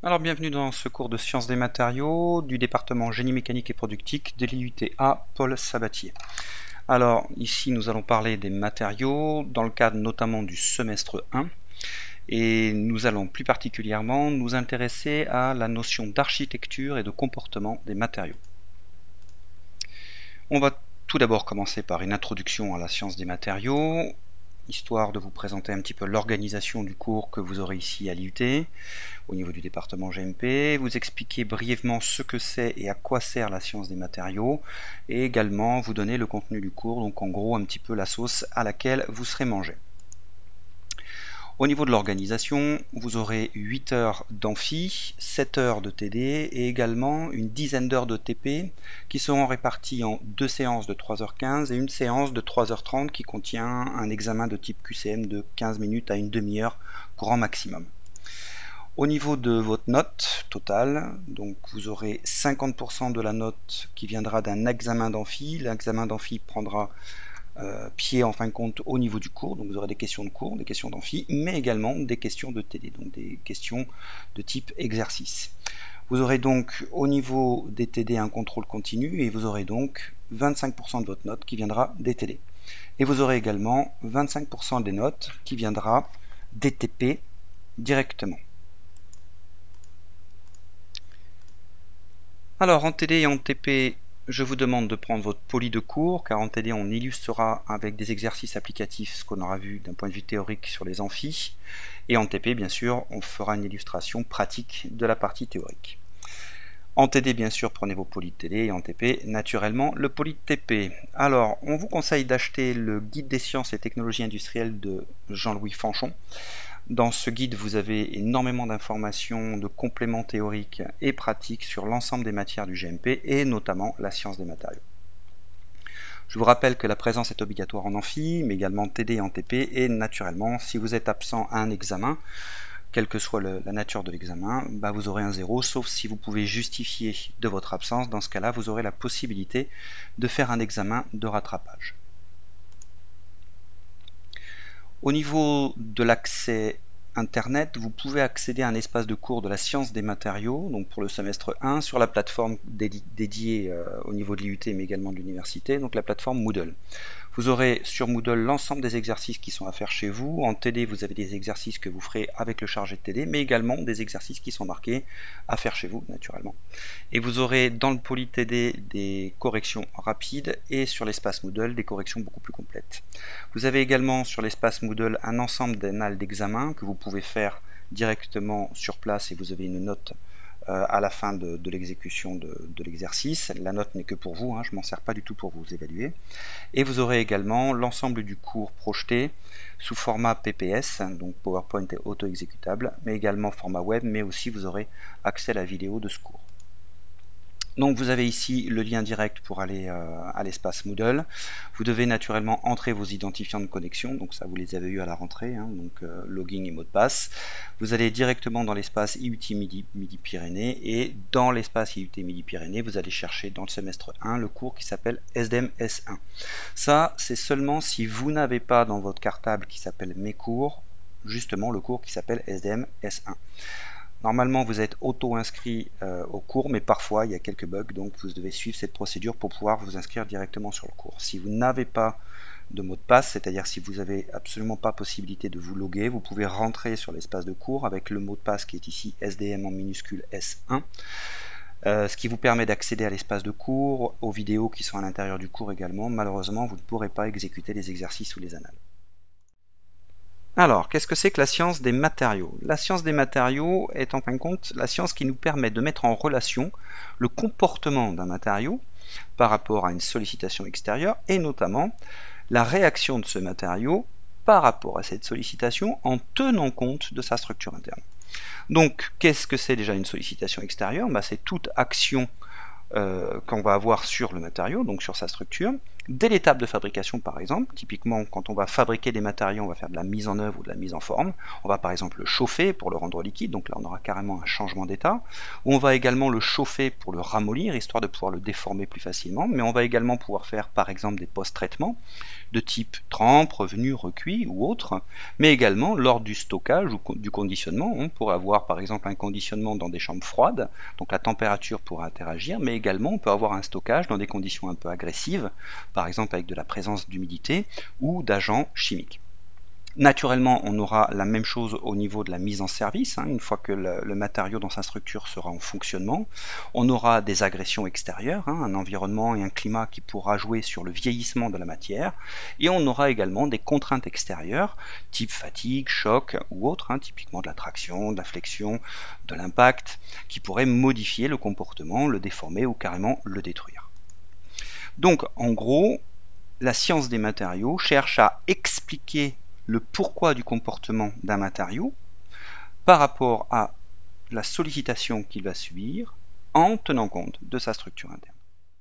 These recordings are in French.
Alors bienvenue dans ce cours de sciences des matériaux du département génie mécanique et productique de l'IUT-A Paul Sabatier. Alors ici nous allons parler des matériaux dans le cadre notamment du semestre 1 et nous allons plus particulièrement nous intéresser à la notion d'architecture et de comportement des matériaux. On va tout d'abord commencer par une introduction à la science des matériaux, histoire de vous présenter un petit peu l'organisation du cours que vous aurez ici à l'IUT, au niveau du département GMP, vous expliquer brièvement ce que c'est et à quoi sert la science des matériaux, et également vous donner le contenu du cours, donc en gros un petit peu la sauce à laquelle vous serez mangé. Au niveau de l'organisation, vous aurez 8 heures d'amphi, 7 heures de TD et également une dizaine d'heures de TP qui seront réparties en 2 séances de 3h15 et une séance de 3h30 qui contient un examen de type QCM de 15 minutes à une demi-heure grand maximum. Au niveau de votre note totale, donc vous aurez 50% de la note qui viendra d'un examen d'amphi. L'examen d'amphi prendra pied en fin de compte au niveau du cours, donc vous aurez des questions de cours, des questions d'amphi, mais également des questions de TD, donc des questions de type exercice. Vous aurez donc au niveau des TD un contrôle continu et vous aurez donc 25% de votre note qui viendra des TD. Et vous aurez également 25% des notes qui viendra des TP directement. Alors en TD et en TP, je vous demande de prendre votre poly de cours, car en TD on illustrera avec des exercices applicatifs ce qu'on aura vu d'un point de vue théorique sur les amphis, et en TP bien sûr on fera une illustration pratique de la partie théorique. En TD bien sûr prenez vos polys de TD et en TP naturellement le poly de TP. Alors on vous conseille d'acheter le guide des sciences et technologies industrielles de Jean-Louis Fanchon. Dans ce guide, vous avez énormément d'informations, de compléments théoriques et pratiques sur l'ensemble des matières du GMP et notamment la science des matériaux. Je vous rappelle que la présence est obligatoire en amphi, mais également en TD et en TP, et naturellement, si vous êtes absent à un examen, quelle que soit la nature de l'examen, vous aurez un 0, sauf si vous pouvez justifier de votre absence. Dans ce cas-là, vous aurez la possibilité de faire un examen de rattrapage. Au niveau de l'accès Internet, vous pouvez accéder à un espace de cours de la science des matériaux, donc pour le semestre 1, sur la plateforme dédiée au niveau de l'IUT, mais également de l'université, donc la plateforme Moodle. Vous aurez sur Moodle l'ensemble des exercices qui sont à faire chez vous. En TD, vous avez des exercices que vous ferez avec le chargé de TD, mais également des exercices qui sont marqués à faire chez vous, naturellement. Et vous aurez dans le poly TD des corrections rapides et sur l'espace Moodle des corrections beaucoup plus complètes. Vous avez également sur l'espace Moodle un ensemble d'annales d'examen que vous pouvez faire directement sur place et vous avez une note à la fin de l'exécution de l'exercice. La note n'est que pour vous, je ne m'en sers pas du tout pour vous évaluer. Et vous aurez également l'ensemble du cours projeté sous format PPS, donc PowerPoint et auto-exécutable, mais également format web, mais aussi vous aurez accès à la vidéo de ce cours. Donc vous avez ici le lien direct pour aller à l'espace Moodle. Vous devez naturellement entrer vos identifiants de connexion, donc ça vous les avez eu à la rentrée, donc login et mot de passe. Vous allez directement dans l'espace IUT Midi-Pyrénées et dans l'espace IUT Midi-Pyrénées, vous allez chercher dans le semestre 1 le cours qui s'appelle SDM S1. Ça, c'est seulement si vous n'avez pas dans votre cartable qui s'appelle Mes cours, justement le cours qui s'appelle SDM S1. Normalement, vous êtes auto-inscrit au cours, mais parfois, il y a quelques bugs, donc vous devez suivre cette procédure pour pouvoir vous inscrire directement sur le cours. Si vous n'avez pas de mot de passe, c'est-à-dire si vous n'avez absolument pas possibilité de vous loguer, vous pouvez rentrer sur l'espace de cours avec le mot de passe qui est ici SDM en minuscule S1, ce qui vous permet d'accéder à l'espace de cours, aux vidéos qui sont à l'intérieur du cours également. Malheureusement, vous ne pourrez pas exécuter les exercices ou les annales. Alors, qu'est-ce que c'est que la science des matériaux? La science des matériaux est en fin de compte la science qui nous permet de mettre en relation le comportement d'un matériau par rapport à une sollicitation extérieure et notamment la réaction de ce matériau par rapport à cette sollicitation en tenant compte de sa structure interne. Donc, qu'est-ce que c'est déjà une sollicitation extérieure? C'est toute action qu'on va avoir sur le matériau, donc sur sa structure, Dès l'étape de fabrication par exemple, typiquement quand on va fabriquer des matériaux, on va faire de la mise en œuvre ou de la mise en forme, on va par exemple le chauffer pour le rendre liquide, donc là on aura carrément un changement d'état, ou on va également le chauffer pour le ramollir, histoire de pouvoir le déformer plus facilement, mais on va également pouvoir faire par exemple des post-traitements de type trempe, revenu, recuit ou autre, mais également lors du stockage ou du conditionnement, on pourrait avoir par exemple un conditionnement dans des chambres froides, donc la température pourra interagir, mais également on peut avoir un stockage dans des conditions un peu agressives, par exemple avec de la présence d'humidité ou d'agents chimiques. Naturellement, on aura la même chose au niveau de la mise en service, une fois que le matériau dans sa structure sera en fonctionnement. On aura des agressions extérieures, un environnement et un climat qui pourra jouer sur le vieillissement de la matière, et on aura également des contraintes extérieures, type fatigue, choc ou autre, typiquement de la traction, de la flexion, de l'impact, qui pourraient modifier le comportement, le déformer ou carrément le détruire. Donc, en gros, la science des matériaux cherche à expliquer le pourquoi du comportement d'un matériau par rapport à la sollicitation qu'il va subir en tenant compte de sa structure interne.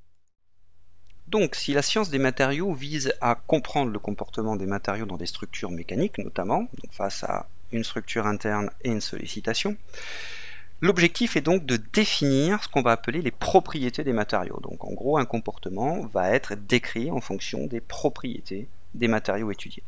Donc, si la science des matériaux vise à comprendre le comportement des matériaux dans des structures mécaniques, notamment, donc face à une structure interne et une sollicitation, l'objectif est donc de définir ce qu'on va appeler les propriétés des matériaux. Donc en gros, un comportement va être décrit en fonction des propriétés des matériaux étudiés.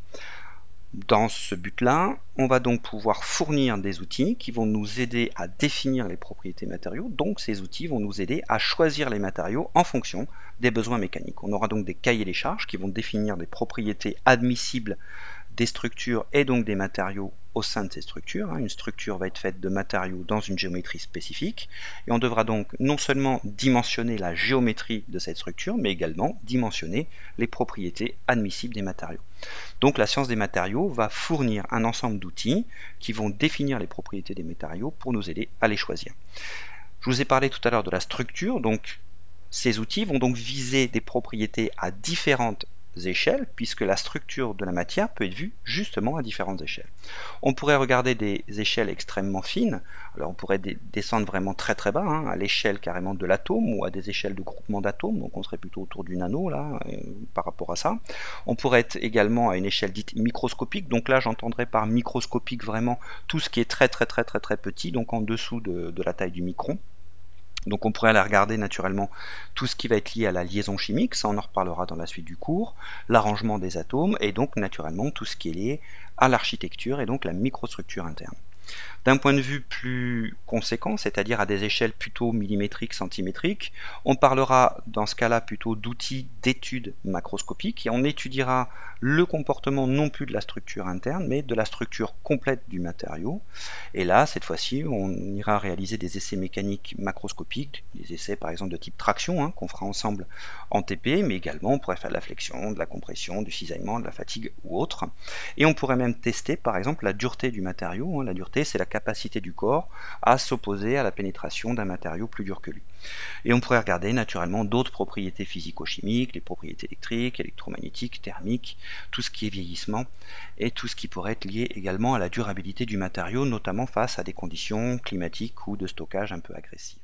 Dans ce but-là, on va donc pouvoir fournir des outils qui vont nous aider à définir les propriétés matériaux. Donc ces outils vont nous aider à choisir les matériaux en fonction des besoins mécaniques. On aura donc des cahiers des charges qui vont définir des propriétés admissibles des structures et donc des matériaux au sein de ces structures. Une structure va être faite de matériaux dans une géométrie spécifique, et on devra donc non seulement dimensionner la géométrie de cette structure, mais également dimensionner les propriétés admissibles des matériaux. Donc la science des matériaux va fournir un ensemble d'outils qui vont définir les propriétés des matériaux pour nous aider à les choisir. Je vous ai parlé tout à l'heure de la structure, donc ces outils vont donc viser des propriétés à différentes échelles, puisque la structure de la matière peut être vue justement à différentes échelles. On pourrait regarder des échelles extrêmement fines, alors on pourrait descendre vraiment très très bas, à l'échelle carrément de l'atome ou à des échelles de groupement d'atomes, donc on serait plutôt autour du nano là, par rapport à ça. On pourrait être également à une échelle dite microscopique, donc là j'entendrais par microscopique vraiment tout ce qui est très petit, donc en dessous de la taille du micron. Donc on pourrait aller regarder naturellement tout ce qui va être lié à la liaison chimique, ça on en reparlera dans la suite du cours, l'arrangement des atomes et donc naturellement tout ce qui est lié à l'architecture et donc la microstructure interne. D'un point de vue plus conséquent, c'est-à-dire à des échelles plutôt millimétriques, centimétriques, on parlera dans ce cas-là plutôt d'outils d'études macroscopiques et on étudiera le comportement non plus de la structure interne, mais de la structure complète du matériau. Et là, cette fois-ci, on ira réaliser des essais mécaniques macroscopiques, des essais par exemple de type traction, qu'on fera ensemble en TP, mais également on pourrait faire de la flexion, de la compression, du cisaillement, de la fatigue ou autre. Et on pourrait même tester par exemple la dureté du matériau. La dureté, c'est la capacité du corps à s'opposer à la pénétration d'un matériau plus dur que lui. Et on pourrait regarder naturellement d'autres propriétés physico-chimiques, les propriétés électriques, électromagnétiques, thermiques, tout ce qui est vieillissement et tout ce qui pourrait être lié également à la durabilité du matériau, notamment face à des conditions climatiques ou de stockage un peu agressives.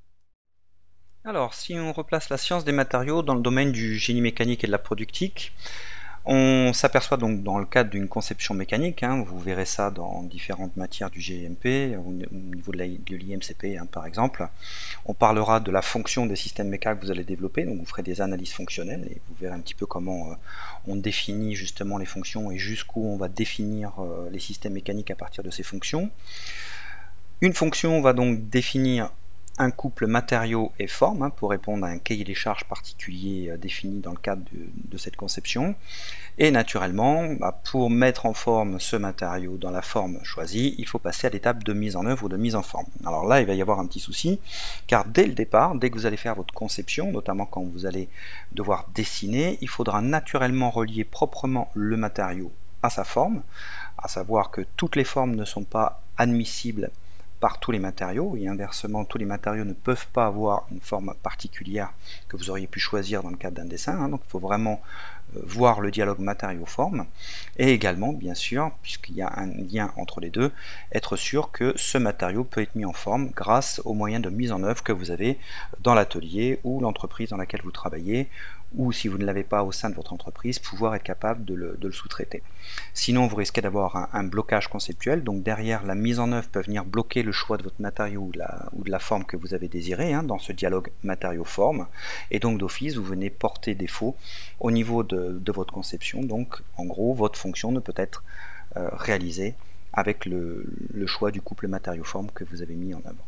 Alors, si on replace la science des matériaux dans le domaine du génie mécanique et de la productique, on s'aperçoit donc dans le cadre d'une conception mécanique, vous verrez ça dans différentes matières du GMP, au niveau de l'IMCP par exemple, on parlera de la fonction des systèmes méca que vous allez développer, donc vous ferez des analyses fonctionnelles et vous verrez un petit peu comment on définit justement les fonctions et jusqu'où on va définir les systèmes mécaniques à partir de ces fonctions. Une fonction va donc définir un couple matériaux et forme pour répondre à un cahier des charges particulier défini dans le cadre de cette conception. Et naturellement, pour mettre en forme ce matériau dans la forme choisie, il faut passer à l'étape de mise en œuvre ou de mise en forme. Alors là, il va y avoir un petit souci, car dès le départ, dès que vous allez faire votre conception, notamment quand vous allez devoir dessiner, il faudra naturellement relier proprement le matériau à sa forme, à savoir que toutes les formes ne sont pas admissibles par tous les matériaux, et inversement tous les matériaux ne peuvent pas avoir une forme particulière que vous auriez pu choisir dans le cadre d'un dessin, donc il faut vraiment voir le dialogue matériau-forme, et également, bien sûr, puisqu'il y a un lien entre les deux, être sûr que ce matériau peut être mis en forme grâce aux moyens de mise en œuvre que vous avez dans l'atelier ou l'entreprise dans laquelle vous travaillez, ou si vous ne l'avez pas au sein de votre entreprise, pouvoir être capable de le sous-traiter. Sinon, vous risquez d'avoir un blocage conceptuel, donc derrière la mise en œuvre peut venir bloquer le choix de votre matériau ou de la forme que vous avez désiré dans ce dialogue matériau-forme, et donc d'office, vous venez porter défaut au niveau de votre conception, donc en gros, votre fonction ne peut être réalisée avec le choix du couple matériau-forme que vous avez mis en œuvre.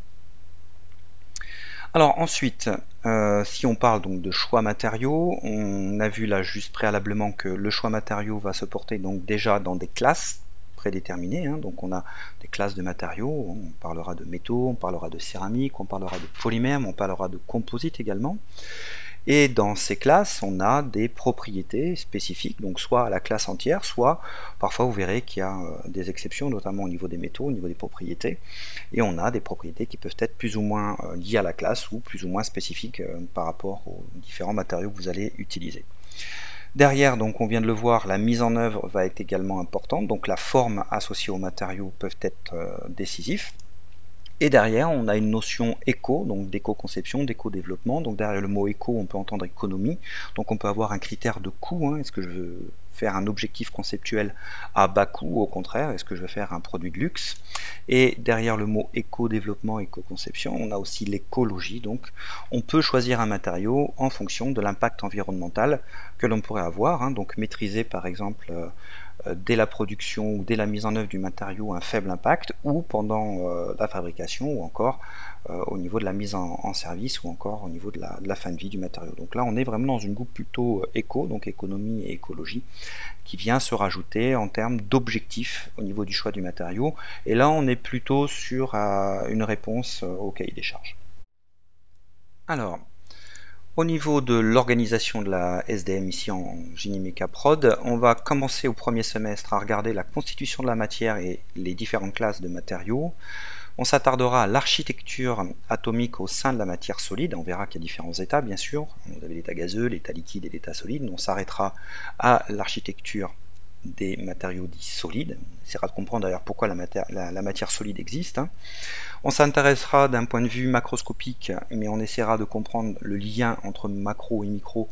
Alors ensuite, si on parle donc de choix matériaux, on a vu là juste préalablement que le choix matériaux va se porter donc déjà dans des classes prédéterminées, donc on a des classes de matériaux, on parlera de métaux, on parlera de céramique, on parlera de polymère, on parlera de composite également. Et dans ces classes, on a des propriétés spécifiques, donc soit à la classe entière, soit parfois vous verrez qu'il y a des exceptions, notamment au niveau des métaux, au niveau des propriétés, et on a des propriétés qui peuvent être plus ou moins liées à la classe ou plus ou moins spécifiques par rapport aux différents matériaux que vous allez utiliser. Derrière, donc on vient de le voir, la mise en œuvre va être également importante, donc la forme associée aux matériaux peuvent être décisifs. Et derrière, on a une notion éco, donc d'éco-conception, d'éco-développement. Donc derrière le mot éco, on peut entendre économie. Donc on peut avoir un critère de coût. Est-ce que je veux faire un objectif conceptuel à bas coût ou au contraire, est-ce que je veux faire un produit de luxe? Et derrière le mot éco-développement, éco-conception, on a aussi l'écologie. Donc on peut choisir un matériau en fonction de l'impact environnemental que l'on pourrait avoir. Donc maîtriser par exemple dès la production ou dès la mise en œuvre du matériau un faible impact, ou pendant la fabrication, ou encore au niveau de la mise en service, ou encore au niveau de la fin de vie du matériau. Donc là on est vraiment dans une groupe plutôt éco, donc économie et écologie, qui vient se rajouter en termes d'objectifs au niveau du choix du matériau, et là on est plutôt sur une réponse au cahier des charges. Alors, au niveau de l'organisation de la SDM ici en Génie Méca Prod, on va commencer au premier semestre à regarder la constitution de la matière et les différentes classes de matériaux. On s'attardera à l'architecture atomique au sein de la matière solide. On verra qu'il y a différents états, bien sûr. Vous avez l'état gazeux, l'état liquide et l'état solide. On s'arrêtera à l'architecture des matériaux dits solides. On essaiera de comprendre d'ailleurs pourquoi la matière solide existe. On s'intéressera d'un point de vue macroscopique, mais on essaiera de comprendre le lien entre macro et micro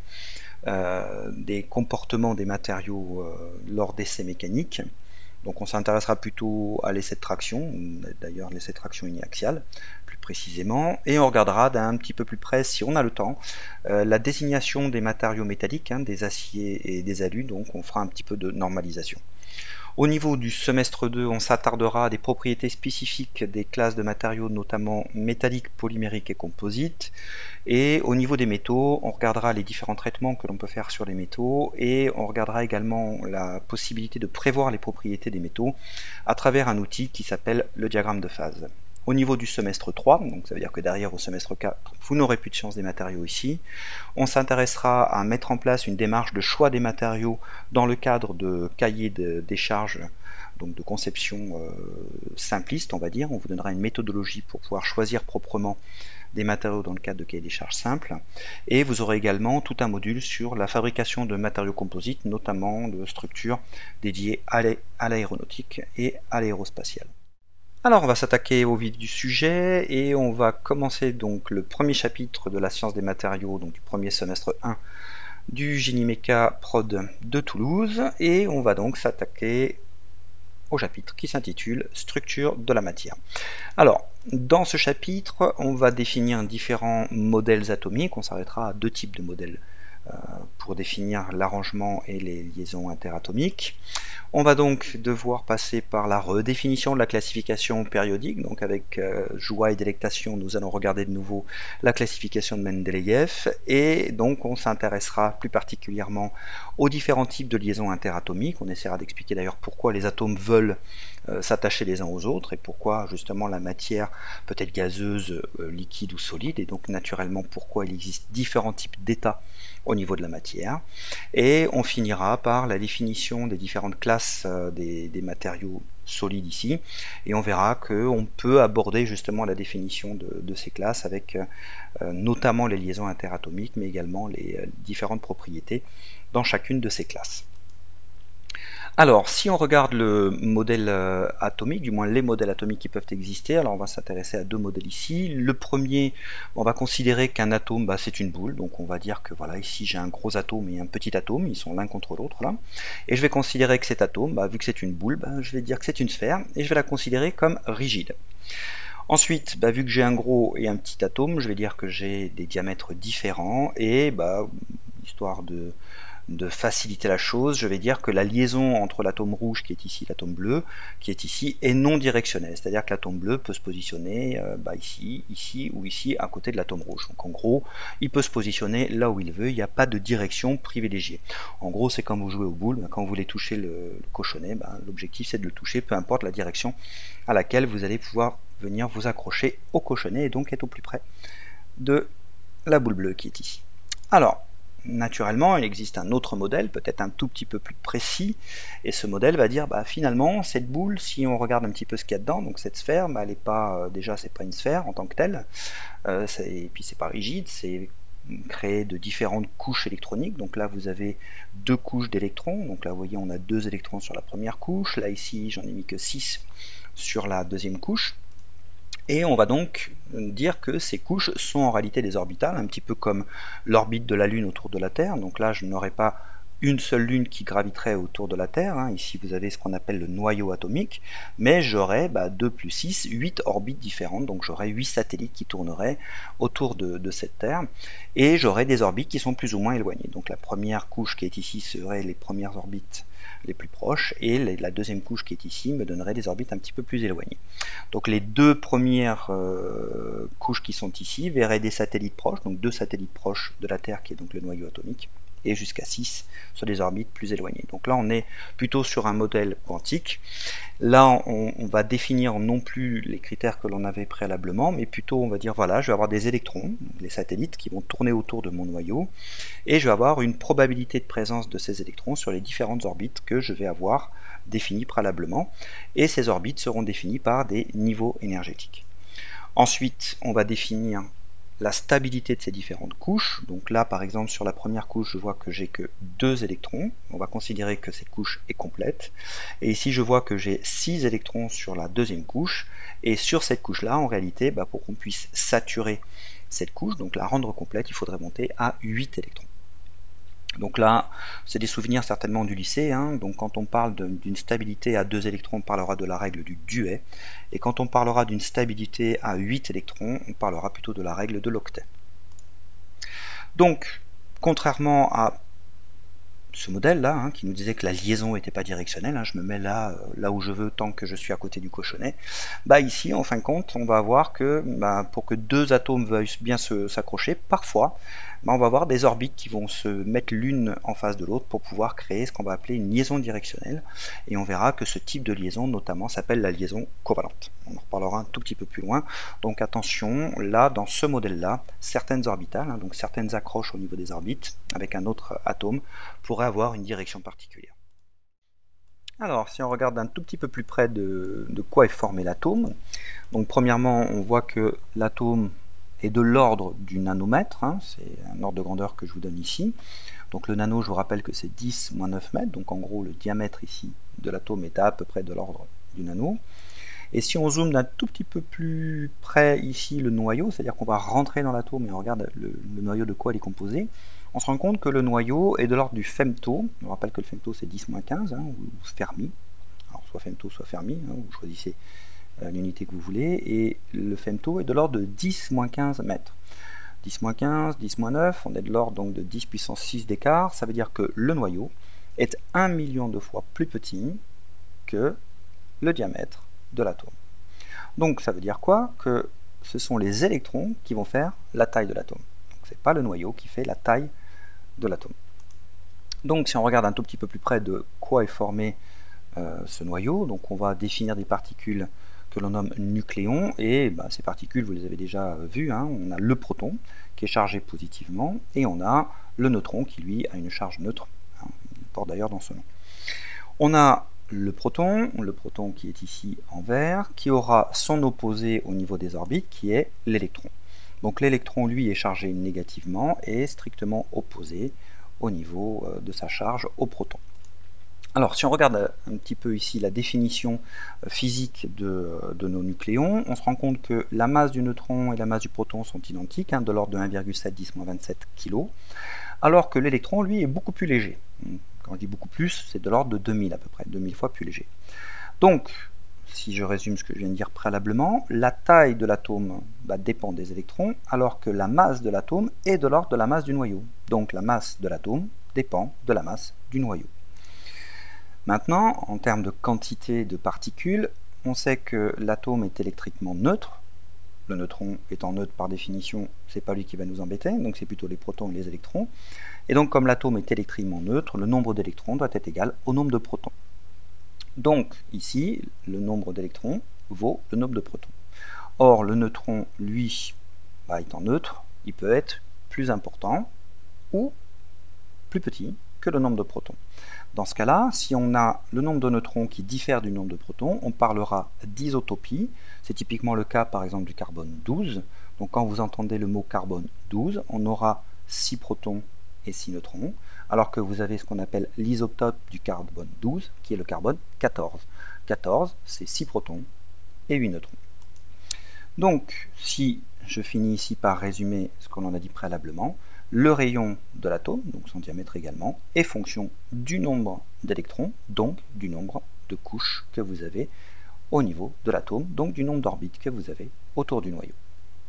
des comportements des matériaux lors d'essais mécaniques. Donc on s'intéressera plutôt à l'essai de traction, d'ailleurs l'essai de traction uniaxiale plus précisément, et on regardera d'un petit peu plus près, si on a le temps, la désignation des matériaux métalliques, des aciers et des alus, donc on fera un petit peu de normalisation. Au niveau du semestre 2, on s'attardera à des propriétés spécifiques des classes de matériaux, notamment métalliques, polymériques et composites. Et au niveau des métaux, on regardera les différents traitements que l'on peut faire sur les métaux, et on regardera également la possibilité de prévoir les propriétés des métaux à travers un outil qui s'appelle le diagramme de phase. Au niveau du semestre 3, donc ça veut dire que derrière au semestre 4, vous n'aurez plus de sciences des matériaux ici, on s'intéressera à mettre en place une démarche de choix des matériaux dans le cadre de cahiers des charges, donc de conception simpliste, on va dire. On vous donnera une méthodologie pour pouvoir choisir proprement des matériaux dans le cadre de cahiers des charges simples, et vous aurez également tout un module sur la fabrication de matériaux composites, notamment de structures dédiées à l'aéronautique et à l'aérospatiale. Alors on va s'attaquer au vif du sujet et on va commencer donc le premier chapitre de la science des matériaux, donc du premier semestre 1 du Génie Méca Prod de Toulouse, et on va donc s'attaquer au chapitre qui s'intitule Structure de la matière. Alors dans ce chapitre on va définir différents modèles atomiques, on s'arrêtera à deux types de modèles pour définir l'arrangement et les liaisons interatomiques. On va donc devoir passer par la redéfinition de la classification périodique, donc avec joie et délectation nous allons regarder de nouveau la classification de Mendeleïev, et donc on s'intéressera plus particulièrement aux différents types de liaisons interatomiques. On essaiera d'expliquer d'ailleurs pourquoi les atomes veulent s'attacher les uns aux autres et pourquoi justement la matière peut être gazeuse, liquide ou solide, et donc naturellement pourquoi il existe différents types d'états au niveau de la matière. Et on finira par la définition des différentes classes des matériaux solide ici, et on verra qu'on peut aborder justement la définition de ces classes avec notamment les liaisons interatomiques, mais également les différentes propriétés dans chacune de ces classes. Alors, si on regarde le modèle atomique, du moins les modèles atomiques qui peuvent exister, alors on va s'intéresser à deux modèles ici. Le premier, on va considérer qu'un atome, c'est une boule, donc on va dire que voilà, ici j'ai un gros atome et un petit atome, ils sont l'un contre l'autre là. Et je vais considérer que cet atome, vu que c'est une boule, je vais dire que c'est une sphère, et je vais la considérer comme rigide. Ensuite, vu que j'ai un gros et un petit atome, je vais dire que j'ai des diamètres différents, et histoire de faciliter la chose, je vais dire que la liaison entre l'atome rouge qui est ici, l'atome bleu qui est ici, est non directionnelle, c'est-à-dire que l'atome bleu peut se positionner ici, ici ou ici à côté de l'atome rouge. Donc en gros, il peut se positionner là où il veut, il n'y a pas de direction privilégiée. En gros, c'est comme vous jouez aux boules, quand vous voulez toucher le cochonnet, l'objectif c'est de le toucher, peu importe la direction à laquelle vous allez pouvoir venir vous accrocher au cochonnet et donc être au plus près de la boule bleue qui est ici. Alors, naturellement, il existe un autre modèle, peut-être un tout petit peu plus précis, et ce modèle va dire, finalement, cette boule, si on regarde un petit peu ce qu'il y a dedans, donc cette sphère, elle n'est pas, déjà, c'est pas une sphère en tant que telle, et puis c'est pas rigide, c'est créé de différentes couches électroniques. Donc là, vous avez deux couches d'électrons, donc là, vous voyez, on a 2 électrons sur la première couche, là, ici, j'en ai mis que 6 sur la deuxième couche. Et on va donc dire que ces couches sont en réalité des orbitales, un petit peu comme l'orbite de la Lune autour de la Terre. Donc là, je n'aurai pas une seule Lune qui graviterait autour de la Terre. Ici, vous avez ce qu'on appelle le noyau atomique, mais j'aurai 2 plus 6, 8 orbites différentes. Donc j'aurai 8 satellites qui tourneraient autour de cette Terre. Et j'aurai des orbites qui sont plus ou moins éloignées. Donc la première couche qui est ici serait les premières orbites les plus proches, et la deuxième couche qui est ici me donnerait des orbites un petit peu plus éloignées. Donc les deux premières couches qui sont ici verraient des satellites proches, donc 2 satellites proches de la Terre qui est donc le noyau atomique, et jusqu'à 6 sur des orbites plus éloignées. Donc là on est plutôt sur un modèle quantique. Là on va définir non plus les critères que l'on avait préalablement, mais plutôt on va dire voilà, je vais avoir des électrons, les satellites qui vont tourner autour de mon noyau, et je vais avoir une probabilité de présence de ces électrons sur les différentes orbites que je vais avoir définies préalablement, et ces orbites seront définies par des niveaux énergétiques. Ensuite on va définir la stabilité de ces différentes couches. Donc là par exemple sur la première couche je vois que j'ai que 2 électrons, on va considérer que cette couche est complète, et ici je vois que j'ai 6 électrons sur la deuxième couche, et sur cette couche là en réalité pour qu'on puisse saturer cette couche, donc la rendre complète, il faudrait monter à 8 électrons. Donc là, c'est des souvenirs certainement du lycée, donc quand on parle d'une stabilité à 2 électrons, on parlera de la règle du duet, et quand on parlera d'une stabilité à 8 électrons, on parlera plutôt de la règle de l'octet. Donc, contrairement à ce modèle-là, qui nous disait que la liaison n'était pas directionnelle, je me mets là où je veux tant que je suis à côté du cochonnet, ici, en fin de compte, on va voir que pour que 2 atomes veuillent bien s'accrocher, parfois, on va avoir des orbites qui vont se mettre l'une en face de l'autre pour pouvoir créer ce qu'on va appeler une liaison directionnelle, et on verra que ce type de liaison notamment s'appelle la liaison covalente. On en reparlera un tout petit peu plus loin, donc attention, là dans ce modèle là, certaines orbitales, donc certaines accroches au niveau des orbites avec un autre atome pourraient avoir une direction particulière. Alors si on regarde un tout petit peu plus près de quoi est formé l'atome, donc premièrement on voit que l'atome est de l'ordre du nanomètre, c'est un ordre de grandeur que je vous donne ici. Donc le nano, je vous rappelle que c'est 10 moins 9 mètres, donc en gros le diamètre ici de l'atome est à peu près de l'ordre du nano. Et si on zoome d'un tout petit peu plus près ici le noyau, c'est-à-dire qu'on va rentrer dans l'atome et on regarde le noyau de quoi il est composé, on se rend compte que le noyau est de l'ordre du femto. Je vous rappelle que le femto c'est 10 moins 15, ou Fermi. Alors soit femto, soit Fermi, vous choisissez l'unité que vous voulez, et le femto est de l'ordre de 10 moins 15 mètres. 10 moins 15, 10 moins 9, on est de l'ordre donc de 10 puissance 6 d'écart, ça veut dire que le noyau est 1 million de fois plus petit que le diamètre de l'atome. Donc ça veut dire quoi? Que ce sont les électrons qui vont faire la taille de l'atome. Ce n'est pas le noyau qui fait la taille de l'atome. Donc si on regarde un tout petit peu plus près de quoi est formé ce noyau, donc on va définir des particules que l'on nomme nucléons, et ces particules, vous les avez déjà vues, on a le proton qui est chargé positivement, et on a le neutron qui lui a une charge neutre, il porte d'ailleurs dans ce nom. On a le proton qui est ici en vert, qui aura son opposé au niveau des orbites, qui est l'électron. Donc l'électron, lui, est chargé négativement et est strictement opposé au niveau de sa charge au proton. Alors, si on regarde un petit peu ici la définition physique de nos nucléons, on se rend compte que la masse du neutron et la masse du proton sont identiques, de l'ordre de 1,7 10-27 kg, alors que l'électron, lui, est beaucoup plus léger. Quand je dis beaucoup plus, c'est de l'ordre de 2000 à peu près, 2000 fois plus léger. Donc, si je résume ce que je viens de dire préalablement, la taille de l'atome dépend des électrons, alors que la masse de l'atome est de l'ordre de la masse du noyau. Donc la masse de l'atome dépend de la masse du noyau. Maintenant, en termes de quantité de particules, on sait que l'atome est électriquement neutre. Le neutron étant neutre par définition, c'est pas lui qui va nous embêter, donc c'est plutôt les protons et les électrons. Et donc comme l'atome est électriquement neutre, le nombre d'électrons doit être égal au nombre de protons. Donc ici, le nombre d'électrons vaut le nombre de protons. Or, le neutron, lui, étant neutre, il peut être plus important ou plus petit que le nombre de protons. Dans ce cas-là, si on a le nombre de neutrons qui diffère du nombre de protons, on parlera d'isotopie. C'est typiquement le cas par exemple du carbone 12. Donc quand vous entendez le mot carbone 12, on aura 6 protons et 6 neutrons, alors que vous avez ce qu'on appelle l'isotope du carbone 12, qui est le carbone 14. 14, c'est 6 protons et 8 neutrons. Donc, si je finis ici par résumer ce qu'on en a dit préalablement, le rayon de l'atome, donc son diamètre également, est fonction du nombre d'électrons, donc du nombre de couches que vous avez au niveau de l'atome, donc du nombre d'orbites que vous avez autour du noyau.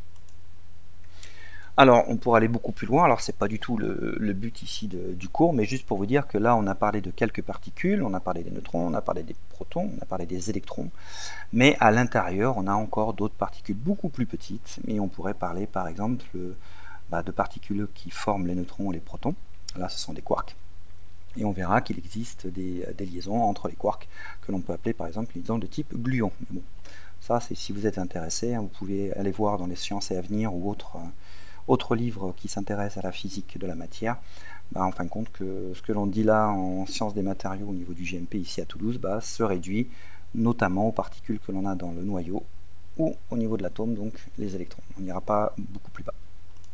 Alors, on pourrait aller beaucoup plus loin, alors c'est pas du tout le but ici du cours, mais juste pour vous dire que là, on a parlé de quelques particules, on a parlé des neutrons, on a parlé des protons, on a parlé des électrons, mais à l'intérieur, on a encore d'autres particules beaucoup plus petites, et on pourrait parler par exemple de particules qui forment les neutrons et les protons. Là, ce sont des quarks. Et on verra qu'il existe des liaisons entre les quarks que l'on peut appeler par exemple les liaisons de type gluon. Mais bon, ça, c'est si vous êtes intéressé, vous pouvez aller voir dans les sciences et avenir ou autres livres qui s'intéressent à la physique de la matière. En fin de compte, que ce que l'on dit là en sciences des matériaux au niveau du GMP ici à Toulouse se réduit notamment aux particules que l'on a dans le noyau ou au niveau de l'atome, donc les électrons. On n'ira pas beaucoup plus bas.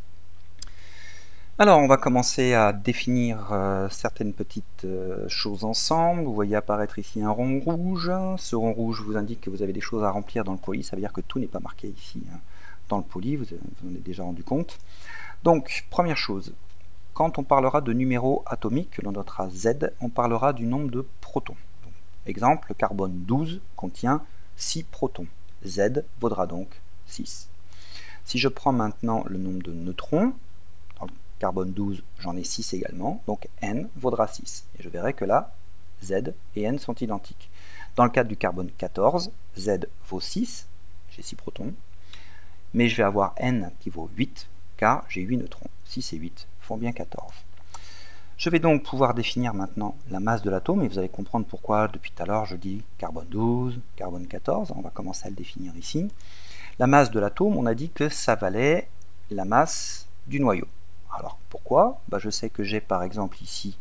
Alors, on va commencer à définir certaines petites choses ensemble. Vous voyez apparaître ici un rond rouge. Ce rond rouge vous indique que vous avez des choses à remplir dans le poly. Ça veut dire que tout n'est pas marqué ici dans le poly. Vous en avez déjà rendu compte. Donc, première chose, quand on parlera de numéros atomiques, que l'on notera Z, on parlera du nombre de protons. Donc, exemple, le carbone 12 contient 6 protons. Z vaudra donc 6. Si je prends maintenant le nombre de neutrons, carbone 12, j'en ai 6 également, donc N vaudra 6. Et je verrai que là, Z et N sont identiques. Dans le cadre du carbone 14, Z vaut 6, j'ai 6 protons, mais je vais avoir N qui vaut 8, car j'ai 8 neutrons. 6 et 8 font bien 14. Je vais donc pouvoir définir maintenant la masse de l'atome, et vous allez comprendre pourquoi depuis tout à l'heure je dis carbone 12, carbone 14, on va commencer à le définir ici. La masse de l'atome, on a dit que ça valait la masse du noyau. Alors pourquoi? Je sais que j'ai par exemple ici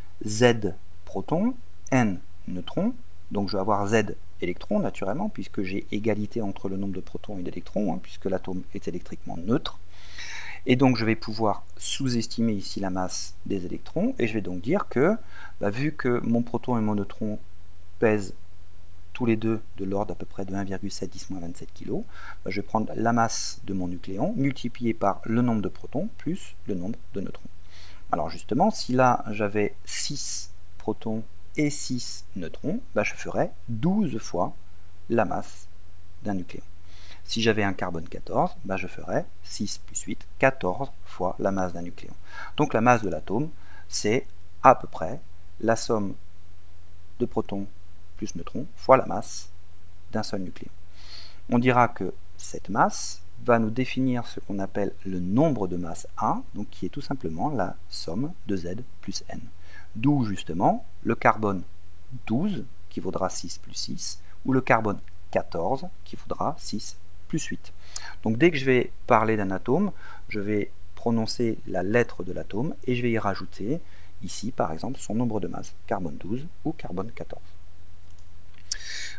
Z protons, N neutrons, donc je vais avoir Z électrons naturellement, puisque j'ai égalité entre le nombre de protons et d'électrons, puisque l'atome est électriquement neutre. Et donc je vais pouvoir sous-estimer ici la masse des électrons, et je vais donc dire que, vu que mon proton et mon neutron pèsent tous les deux de l'ordre à peu près de 1,7 10-27 kg, je vais prendre la masse de mon nucléon multiplié par le nombre de protons plus le nombre de neutrons. Alors justement, si là j'avais 6 protons et 6 neutrons, je ferais 12 fois la masse d'un nucléon. Si j'avais un carbone 14, je ferais 6 plus 8, 14 fois la masse d'un nucléon. Donc la masse de l'atome, c'est à peu près la somme de protons plus neutrons fois la masse d'un seul nucléon. On dira que cette masse va nous définir ce qu'on appelle le nombre de masse A, donc qui est tout simplement la somme de Z plus N. D'où justement le carbone 12 qui vaudra 6 plus 6, ou le carbone 14 qui vaudra 6 plus 8. Donc dès que je vais parler d'un atome, je vais prononcer la lettre de l'atome et je vais y rajouter ici par exemple son nombre de masse, carbone 12 ou carbone 14.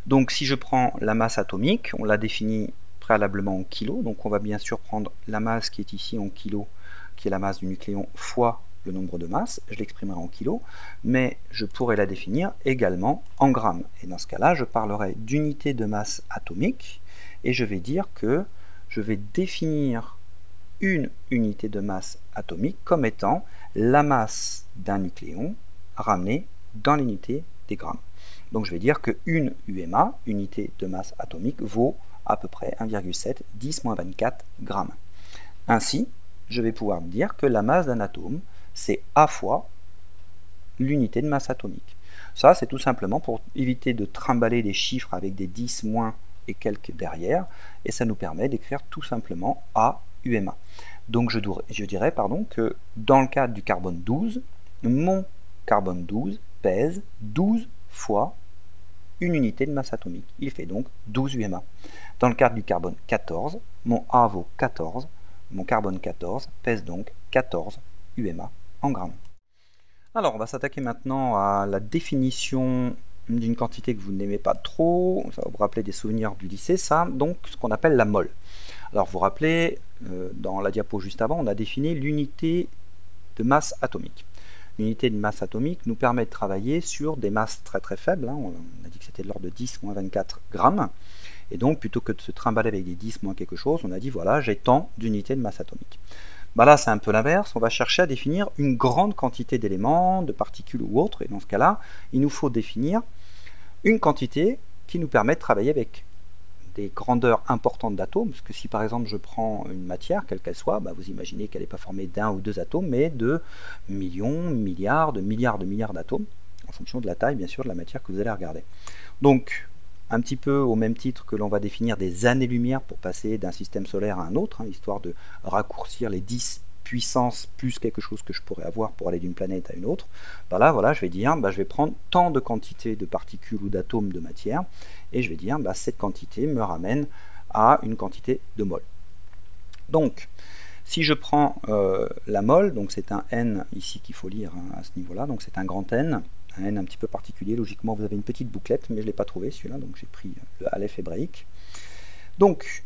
Donc si je prends la masse atomique, on l'a définie préalablement en kilos, donc on va bien sûr prendre la masse qui est ici en kilos, qui est la masse du nucléon fois le nombre de masses, je l'exprimerai en kilos, mais je pourrais la définir également en grammes. Et dans ce cas-là, je parlerai d'unité de masse atomique, et je vais dire que je vais définir une unité de masse atomique comme étant la masse d'un nucléon ramenée dans l'unité des grammes. Donc je vais dire que une UMA, unité de masse atomique, vaut à peu près 1,7 10-24 grammes. Ainsi, je vais pouvoir dire que la masse d'un atome, c'est A fois l'unité de masse atomique. Ça, c'est tout simplement pour éviter de trimballer des chiffres avec des 10 moins et quelques derrière, et ça nous permet d'écrire tout simplement A UMA. Donc je dirais que dans le cadre du carbone 12, mon carbone 12 pèse 12 fois une unité de masse atomique. Il fait donc 12 UMA. Dans le cadre du carbone 14, mon A vaut 14, mon carbone 14 pèse donc 14 UMA en grammes. Alors on va s'attaquer maintenant à la définition d'une quantité que vous n'aimez pas trop, ça va vous rappeler des souvenirs du lycée, ça, donc ce qu'on appelle la mole. Alors vous vous rappelez, dans la diapo juste avant, on a défini l'unité de masse atomique. L'unité de masse atomique nous permet de travailler sur des masses très très faibles, hein. On a dit que c'était de l'ordre de 10-24 grammes, et donc plutôt que de se trimballer avec des 10 moins quelque chose, on a dit voilà, j'ai tant d'unités de masse atomique. Bah là c'est un peu l'inverse, on va chercher à définir une grande quantité d'éléments, de particules ou autres, et dans ce cas-là, il nous faut définir une quantité qui nous permet de travailler avec des grandeurs importantes d'atomes, parce que si par exemple je prends une matière, quelle qu'elle soit, bah vous imaginez qu'elle n'est pas formée d'un ou deux atomes, mais de millions, milliards d'atomes, en fonction de la taille bien sûr de la matière que vous allez regarder. Donc un petit peu au même titre que l'on va définir des années-lumière pour passer d'un système solaire à un autre, hein, histoire de raccourcir les 10 puissance plus quelque chose que je pourrais avoir pour aller d'une planète à une autre, bah là voilà, je vais dire, je vais prendre tant de quantité de particules ou d'atomes de matière, et je vais dire, cette quantité me ramène à une quantité de mol. Donc, si je prends la mol, donc c'est un N ici qu'il faut lire hein, à ce niveau-là, donc c'est un grand N, un N un petit peu particulier, logiquement vous avez une petite bouclette, mais je ne l'ai pas trouvé celui-là, donc j'ai pris le Aleph hébraïque. Donc,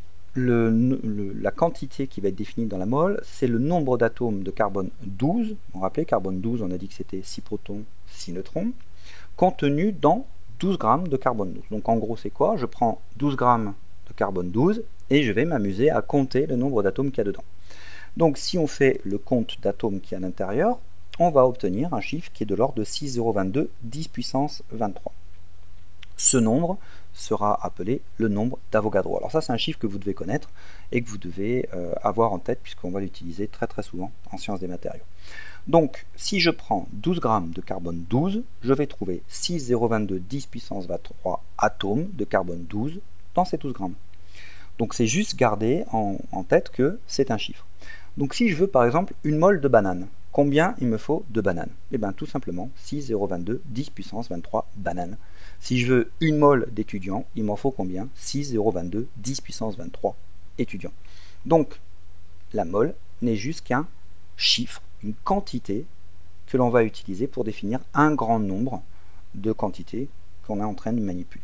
la quantité qui va être définie dans la mole, c'est le nombre d'atomes de carbone 12. Vous vous rappelez, carbone 12, on a dit que c'était 6 protons, 6 neutrons, contenu dans 12 grammes de carbone 12. Donc en gros, c'est quoi? Je prends 12 grammes de carbone 12 et je vais m'amuser à compter le nombre d'atomes qu'il y a dedans. Donc si on fait le compte d'atomes qu'il y a à l'intérieur, on va obtenir un chiffre qui est de l'ordre de 6,022 10 puissance 23. Ce nombre sera appelé le nombre d'Avogadro. Alors ça c'est un chiffre que vous devez connaître et que vous devez avoir en tête puisqu'on va l'utiliser très très souvent en sciences des matériaux. Donc si je prends 12 grammes de carbone 12, je vais trouver 6,022 10 puissance 23 atomes de carbone 12 dans ces 12 grammes. Donc c'est juste garder en tête que c'est un chiffre. Donc si je veux par exemple une mole de banane, combien il me faut de bananes? Eh bien tout simplement 6,022 10 puissance 23 bananes. Si je veux une mole d'étudiants, il m'en faut combien? 6,022 10 puissance 23 étudiants. Donc la mole n'est juste qu'un chiffre, une quantité que l'on va utiliser pour définir un grand nombre de quantités qu'on est en train de manipuler.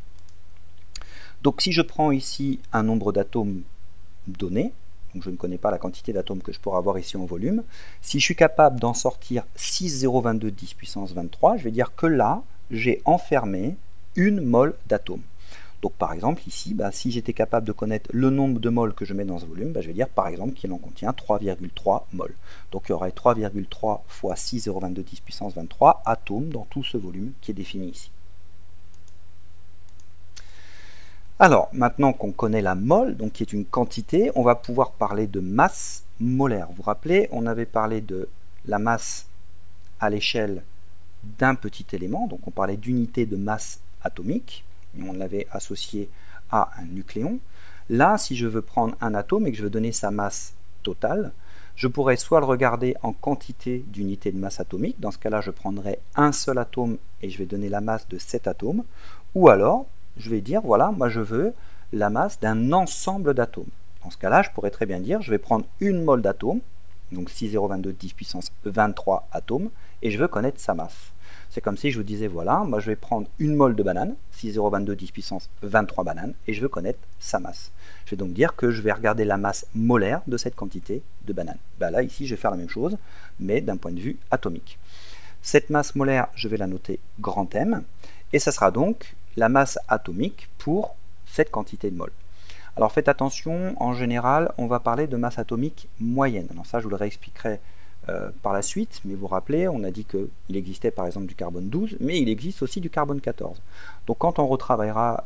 Donc si je prends ici un nombre d'atomes donné, donc je ne connais pas la quantité d'atomes que je pourrais avoir ici en volume, si je suis capable d'en sortir 6,022 10 puissance 23, je vais dire que là, j'ai enfermé une mole d'atomes. Donc par exemple ici, si j'étais capable de connaître le nombre de moles que je mets dans ce volume, je vais dire par exemple qu'il en contient 3,3 moles. Donc il y aurait 3,3 fois 6,022 10 puissance 23 atomes dans tout ce volume qui est défini ici. Alors, maintenant qu'on connaît la mole, donc qui est une quantité, on va pouvoir parler de masse molaire. Vous vous rappelez, on avait parlé de la masse à l'échelle d'un petit élément, donc on parlait d'unité de masse atomique, et on l'avait associé à un nucléon. Là, si je veux prendre un atome et que je veux donner sa masse totale, je pourrais soit le regarder en quantité d'unités de masse atomique, dans ce cas-là, je prendrais un seul atome et je vais donner la masse de cet atome, ou alors, je vais dire, voilà, moi je veux la masse d'un ensemble d'atomes. Dans ce cas-là, je pourrais très bien dire, je vais prendre une mole d'atomes, donc 6,022 10 puissance 23 atomes, et je veux connaître sa masse. C'est comme si je vous disais, voilà, moi je vais prendre une mole de banane, 6022 10 puissance 23 bananes, et je veux connaître sa masse. Je vais donc dire que je vais regarder la masse molaire de cette quantité de bananes. Ben là, ici, je vais faire la même chose, mais d'un point de vue atomique. Cette masse molaire, je vais la noter grand M, et ça sera donc la masse atomique pour cette quantité de mol. Alors faites attention, en général, on va parler de masse atomique moyenne. Alors ça, je vous le réexpliquerai par la suite, mais vous vous rappelez, on a dit qu'il existait par exemple du carbone 12, mais il existe aussi du carbone 14. Donc quand on retravaillera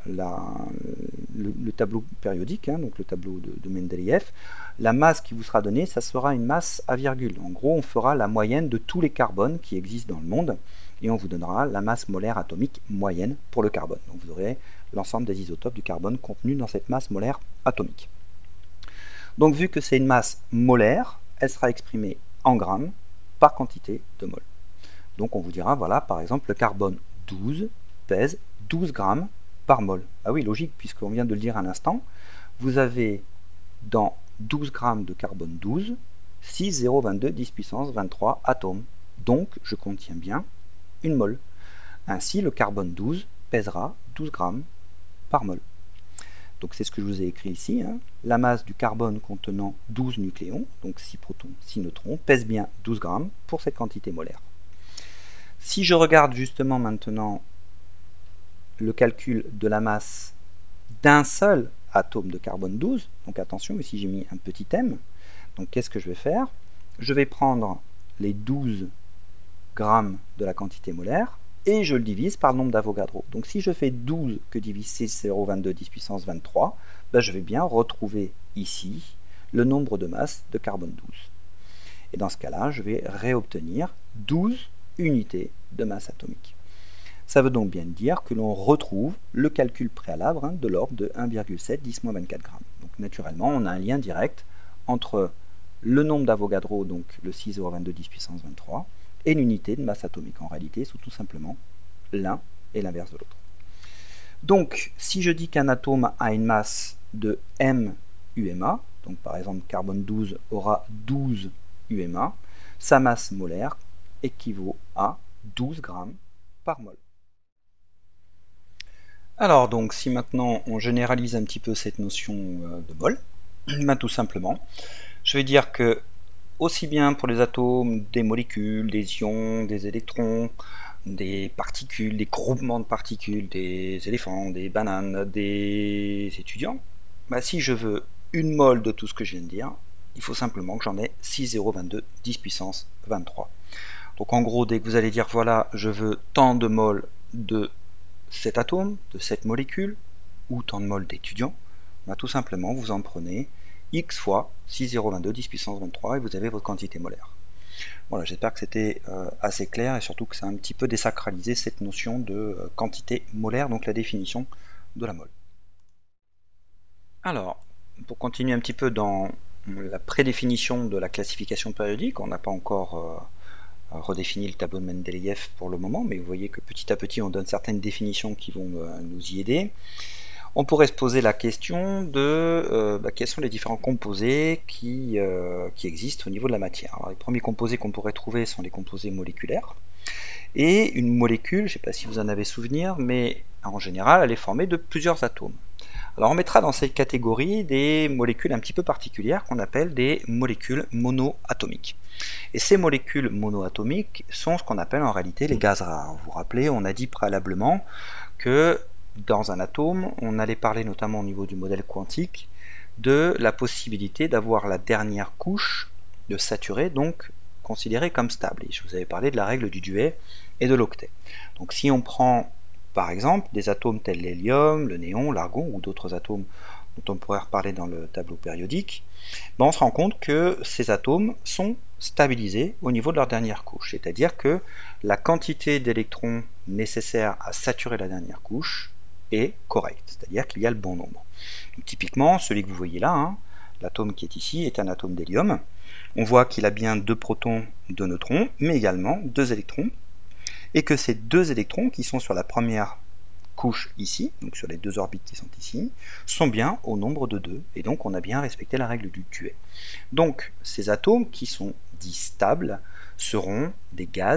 le tableau périodique, hein, donc le tableau de Mendeleïev, la masse qui vous sera donnée, ça sera une masse à virgule. En gros, on fera la moyenne de tous les carbones qui existent dans le monde, et on vous donnera la masse molaire atomique moyenne pour le carbone. Donc vous aurez l'ensemble des isotopes du carbone contenus dans cette masse molaire atomique. Donc vu que c'est une masse molaire, elle sera exprimée en grammes par quantité de mol. Donc on vous dira, voilà, par exemple, le carbone 12 pèse 12 grammes par mol. Ah oui, logique, puisqu'on vient de le dire à l'instant, vous avez dans 12 grammes de carbone 12, 6,022 10 puissance 23 atomes. Donc je contiens bien une mol. Ainsi, le carbone 12 pèsera 12 grammes par mol. Donc c'est ce que je vous ai écrit ici, hein. La masse du carbone contenant 12 nucléons, donc 6 protons, 6 neutrons, pèse bien 12 grammes pour cette quantité molaire. Si je regarde justement maintenant le calcul de la masse d'un seul atome de carbone 12, donc attention, ici j'ai mis un petit m, donc qu'est-ce que je vais faire? Je vais prendre les 12 grammes de la quantité molaire, et je le divise par le nombre d'Avogadro. Donc si je fais 12 que divise 6,022 10 puissance 23, ben je vais bien retrouver ici le nombre de masses de carbone 12. Et dans ce cas-là, je vais réobtenir 12 unités de masse atomique. Ça veut donc bien dire que l'on retrouve le calcul préalable, hein, de l'ordre de 1,7 10-24 grammes. Donc naturellement, on a un lien direct entre le nombre d'Avogadro, donc le 6,022 10 puissance 23, et l'unité de masse atomique. En réalité, c'est tout simplement l'un et l'inverse de l'autre. Donc, si je dis qu'un atome a une masse de m UMA, donc par exemple carbone 12 aura 12 UMA, sa masse molaire équivaut à 12 grammes par mol. Alors donc, si maintenant on généralise un petit peu cette notion de mol, ben, tout simplement, je vais dire que aussi bien pour les atomes, des molécules, des ions, des électrons, des particules, des groupements de particules, des éléphants, des bananes, des étudiants, bah si je veux une mole de tout ce que je viens de dire, il faut simplement que j'en ai 6,022 10 puissance 23. Donc en gros, dès que vous allez dire, voilà, je veux tant de moles de cet atome, de cette molécule, ou tant de moles d'étudiants, bah tout simplement, vous en prenez x fois 6,022 10 puissance 23 et vous avez votre quantité molaire. Voilà, j'espère que c'était assez clair et surtout que ça a un petit peu désacralisé cette notion de quantité molaire, donc la définition de la mole. Alors, pour continuer un petit peu dans la prédéfinition de la classification périodique, on n'a pas encore redéfini le tableau de Mendeleïev pour le moment, mais vous voyez que petit à petit on donne certaines définitions qui vont nous y aider. On pourrait se poser la question de quels sont les différents composés qui existent au niveau de la matière. Alors, les premiers composés qu'on pourrait trouver sont les composés moléculaires. Et une molécule, je ne sais pas si vous en avez souvenir, mais en général, elle est formée de plusieurs atomes. Alors on mettra dans cette catégorie des molécules un petit peu particulières qu'on appelle des molécules monoatomiques. Et ces molécules monoatomiques sont ce qu'on appelle en réalité les gaz rares. Vous vous rappelez, on a dit préalablement que dans un atome, on allait parler notamment au niveau du modèle quantique de la possibilité d'avoir la dernière couche de saturé, donc considérée comme stable. Et je vous avais parlé de la règle du duet et de l'octet. Donc si on prend par exemple des atomes tels l'hélium, le néon, l'argon ou d'autres atomes dont on pourrait reparler dans le tableau périodique, on se rend compte que ces atomes sont stabilisés au niveau de leur dernière couche, c'est-à-dire que la quantité d'électrons nécessaire à saturer la dernière couche est correcte, c'est-à-dire qu'il y a le bon nombre. Donc, typiquement, celui que vous voyez là, hein, l'atome qui est ici est un atome d'hélium. On voit qu'il a bien 2 protons, 2 neutrons, mais également 2 électrons, et que ces 2 électrons qui sont sur la première couche ici, donc sur les 2 orbites qui sont ici, sont bien au nombre de 2, et donc on a bien respecté la règle du duet. Donc ces atomes qui sont dits stables seront des gaz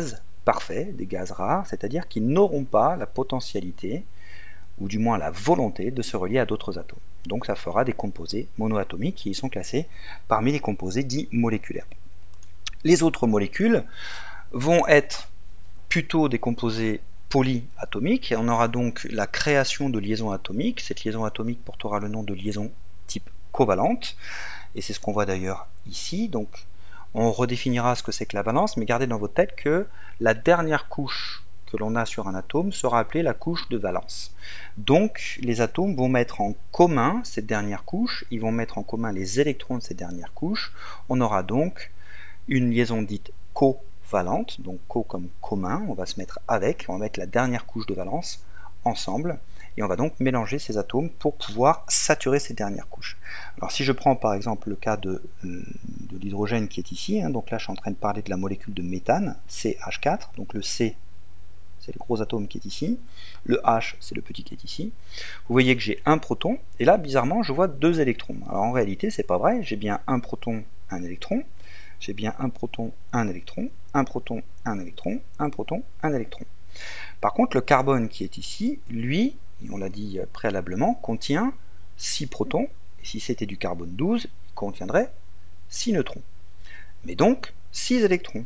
parfaits, des gaz rares, c'est-à-dire qu'ils n'auront pas la potentialité, ou du moins la volonté, de se relier à d'autres atomes. Donc ça fera des composés monoatomiques qui sont classés parmi les composés dits moléculaires. Les autres molécules vont être plutôt des composés polyatomiques, et on aura donc la création de liaisons atomiques. Cette liaison atomique portera le nom de liaison type covalente, et c'est ce qu'on voit d'ailleurs ici. Donc on redéfinira ce que c'est que la valence, mais gardez dans votre tête que la dernière couche que l'on a sur un atome sera appelée la couche de valence. Donc les atomes vont mettre en commun cette dernière couche, ils vont mettre en commun les électrons de cette dernière couche. On aura donc une liaison dite covalente, donc co comme commun, on va se mettre avec, on va mettre la dernière couche de valence ensemble, et on va donc mélanger ces atomes pour pouvoir saturer ces dernières couches. Alors si je prends par exemple le cas de l'hydrogène qui est ici, donc là je suis en train de parler de la molécule de méthane, CH4, donc le C c'est le gros atome qui est ici, le H c'est le petit qui est ici. Vous voyez que j'ai un proton, et là bizarrement je vois deux électrons. Alors en réalité c'est pas vrai, j'ai bien un proton, un électron, j'ai bien un proton, un électron, un proton, un électron, un proton, un électron. Par contre le carbone qui est ici, lui, on l'a dit préalablement, contient 6 protons, et si c'était du carbone 12, il contiendrait 6 neutrons. Mais donc 6 électrons.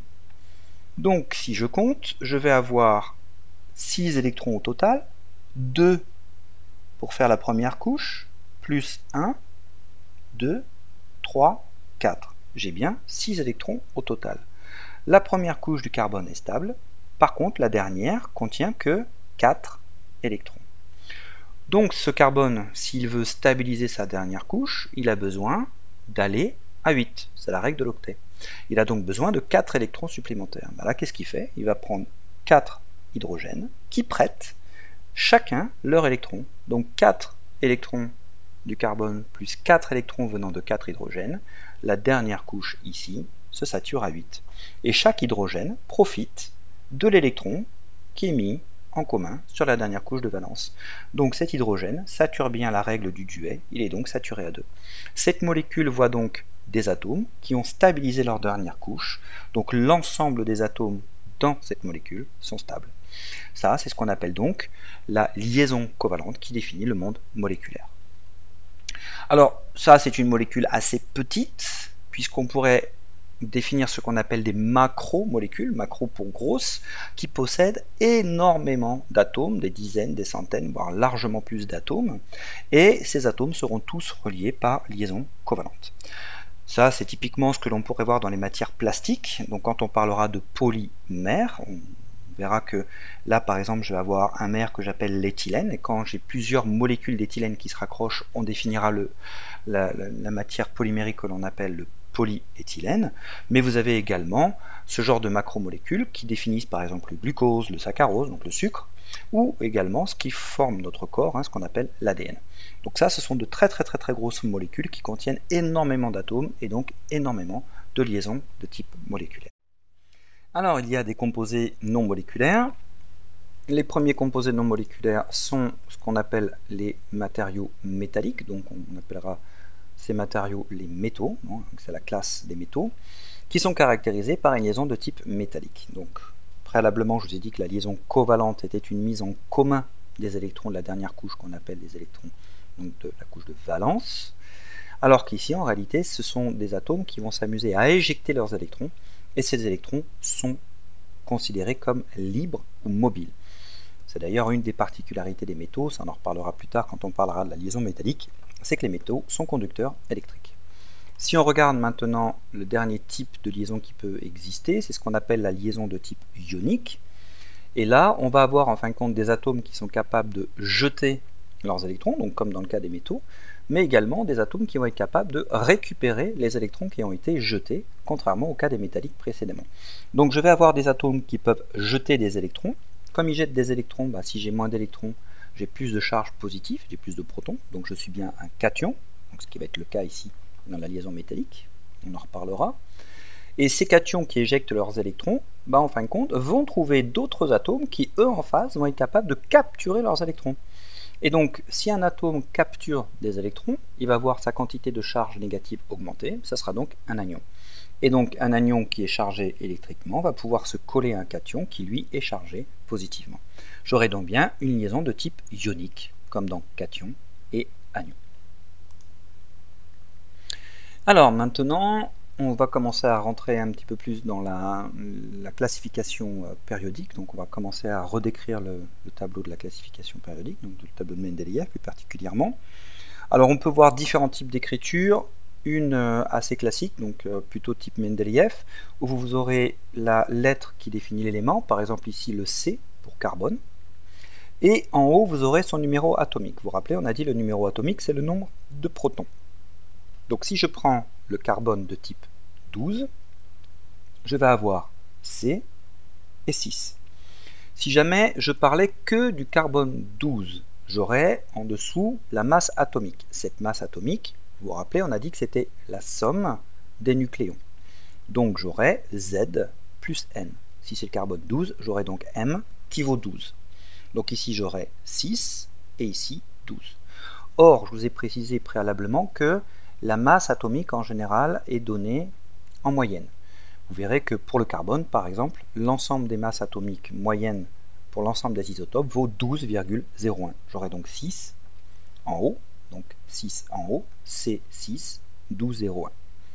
Donc si je compte, je vais avoir 6 électrons au total, 2 pour faire la première couche, plus 1, 2, 3, 4. J'ai bien 6 électrons au total. La première couche du carbone est stable, par contre la dernière contient que 4 électrons. Donc ce carbone, s'il veut stabiliser sa dernière couche, il a besoin d'aller à 8, c'est la règle de l'octet. Il a donc besoin de 4 électrons supplémentaires. Ben là, qu'est-ce qu'il fait? Il va prendre 4 hydrogènes qui prêtent chacun leur électron. Donc 4 électrons du carbone plus 4 électrons venant de 4 hydrogènes. La dernière couche ici se sature à 8. Et chaque hydrogène profite de l'électron qui est mis en commun sur la dernière couche de valence. Donc cet hydrogène sature bien la règle du duet, il est donc saturé à 2. Cette molécule voit donc des atomes qui ont stabilisé leur dernière couche, donc l'ensemble des atomes dans cette molécule sont stables. Ça, c'est ce qu'on appelle donc la liaison covalente qui définit le monde moléculaire. Alors ça, c'est une molécule assez petite, puisqu'on pourrait définir ce qu'on appelle des macromolécules, macro pour grosse, qui possèdent énormément d'atomes, des dizaines, des centaines, voire largement plus d'atomes, et ces atomes seront tous reliés par liaison covalente. Ça, c'est typiquement ce que l'on pourrait voir dans les matières plastiques. Donc quand on parlera de polymères, on verra que là, par exemple, je vais avoir un mère que j'appelle l'éthylène, et quand j'ai plusieurs molécules d'éthylène qui se raccrochent, on définira la matière polymérique que l'on appelle le polyéthylène. Mais vous avez également ce genre de macromolécules qui définissent par exemple le glucose, le saccharose, donc le sucre, ou également ce qui forme notre corps, ce qu'on appelle l'ADN. Donc ça, ce sont de très grosses molécules qui contiennent énormément d'atomes et donc énormément de liaisons de type moléculaire. Alors il y a des composés non moléculaires. Les premiers composés non moléculaires sont ce qu'on appelle les matériaux métalliques, donc on appellera ces matériaux les métaux, c'est la classe des métaux, qui sont caractérisés par une liaison de type métallique. Donc préalablement, je vous ai dit que la liaison covalente était une mise en commun des électrons de la dernière couche qu'on appelle les électrons donc de la couche de valence, alors qu'ici en réalité ce sont des atomes qui vont s'amuser à éjecter leurs électrons, et ces électrons sont considérés comme libres ou mobiles. C'est d'ailleurs une des particularités des métaux, ça on en reparlera plus tard quand on parlera de la liaison métallique, c'est que les métaux sont conducteurs électriques. Si on regarde maintenant le dernier type de liaison qui peut exister, c'est ce qu'on appelle la liaison de type ionique. Et là, on va avoir en fin de compte des atomes qui sont capables de jeter leurs électrons, donc comme dans le cas des métaux, mais également des atomes qui vont être capables de récupérer les électrons qui ont été jetés, contrairement au cas des métalliques précédemment. Donc je vais avoir des atomes qui peuvent jeter des électrons. Comme ils jettent des électrons, si j'ai moins d'électrons, j'ai plus de charge positive, j'ai plus de protons, donc je suis bien un cation, donc ce qui va être le cas ici dans la liaison métallique, on en reparlera. Et ces cations qui éjectent leurs électrons, en fin de compte, vont trouver d'autres atomes qui, eux, en face, vont être capables de capturer leurs électrons. Et donc, si un atome capture des électrons, il va avoir sa quantité de charge négative augmentée, ça sera donc un anion. Et donc un anion qui est chargé électriquement va pouvoir se coller à un cation qui lui est chargé positivement. J'aurai donc bien une liaison de type ionique, comme dans cation et anion. Alors maintenant, on va commencer à rentrer un petit peu plus dans la classification périodique. Donc on va commencer à redécrire le tableau de la classification périodique, donc le tableau de Mendeleïev plus particulièrement. Alors on peut voir différents types d'écriture. Une assez classique, donc plutôt type Mendeleïev, où vous aurez la lettre qui définit l'élément, par exemple ici le C pour carbone, et en haut vous aurez son numéro atomique. Vous vous rappelez, on a dit le numéro atomique c'est le nombre de protons. Donc si je prends le carbone de type 12, je vais avoir C et 6. Si jamais je parlais que du carbone 12, j'aurais en dessous la masse atomique. Cette masse atomique, vous vous rappelez, on a dit que c'était la somme des nucléons. Donc j'aurai Z plus N. Si c'est le carbone 12, j'aurai donc M qui vaut 12. Donc ici j'aurai 6 et ici 12. Or, je vous ai précisé préalablement que la masse atomique en général est donnée en moyenne. Vous verrez que pour le carbone, par exemple, l'ensemble des masses atomiques moyennes pour l'ensemble des isotopes vaut 12,01. J'aurai donc 6 en haut, donc 6 en haut, C6, 12,01.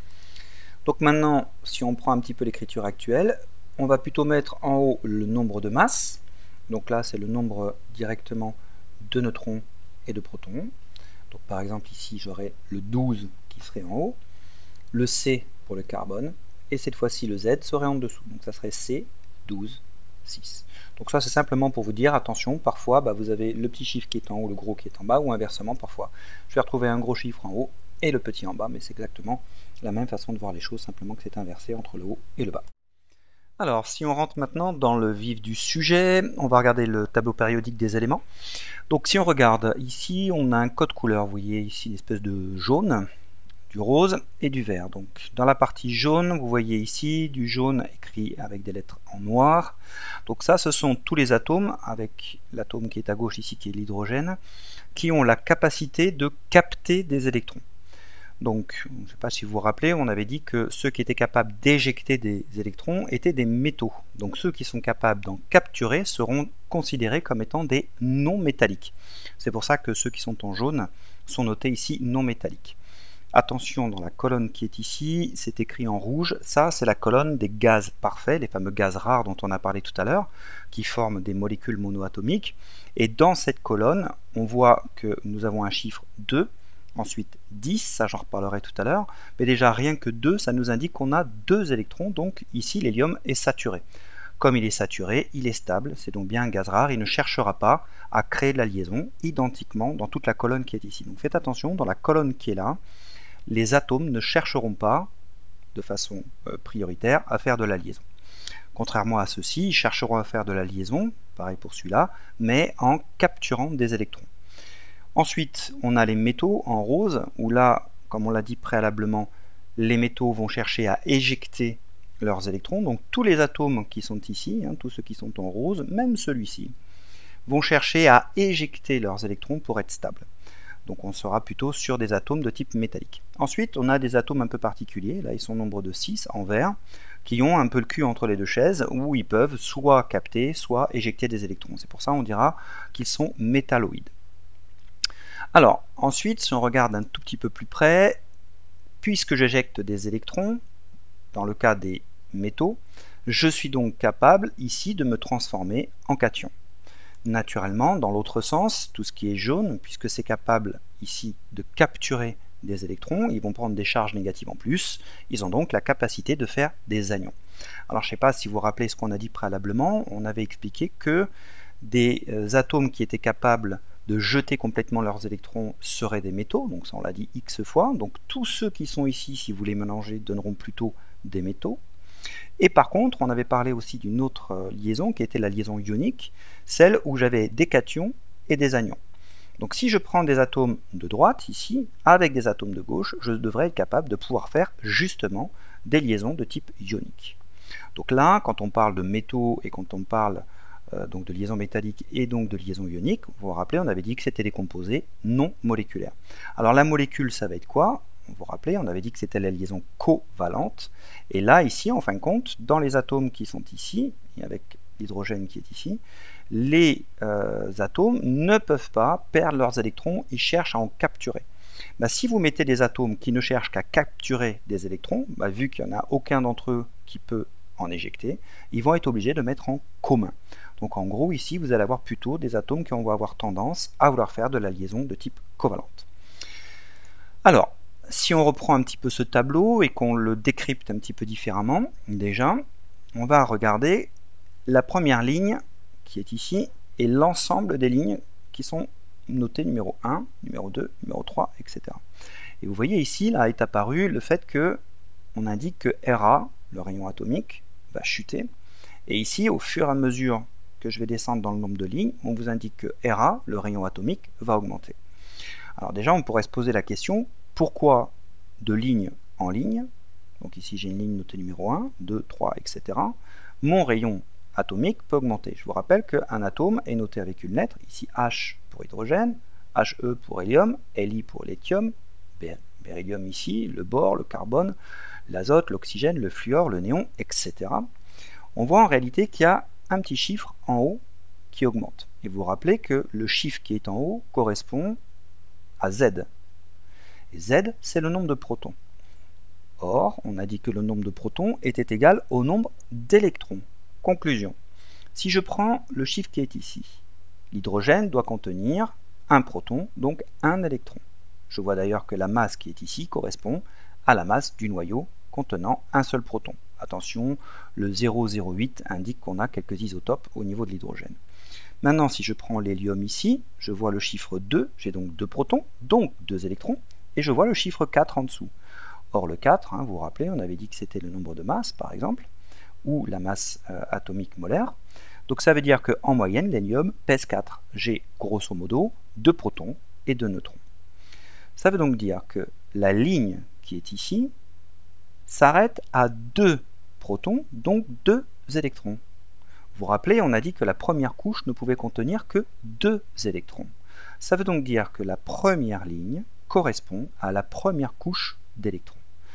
Donc maintenant, si on prend un petit peu l'écriture actuelle, on va plutôt mettre en haut le nombre de masses. Donc là, c'est le nombre directement de neutrons et de protons. Donc par exemple, ici, j'aurai le 12 qui serait en haut, le C pour le carbone, et cette fois-ci, le Z serait en dessous. Donc ça serait C, 12, 6. Donc ça, c'est simplement pour vous dire, attention, parfois, vous avez le petit chiffre qui est en haut, le gros qui est en bas, ou inversement, parfois, je vais retrouver un gros chiffre en haut et le petit en bas, mais c'est exactement la même façon de voir les choses, simplement que c'est inversé entre le haut et le bas. Alors, si on rentre maintenant dans le vif du sujet, on va regarder le tableau périodique des éléments. Donc si on regarde, ici, on a un code couleur, vous voyez ici une espèce de jaune, du rose et du vert. Donc dans la partie jaune, vous voyez ici du jaune écrit avec des lettres en noir. Donc ça, ce sont tous les atomes, avec l'atome qui est à gauche ici, qui est l'hydrogène, qui ont la capacité de capter des électrons. Donc, je ne sais pas si vous vous rappelez, on avait dit que ceux qui étaient capables d'éjecter des électrons étaient des métaux. Donc ceux qui sont capables d'en capturer seront considérés comme étant des non métalliques. C'est pour ça que ceux qui sont en jaune sont notés ici non métalliques. Attention, dans la colonne qui est ici, c'est écrit en rouge, ça c'est la colonne des gaz parfaits, les fameux gaz rares dont on a parlé tout à l'heure, qui forment des molécules monoatomiques. Et dans cette colonne, on voit que nous avons un chiffre 2, ensuite 10, ça j'en reparlerai tout à l'heure, mais déjà rien que 2, ça nous indique qu'on a 2 électrons, donc ici l'hélium est saturé. Comme il est saturé, il est stable, c'est donc bien un gaz rare, il ne cherchera pas à créer de la liaison identiquement dans toute la colonne qui est ici. Donc faites attention, dans la colonne qui est là, les atomes ne chercheront pas, de façon prioritaire, à faire de la liaison. Contrairement à ceux-ci, ils chercheront à faire de la liaison, pareil pour celui-là, mais en capturant des électrons. Ensuite, on a les métaux en rose, où là, comme on l'a dit préalablement, les métaux vont chercher à éjecter leurs électrons. Donc tous les atomes qui sont ici, tous ceux qui sont en rose, même celui-ci, vont chercher à éjecter leurs électrons pour être stables. Donc on sera plutôt sur des atomes de type métallique. Ensuite, on a des atomes un peu particuliers, là ils sont au nombre de 6 en vert, qui ont un peu le cul entre les deux chaises, où ils peuvent soit capter, soit éjecter des électrons. C'est pour ça qu'on dira qu'ils sont métalloïdes. Alors, ensuite, si on regarde un tout petit peu plus près, puisque j'éjecte des électrons, dans le cas des métaux, je suis donc capable ici de me transformer en cation. Naturellement, dans l'autre sens, tout ce qui est jaune, puisque c'est capable ici de capturer des électrons, ils vont prendre des charges négatives en plus, ils ont donc la capacité de faire des anions. Alors je ne sais pas si vous vous rappelez ce qu'on a dit préalablement, on avait expliqué que des atomes qui étaient capables de jeter complètement leurs électrons seraient des métaux, donc ça on l'a dit X fois, donc tous ceux qui sont ici, si vous les mélangez, donneront plutôt des métaux. Et par contre, on avait parlé aussi d'une autre liaison qui était la liaison ionique, celle où j'avais des cations et des anions. Donc si je prends des atomes de droite, ici, avec des atomes de gauche, je devrais être capable de pouvoir faire justement des liaisons de type ionique. Donc là, quand on parle de métaux et quand on parle donc de liaison métallique et donc de liaison ionique, vous vous rappelez, on avait dit que c'était des composés non moléculaires. Alors la molécule, ça va être quoi? Vous vous rappelez, on avait dit que c'était la liaison covalente. Et là, ici, en fin de compte, dans les atomes qui sont ici, et avec l'hydrogène qui est ici, les atomes ne peuvent pas perdre leurs électrons, ils cherchent à en capturer. Si vous mettez des atomes qui ne cherchent qu'à capturer des électrons, vu qu'il n'y en a aucun d'entre eux qui peut en éjecter, ils vont être obligés de mettre en commun. Donc en gros, ici, vous allez avoir plutôt des atomes qui vont avoir tendance à vouloir faire de la liaison de type covalente. Alors, si on reprend un petit peu ce tableau et qu'on le décrypte un petit peu différemment, déjà, on va regarder la première ligne qui est ici et l'ensemble des lignes qui sont notées numéro 1, numéro 2, numéro 3, etc. Et vous voyez ici, là est apparu le fait que on indique que Ra, le rayon atomique, va chuter. Et ici, au fur et à mesure que je vais descendre dans le nombre de lignes, on vous indique que Ra, le rayon atomique, va augmenter. Alors déjà, on pourrait se poser la question, pourquoi de ligne en ligne, donc ici j'ai une ligne notée numéro 1, 2, 3, etc., mon rayon atomique peut augmenter. Je vous rappelle qu'un atome est noté avec une lettre, ici H pour hydrogène, He pour hélium, Li pour lithium, beryllium ici, le bore, le carbone, l'azote, l'oxygène, le fluor, le néon, etc. On voit en réalité qu'il y a un petit chiffre en haut qui augmente. Et vous vous rappelez que le chiffre qui est en haut correspond à Z. Et Z, c'est le nombre de protons. Or, on a dit que le nombre de protons était égal au nombre d'électrons. Conclusion. Si je prends le chiffre qui est ici, l'hydrogène doit contenir un proton, donc un électron. Je vois d'ailleurs que la masse qui est ici correspond à la masse du noyau contenant un seul proton. Attention, le 0,08 indique qu'on a quelques isotopes au niveau de l'hydrogène. Maintenant, si je prends l'hélium ici, je vois le chiffre 2, j'ai donc 2 protons, donc 2 électrons, et je vois le chiffre 4 en dessous. Or, le 4, vous vous rappelez, on avait dit que c'était le nombre de masses, par exemple, ou la masse atomique molaire. Donc ça veut dire qu'en moyenne, l'hélium pèse 4. J'ai grosso modo 2 protons et 2 neutrons. Ça veut donc dire que la ligne qui est ici s'arrête à 2 protons, donc 2 électrons. Vous vous rappelez, on a dit que la première couche ne pouvait contenir que 2 électrons. Ça veut donc dire que la première ligne correspond à la première couche d'électrons.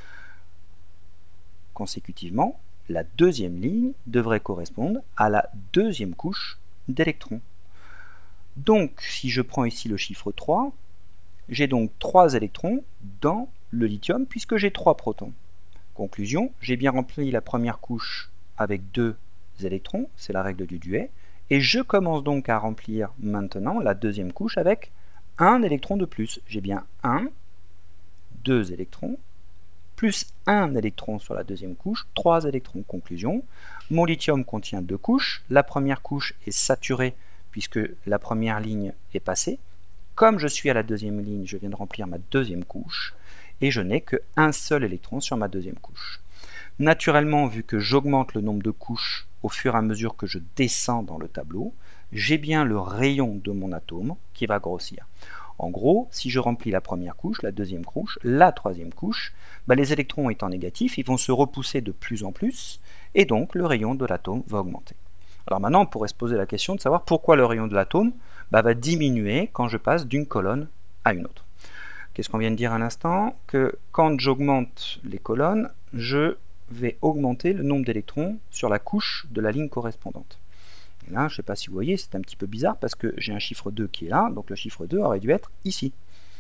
Consécutivement, la deuxième ligne devrait correspondre à la deuxième couche d'électrons. Donc, si je prends ici le chiffre 3, j'ai donc 3 électrons dans le lithium puisque j'ai 3 protons. Conclusion, j'ai bien rempli la première couche avec 2 électrons, c'est la règle du duet, et je commence donc à remplir maintenant la deuxième couche avec un électron de plus. J'ai bien 1, 2 électrons, plus 1 électron sur la deuxième couche, 3 électrons. Conclusion, mon lithium contient 2 couches, la première couche est saturée puisque la première ligne est passée. Comme je suis à la deuxième ligne, je viens de remplir ma deuxième couche, et je n'ai qu'un seul électron sur ma deuxième couche. Naturellement, vu que j'augmente le nombre de couches au fur et à mesure que je descends dans le tableau, j'ai bien le rayon de mon atome qui va grossir. En gros, si je remplis la première couche, la deuxième couche, la troisième couche, les électrons étant négatifs, ils vont se repousser de plus en plus, et donc le rayon de l'atome va augmenter. Alors maintenant, on pourrait se poser la question de savoir pourquoi le rayon de l'atome va diminuer quand je passe d'une colonne à une autre. Qu'est-ce qu'on vient de dire à l'instant? Que quand j'augmente les colonnes, je vais augmenter le nombre d'électrons sur la couche de la ligne correspondante. Et là, je ne sais pas si vous voyez, c'est un petit peu bizarre parce que j'ai un chiffre 2 qui est là, donc le chiffre 2 aurait dû être ici.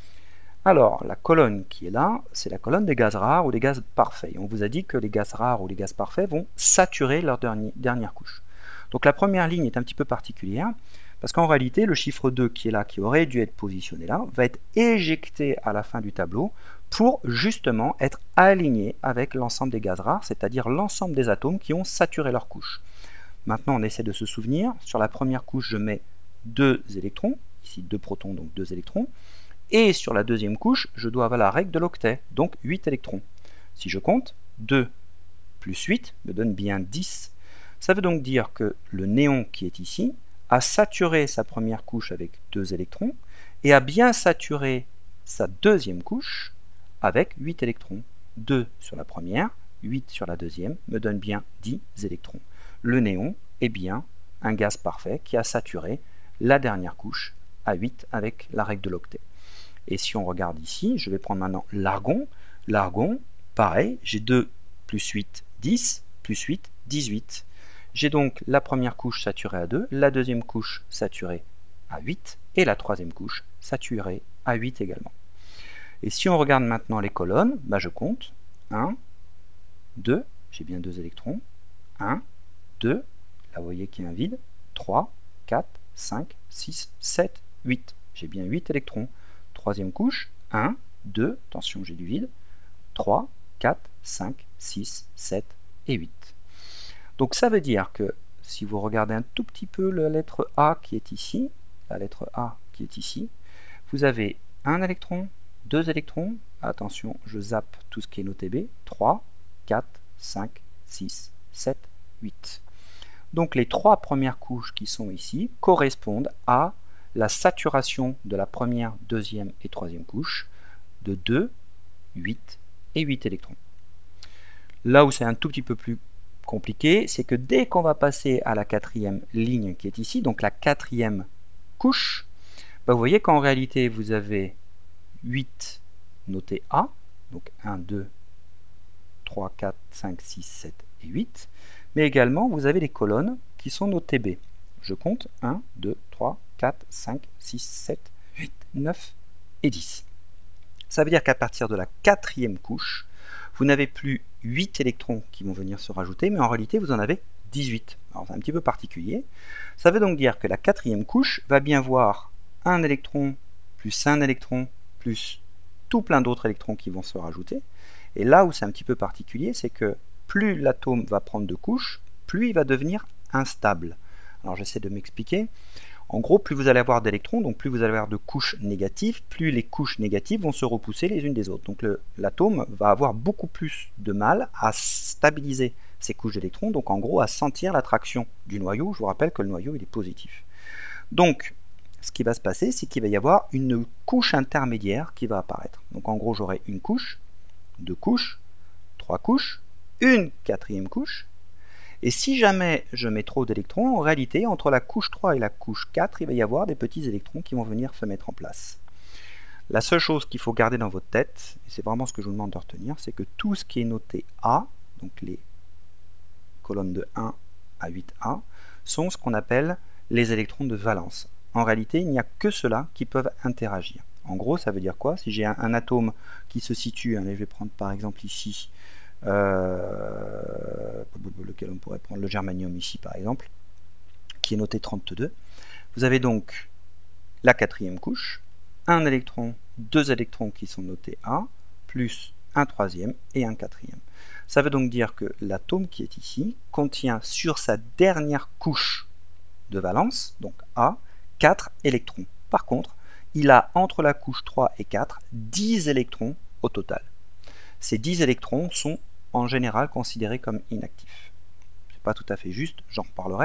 Alors, la colonne qui est là, c'est la colonne des gaz rares ou des gaz parfaits. On vous a dit que les gaz rares ou les gaz parfaits vont saturer leur dernière couche. Donc la première ligne est un petit peu particulière, parce qu'en réalité, le chiffre 2 qui est là, qui aurait dû être positionné là, va être éjecté à la fin du tableau pour justement être aligné avec l'ensemble des gaz rares, c'est-à-dire l'ensemble des atomes qui ont saturé leur couche. Maintenant, on essaie de se souvenir, sur la première couche, je mets 2 électrons, ici 2 protons, donc 2 électrons, et sur la deuxième couche, je dois avoir la règle de l'octet, donc 8 électrons. Si je compte, 2 plus 8 me donne bien 10. Ça veut donc dire que le néon qui est ici a saturé sa première couche avec 2 électrons et a bien saturé sa deuxième couche avec 8 électrons. 2 sur la première, 8 sur la deuxième me donne bien 10 électrons. Le néon est bien un gaz parfait qui a saturé la dernière couche à 8 avec la règle de l'octet. Et si on regarde ici, je vais prendre maintenant l'argon. L'argon, pareil, j'ai 2 plus 8, 10, plus 8, 18. J'ai donc la première couche saturée à 2, la deuxième couche saturée à 8, et la troisième couche saturée à 8 également. Et si on regarde maintenant les colonnes, bah je compte 1, 2, j'ai bien 2 électrons, 1, 2, là vous voyez qu'il y a un vide, 3, 4, 5, 6, 7, 8. J'ai bien 8 électrons. Troisième couche, 1, 2, attention j'ai du vide, 3, 4, 5, 6, 7 et 8. Donc ça veut dire que si vous regardez un tout petit peu la lettre A qui est ici, la lettre A qui est ici, vous avez un électron, 2 électrons, attention je zappe tout ce qui est noté B, 3, 4, 5, 6, 7, 8. Donc les 3 premières couches qui sont ici correspondent à la saturation de la première, deuxième et troisième couche de 2, 8 et 8 électrons. Là où c'est un tout petit peu plus compliqué, c'est que dès qu'on va passer à la quatrième ligne qui est ici, donc la quatrième couche, bah vous voyez qu'en réalité vous avez 8 noté A, donc 1, 2, 3, 4, 5, 6, 7 et 8, mais également vous avez les colonnes qui sont notées B. Je compte 1, 2, 3, 4, 5, 6, 7, 8, 9 et 10. Ça veut dire qu'à partir de la quatrième couche, vous n'avez plus 8 électrons qui vont venir se rajouter, mais en réalité vous en avez 18. Alors c'est un petit peu particulier. Ça veut donc dire que la quatrième couche va bien voir un électron plus un électron plus tout plein d'autres électrons qui vont se rajouter. Et là où c'est un petit peu particulier, c'est que plus l'atome va prendre de couches, plus il va devenir instable. Alors j'essaie de m'expliquer. En gros, plus vous allez avoir d'électrons, donc plus vous allez avoir de couches négatives, plus les couches négatives vont se repousser les unes des autres. Donc l'atome va avoir beaucoup plus de mal à stabiliser ces couches d'électrons, donc en gros à sentir l'attraction du noyau. Je vous rappelle que le noyau il est positif. Donc ce qui va se passer, c'est qu'il va y avoir une couche intermédiaire qui va apparaître. Donc en gros, j'aurai une couche, 2 couches, 3 couches, une quatrième couche. Et si jamais je mets trop d'électrons, en réalité, entre la couche 3 et la couche 4, il va y avoir des petits électrons qui vont venir se mettre en place. La seule chose qu'il faut garder dans votre tête, et c'est vraiment ce que je vous demande de retenir, c'est que tout ce qui est noté A, donc les colonnes de 1 à 8A, sont ce qu'on appelle les électrons de valence. En réalité, il n'y a que ceux-là qui peuvent interagir. En gros, ça veut dire quoi? Si j'ai un atome qui se situe, allez, je vais prendre par exemple ici, lequel on pourrait prendre le germanium ici par exemple, qui est noté 32. Vous avez donc la quatrième couche, un électron, 2 électrons qui sont notés A, plus un troisième et un quatrième. Ça veut donc dire que l'atome qui est ici contient sur sa dernière couche de valence, donc A, 4 électrons. Par contre, il a entre la couche 3 et 4, 10 électrons au total. Ces 10 électrons sont en général considérés comme inactifs. Ce n'est pas tout à fait juste, j'en reparlerai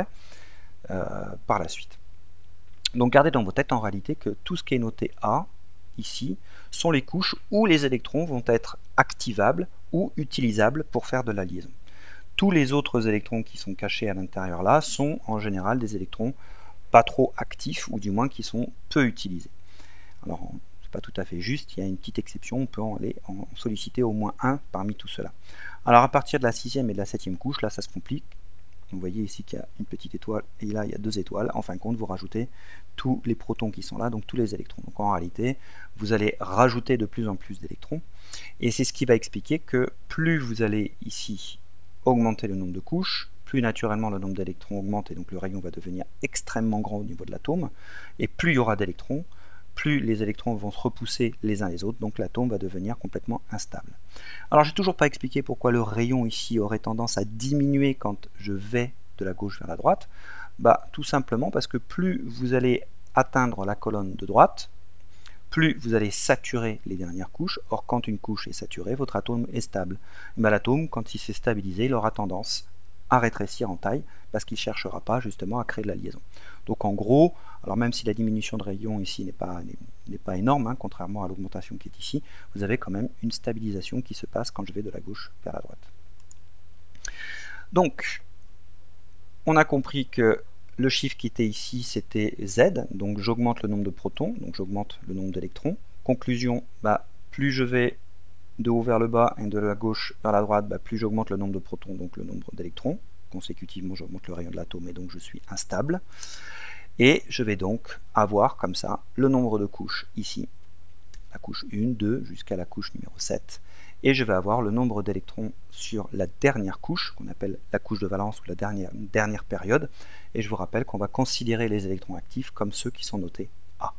par la suite. Donc gardez dans vos têtes en réalité que tout ce qui est noté A, ici, sont les couches où les électrons vont être activables ou utilisables pour faire de la liaison. Tous les autres électrons qui sont cachés à l'intérieur là sont en général des électrons pas trop actifs ou du moins qui sont peu utilisés. Alors c'est pas tout à fait juste, il y a une petite exception, on peut en solliciter au moins un parmi tout cela. Alors à partir de la 6e et de la 7e couche, là ça se complique. Vous voyez ici qu'il y a une petite étoile et là il y a 2 étoiles. En fin de compte, vous rajoutez tous les protons qui sont là, donc tous les électrons. Donc en réalité, vous allez rajouter de plus en plus d'électrons. Et c'est ce qui va expliquer que plus vous allez ici augmenter le nombre de couches, plus naturellement le nombre d'électrons augmente et donc le rayon va devenir extrêmement grand au niveau de l'atome. Et plus il y aura d'électrons, plus les électrons vont se repousser les uns les autres, donc l'atome va devenir complètement instable. Alors j'ai toujours pas expliqué pourquoi le rayon ici aurait tendance à diminuer quand je vais de la gauche vers la droite. Bah, tout simplement parce que plus vous allez atteindre la colonne de droite, plus vous allez saturer les dernières couches. Or quand une couche est saturée, votre atome est stable. L'atome, quand il s'est stabilisé, il aura tendance à rétrécir en taille parce qu'il ne cherchera pas justement à créer de la liaison. Donc en gros, alors même si la diminution de rayon ici n'est pas énorme, hein, contrairement à l'augmentation qui est ici, vous avez quand même une stabilisation qui se passe quand je vais de la gauche vers la droite. Donc, on a compris que le chiffre qui était ici, c'était Z, donc j'augmente le nombre de protons, donc j'augmente le nombre d'électrons. Conclusion, bah, plus je vais de haut vers le bas et de la gauche vers la droite, plus j'augmente le nombre de protons, donc le nombre d'électrons. Consécutivement, j'augmente le rayon de l'atome et donc je suis instable. Et je vais donc avoir comme ça le nombre de couches ici, la couche 1, 2, jusqu'à la couche numéro 7. Et je vais avoir le nombre d'électrons sur la dernière couche, qu'on appelle la couche de valence ou la dernière période. Et je vous rappelle qu'on va considérer les électrons actifs comme ceux qui sont notés A.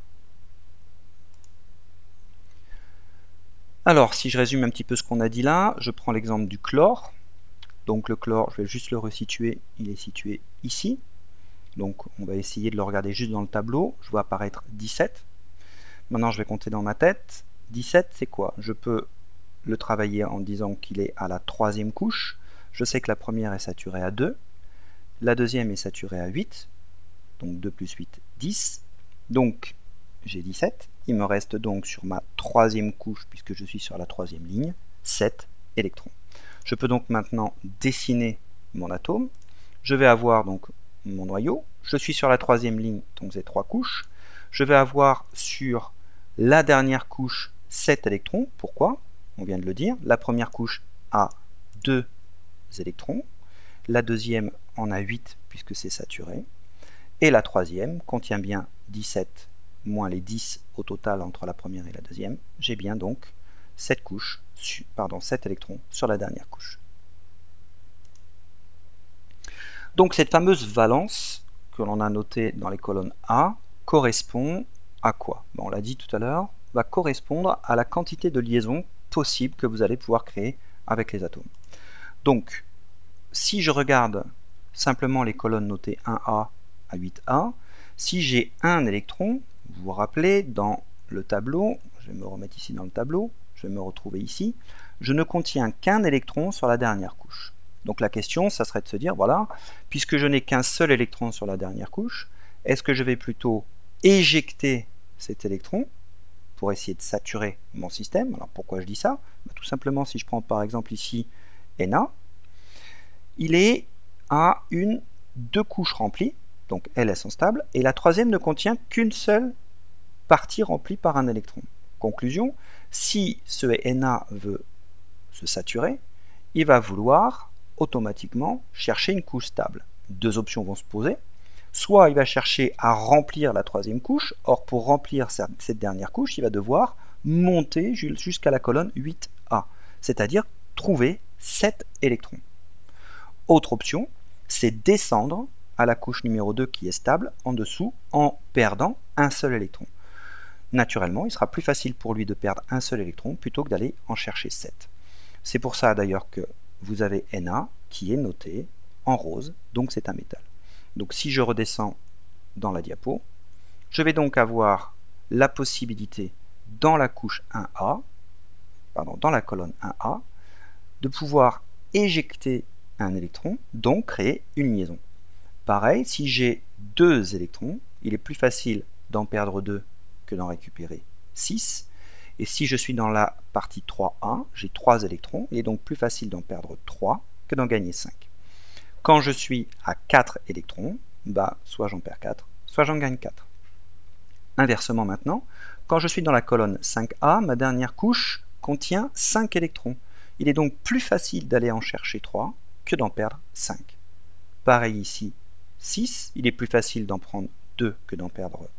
Alors, si je résume un petit peu ce qu'on a dit là, je prends l'exemple du chlore. Donc le chlore, je vais juste le resituer, il est situé ici. Donc on va essayer de le regarder juste dans le tableau. Je vois apparaître 17. Maintenant je vais compter dans ma tête. 17 c'est quoi? Je peux le travailler en disant qu'il est à la troisième couche. Je sais que la première est saturée à 2. La deuxième est saturée à 8. Donc 2 plus 8, 10. Donc j'ai 17. Il me reste donc sur ma troisième couche, puisque je suis sur la troisième ligne, 7 électrons. Je peux donc maintenant dessiner mon atome. Je vais avoir donc mon noyau. Je suis sur la troisième ligne, donc j'ai 3 couches. Je vais avoir sur la dernière couche 7 électrons. Pourquoi? On vient de le dire. La première couche a 2 électrons. La deuxième en a 8 puisque c'est saturé. Et la troisième contient bien 17 moins les 10 au total entre la première et la deuxième. J'ai bien donc 7 électrons sur la dernière couche. Donc cette fameuse valence que l'on a notée dans les colonnes A correspond à quoi? On l'a dit tout à l'heure, va correspondre à la quantité de liaisons possibles que vous allez pouvoir créer avec les atomes. Donc si je regarde simplement les colonnes notées 1A à 8A, si j'ai un électron, vous vous rappelez, dans le tableau, je vais me remettre ici dans le tableau, je vais me retrouver ici, je ne contiens qu'un électron sur la dernière couche. Donc la question, ça serait de se dire, voilà, puisque je n'ai qu'un seul électron sur la dernière couche, est-ce que je vais plutôt éjecter cet électron pour essayer de saturer mon système? Alors pourquoi je dis ça? Tout simplement, si je prends par exemple ici Na, il est à deux couches remplies, donc elles sont stables, et la troisième ne contient qu'une seule partie remplie par un électron. Conclusion, si ce Na veut se saturer, il va vouloir automatiquement chercher une couche stable. Deux options vont se poser. Soit il va chercher à remplir la troisième couche, or pour remplir cette dernière couche, il va devoir monter jusqu'à la colonne 8A, c'est-à-dire trouver 7 électrons. Autre option, c'est descendre à la couche numéro 2 qui est stable en dessous en perdant un seul électron. Naturellement, il sera plus facile pour lui de perdre un seul électron plutôt que d'aller en chercher 7. C'est pour ça d'ailleurs que vous avez Na qui est noté en rose, donc c'est un métal. Donc si je redescends dans la diapo, je vais donc avoir la possibilité dans la couche 1A, dans la colonne 1A, de pouvoir éjecter un électron, donc créer une liaison. Pareil, si j'ai 2 électrons, il est plus facile d'en perdre 2 que d'en récupérer 6. Et si je suis dans la partie 3A, j'ai 3 électrons, il est donc plus facile d'en perdre 3 que d'en gagner 5. Quand je suis à 4 électrons, soit j'en perds 4, soit j'en gagne 4. Inversement maintenant, quand je suis dans la colonne 5A, ma dernière couche contient 5 électrons. Il est donc plus facile d'aller en chercher 3 que d'en perdre 5. Pareil ici, 6, il est plus facile d'en prendre 2 que d'en perdre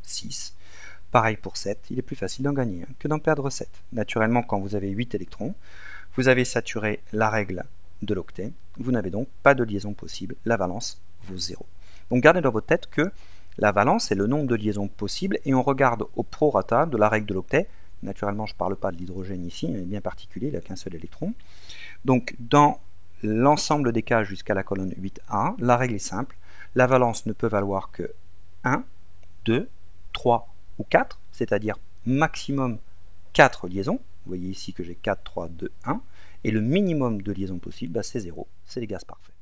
6. Pareil pour 7, il est plus facile d'en gagner 1 que d'en perdre 7. Naturellement, quand vous avez 8 électrons, vous avez saturé la règle de l'octet, vous n'avez donc pas de liaison possible, la valence vaut 0. Donc gardez dans votre tête que la valence est le nombre de liaisons possibles et on regarde au prorata de la règle de l'octet. Naturellement, je ne parle pas de l'hydrogène ici, il est bien particulier, il n'a qu'un seul électron. Donc dans l'ensemble des cas jusqu'à la colonne 8A, la règle est simple, la valence ne peut valoir que 1, 2, 3 ou 4, c'est-à-dire maximum 4 liaisons. Vous voyez ici que j'ai 4, 3, 2, 1. Et le minimum de liaisons possible, c'est 0. C'est les gaz parfaits.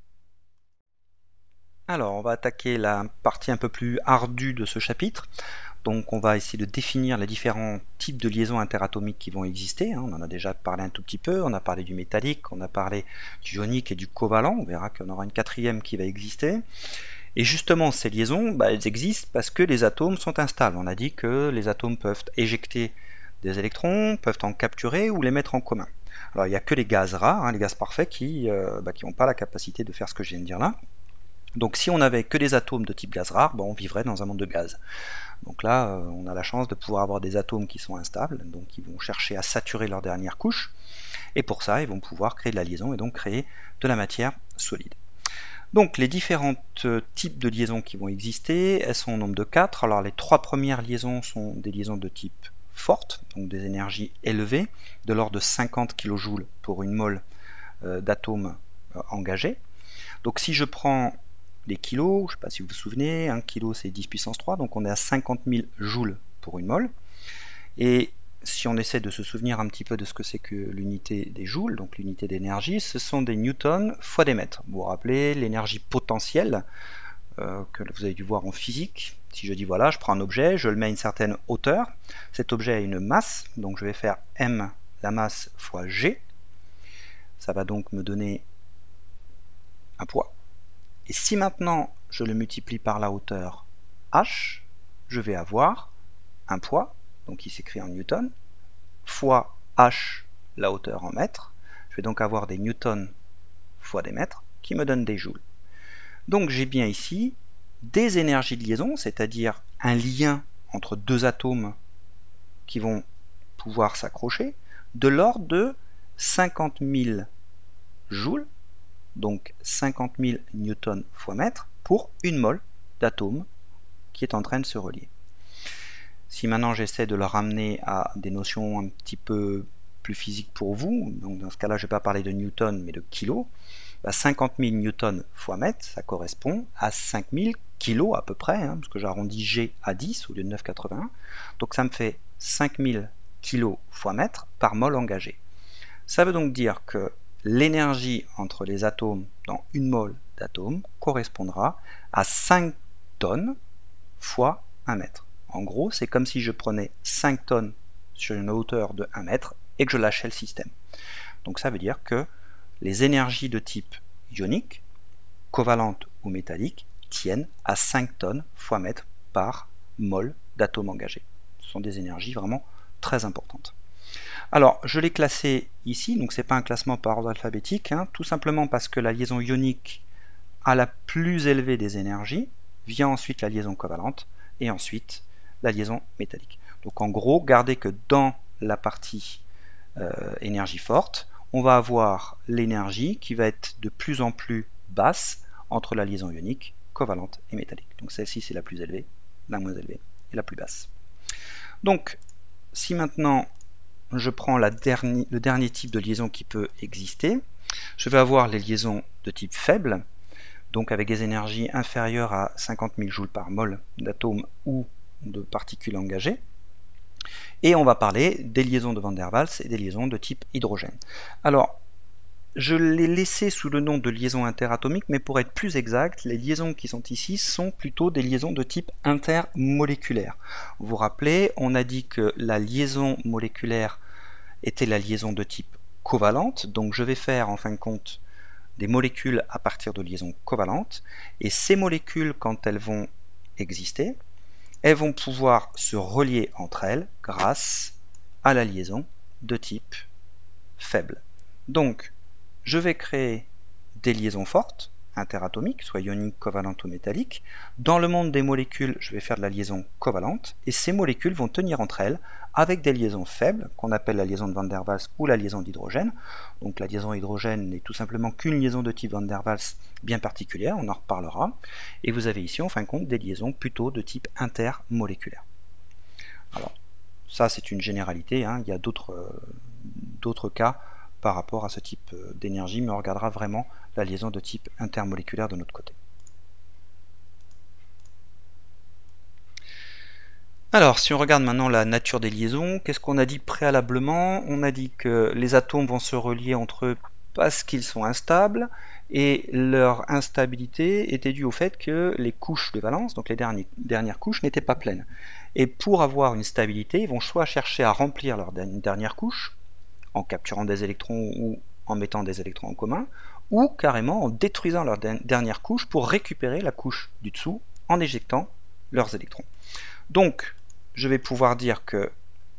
Alors, on va attaquer la partie un peu plus ardue de ce chapitre. Donc, on va essayer de définir les différents types de liaisons interatomiques qui vont exister. On en a déjà parlé un tout petit peu. On a parlé du métallique, on a parlé du ionique et du covalent. On verra qu'on aura une quatrième qui va exister. Et justement, ces liaisons, elles existent parce que les atomes sont instables. On a dit que les atomes peuvent éjecter des électrons, peuvent en capturer ou les mettre en commun. Alors il n'y a que les gaz rares, hein, les gaz parfaits, qui n'ont pas la capacité de faire ce que je viens de dire là. Donc si on n'avait que des atomes de type gaz rare, on vivrait dans un monde de gaz. Donc là, on a la chance de pouvoir avoir des atomes qui sont instables, donc ils vont chercher à saturer leur dernière couche, et pour ça, ils vont pouvoir créer de la liaison et donc créer de la matière solide. Donc les différentes types de liaisons qui vont exister, elles sont au nombre de 4. Alors les 3 premières liaisons sont des liaisons de type forte, donc des énergies élevées, de l'ordre de 50 kJ pour une mole d'atomes engagés. Donc si je prends les kilos, je ne sais pas si vous vous souvenez, 1 kg c'est 10 puissance 3, donc on est à 50 000 joules pour une mole. Et si on essaie de se souvenir un petit peu de ce que c'est que l'unité des joules, donc l'unité d'énergie, ce sont des newtons fois des mètres. Vous vous rappelez l'énergie potentielle que vous avez dû voir en physique. Si je dis voilà, je prends un objet, je le mets à une certaine hauteur, cet objet a une masse, donc je vais faire m la masse fois g, ça va donc me donner un poids. Et si maintenant je le multiplie par la hauteur h, je vais avoir un poids, donc il s'écrit en newton, fois h, la hauteur en mètres. Je vais donc avoir des newtons fois des mètres, qui me donnent des joules. Donc j'ai bien ici des énergies de liaison, c'est-à-dire un lien entre deux atomes qui vont pouvoir s'accrocher, de l'ordre de 50 000 joules, donc 50 000 newtons fois mètre, pour une mole d'atome qui est en train de se relier. Si maintenant j'essaie de le ramener à des notions un petit peu plus physiques pour vous, donc dans ce cas-là je ne vais pas parler de newton mais de kilo, 50 000 newtons fois mètre, ça correspond à 5000 kilos à peu près, parce que j'arrondis G à 10 au lieu de 9,81, donc ça me fait 5000 kilos fois mètre par mole engagé. Ça veut donc dire que l'énergie entre les atomes dans une mole d'atome correspondra à 5 tonnes fois 1 mètre. En gros, c'est comme si je prenais 5 tonnes sur une hauteur de 1 mètre et que je lâchais le système. Donc ça veut dire que les énergies de type ionique, covalente ou métallique, tiennent à 5 tonnes fois mètre par mole d'atomes engagés. Ce sont des énergies vraiment très importantes. Alors, je l'ai classé ici, donc ce n'est pas un classement par ordre alphabétique, tout simplement parce que la liaison ionique a la plus élevée des énergies, vient ensuite la liaison covalente, et ensuite la liaison métallique. Donc en gros, gardez que dans la partie énergie forte, on va avoir l'énergie qui va être de plus en plus basse entre la liaison ionique, covalente et métallique. Donc celle-ci c'est la plus élevée, la moins élevée et la plus basse. Donc si maintenant je prends le dernier type de liaison qui peut exister, je vais avoir les liaisons de type faible, donc avec des énergies inférieures à 50 000 joules par mol d'atomes ou de particules engagées. Et on va parler des liaisons de Van der Waals et des liaisons de type hydrogène. Alors, je l'ai laissé sous le nom de liaison interatomique, mais pour être plus exact, les liaisons qui sont ici sont plutôt des liaisons de type intermoléculaire. Vous vous rappelez, on a dit que la liaison moléculaire était la liaison de type covalente, donc je vais faire en fin de compte des molécules à partir de liaisons covalentes, et ces molécules, quand elles vont exister, elles vont pouvoir se relier entre elles grâce à la liaison de type faible. Donc, je vais créer des liaisons fortes, interatomiques, soit ioniques, covalentes ou métalliques. Dans le monde des molécules, je vais faire de la liaison covalente, et ces molécules vont tenir entre elles avec des liaisons faibles, qu'on appelle la liaison de Van der Waals ou la liaison d'hydrogène. Donc la liaison hydrogène n'est tout simplement qu'une liaison de type Van der Waals bien particulière, on en reparlera. Et vous avez ici, en fin de compte, des liaisons plutôt de type intermoléculaire. Alors, ça c'est une généralité, il y a d'autres cas par rapport à ce type d'énergie, mais on regardera vraiment la liaison de type intermoléculaire de notre côté. Alors, si on regarde maintenant la nature des liaisons, qu'est-ce qu'on a dit préalablement? On a dit que les atomes vont se relier entre eux parce qu'ils sont instables, et leur instabilité était due au fait que les couches de valence, donc les dernières couches, n'étaient pas pleines. Et pour avoir une stabilité, ils vont soit chercher à remplir leur dernière couche, en capturant des électrons ou en mettant des électrons en commun, ou carrément en détruisant leur dernière couche pour récupérer la couche du dessous en éjectant leurs électrons. Donc, je vais pouvoir dire que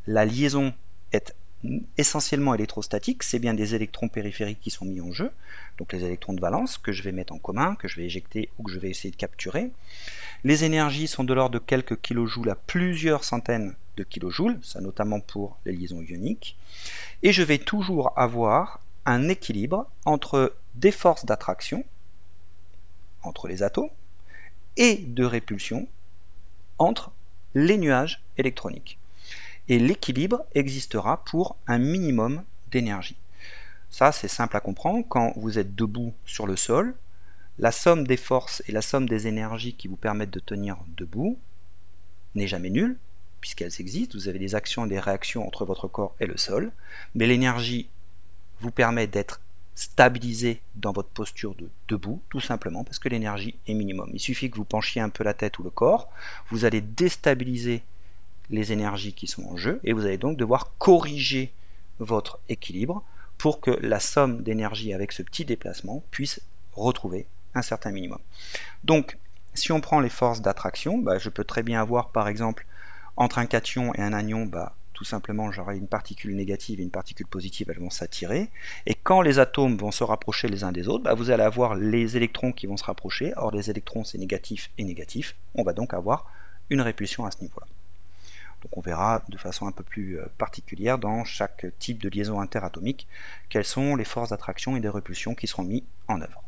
la liaison est essentiellement électrostatique, c'est bien des électrons périphériques qui sont mis en jeu, donc les électrons de valence que je vais mettre en commun, que je vais éjecter ou que je vais essayer de capturer. Les énergies sont de l'ordre de quelques kilojoules à plusieurs centaines de kilojoules, ça notamment pour les liaisons ioniques, et je vais toujours avoir un équilibre entre des forces d'attraction entre les atomes et de répulsion entre les nuages électroniques. Et l'équilibre existera pour un minimum d'énergie. Ça, c'est simple à comprendre. Quand vous êtes debout sur le sol, la somme des forces et la somme des énergies qui vous permettent de tenir debout n'est jamais nulle, puisqu'elles existent. Vous avez des actions et des réactions entre votre corps et le sol, mais l'énergie vous permet d'être stabilisé dans votre posture de debout, tout simplement parce que l'énergie est minimum. Il suffit que vous penchiez un peu la tête ou le corps, vous allez déstabiliser les énergies qui sont en jeu, et vous allez donc devoir corriger votre équilibre pour que la somme d'énergie avec ce petit déplacement puisse retrouver un certain minimum. Donc, si on prend les forces d'attraction, je peux très bien avoir, par exemple, entre un cation et un anion, tout simplement, j'aurai une particule négative et une particule positive, elles vont s'attirer, et quand les atomes vont se rapprocher les uns des autres, vous allez avoir les électrons qui vont se rapprocher. Or, les électrons, c'est négatif et négatif, on va donc avoir une répulsion à ce niveau-là. Donc on verra de façon un peu plus particulière dans chaque type de liaison interatomique quelles sont les forces d'attraction et de répulsion qui seront mises en œuvre.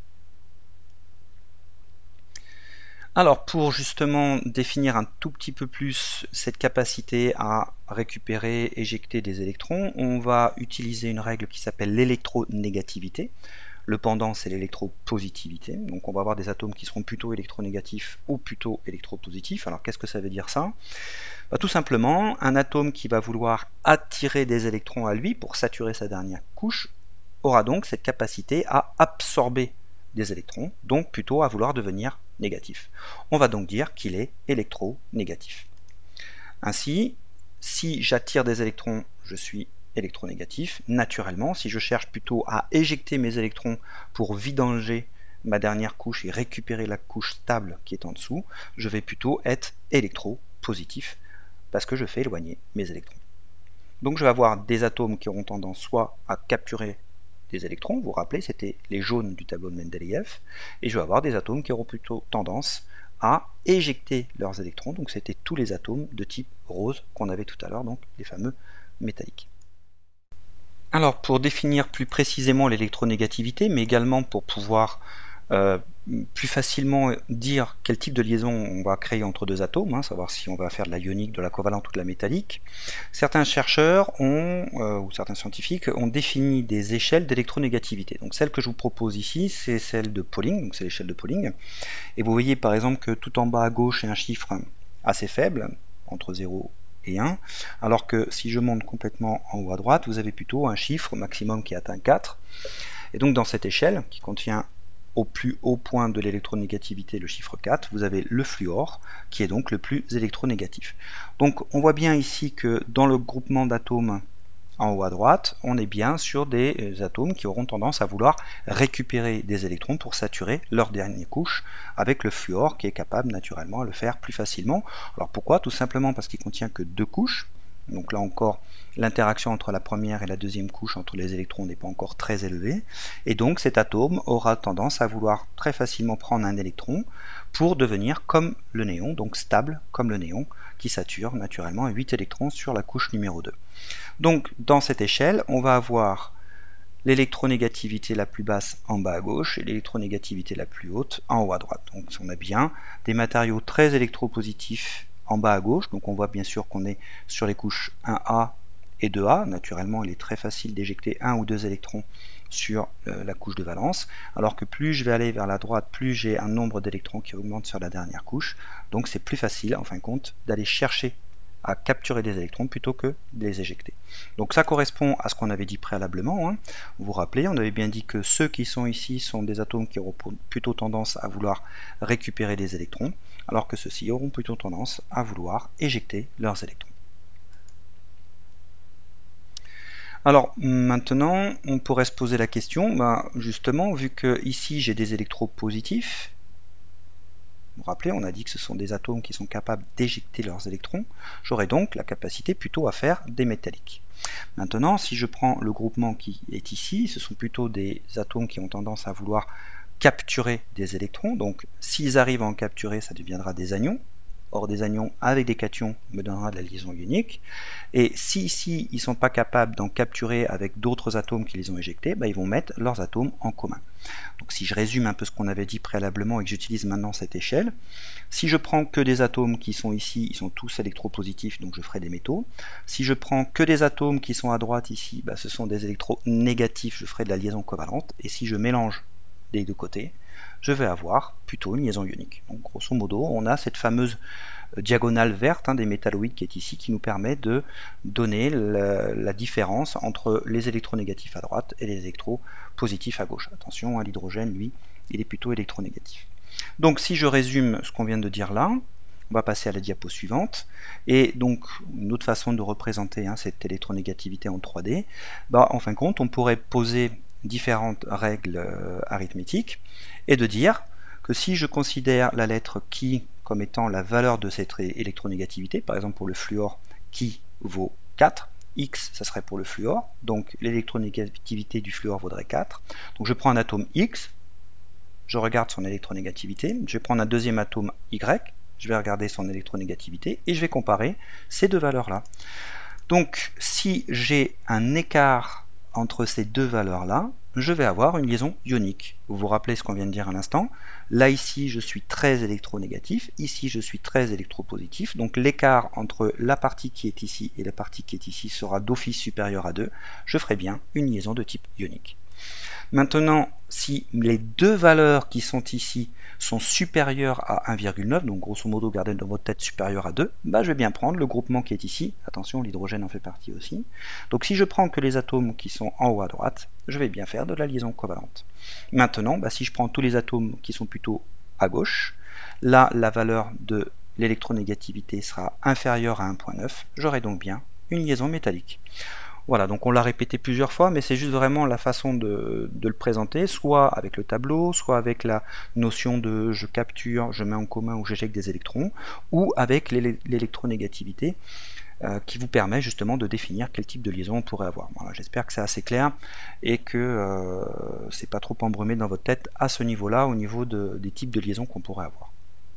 Alors pour justement définir un tout petit peu plus cette capacité à récupérer, éjecter des électrons, on va utiliser une règle qui s'appelle l'électronégativité. Le pendant, c'est l'électropositivité. Donc on va avoir des atomes qui seront plutôt électronégatifs ou plutôt électropositifs. Alors qu'est-ce que ça veut dire ça ? Tout simplement, un atome qui va vouloir attirer des électrons à lui pour saturer sa dernière couche aura donc cette capacité à absorber des électrons, donc plutôt à vouloir devenir négatif. On va donc dire qu'il est électronégatif. Ainsi, si j'attire des électrons, je suis électronégatif. Naturellement, si je cherche plutôt à éjecter mes électrons pour vidanger ma dernière couche et récupérer la couche stable qui est en dessous, je vais plutôt être électropositif parce que je fais éloigner mes électrons. Donc je vais avoir des atomes qui auront tendance soit à capturer des électrons, vous vous rappelez, c'était les jaunes du tableau de Mendeleïev, et je vais avoir des atomes qui auront plutôt tendance à éjecter leurs électrons, donc c'était tous les atomes de type rose qu'on avait tout à l'heure, donc les fameux métalliques. Alors pour définir plus précisément l'électronégativité, mais également pour pouvoir plus facilement dire quel type de liaison on va créer entre deux atomes, savoir si on va faire de la ionique, de la covalente ou de la métallique, certains chercheurs ou certains scientifiques ont défini des échelles d'électronégativité. Donc celle que je vous propose ici, c'est celle de Pauling, donc c'est l'échelle de Pauling. Et vous voyez par exemple que tout en bas à gauche est un chiffre assez faible, entre 0 et 1, alors que si je monte complètement en haut à droite, vous avez plutôt un chiffre maximum qui atteint 4. Et donc dans cette échelle, qui contient au plus haut point de l'électronégativité le chiffre 4, vous avez le fluor, qui est donc le plus électronégatif. Donc on voit bien ici que dans le groupement d'atomes en haut à droite, on est bien sur des atomes qui auront tendance à vouloir récupérer des électrons pour saturer leur dernière couche, avec le fluor qui est capable naturellement de le faire plus facilement. Alors pourquoi ? Tout simplement parce qu'il ne contient que 2 couches. Donc là encore, l'interaction entre la première et la deuxième couche entre les électrons n'est pas encore très élevée. Et donc cet atome aura tendance à vouloir très facilement prendre un électron pour devenir comme le néon, donc stable comme le néon, qui sature naturellement à 8 électrons sur la couche numéro 2. Donc dans cette échelle, on va avoir l'électronégativité la plus basse en bas à gauche et l'électronégativité la plus haute en haut à droite. Donc on a bien des matériaux très électropositifs en bas à gauche, donc on voit bien sûr qu'on est sur les couches 1A et 2A. Naturellement, il est très facile d'éjecter 1 ou 2 électrons sur la couche de valence, alors que plus je vais aller vers la droite, plus j'ai un nombre d'électrons qui augmente sur la dernière couche, donc c'est plus facile en fin de compte d'aller chercher à capturer des électrons plutôt que de les éjecter. Donc ça correspond à ce qu'on avait dit préalablement. Vous vous rappelez, on avait bien dit que ceux qui sont ici sont des atomes qui auront plutôt tendance à vouloir récupérer des électrons, alors que ceux-ci auront plutôt tendance à vouloir éjecter leurs électrons. Alors maintenant, on pourrait se poser la question, justement, vu que ici j'ai des électropositifs, Vous vous rappelez, on a dit que ce sont des atomes qui sont capables d'éjecter leurs électrons. J'aurai donc la capacité plutôt à faire des métalliques. Maintenant, si je prends le groupement qui est ici, ce sont plutôt des atomes qui ont tendance à vouloir capturer des électrons. Donc, s'ils arrivent à en capturer, ça deviendra des anions. Or, des anions avec des cations me donnera de la liaison ionique. Et si ici, ils ne sont pas capables d'en capturer avec d'autres atomes qui les ont éjectés, ils vont mettre leurs atomes en commun. Donc si je résume un peu ce qu'on avait dit préalablement et que j'utilise maintenant cette échelle, si je prends que des atomes qui sont ici, ils sont tous électropositifs, donc je ferai des métaux. Si je prends que des atomes qui sont à droite ici, ce sont des électronégatifs, je ferai de la liaison covalente. Et si je mélange des deux côtés, je vais avoir plutôt une liaison ionique. Donc grosso modo, on a cette fameuse diagonale verte des métalloïdes qui est ici, qui nous permet de donner la différence entre les électronégatifs à droite et les électropositifs à gauche. Attention, l'hydrogène, lui, il est plutôt électronégatif. Donc si je résume ce qu'on vient de dire là, on va passer à la diapo suivante. Et donc, une autre façon de représenter cette électronégativité en 3D, en fin de compte, on pourrait poser différentes règles arithmétiques et de dire que si je considère la lettre qui comme étant la valeur de cette électronégativité, par exemple pour le fluor qui vaut 4, X ça serait pour le fluor, donc l'électronégativité du fluor vaudrait 4. Donc je prends un atome X, je regarde son électronégativité, je vais prendre un deuxième atome Y, je vais regarder son électronégativité et je vais comparer ces deux valeurs là. Donc si j'ai un écart entre ces deux valeurs-là, je vais avoir une liaison ionique. Vous vous rappelez ce qu'on vient de dire à l'instant. Là, ici, je suis très électronégatif. Ici, je suis très électropositif. Donc, l'écart entre la partie qui est ici et la partie qui est ici sera d'office supérieur à 2. Je ferai bien une liaison de type ionique. Maintenant, si les deux valeurs qui sont ici sont supérieures à 1,9, donc grosso modo, gardez dans votre tête supérieur à 2, je vais bien prendre le groupement qui est ici. Attention, l'hydrogène en fait partie aussi. Donc si je prends que les atomes qui sont en haut à droite, je vais bien faire de la liaison covalente. Maintenant, si je prends tous les atomes qui sont plutôt à gauche, là, la valeur de l'électronégativité sera inférieure à 1,9, j'aurai donc bien une liaison métallique. Voilà, donc on l'a répété plusieurs fois, mais c'est juste vraiment la façon de le présenter, soit avec le tableau, soit avec la notion de je capture, je mets en commun ou j'éjecte des électrons, ou avec l'électronégativité qui vous permet justement de définir quel type de liaison on pourrait avoir. Voilà, j'espère que c'est assez clair et que c'est pas trop embrumé dans votre tête à ce niveau-là, au niveau des types de liaisons qu'on pourrait avoir.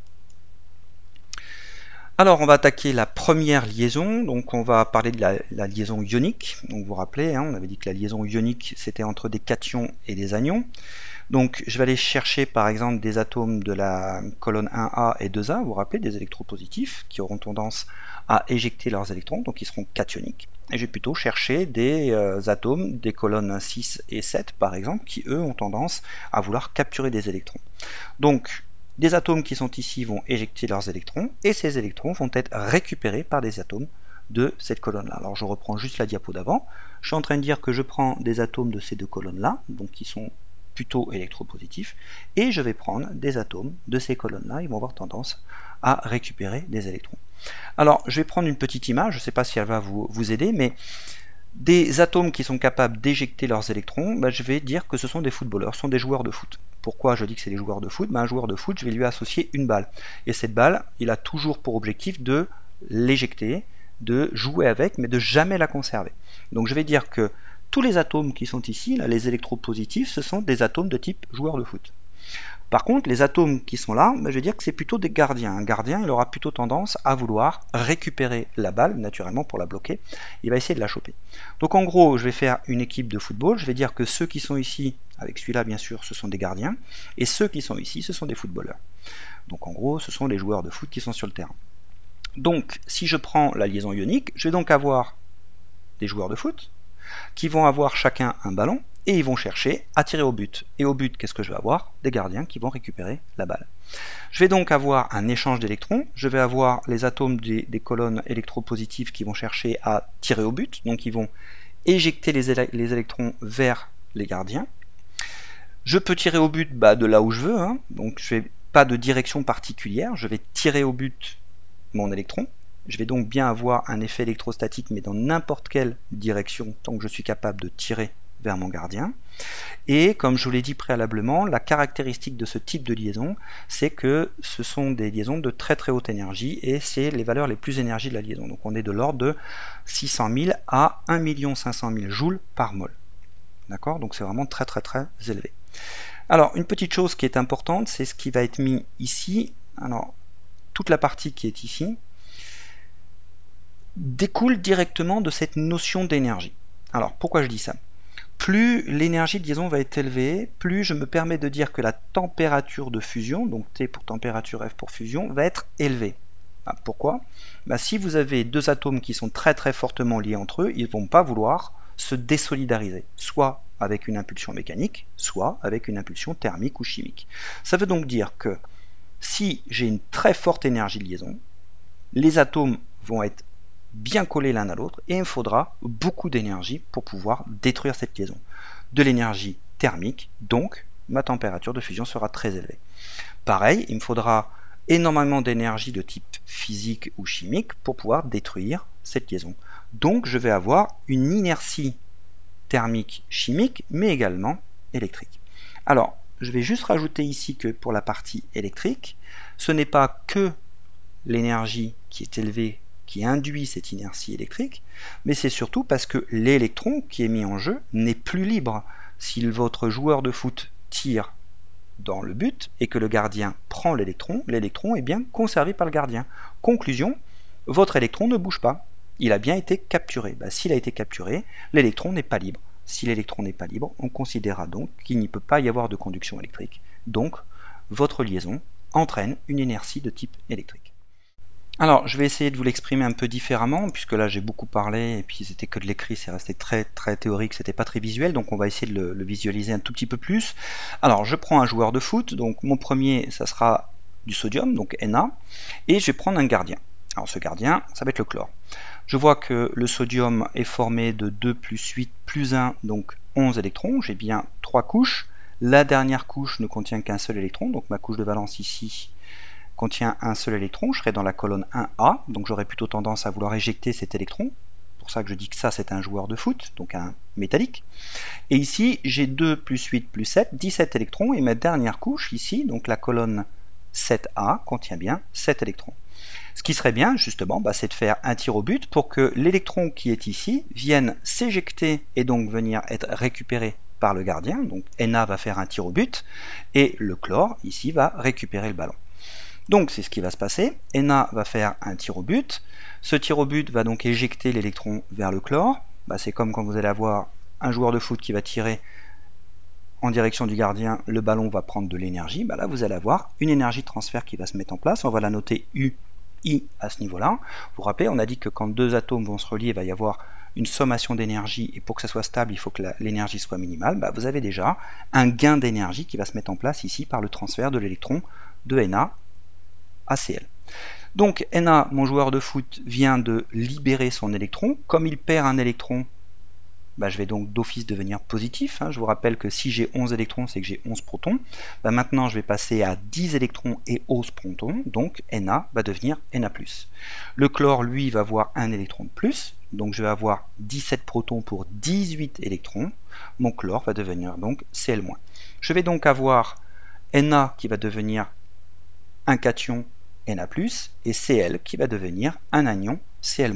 Alors on va attaquer la première liaison, donc on va parler de la liaison ionique. Donc vous vous rappelez, on avait dit que la liaison ionique c'était entre des cations et des anions. Donc je vais aller chercher par exemple des atomes de la colonne 1A et 2A, vous vous rappelez, des électropositifs qui auront tendance à éjecter leurs électrons, donc ils seront cationiques. Et je vais plutôt chercher des atomes des colonnes 6 et 7 par exemple, qui eux ont tendance à vouloir capturer des électrons. Donc des atomes qui sont ici vont éjecter leurs électrons, et ces électrons vont être récupérés par des atomes de cette colonne-là. Alors je reprends juste la diapo d'avant. Je suis en train de dire que je prends des atomes de ces deux colonnes-là, donc qui sont plutôt électropositifs, et je vais prendre des atomes de ces colonnes-là, ils vont avoir tendance à récupérer des électrons. Alors je vais prendre une petite image, je ne sais pas si elle va vous aider, mais des atomes qui sont capables d'éjecter leurs électrons, je vais dire que ce sont des footballeurs, ce sont des joueurs de foot. Pourquoi je dis que c'est des joueurs de foot? Un joueur de foot, je vais lui associer une balle. Et cette balle, il a toujours pour objectif de l'éjecter, de jouer avec, mais de jamais la conserver. Donc je vais dire que tous les atomes qui sont ici, là, les électropositifs, ce sont des atomes de type joueur de foot. Par contre, les atomes qui sont là, je vais dire que c'est plutôt des gardiens. Un gardien, il aura plutôt tendance à vouloir récupérer la balle, naturellement pour la bloquer. Il va essayer de la choper. Donc en gros, je vais faire une équipe de football. Je vais dire que ceux qui sont ici, avec celui-là bien sûr, ce sont des gardiens. Et ceux qui sont ici, ce sont des footballeurs. Donc en gros, ce sont les joueurs de foot qui sont sur le terrain. Donc si je prends la liaison ionique, je vais donc avoir des joueurs de foot qui vont avoir chacun un ballon, et ils vont chercher à tirer au but. Et au but, qu'est-ce que je vais avoir? Des gardiens qui vont récupérer la balle. Je vais donc avoir un échange d'électrons, je vais avoir les atomes des colonnes électropositives qui vont chercher à tirer au but, donc ils vont éjecter les électrons vers les gardiens. Je peux tirer au but de là où je veux, donc je n'ai pas de direction particulière, je vais tirer au but mon électron. Je vais donc bien avoir un effet électrostatique, mais dans n'importe quelle direction, tant que je suis capable de tirer vers mon gardien. Et comme je vous l'ai dit préalablement, la caractéristique de ce type de liaison, c'est que ce sont des liaisons de très très haute énergie et c'est les valeurs les plus énergie de la liaison. Donc on est de l'ordre de 600 000 à 1 500 000 joules par mol. D'accord? Donc c'est vraiment très très très élevé. Alors une petite chose qui est importante, c'est ce qui va être mis ici. Alors toute la partie qui est ici découle directement de cette notion d'énergie. Alors pourquoi je dis ça? Plus l'énergie de liaison va être élevée, plus je me permets de dire que la température de fusion, donc T pour température, F pour fusion, va être élevée. Ah, pourquoi? Si vous avez deux atomes qui sont très très fortement liés entre eux, ils ne vont pas vouloir se désolidariser, soit avec une impulsion mécanique, soit avec une impulsion thermique ou chimique. Ça veut donc dire que si j'ai une très forte énergie de liaison, les atomes vont être bien collés l'un à l'autre et il me faudra beaucoup d'énergie pour pouvoir détruire cette liaison. De l'énergie thermique, donc ma température de fusion sera très élevée. Pareil, il me faudra énormément d'énergie de type physique ou chimique pour pouvoir détruire cette liaison. Donc je vais avoir une inertie thermique chimique mais également électrique. Alors je vais juste rajouter ici que pour la partie électrique, ce n'est pas que l'énergie qui est élevée qui induit cette inertie électrique, mais c'est surtout parce que l'électron qui est mis en jeu n'est plus libre. Si votre joueur de foot tire dans le but et que le gardien prend l'électron est bien conservé par le gardien. Conclusion, votre électron ne bouge pas. Il a bien été capturé. S'il a été capturé, l'électron n'est pas libre. Si l'électron n'est pas libre, on considérera donc qu'il n'y peut pas y avoir de conduction électrique. Donc, votre liaison entraîne une inertie de type électrique. Alors, je vais essayer de vous l'exprimer un peu différemment, puisque là j'ai beaucoup parlé, et puis c'était que de l'écrit, c'est resté très très théorique, c'était pas très visuel, donc on va essayer de le visualiser un tout petit peu plus. Alors, je prends un joueur de foot, donc mon premier, ça sera du sodium, donc Na, et je vais prendre un gardien. Alors ce gardien, ça va être le chlore. Je vois que le sodium est formé de 2 plus 8 plus 1, donc 11 électrons, j'ai bien 3 couches. La dernière couche ne contient qu'un seul électron, donc ma couche de valence ici contient un seul électron, je serai dans la colonne 1A, donc j'aurais plutôt tendance à vouloir éjecter cet électron. C'est pour ça que je dis que ça c'est un joueur de foot, donc un métallique. Et ici j'ai 2 plus 8 plus 7, 17 électrons, et ma dernière couche ici, donc la colonne 7A, contient bien 7 électrons. Ce qui serait bien justement, c'est de faire un tir au but pour que l'électron qui est ici vienne s'éjecter et donc venir être récupéré par le gardien, donc Na va faire un tir au but, et le chlore ici va récupérer le ballon. Donc c'est ce qui va se passer, Na va faire un tir au but, ce tir au but va donc éjecter l'électron vers le chlore, c'est comme quand vous allez avoir un joueur de foot qui va tirer en direction du gardien, le ballon va prendre de l'énergie, là vous allez avoir une énergie de transfert qui va se mettre en place, on va la noter UI à ce niveau-là. Vous vous rappelez, on a dit que quand deux atomes vont se relier, il va y avoir une sommation d'énergie, et pour que ça soit stable, il faut que l'énergie soit minimale, vous avez déjà un gain d'énergie qui va se mettre en place ici par le transfert de l'électron de Na à Cl. Donc Na, mon joueur de foot, vient de libérer son électron. Comme il perd un électron, je vais donc d'office devenir positif. Je vous rappelle que si j'ai 11 électrons, c'est que j'ai 11 protons. Maintenant, je vais passer à 10 électrons et 11 protons, donc Na va devenir Na+. Le chlore, lui, va avoir un électron de plus, donc je vais avoir 17 protons pour 18 électrons. Mon chlore va devenir donc Cl-. Je vais donc avoir Na qui va devenir un cation Na+, et Cl qui va devenir un anion Cl-.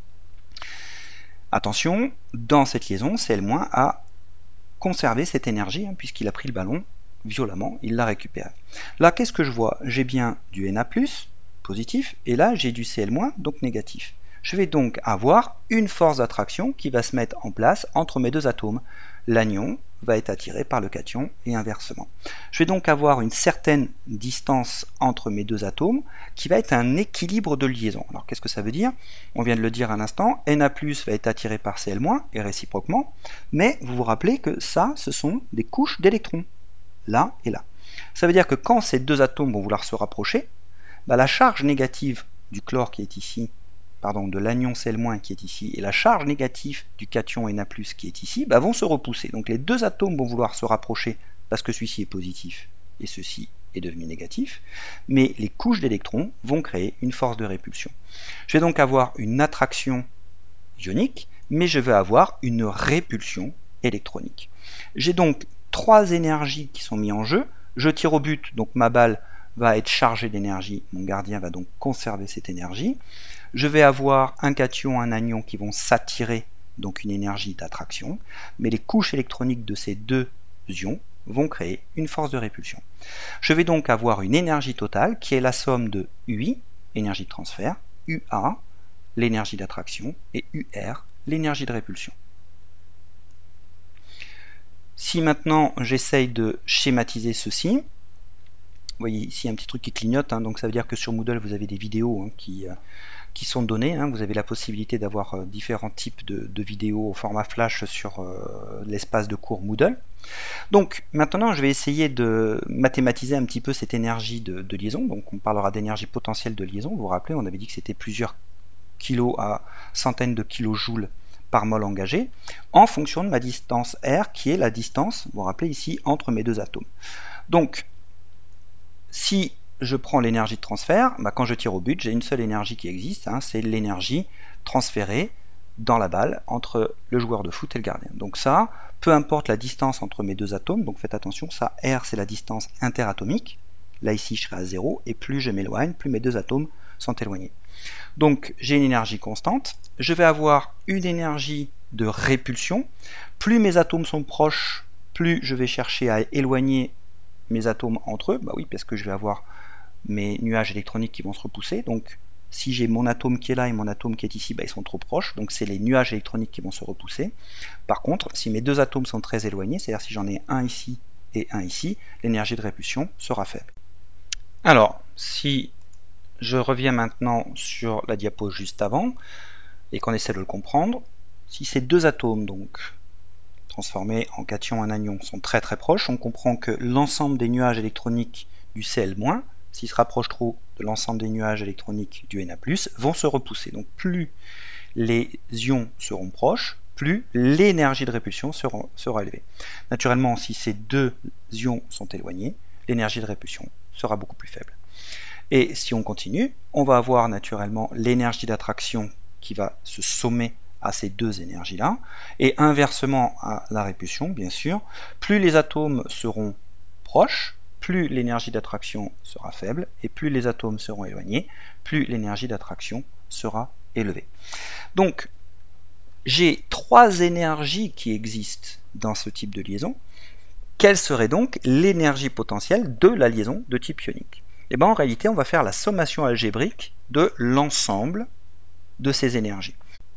Attention, dans cette liaison, Cl- a conservé cette énergie, puisqu'il a pris le ballon violemment, il l'a récupéré. Là, qu'est-ce que je vois? J'ai bien du Na+, positif, et là j'ai du Cl-, donc négatif. Je vais donc avoir une force d'attraction qui va se mettre en place entre mes deux atomes. L'anion va être attiré par le cation et inversement. Je vais donc avoir une certaine distance entre mes deux atomes qui va être un équilibre de liaison. Alors qu'est-ce que ça veut dire? On vient de le dire à l'instant, Na+ va être attiré par Cl- et réciproquement, mais vous vous rappelez que ça, ce sont des couches d'électrons, là et là. Ça veut dire que quand ces deux atomes vont vouloir se rapprocher, la charge négative du chlore qui est ici, de l'anion Cl- qui est ici, et la charge négative du cation Na+ qui est ici, vont se repousser. Donc les deux atomes vont vouloir se rapprocher parce que celui-ci est positif et ceci est devenu négatif, mais les couches d'électrons vont créer une force de répulsion. Je vais donc avoir une attraction ionique, mais je vais avoir une répulsion électronique. J'ai donc 3 énergies qui sont mises en jeu. Je tire au but, donc ma balle va être chargée d'énergie. Mon gardien va donc conserver cette énergie. Je vais avoir un cation, un anion qui vont s'attirer, donc une énergie d'attraction. Mais les couches électroniques de ces deux ions vont créer une force de répulsion. Je vais donc avoir une énergie totale qui est la somme de UI, énergie de transfert, UA, l'énergie d'attraction, et UR, l'énergie de répulsion. Si maintenant j'essaye de schématiser ceci, vous voyez ici un petit truc qui clignote, donc ça veut dire que sur Moodle vous avez des vidéos qui sont données. Vous avez la possibilité d'avoir différents types de vidéos au format flash sur l'espace de cours Moodle. Donc maintenant je vais essayer de mathématiser un petit peu cette énergie de liaison. Donc on parlera d'énergie potentielle de liaison. Vous vous rappelez, on avait dit que c'était plusieurs kilos à centaines de kilojoules par mol engagé, en fonction de ma distance R, qui est la distance, vous vous rappelez ici, entre mes deux atomes. Donc, si je prends l'énergie de transfert, quand je tire au but, j'ai une seule énergie qui existe, c'est l'énergie transférée dans la balle entre le joueur de foot et le gardien. Donc ça, peu importe la distance entre mes deux atomes, donc faites attention, ça, R, c'est la distance interatomique. Là, ici, je serai à 0, et plus je m'éloigne, plus mes deux atomes sont éloignés. Donc j'ai une énergie constante, je vais avoir une énergie de répulsion. Plus mes atomes sont proches, plus je vais chercher à éloigner mes atomes entre eux, oui, parce que je vais avoir mes nuages électroniques qui vont se repousser. Donc si j'ai mon atome qui est là et mon atome qui est ici, ils sont trop proches, donc c'est les nuages électroniques qui vont se repousser. Par contre, si mes deux atomes sont très éloignés, c'est-à-dire si j'en ai un ici et un ici, l'énergie de répulsion sera faible. Alors, si je reviens maintenant sur la diapo juste avant et qu'on essaie de le comprendre. Si ces deux atomes, donc transformés en cation en anion, sont très très proches, on comprend que l'ensemble des nuages électroniques du Cl-, s'ils se rapprochent trop de l'ensemble des nuages électroniques du Na+, vont se repousser. Donc plus les ions seront proches, plus l'énergie de répulsion sera élevée. Naturellement, si ces deux ions sont éloignés, l'énergie de répulsion sera beaucoup plus faible. Et si on continue, on va avoir naturellement l'énergie d'attraction qui va se sommer à ces deux énergies-là, et inversement à la répulsion, bien sûr, plus les atomes seront proches, plus l'énergie d'attraction sera faible, et plus les atomes seront éloignés, plus l'énergie d'attraction sera élevée. Donc, j'ai trois énergies qui existent dans ce type de liaison. Quelle serait donc l'énergie potentielle de la liaison de type ionique? Et en réalité, on va faire la sommation algébrique de l'ensemble de ces énergies.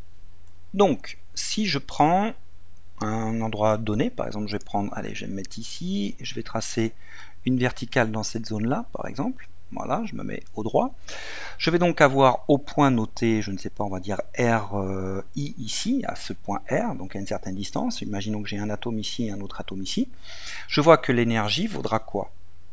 Donc, si je prends un endroit donné, par exemple, je vais me mettre ici, je vais tracer une verticale dans cette zone-là, par exemple. Voilà, je me mets au droit. Je vais donc avoir au point noté, je ne sais pas, on va dire RI ici, à ce point R, donc à une certaine distance. Imaginons que j'ai un atome ici et un autre atome ici. Je vois que l'énergie vaudra quoi?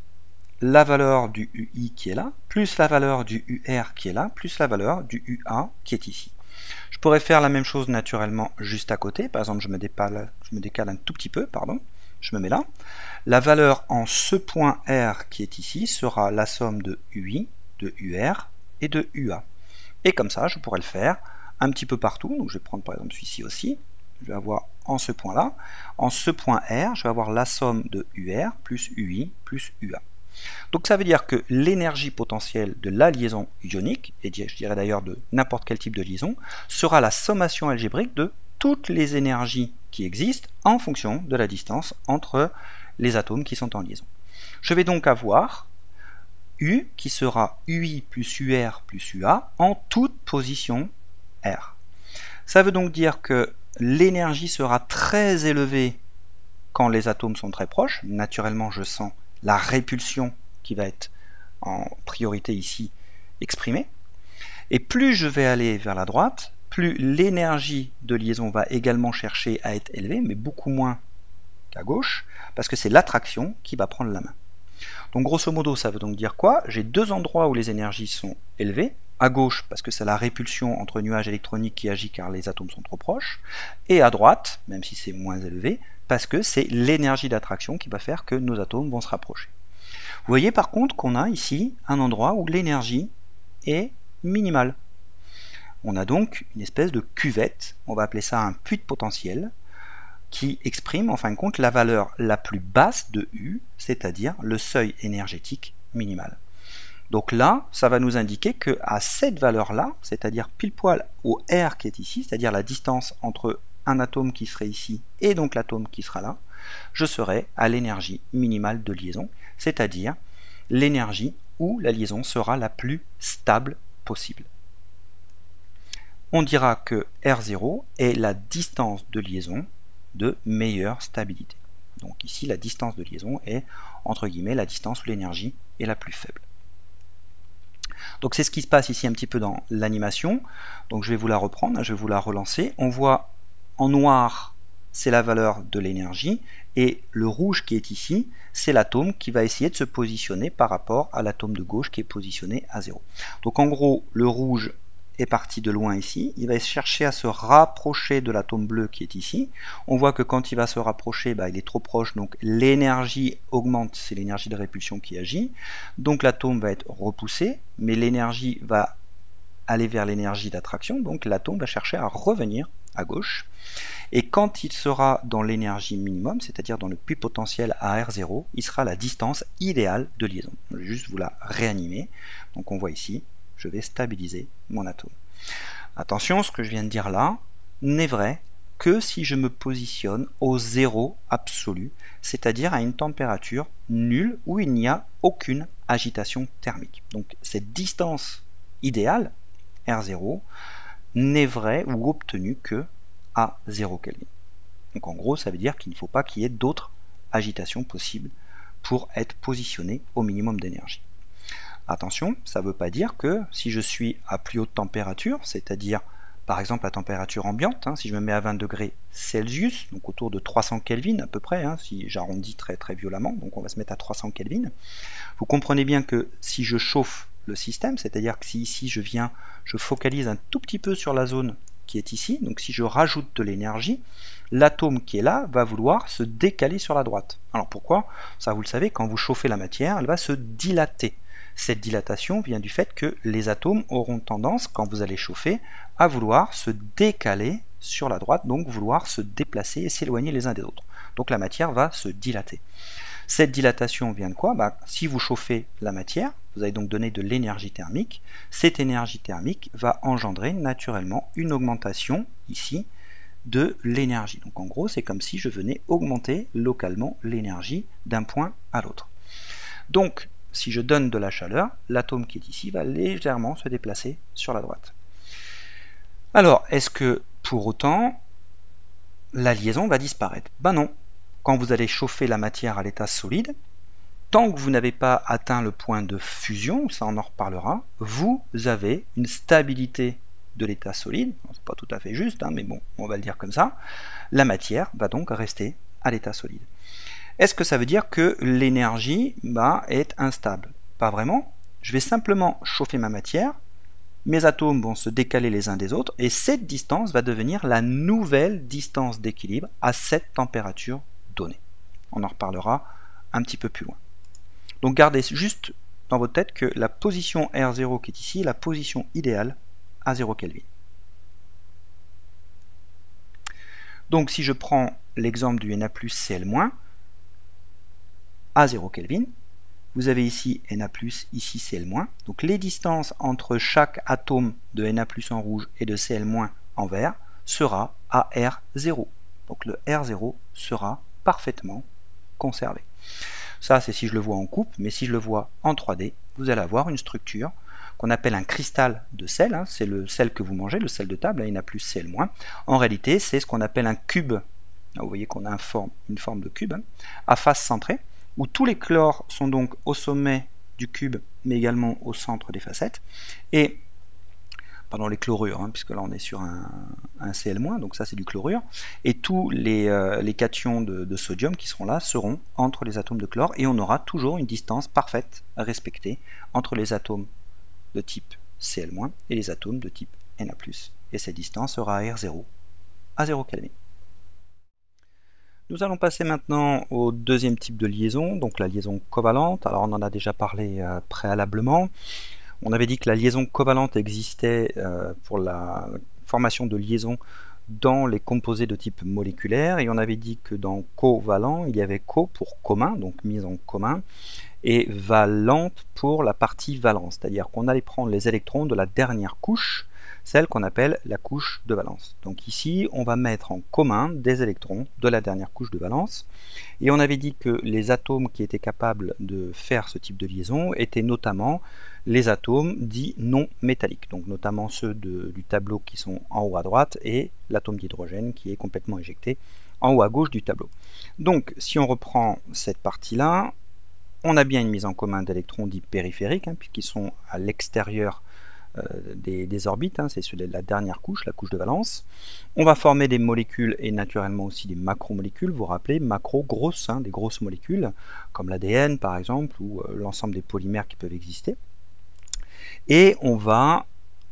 La valeur du UI qui est là, plus la valeur du UR qui est là, plus la valeur du UA qui est ici. Je pourrais faire la même chose naturellement juste à côté. Par exemple, je me décale un tout petit peu, pardon. Je me mets là. La valeur en ce point R qui est ici sera la somme de UI, de UR et de UA. Et comme ça, je pourrais le faire un petit peu partout. Donc je vais prendre par exemple celui-ci aussi. Je vais avoir en ce point-là. En ce point R, je vais avoir la somme de UR plus UI plus UA. Donc ça veut dire que l'énergie potentielle de la liaison ionique, et je dirais d'ailleurs de n'importe quel type de liaison, sera la sommation algébrique de toutes les énergies qui existent en fonction de la distance entre les atomes qui sont en liaison. Je vais donc avoir U qui sera UI plus UR plus UA en toute position R. Ça veut donc dire que l'énergie sera très élevée quand les atomes sont très proches. Naturellement, je sens la répulsion qui va être en priorité ici exprimée. Et plus je vais aller vers la droite, plus l'énergie de liaison va également chercher à être élevée, mais beaucoup moins qu'à gauche, parce que c'est l'attraction qui va prendre la main. Donc grosso modo, ça veut donc dire quoi? J'ai deux endroits où les énergies sont élevées, à gauche parce que c'est la répulsion entre nuages électroniques qui agit car les atomes sont trop proches, et à droite, même si c'est moins élevé, parce que c'est l'énergie d'attraction qui va faire que nos atomes vont se rapprocher. Vous voyez par contre qu'on a ici un endroit où l'énergie est minimale. On a donc une espèce de cuvette, on va appeler ça un puits de potentiel, qui exprime en fin de compte la valeur la plus basse de U, c'est-à-dire le seuil énergétique minimal. Donc là, ça va nous indiquer qu'à cette valeur-là, c'est-à-dire pile poil au R qui est ici, c'est-à-dire la distance entre un atome qui serait ici et donc l'atome qui sera là, je serai à l'énergie minimale de liaison, c'est-à-dire l'énergie où la liaison sera la plus stable possible. On dira que R0 est la distance de liaison de meilleure stabilité. Donc ici, la distance de liaison est, entre guillemets, la distance où l'énergie est la plus faible. Donc c'est ce qui se passe ici un petit peu dans l'animation. Donc je vais vous la reprendre, je vais vous la relancer. On voit en noir, c'est la valeur de l'énergie, et le rouge qui est ici, c'est l'atome qui va essayer de se positionner par rapport à l'atome de gauche qui est positionné à 0. Donc en gros, le rouge est parti de loin ici, il va chercher à se rapprocher de l'atome bleu qui est ici. On voit que quand il va se rapprocher, il est trop proche, donc l'énergie augmente, c'est l'énergie de répulsion qui agit. Donc l'atome va être repoussé, mais l'énergie va aller vers l'énergie d'attraction, donc l'atome va chercher à revenir à gauche. Et quand il sera dans l'énergie minimum, c'est-à-dire dans le puits potentiel à R0, il sera la distance idéale de liaison. Je vais juste vous la réanimer. Donc on voit ici, je vais stabiliser mon atome. Attention, ce que je viens de dire là n'est vrai que si je me positionne au zéro absolu, c'est-à-dire à une température nulle où il n'y a aucune agitation thermique. Donc cette distance idéale, R0, n'est vraie ou obtenue que à 0 Kelvin. Donc en gros, ça veut dire qu'il ne faut pas qu'il y ait d'autres agitations possibles pour être positionné au minimum d'énergie. Attention, ça ne veut pas dire que si je suis à plus haute température, c'est-à-dire par exemple la température ambiante, si je me mets à 20 degrés Celsius, donc autour de 300 Kelvin à peu près, si j'arrondis très très violemment, donc on va se mettre à 300 Kelvin, vous comprenez bien que si je chauffe le système, c'est-à-dire que si ici je focalise un tout petit peu sur la zone qui est ici, donc si je rajoute de l'énergie, l'atome qui est là va vouloir se décaler sur la droite. Alors pourquoi? Ça vous le savez, quand vous chauffez la matière, elle va se dilater. Cette dilatation vient du fait que les atomes auront tendance, quand vous allez chauffer, à vouloir se décaler sur la droite, donc vouloir se déplacer et s'éloigner les uns des autres. Donc la matière va se dilater. Cette dilatation vient de quoi? Si vous chauffez la matière, vous allez donc donner de l'énergie thermique. Cette énergie thermique va engendrer naturellement une augmentation, ici, de l'énergie. Donc en gros, c'est comme si je venais augmenter localement l'énergie d'un point à l'autre. Donc, si je donne de la chaleur, l'atome qui est ici va légèrement se déplacer sur la droite. Alors, est-ce que pour autant, la liaison va disparaître? Non. Quand vous allez chauffer la matière à l'état solide, tant que vous n'avez pas atteint le point de fusion, ça on en reparlera, vous avez une stabilité de l'état solide, c'est pas tout à fait juste, mais bon, on va le dire comme ça, la matière va donc rester à l'état solide. Est-ce que ça veut dire que l'énergie est instable? Pas vraiment. Je vais simplement chauffer ma matière, mes atomes vont se décaler les uns des autres, et cette distance va devenir la nouvelle distance d'équilibre à cette température donnée. On en reparlera un petit peu plus loin. Donc gardez juste dans votre tête que la position R0 qui est ici est la position idéale à 0 Kelvin. Donc si je prends l'exemple du Na+, Cl-, à 0 Kelvin, vous avez ici Na+, ici Cl-. Donc les distances entre chaque atome de Na+ en rouge et de Cl- en vert sera à R0. Donc le R0 sera parfaitement conservé. Ça, c'est si je le vois en coupe, mais si je le vois en 3D, vous allez avoir une structure qu'on appelle un cristal de sel. C'est le sel que vous mangez, le sel de table, Na+, Cl-. En réalité, c'est ce qu'on appelle un cube. Vous voyez qu'on a une forme de cube à face centrée, où tous les chlores sont donc au sommet du cube, mais également au centre des facettes. Et, pardon, les chlorures, puisque là on est sur un Cl-, donc ça c'est du chlorure. Et tous les cations de sodium qui seront là seront entre les atomes de chlore, et on aura toujours une distance parfaite à respecter entre les atomes de type Cl- et les atomes de type Na+. Et cette distance sera R0 à 0 Kelvin. Nous allons passer maintenant au deuxième type de liaison, donc la liaison covalente. Alors on en a déjà parlé préalablement. On avait dit que la liaison covalente existait pour la formation de liaisons dans les composés de type moléculaire, et on avait dit que dans covalent, il y avait co pour commun, donc mise en commun, et valente pour la partie valence, c'est-à-dire qu'on allait prendre les électrons de la dernière couche, celle qu'on appelle la couche de valence. Donc ici, on va mettre en commun des électrons de la dernière couche de valence, et on avait dit que les atomes qui étaient capables de faire ce type de liaison étaient notamment les atomes dits non métalliques, donc notamment ceux du tableau qui sont en haut à droite, et l'atome d'hydrogène qui est complètement éjecté en haut à gauche du tableau. Donc si on reprend cette partie-là, on a bien une mise en commun d'électrons dits périphériques, puisqu'ils sont à l'extérieur des orbites, c'est celui de la dernière couche, la couche de valence. On va former des molécules et naturellement aussi des macromolécules, vous vous rappelez, macro, grosses, des grosses molécules, comme l'ADN par exemple, ou l'ensemble des polymères qui peuvent exister. Et on va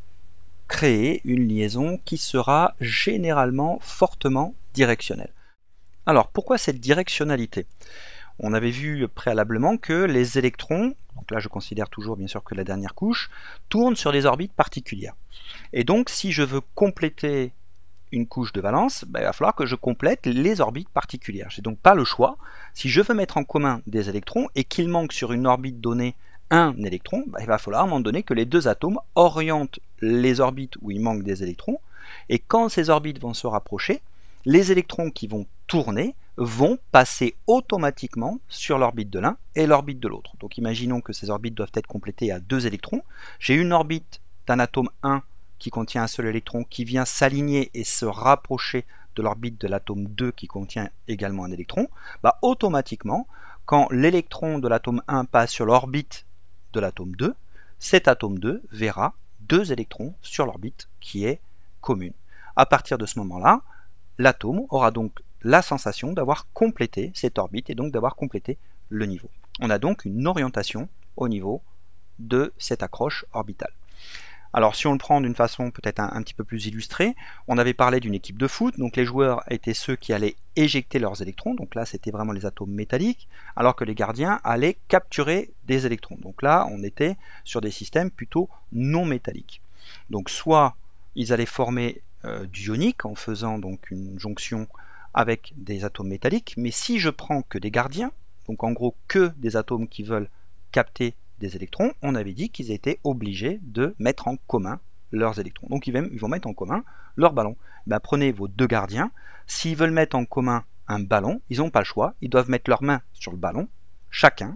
créer une liaison qui sera généralement fortement directionnelle. Alors pourquoi cette directionnalité ? On avait vu préalablement que les électrons, donc là je considère toujours bien sûr que la dernière couche, tournent sur des orbites particulières. Et donc si je veux compléter une couche de valence, il va falloir que je complète les orbites particulières. Je n'ai donc pas le choix. Si je veux mettre en commun des électrons et qu'il manque sur une orbite donnée un électron, il va falloir à un moment donné que les deux atomes orientent les orbites où il manque des électrons, et quand ces orbites vont se rapprocher, les électrons qui vont tourner vont passer automatiquement sur l'orbite de l'un et l'orbite de l'autre. Donc imaginons que ces orbites doivent être complétées à deux électrons. J'ai une orbite d'un atome 1 qui contient un seul électron qui vient s'aligner et se rapprocher de l'orbite de l'atome 2 qui contient également un électron. Automatiquement, quand l'électron de l'atome 1 passe sur l'orbite de l'atome 2, cet atome 2 verra deux électrons sur l'orbite qui est commune. À partir de ce moment-là, l'atome aura donc la sensation d'avoir complété cette orbite et donc d'avoir complété le niveau. On a donc une orientation au niveau de cette accroche orbitale. Alors si on le prend d'une façon peut-être un petit peu plus illustrée, on avait parlé d'une équipe de foot, donc les joueurs étaient ceux qui allaient éjecter leurs électrons, donc là c'était vraiment les atomes métalliques, alors que les gardiens allaient capturer des électrons. Donc là on était sur des systèmes plutôt non métalliques. Donc soit ils allaient former du ionique en faisant donc une jonction avec des atomes métalliques, mais si je prends que des gardiens, donc en gros que des atomes qui veulent capter des électrons, on avait dit qu'ils étaient obligés de mettre en commun leurs électrons. Donc ils vont mettre en commun leur ballon. Prenez vos deux gardiens, s'ils veulent mettre en commun un ballon, ils n'ont pas le choix, ils doivent mettre leurs mains sur le ballon, chacun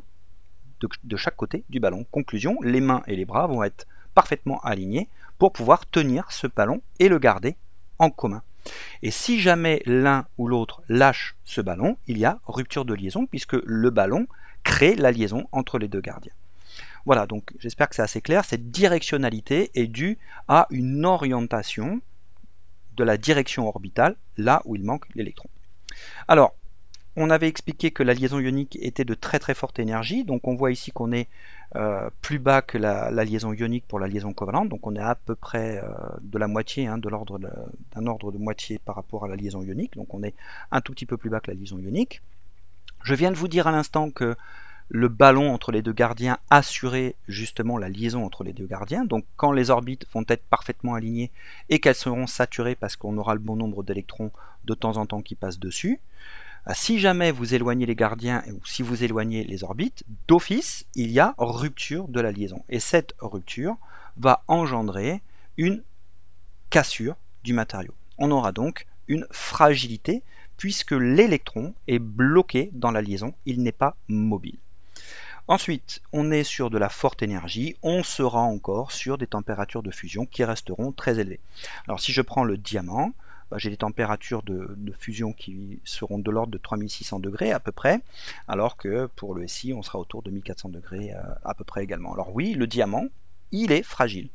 de chaque côté du ballon. Conclusion, les mains et les bras vont être parfaitement alignés pour pouvoir tenir ce ballon et le garder en commun. Et si jamais l'un ou l'autre lâche ce ballon, il y a rupture de liaison puisque le ballon crée la liaison entre les deux gardiens. Voilà, donc j'espère que c'est assez clair. Cette directionnalité est due à une orientation de la direction orbitale, là où il manque l'électron. Alors, on avait expliqué que la liaison ionique était de très très forte énergie, donc on voit ici qu'on est plus bas que la liaison ionique pour la liaison covalente, donc on est à peu près de la moitié, d'un ordre de moitié par rapport à la liaison ionique, donc on est un tout petit peu plus bas que la liaison ionique. Je viens de vous dire à l'instant que le ballon entre les deux gardiens assurait justement la liaison entre les deux gardiens, donc quand les orbites vont être parfaitement alignées et qu'elles seront saturées parce qu'on aura le bon nombre d'électrons de temps en temps qui passent dessus, si jamais vous éloignez les gardiens ou si vous éloignez les orbites, d'office, il y a rupture de la liaison. Et cette rupture va engendrer une cassure du matériau. On aura donc une fragilité puisque l'électron est bloqué dans la liaison, il n'est pas mobile. Ensuite, on est sur de la forte énergie, on sera encore sur des températures de fusion qui resteront très élevées. Alors si je prends le diamant, j'ai des températures de fusion qui seront de l'ordre de 3600 degrés à peu près, alors que pour le SI, on sera autour de 1400 degrés à peu près également. Alors oui, le diamant, il est fragile.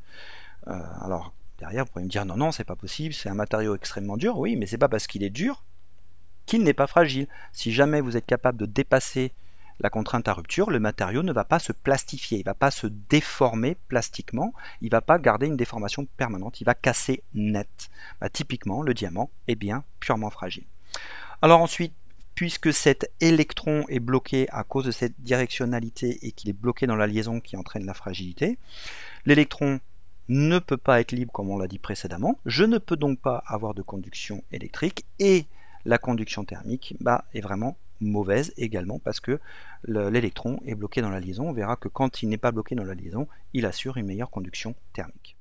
Alors derrière, vous pourrez me dire non, non, c'est pas possible, c'est un matériau extrêmement dur. Oui, mais c'est pas parce qu'il est dur qu'il n'est pas fragile. Si jamais vous êtes capable de dépasser la contrainte à rupture, le matériau ne va pas se plastifier, il ne va pas se déformer plastiquement, il ne va pas garder une déformation permanente, il va casser net. Typiquement, le diamant est bien purement fragile. Alors ensuite, puisque cet électron est bloqué à cause de cette directionnalité et qu'il est bloqué dans la liaison qui entraîne la fragilité, l'électron ne peut pas être libre comme on l'a dit précédemment. Je ne peux donc pas avoir de conduction électrique et la conduction thermique est vraiment mauvaise également parce que l'électron est bloqué dans la liaison. On verra que quand il n'est pas bloqué dans la liaison, il assure une meilleure conduction thermique.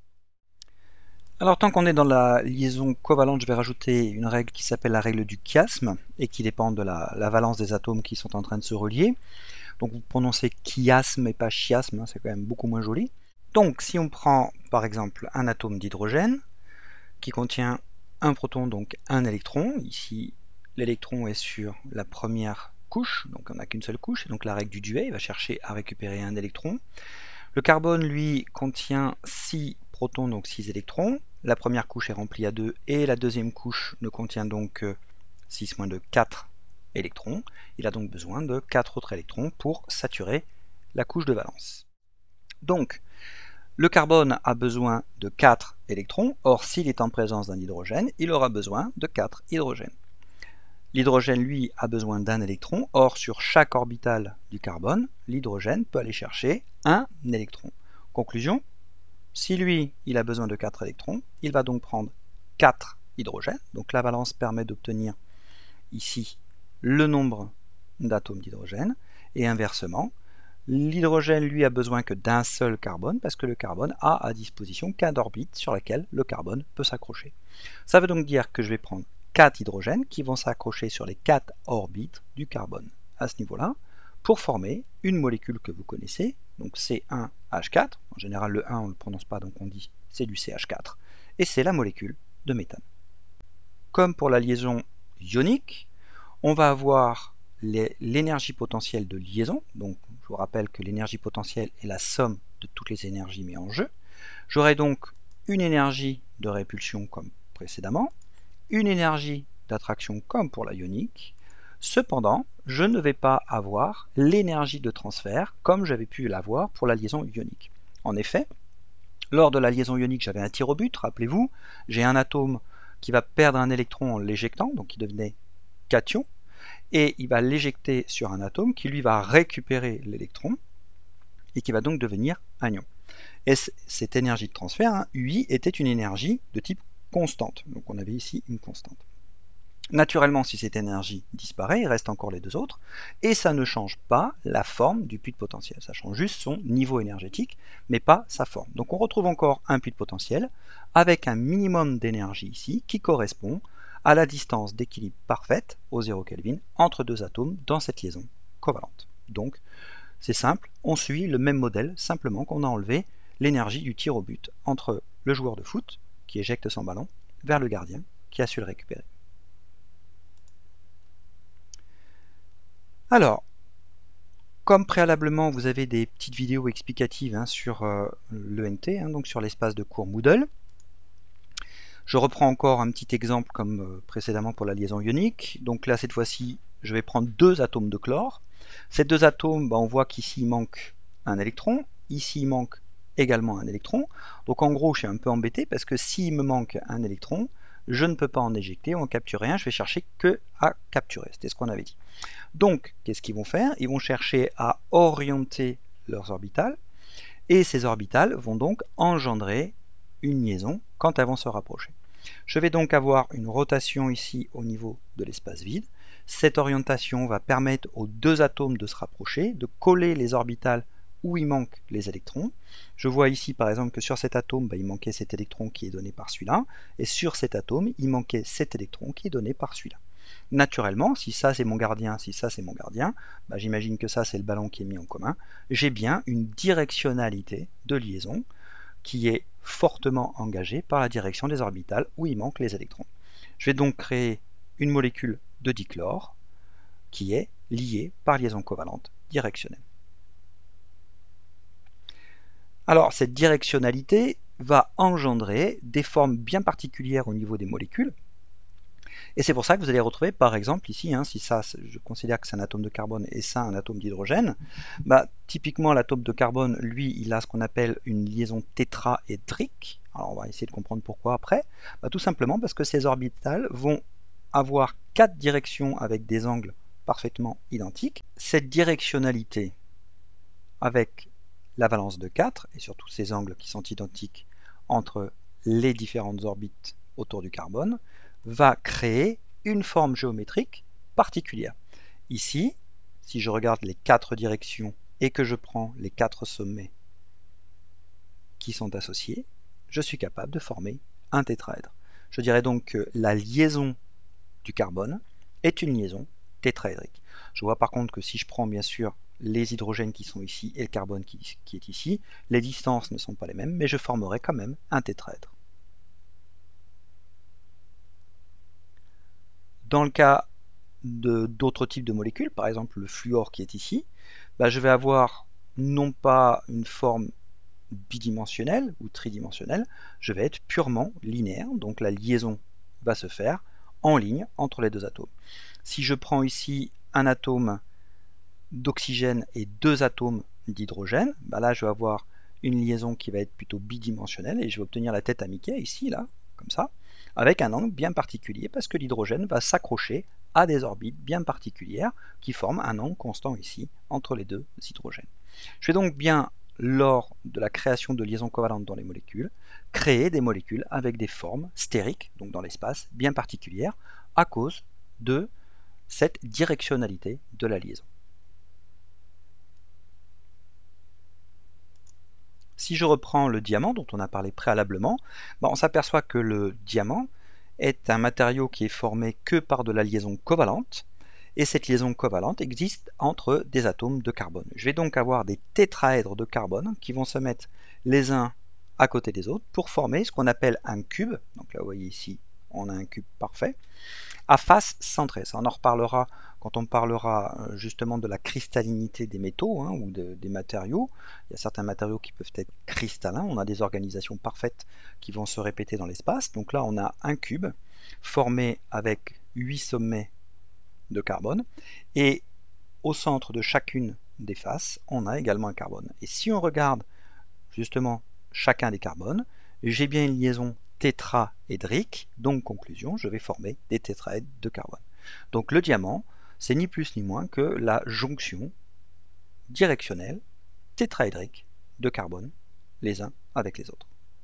Alors tant qu'on est dans la liaison covalente, je vais rajouter une règle qui s'appelle la règle du chiasme et qui dépend de la valence des atomes qui sont en train de se relier. Donc vous prononcez chiasme et pas chiasme, c'est quand même beaucoup moins joli. Donc si on prend par exemple un atome d'hydrogène qui contient un proton, donc un électron, ici l'électron est sur la première couche, donc on n'a qu'une seule couche, et donc la règle du Duhet, il va chercher à récupérer un électron. Le carbone, lui, contient 6 protons, donc 6 électrons. La première couche est remplie à 2 et la deuxième couche ne contient donc que 6 moins 2, 4 électrons. Il a donc besoin de 4 autres électrons pour saturer la couche de valence. Donc, le carbone a besoin de 4 électrons, or s'il est en présence d'un hydrogène, il aura besoin de 4 hydrogènes. L'hydrogène, lui, a besoin d'un électron, or sur chaque orbitale du carbone, l'hydrogène peut aller chercher un électron. Conclusion, si lui, il a besoin de 4 électrons, il va donc prendre 4 hydrogènes, donc la valence permet d'obtenir ici le nombre d'atomes d'hydrogène, et inversement, l'hydrogène, lui, a besoin que d'un seul carbone, parce que le carbone a à disposition qu'un orbite sur laquelle le carbone peut s'accrocher. Ça veut donc dire que je vais prendre 4 hydrogènes qui vont s'accrocher sur les 4 orbites du carbone à ce niveau-là pour former une molécule que vous connaissez, donc C1H4. En général, le 1, on ne le prononce pas, donc on dit c'est du CH4. Et c'est la molécule de méthane. Comme pour la liaison ionique, on va avoir l'énergie potentielle de liaison. Donc, je vous rappelle que l'énergie potentielle est la somme de toutes les énergies mises en jeu. J'aurai donc une énergie de répulsion comme précédemment, une énergie d'attraction comme pour la ionique. Cependant, je ne vais pas avoir l'énergie de transfert comme j'avais pu l'avoir pour la liaison ionique. En effet, lors de la liaison ionique, j'avais un tir au but, rappelez-vous, j'ai un atome qui va perdre un électron en l'éjectant, donc il devenait cation, et il va l'éjecter sur un atome qui lui va récupérer l'électron et qui va donc devenir anion. Et cette énergie de transfert, UI, était une énergie de type constante. Donc on avait ici une constante. Naturellement, si cette énergie disparaît, il reste encore les deux autres, et ça ne change pas la forme du puits de potentiel. Ça change juste son niveau énergétique, mais pas sa forme. Donc on retrouve encore un puits de potentiel avec un minimum d'énergie ici qui correspond à la distance d'équilibre parfaite au 0 Kelvin entre deux atomes dans cette liaison covalente. Donc c'est simple, on suit le même modèle, simplement qu'on a enlevé l'énergie du tir au but entre le joueur de foot qui éjecte son ballon vers le gardien qui a su le récupérer. Alors, comme préalablement vous avez des petites vidéos explicatives sur l'ENT, donc sur l'espace de cours Moodle, je reprends encore un petit exemple comme précédemment pour la liaison ionique. Donc là, cette fois-ci, je vais prendre 2 atomes de chlore. Ces 2 atomes, on voit qu'ici il manque un électron, ici il manque également un électron. Donc en gros, je suis un peu embêté parce que s'il me manque un électron, je ne peux pas en éjecter ou en capturer un, je vais chercher que à capturer. C'était ce qu'on avait dit. Donc, qu'est-ce qu'ils vont faire? Ils vont chercher à orienter leurs orbitales, et ces orbitales vont donc engendrer une liaison quand elles vont se rapprocher. Je vais donc avoir une rotation ici au niveau de l'espace vide. Cette orientation va permettre aux 2 atomes de se rapprocher, de coller les orbitales où il manque les électrons. Je vois ici par exemple que sur cet atome, il manquait cet électron qui est donné par celui-là, et sur cet atome, il manquait cet électron qui est donné par celui-là. Naturellement, si ça c'est mon gardien, si ça c'est mon gardien, j'imagine que ça c'est le ballon qui est mis en commun, j'ai bien une directionnalité de liaison qui est fortement engagée par la direction des orbitales où il manque les électrons. Je vais donc créer une molécule de dichlore qui est liée par liaison covalente directionnelle. Alors cette directionnalité va engendrer des formes bien particulières au niveau des molécules. Et c'est pour ça que vous allez retrouver, par exemple, ici, si ça, je considère que c'est un atome de carbone et ça, un atome d'hydrogène, typiquement, l'atome de carbone, lui, il a ce qu'on appelle une liaison tétraédrique. Alors, on va essayer de comprendre pourquoi après. Tout simplement parce que ces orbitales vont avoir 4 directions avec des angles parfaitement identiques. Cette directionnalité avec la valence de 4, et surtout ces angles qui sont identiques entre les différentes orbites autour du carbone va créer une forme géométrique particulière. Ici, si je regarde les 4 directions et que je prends les 4 sommets qui sont associés, je suis capable de former un tétraèdre. Je dirais donc que la liaison du carbone est une liaison tétraédrique. Je vois par contre que si je prends bien sûr les hydrogènes qui sont ici et le carbone qui est ici, les distances ne sont pas les mêmes, mais je formerai quand même un tétraèdre. Dans le cas d'autres types de molécules, par exemple le fluor qui est ici, je vais avoir non pas une forme bidimensionnelle ou tridimensionnelle, je vais être purement linéaire, donc la liaison va se faire en ligne entre les deux atomes. Si je prends ici un atome d'oxygène et 2 atomes d'hydrogène, là je vais avoir une liaison qui va être plutôt bidimensionnelle et je vais obtenir la tête à Mickey ici, là, comme ça, avec un angle bien particulier parce que l'hydrogène va s'accrocher à des orbites bien particulières qui forment un angle constant ici entre les deux hydrogènes. Je vais donc bien, lors de la création de liaisons covalentes dans les molécules, créer des molécules avec des formes stériques, donc dans l'espace, bien particulières, à cause de cette directionnalité de la liaison. Si je reprends le diamant dont on a parlé préalablement, on s'aperçoit que le diamant est un matériau qui est formé que par de la liaison covalente, et cette liaison covalente existe entre des atomes de carbone. Je vais donc avoir des tétraèdres de carbone qui vont se mettre les uns à côté des autres pour former ce qu'on appelle un cube. Donc là, vous voyez ici, on a un cube parfait, à face centrée. Ça, on en reparlera quand on parlera justement de la cristallinité des métaux ou des matériaux. Il y a certains matériaux qui peuvent être cristallins, on a des organisations parfaites qui vont se répéter dans l'espace. Donc là, on a un cube formé avec 8 sommets de carbone, et au centre de chacune des faces, on a également un carbone. Et si on regarde justement chacun des carbones, j'ai bien une liaison tétraédrique, donc conclusion, je vais former des tétraèdres de carbone. Donc le diamant, c'est ni plus ni moins que la jonction directionnelle tétraédrique de carbone, les uns avec les autres.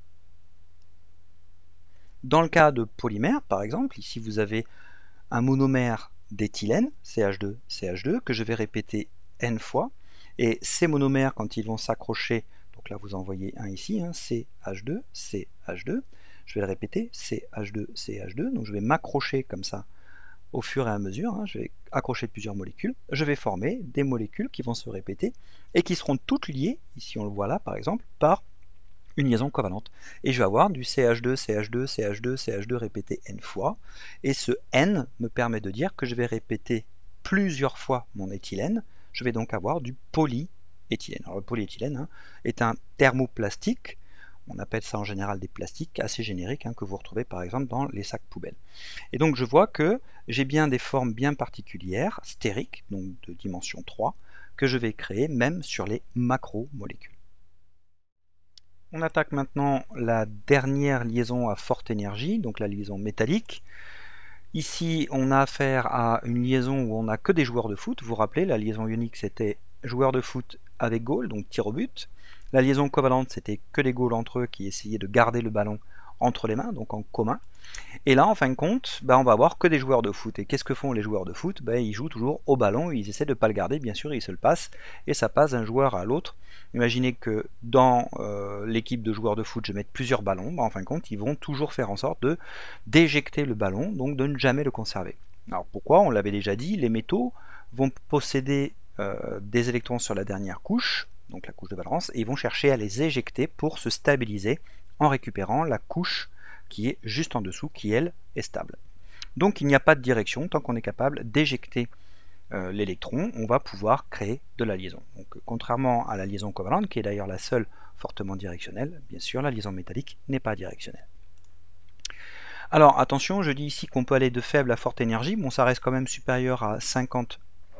Dans le cas de polymères, par exemple, ici vous avez un monomère d'éthylène, CH2, CH2, que je vais répéter n fois, et ces monomères, quand ils vont s'accrocher, donc là vous en voyez un ici, CH2, CH2, je vais le répéter, CH2, CH2, donc je vais m'accrocher comme ça au fur et à mesure, je vais accrocher plusieurs molécules, je vais former des molécules qui vont se répéter et qui seront toutes liées, ici on le voit là par exemple, par une liaison covalente. Et je vais avoir du CH2, CH2, CH2, CH2 répété n fois. Et ce n me permet de dire que je vais répéter plusieurs fois mon éthylène. Je vais donc avoir du polyéthylène. Alors le polyéthylène est un thermoplastique. On appelle ça en général des plastiques assez génériques que vous retrouvez par exemple dans les sacs poubelles. Et donc je vois que j'ai bien des formes bien particulières, stériques, donc de dimension 3, que je vais créer même sur les macromolécules. On attaque maintenant la dernière liaison à forte énergie, donc la liaison métallique. Ici, on a affaire à une liaison où on n'a que des joueurs de foot. Vous vous rappelez, la liaison ionique, c'était joueurs de foot avec goal, donc tir au but. La liaison covalente, c'était que des goals entre eux qui essayaient de garder le ballon entre les mains, donc en commun. Et là, en fin de compte, on va avoir que des joueurs de foot. Et qu'est-ce que font les joueurs de foot? Ils jouent toujours au ballon, ils essaient de ne pas le garder, bien sûr, ils se le passent, et ça passe d'un joueur à l'autre. Imaginez que dans l'équipe de joueurs de foot, je mette plusieurs ballons, en fin de compte, ils vont toujours faire en sorte d'éjecter le ballon, donc de ne jamais le conserver. Alors pourquoi? On l'avait déjà dit, les métaux vont posséder des électrons sur la dernière couche, donc la couche de valence, et ils vont chercher à les éjecter pour se stabiliser en récupérant la couche qui est juste en dessous, qui elle est stable. Donc il n'y a pas de direction, tant qu'on est capable d'éjecter l'électron, on va pouvoir créer de la liaison. Donc, contrairement à la liaison covalente, qui est d'ailleurs la seule fortement directionnelle, bien sûr la liaison métallique n'est pas directionnelle. Alors attention, je dis ici qu'on peut aller de faible à forte énergie, bon ça reste quand même supérieur à 50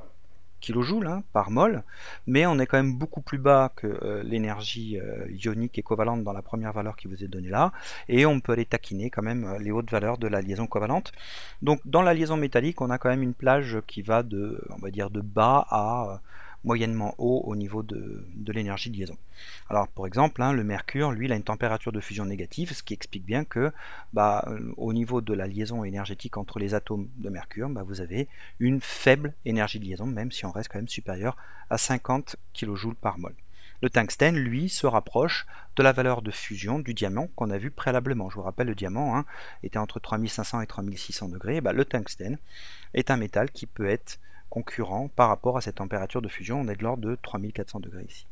kJ par mol, mais on est quand même beaucoup plus bas que l'énergie ionique et covalente dans la première valeur qui vous est donnée là, et on peut aller taquiner quand même les hautes valeurs de la liaison covalente. Donc dans la liaison métallique, on a quand même une plage qui va de, on va dire, de bas à moyennement haut au niveau de l'énergie de liaison. Alors par exemple, le mercure, lui, il a une température de fusion négative, ce qui explique bien que au niveau de la liaison énergétique entre les atomes de mercure, vous avez une faible énergie de liaison, même si on reste quand même supérieur à 50 kJ par mol. Le tungstène, lui, se rapproche de la valeur de fusion du diamant qu'on a vu préalablement. Je vous rappelle, le diamant était entre 3500 et 3600 degrés. Le tungstène est un métal qui peut être concurrent par rapport à cette température de fusion. On est de l'ordre de 3400 degrés ici.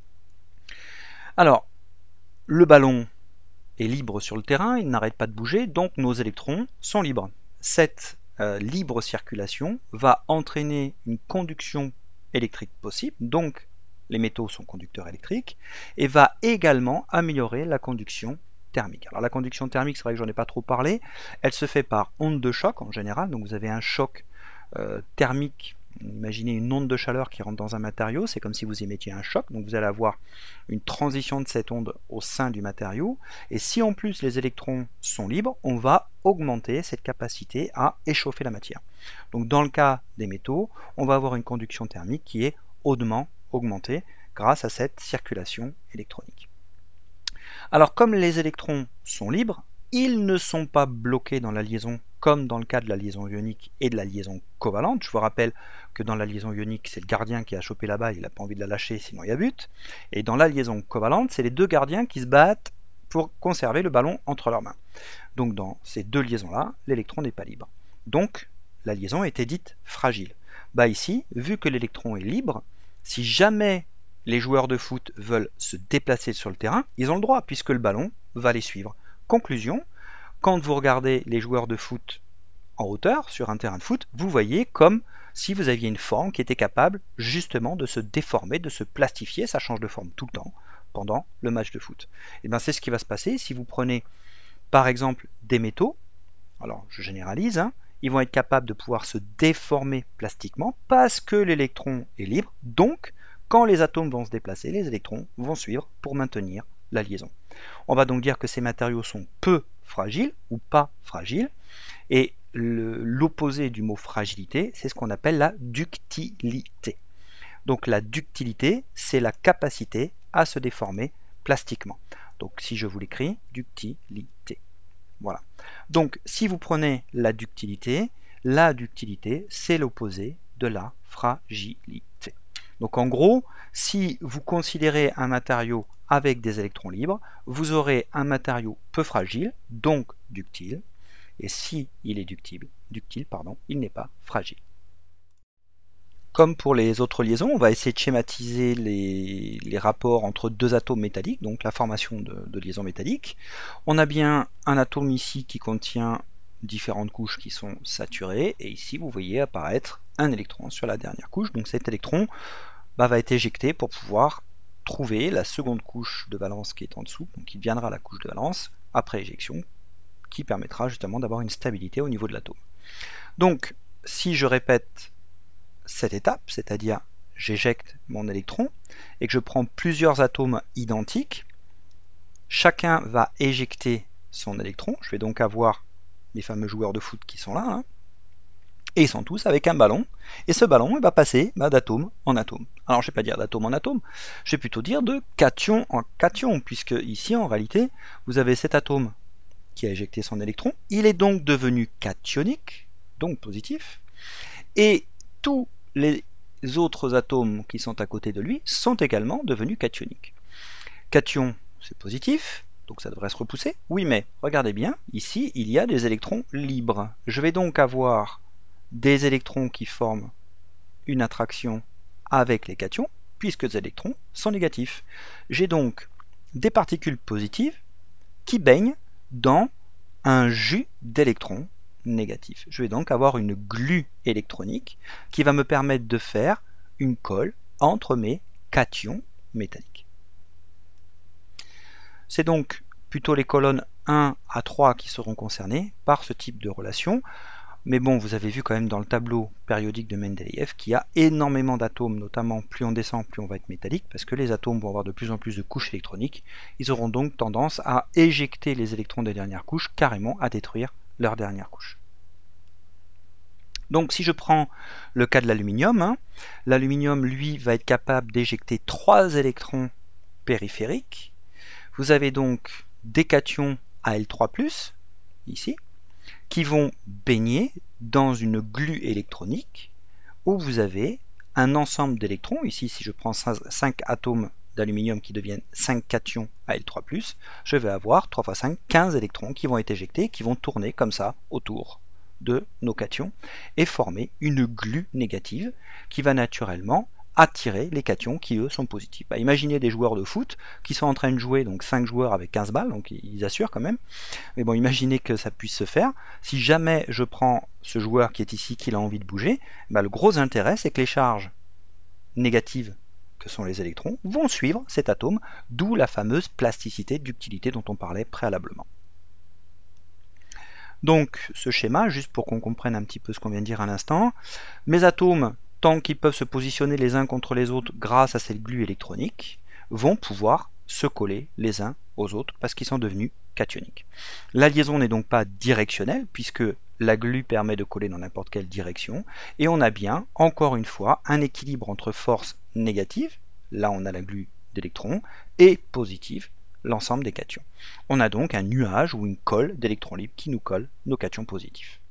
Alors, le ballon est libre sur le terrain, il n'arrête pas de bouger, donc nos électrons sont libres. Cette libre circulation va entraîner une conduction électrique possible, donc les métaux sont conducteurs électriques, et va également améliorer la conduction thermique. Alors la conduction thermique, c'est vrai que j'en ai pas trop parlé, elle se fait par onde de choc en général, donc vous avez un choc thermique. Imaginez une onde de chaleur qui rentre dans un matériau, c'est comme si vous émettiez un choc, donc vous allez avoir une transition de cette onde au sein du matériau, et si en plus les électrons sont libres, on va augmenter cette capacité à échauffer la matière. Donc dans le cas des métaux, on va avoir une conduction thermique qui est hautement augmentée grâce à cette circulation électronique. Alors comme les électrons sont libres, ils ne sont pas bloqués dans la liaison comme dans le cas de la liaison ionique et de la liaison covalente. Je vous rappelle que dans la liaison ionique, c'est le gardien qui a chopé la balle, il n'a pas envie de la lâcher, sinon il y a but. Et dans la liaison covalente, c'est les deux gardiens qui se battent pour conserver le ballon entre leurs mains. Donc dans ces deux liaisons-là, l'électron n'est pas libre. Donc la liaison était dite fragile. Ici, vu que l'électron est libre, si jamais les joueurs de foot veulent se déplacer sur le terrain, ils ont le droit, puisque le ballon va les suivre. Conclusion, quand vous regardez les joueurs de foot en hauteur, sur un terrain de foot, vous voyez comme si vous aviez une forme qui était capable justement de se déformer, de se plastifier, ça change de forme tout le temps pendant le match de foot. Et bien c'est ce qui va se passer si vous prenez par exemple des métaux, alors je généralise, ils vont être capables de pouvoir se déformer plastiquement parce que l'électron est libre, donc quand les atomes vont se déplacer, les électrons vont suivre pour maintenir la liaison. On va donc dire que ces matériaux sont peu fragiles ou pas fragiles, et l'opposé du mot fragilité, c'est ce qu'on appelle la ductilité. Donc la ductilité, c'est la capacité à se déformer plastiquement. Donc si je vous l'écris, ductilité. Voilà. Donc si vous prenez la ductilité, c'est l'opposé de la fragilité. Donc en gros, si vous considérez un matériau avec des électrons libres, vous aurez un matériau peu fragile, donc ductile, et si il est ductile, il n'est pas fragile. Comme pour les autres liaisons, on va essayer de schématiser les rapports entre deux atomes métalliques, donc la formation de liaisons métalliques. On a bien un atome ici qui contient différentes couches qui sont saturées, et ici vous voyez apparaître un électron sur la dernière couche, donc cet électron va être éjecté pour pouvoir trouver la seconde couche de valence qui est en dessous, donc il viendra à la couche de valence après éjection, qui permettra justement d'avoir une stabilité au niveau de l'atome. Donc si je répète cette étape, c'est-à-dire j'éjecte mon électron et que je prends plusieurs atomes identiques, chacun va éjecter son électron, je vais donc avoir les fameux joueurs de foot qui sont là, et ils sont tous avec un ballon, et ce ballon va passer d'atome en atome. Alors je ne vais pas dire d'atome en atome, je vais plutôt dire de cation en cation, puisque ici en réalité vous avez cet atome qui a éjecté son électron, il est donc devenu cationique, donc positif, et tous les autres atomes qui sont à côté de lui sont également devenus cationiques. Cation, c'est positif, donc ça devrait se repousser. Oui, mais regardez bien, ici il y a des électrons libres. Je vais donc avoir des électrons qui forment une attraction avec les cations, puisque les électrons sont négatifs. J'ai donc des particules positives qui baignent dans un jus d'électrons négatifs. Je vais donc avoir une glue électronique qui va me permettre de faire une colle entre mes cations métalliques. C'est donc plutôt les colonnes 1 à 3 qui seront concernées par ce type de relation. Mais bon, vous avez vu quand même dans le tableau périodique de Mendeleïev qu'il y a énormément d'atomes, notamment plus on descend, plus on va être métallique, parce que les atomes vont avoir de plus en plus de couches électroniques. Ils auront donc tendance à éjecter les électrons des dernières couches, carrément à détruire leur dernière couche. Donc si je prends le cas de l'aluminium, hein, l'aluminium lui va être capable d'éjecter 3 électrons périphériques. Vous avez donc des cations Al3+, ici, qui vont baigner dans une glue électronique où vous avez un ensemble d'électrons. Ici, si je prends 5 atomes d'aluminium qui deviennent 5 cations Al3+, je vais avoir 3 x 5, 15 électrons qui vont être éjectés, qui vont tourner comme ça autour de nos cations et former une glue négative qui va naturellement attirer les cations qui eux sont positifs. Bah, imaginez des joueurs de foot qui sont en train de jouer, donc 5 joueurs avec 15 balles, donc ils assurent quand même, mais bon, imaginez que ça puisse se faire. Si jamais je prends ce joueur qui est ici, qu'il a envie de bouger, bah, le gros intérêt c'est que les charges négatives que sont les électrons vont suivre cet atome, d'où la fameuse plasticité, ductilité dont on parlait préalablement. Donc ce schéma, juste pour qu'on comprenne un petit peu ce qu'on vient de dire à l'instant, mes atomes, tant qu'ils peuvent se positionner les uns contre les autres grâce à cette glue électronique, vont pouvoir se coller les uns aux autres parce qu'ils sont devenus cationiques. La liaison n'est donc pas directionnelle puisque la glue permet de coller dans n'importe quelle direction et on a bien, encore une fois, un équilibre entre force négative, là on a la glue d'électrons, et positive, l'ensemble des cations. On a donc un nuage ou une colle d'électrons libres qui nous colle nos cations positifs.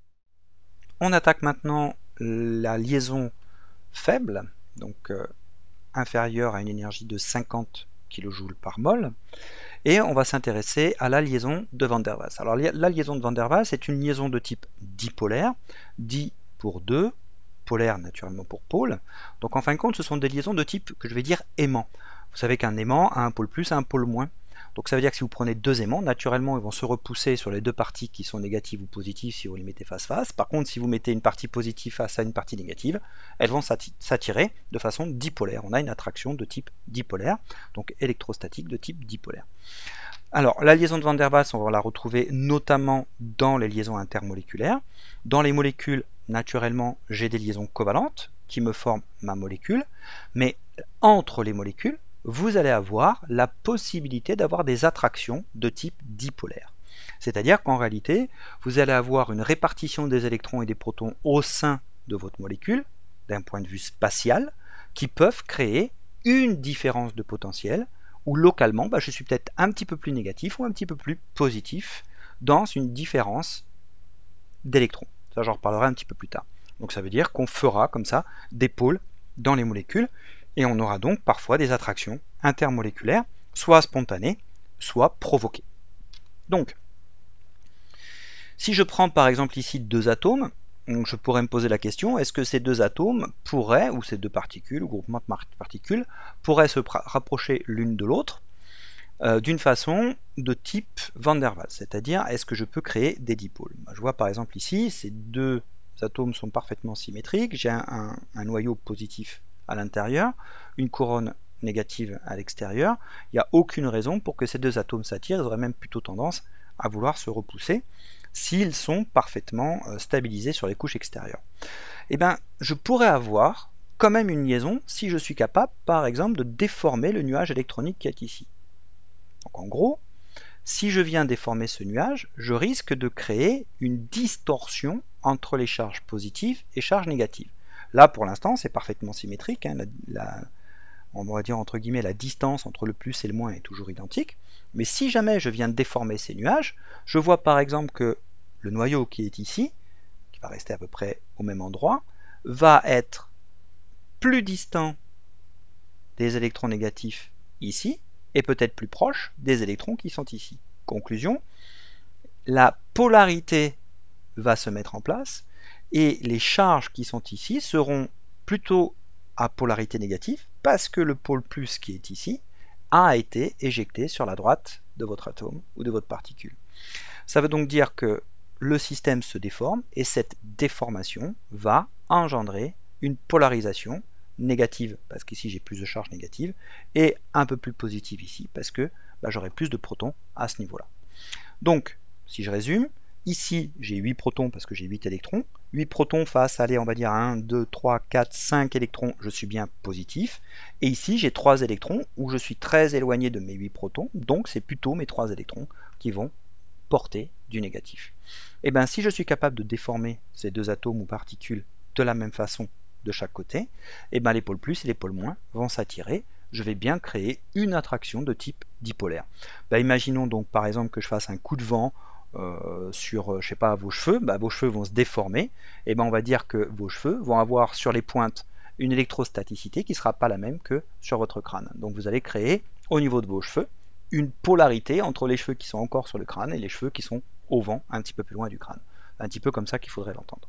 On attaque maintenant la liaison faible, donc inférieure à une énergie de 50 kJ par mol, et on va s'intéresser à la liaison de Van der Waals. Alors la liaison de Van der Waals est une liaison de type dipolaire, di pour 2, polaire naturellement pour pôle, donc en fin de compte ce sont des liaisons de type que je vais dire aimant. Vous savez qu'un aimant a un pôle plus et un pôle moins. Donc ça veut dire que si vous prenez deux aimants, naturellement ils vont se repousser sur les deux parties qui sont négatives ou positives si vous les mettez face-face. Par contre, si vous mettez une partie positive face à une partie négative, elles vont s'attirer de façon dipolaire. On a une attraction de type dipolaire, donc électrostatique de type dipolaire. Alors, la liaison de Van der Waals, on va la retrouver notamment dans les liaisons intermoléculaires. Dans les molécules, naturellement, j'ai des liaisons covalentes qui me forment ma molécule, mais entre les molécules, vous allez avoir la possibilité d'avoir des attractions de type dipolaire. C'est-à-dire qu'en réalité, vous allez avoir une répartition des électrons et des protons au sein de votre molécule, d'un point de vue spatial, qui peuvent créer une différence de potentiel, où localement, je suis peut-être un petit peu plus négatif ou un petit peu plus positif dans une différence d'électrons. Ça, j'en reparlerai un petit peu plus tard. Donc ça veut dire qu'on fera comme ça des pôles dans les molécules, et on aura donc parfois des attractions intermoléculaires, soit spontanées, soit provoquées. Donc, si je prends par exemple ici deux atomes, je pourrais me poser la question, est-ce que ces deux atomes pourraient, ou ces deux particules, ou groupements de particules, pourraient se rapprocher l'une de l'autre d'une façon de type Van der Waals, c'est-à-dire est-ce que je peux créer des dipôles? Je vois par exemple ici, ces deux atomes sont parfaitement symétriques, j'ai un noyau positif à l'intérieur, une couronne négative à l'extérieur, il n'y a aucune raison pour que ces deux atomes s'attirent, ils auraient même plutôt tendance à vouloir se repousser s'ils sont parfaitement stabilisés sur les couches extérieures. Et bien, je pourrais avoir quand même une liaison si je suis capable, par exemple, de déformer le nuage électronique qui est ici. Donc en gros, si je viens déformer ce nuage, je risque de créer une distorsion entre les charges positives et charges négatives. Là, pour l'instant, c'est parfaitement symétrique. Hein, on va dire entre guillemets la distance entre le plus et le moins est toujours identique. Mais si jamais je viens de déformer ces nuages, je vois par exemple que le noyau qui est ici, qui va rester à peu près au même endroit, va être plus distant des électrons négatifs ici, et peut-être plus proche des électrons qui sont ici. Conclusion, la polarité va se mettre en place, et les charges qui sont ici seront plutôt à polarité négative, parce que le pôle plus qui est ici a été éjecté sur la droite de votre atome ou de votre particule. Ça veut donc dire que le système se déforme, et cette déformation va engendrer une polarisation négative, parce qu'ici j'ai plus de charges négatives, et un peu plus positive ici, parce que j'aurai plus de protons à ce niveau-là. Donc, si je résume, ici j'ai 8 protons parce que j'ai 8 électrons, 8 protons face, allez, on va dire 1, 2, 3, 4, 5 électrons, je suis bien positif, et ici j'ai 3 électrons où je suis très éloigné de mes 8 protons, donc c'est plutôt mes 3 électrons qui vont portée du négatif. Et bien si je suis capable de déformer ces deux atomes ou particules de la même façon de chaque côté, et bien les pôles plus et les pôles moins vont s'attirer. Je vais bien créer une attraction de type dipolaire. Imaginons donc par exemple que je fasse un coup de vent sur, je sais pas, vos cheveux. Vos cheveux vont se déformer. Et on va dire que vos cheveux vont avoir sur les pointes une électrostaticité qui ne sera pas la même que sur votre crâne. Donc vous allez créer au niveau de vos cheveux une polarité entre les cheveux qui sont encore sur le crâne et les cheveux qui sont au vent, un petit peu plus loin du crâne. Un petit peu comme ça qu'il faudrait l'entendre.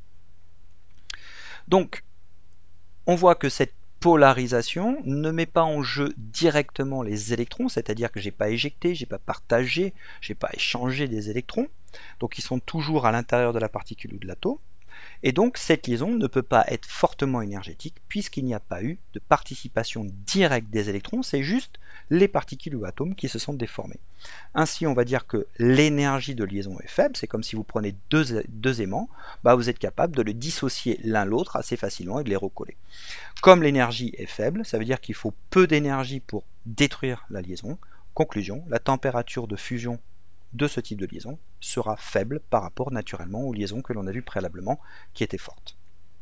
Donc, on voit que cette polarisation ne met pas en jeu directement les électrons, c'est-à-dire que je n'ai pas éjecté, je n'ai pas partagé, je n'ai pas échangé des électrons, donc ils sont toujours à l'intérieur de la particule ou de l'atome, et donc cette liaison ne peut pas être fortement énergétique puisqu'il n'y a pas eu de participation directe des électrons, c'est juste les particules ou atomes qui se sont déformés. Ainsi on va dire que l'énergie de liaison est faible, c'est comme si vous prenez deux aimants, vous êtes capable de les dissocier l'un l'autre assez facilement et de les recoller. Comme l'énergie est faible, ça veut dire qu'il faut peu d'énergie pour détruire la liaison. Conclusion, la température de fusion de ce type de liaison sera faible par rapport naturellement aux liaisons que l'on a vues préalablement qui étaient fortes.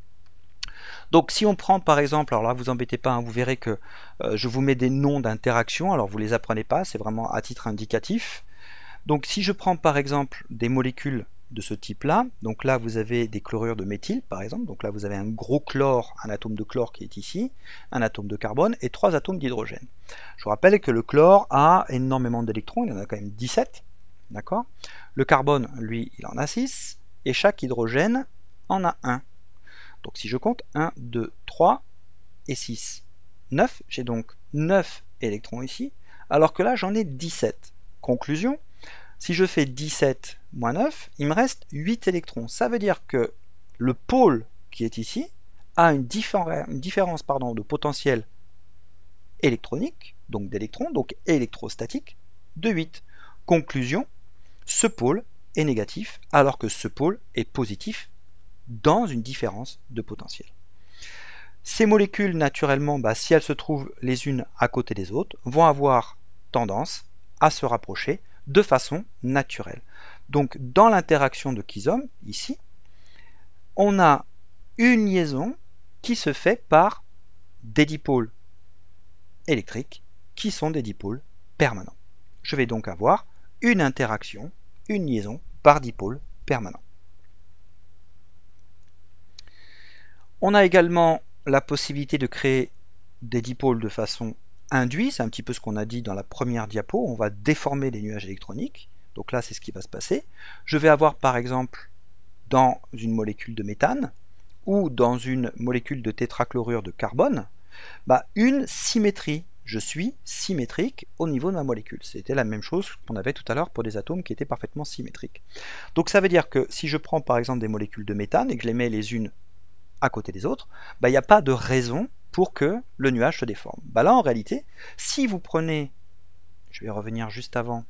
Donc si on prend par exemple, alors là vous embêtez pas, vous verrez que je vous mets des noms d'interactions, alors vous les apprenez pas, c'est vraiment à titre indicatif. Donc si je prends par exemple des molécules de ce type là, donc là vous avez des chlorures de méthyle par exemple, donc là vous avez un gros chlore, un atome de chlore qui est ici, un atome de carbone et 3 atomes d'hydrogène. Je vous rappelle que le chlore a énormément d'électrons, il en a quand même 17, d'accord. Le carbone, lui, il en a 6, et chaque hydrogène en a 1. Donc si je compte 1, 2, 3 et 6, 9, j'ai donc 9 électrons ici, alors que là j'en ai 17. Conclusion, si je fais 17 moins 9, il me reste 8 électrons. Ça veut dire que le pôle qui est ici a une différence de potentiel électronique, donc d'électrons, donc électrostatique, de 8. Conclusion, ce pôle est négatif alors que ce pôle est positif dans une différence de potentiel. Ces molécules, naturellement, si elles se trouvent les unes à côté des autres, vont avoir tendance à se rapprocher de façon naturelle. Donc dans l'interaction de Kizom, ici, on a une liaison qui se fait par des dipôles électriques qui sont des dipôles permanents. Je vais donc avoir une interaction, une liaison par dipôle permanent. On a également la possibilité de créer des dipôles de façon induite, c'est un petit peu ce qu'on a dit dans la première diapo, on va déformer les nuages électroniques, donc là c'est ce qui va se passer. Je vais avoir par exemple dans une molécule de méthane ou dans une molécule de tétrachlorure de carbone, une symétrie. Je suis symétrique au niveau de ma molécule. C'était la même chose qu'on avait tout à l'heure pour des atomes qui étaient parfaitement symétriques. Donc ça veut dire que si je prends par exemple des molécules de méthane et que je les mets les unes à côté des autres, il n'y a pas de raison pour que le nuage se déforme. Là en réalité, si vous prenez, je vais revenir juste avant,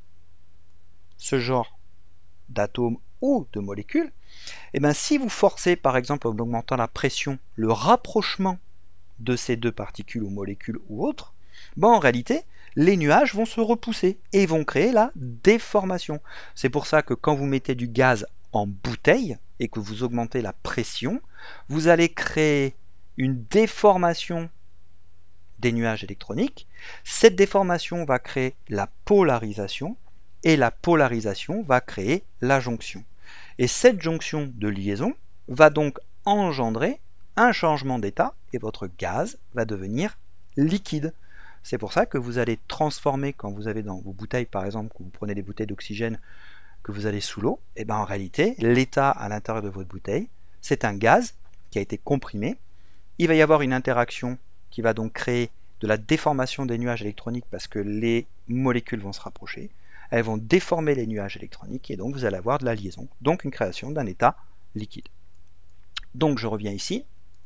ce genre d'atomes ou de molécules, si vous forcez par exemple en augmentant la pression le rapprochement de ces deux particules ou molécules ou autres, en réalité, les nuages vont se repousser et vont créer la déformation. C'est pour ça que quand vous mettez du gaz en bouteille et que vous augmentez la pression, vous allez créer une déformation des nuages électroniques. Cette déformation va créer la polarisation et la polarisation va créer la jonction. Et cette jonction de liaison va donc engendrer un changement d'état et votre gaz va devenir liquide. C'est pour ça que vous allez transformer, quand vous avez dans vos bouteilles par exemple, que vous prenez des bouteilles d'oxygène, que vous allez sous l'eau, et en réalité, l'état à l'intérieur de votre bouteille, c'est un gaz qui a été comprimé. Il va y avoir une interaction qui va donc créer de la déformation des nuages électroniques parce que les molécules vont se rapprocher. Elles vont déformer les nuages électroniques et donc vous allez avoir de la liaison, donc une création d'un état liquide. Donc je reviens ici.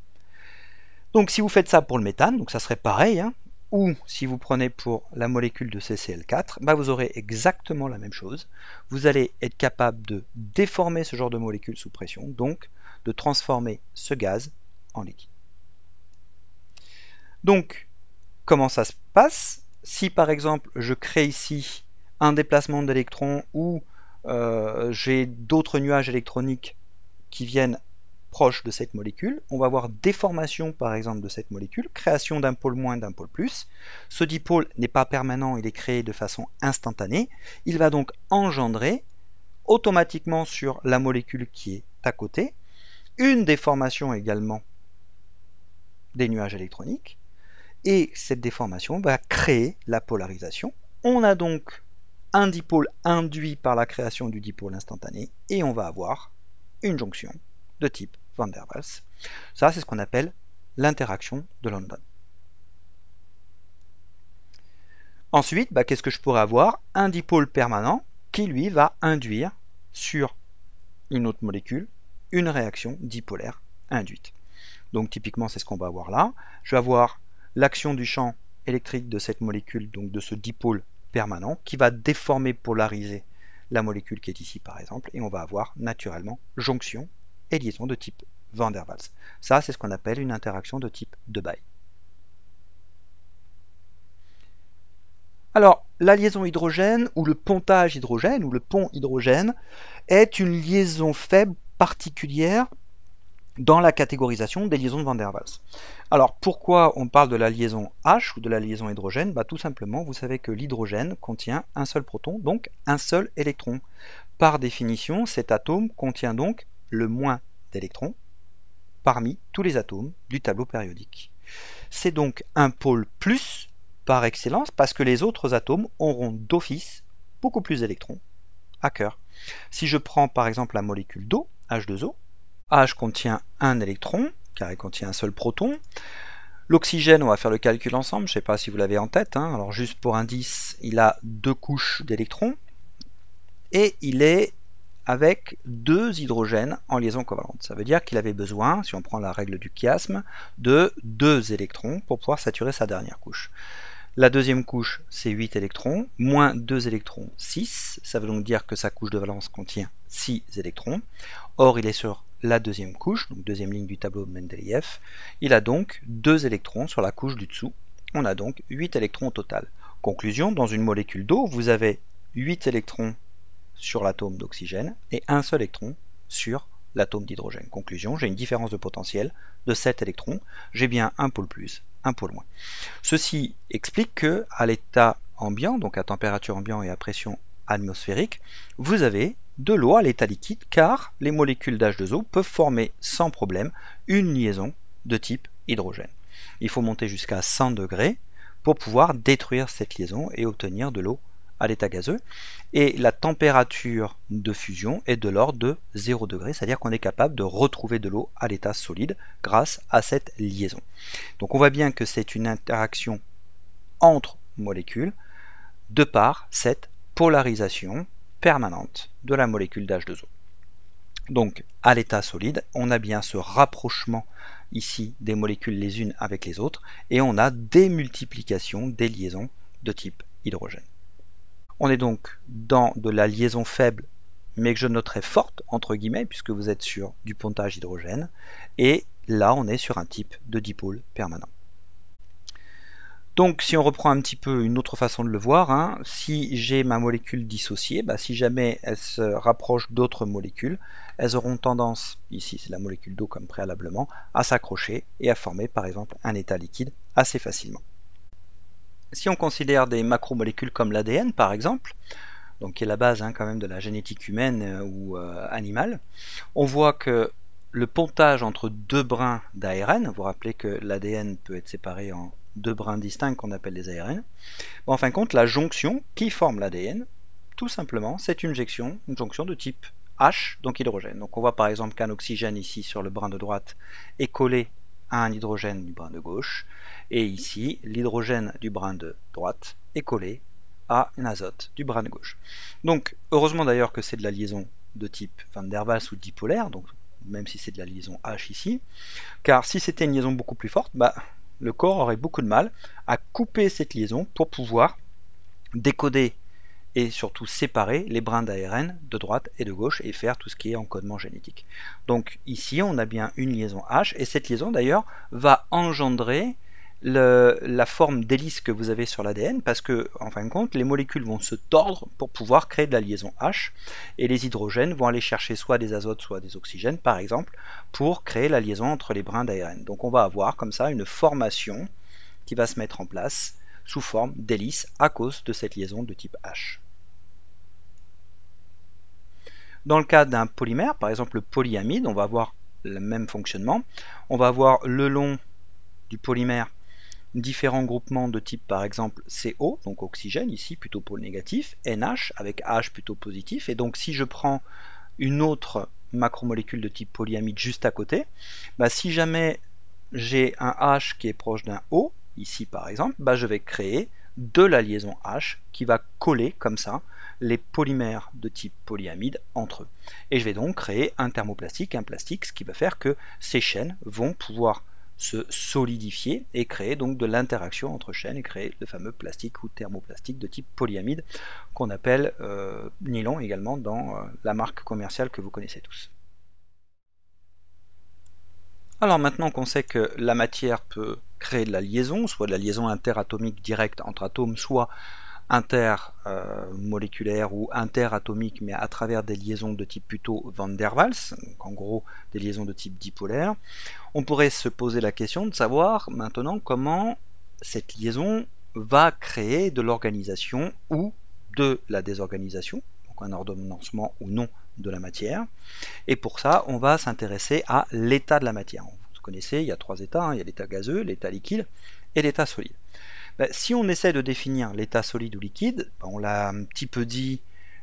Donc si vous faites ça pour le méthane, donc ça serait pareil, ou si vous prenez pour la molécule de CCl4, vous aurez exactement la même chose. Vous allez être capable de déformer ce genre de molécule sous pression, donc de transformer ce gaz en liquide. Donc, comment ça se passe? Si par exemple je crée ici un déplacement d'électrons ou j'ai d'autres nuages électroniques qui viennent proches de cette molécule. On va avoir déformation par exemple de cette molécule, création d'un pôle moins, d'un pôle plus. Ce dipôle n'est pas permanent, il est créé de façon instantanée. Il va donc engendrer automatiquement sur la molécule qui est à côté une déformation également des nuages électroniques. Et cette déformation va créer la polarisation. On a donc un dipôle induit par la création du dipôle instantané et on va avoir une jonction de type Van der Waals. Ça, c'est ce qu'on appelle l'interaction de London. Ensuite, qu'est-ce que je pourrais avoir? Un dipôle permanent qui, lui, va induire sur une autre molécule une réaction dipolaire induite. Donc, typiquement, c'est ce qu'on va avoir là. Je vais avoir l'action du champ électrique de cette molécule, donc de ce dipôle permanent, qui va déformer, polariser la molécule qui est ici, par exemple, et on va avoir naturellement jonction et liaison de type Van der Waals. Ça, c'est ce qu'on appelle une interaction de type Debye. Alors, la liaison hydrogène, ou le pontage hydrogène, ou le pont hydrogène, est une liaison faible particulière dans la catégorisation des liaisons de Van der Waals. Alors, pourquoi on parle de la liaison H ou de la liaison hydrogène? Tout simplement, vous savez que l'hydrogène contient un seul proton, donc un seul électron. Par définition, cet atome contient donc le moins d'électrons parmi tous les atomes du tableau périodique. C'est donc un pôle plus par excellence parce que les autres atomes auront d'office beaucoup plus d'électrons à cœur. Si je prends par exemple la molécule d'eau, H2O, H contient un électron car il contient un seul proton. L'oxygène, on va faire le calcul ensemble, je ne sais pas si vous l'avez en tête, hein. Alors juste pour indice, il a 2 couches d'électrons et il est avec 2 hydrogènes en liaison covalente. Ça veut dire qu'il avait besoin, si on prend la règle du chiasme, de 2 électrons pour pouvoir saturer sa dernière couche. La deuxième couche, c'est 8 électrons, moins 2 électrons, 6. Ça veut donc dire que sa couche de valence contient 6 électrons. Or, il est sur la deuxième couche, donc deuxième ligne du tableau de Mendeleïev. Il a donc 2 électrons sur la couche du dessous. On a donc 8 électrons au total. Conclusion, dans une molécule d'eau, vous avez 8 électrons sur l'atome d'oxygène et un seul électron sur l'atome d'hydrogène. Conclusion, j'ai une différence de potentiel de 7 électrons. J'ai bien un pôle plus, un pôle moins. Ceci explique que à l'état ambiant, donc à température ambiante et à pression atmosphérique, vous avez de l'eau à l'état liquide car les molécules d'H2O peuvent former sans problème une liaison de type hydrogène. Il faut monter jusqu'à 100 degrés pour pouvoir détruire cette liaison et obtenir de l'eau à l'état gazeux. Et la température de fusion est de l'ordre de 0 degré, c'est-à-dire qu'on est capable de retrouver de l'eau à l'état solide grâce à cette liaison. Donc on voit bien que c'est une interaction entre molécules de par cette polarisation permanente de la molécule d'H2O. Donc à l'état solide, on a bien ce rapprochement ici des molécules les unes avec les autres et on a des multiplications des liaisons de type hydrogène. On est donc dans de la liaison faible, mais que je noterai forte, entre guillemets, puisque vous êtes sur du pontage hydrogène, et là on est sur un type de dipôle permanent. Donc si on reprend un petit peu une autre façon de le voir, si j'ai ma molécule dissociée, si jamais elle se rapproche d'autres molécules, elles auront tendance, ici c'est la molécule d'eau comme préalablement, à s'accrocher et à former par exemple un état liquide assez facilement. Si on considère des macromolécules comme l'ADN par exemple, donc qui est la base quand même de la génétique humaine ou animale, on voit que le pontage entre 2 brins d'ARN, vous vous rappelez que l'ADN peut être séparé en 2 brins distincts qu'on appelle les ARN, en fin de compte la jonction qui forme l'ADN, tout simplement c'est une jonction de type H, donc hydrogène. Donc on voit par exemple qu'un oxygène ici sur le brin de droite est collé à un hydrogène du brin de gauche, et ici l'hydrogène du brin de droite est collé à un azote du brin de gauche. Donc heureusement d'ailleurs que c'est de la liaison de type Van der Waals ou dipolaire, donc même si c'est de la liaison H ici, car si c'était une liaison beaucoup plus forte, le corps aurait beaucoup de mal à couper cette liaison pour pouvoir décoder et surtout séparer les brins d'ARN de droite et de gauche et faire tout ce qui est encodement génétique. Donc ici on a bien une liaison H et cette liaison d'ailleurs va engendrer la forme d'hélice que vous avez sur l'ADN, parce que, en fin de compte, les molécules vont se tordre pour pouvoir créer de la liaison H, et les hydrogènes vont aller chercher soit des azotes, soit des oxygènes, par exemple, pour créer la liaison entre les brins d'ARN. Donc on va avoir comme ça une formation qui va se mettre en place sous forme d'hélice à cause de cette liaison de type H. Dans le cas d'un polymère, par exemple le polyamide, on va avoir le même fonctionnement. On va avoir le long du polymère différents groupements de type par exemple CO, donc oxygène ici plutôt pôle négatif, NH avec H plutôt positif, et donc si je prends une autre macromolécule de type polyamide juste à côté, bah, si jamais j'ai un H qui est proche d'un O, ici par exemple, bah, je vais créer de la liaison H qui va coller comme ça les polymères de type polyamide entre eux. Et je vais donc créer un thermoplastique, un plastique, ce qui va faire que ces chaînes vont pouvoir se solidifier et créer donc de l'interaction entre chaînes et créer le fameux plastique ou thermoplastique de type polyamide qu'on appelle nylon également dans la marque commerciale que vous connaissez tous. Alors maintenant qu'on sait que la matière peut créer de la liaison, soit de la liaison interatomique directe entre atomes, soit intermoléculaire ou interatomique, mais à travers des liaisons de type plutôt Van der Waals, donc en gros des liaisons de type dipolaire, on pourrait se poser la question de savoir maintenant comment cette liaison va créer de l'organisation ou de la désorganisation, donc un ordonnancement ou non de la matière. Et pour ça, on va s'intéresser à l'état de la matière. Vous connaissez, il y a trois états, il y a l'état gazeux, l'état liquide et l'état solide. Si on essaie de définir l'état solide ou liquide, on l'a un petit peu dit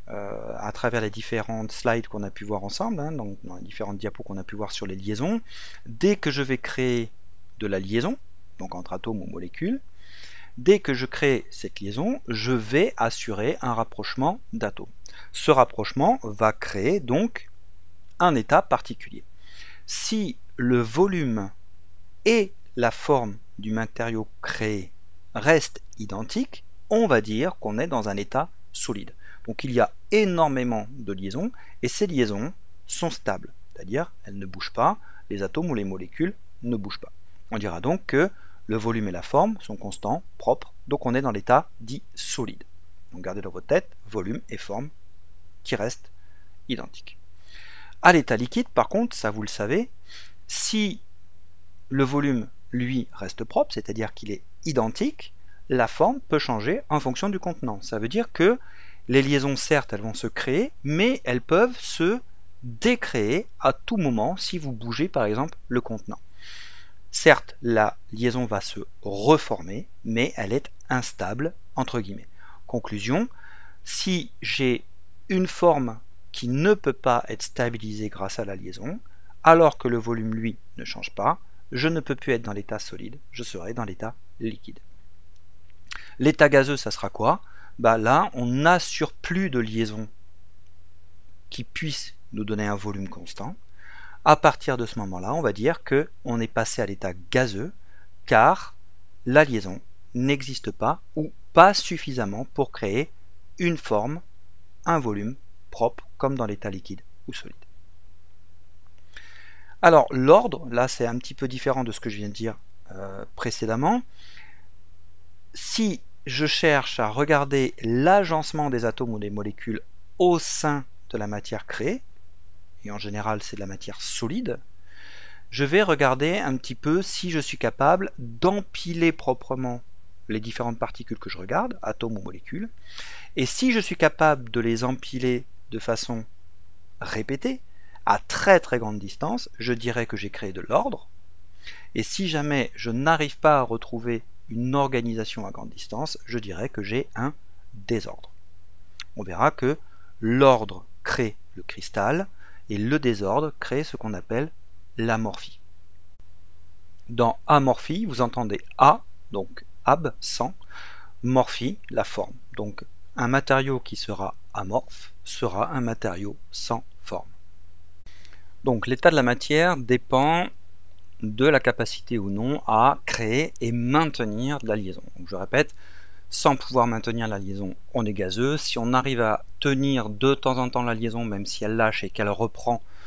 à travers les différentes slides qu'on a pu voir ensemble, hein, donc dans les différentes diapos qu'on a pu voir sur les liaisons. Dès que je vais créer de la liaison, donc entre atomes ou molécules, dès que je crée cette liaison, je vais assurer un rapprochement d'atomes. Ce rapprochement va créer donc un état particulier. Si le volume et la forme du matériau créé restent identiques, on va dire qu'on est dans un état solide. Donc il y a énormément de liaisons et ces liaisons sont stables, c'est-à-dire elles ne bougent pas, les atomes ou les molécules ne bougent pas. On dira donc que le volume et la forme sont constants, propres, donc on est dans l'état dit solide. Donc gardez dans votre tête volume et forme qui restent identiques. À l'état liquide, par contre, ça vous le savez, si le volume, lui, reste propre, c'est-à-dire qu'il est identique, la forme peut changer en fonction du contenant. Ça veut dire que les liaisons, certes, elles vont se créer, mais elles peuvent se décréer à tout moment si vous bougez, par exemple, le contenant. Certes, la liaison va se reformer, mais elle est instable, entre guillemets. Conclusion, si j'ai une forme qui ne peut pas être stabilisée grâce à la liaison, alors que le volume, lui, ne change pas, je ne peux plus être dans l'état solide, je serai dans l'état liquide. L'état gazeux, ça sera quoi? Là, on n'assure plus de liaison qui puisse nous donner un volume constant. À partir de ce moment-là, on va dire qu'on est passé à l'état gazeux, car la liaison n'existe pas ou pas suffisamment pour créer une forme, un volume propre, comme dans l'état liquide ou solide. Alors l'ordre, là c'est un petit peu différent de ce que je viens de dire précédemment. Si je cherche à regarder l'agencement des atomes ou des molécules au sein de la matière créée, et en général c'est de la matière solide, je vais regarder un petit peu si je suis capable d'empiler proprement les différentes particules que je regarde, atomes ou molécules, et si je suis capable de les empiler de façon répétée, à très très grande distance, je dirais que j'ai créé de l'ordre, et si jamais je n'arrive pas à retrouver une organisation à grande distance, je dirais que j'ai un désordre. On verra que l'ordre crée le cristal, et le désordre crée ce qu'on appelle l'amorphie. Dans amorphie, vous entendez A, donc absent, morphie, la forme. Donc un matériau qui sera amorphe sera un matériau sans forme. Donc l'état de la matière dépend de la capacité ou non à créer et maintenir de la liaison. Donc je répète, sans pouvoir maintenir la liaison, on est gazeux. Si on arrive à tenir de temps en temps la liaison, même si elle lâche et qu'elle reprend,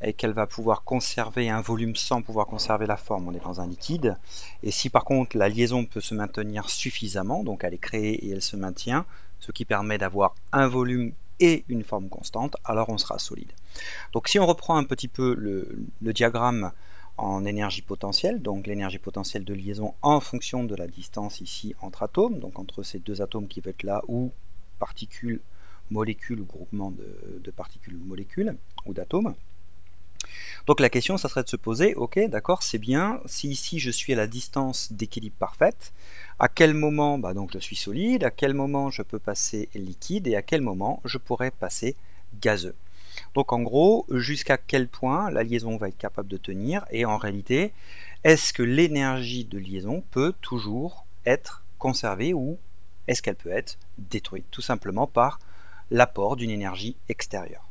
et qu'elle va pouvoir conserver un volume sans pouvoir conserver la forme, on est dans un liquide. Et si par contre la liaison peut se maintenir suffisamment, donc elle est créée et elle se maintient, ce qui permet d'avoir un volume et une forme constante, alors on sera solide. Donc si on reprend un petit peu le diagramme en énergie potentielle, donc l'énergie potentielle de liaison en fonction de la distance ici entre atomes, donc entre ces deux atomes qui vont être là, ou particules, molécules ou groupement de particules ou molécules, ou d'atomes. Donc la question, ça serait de se poser, ok, d'accord, c'est bien, si ici je suis à la distance d'équilibre parfaite, à quel moment donc je suis solide, à quel moment je peux passer liquide, et à quel moment je pourrais passer gazeux. Donc en gros, jusqu'à quel point la liaison va être capable de tenir, et en réalité, est-ce que l'énergie de liaison peut toujours être conservée, ou est-ce qu'elle peut être détruite, tout simplement par l'apport d'une énergie extérieure.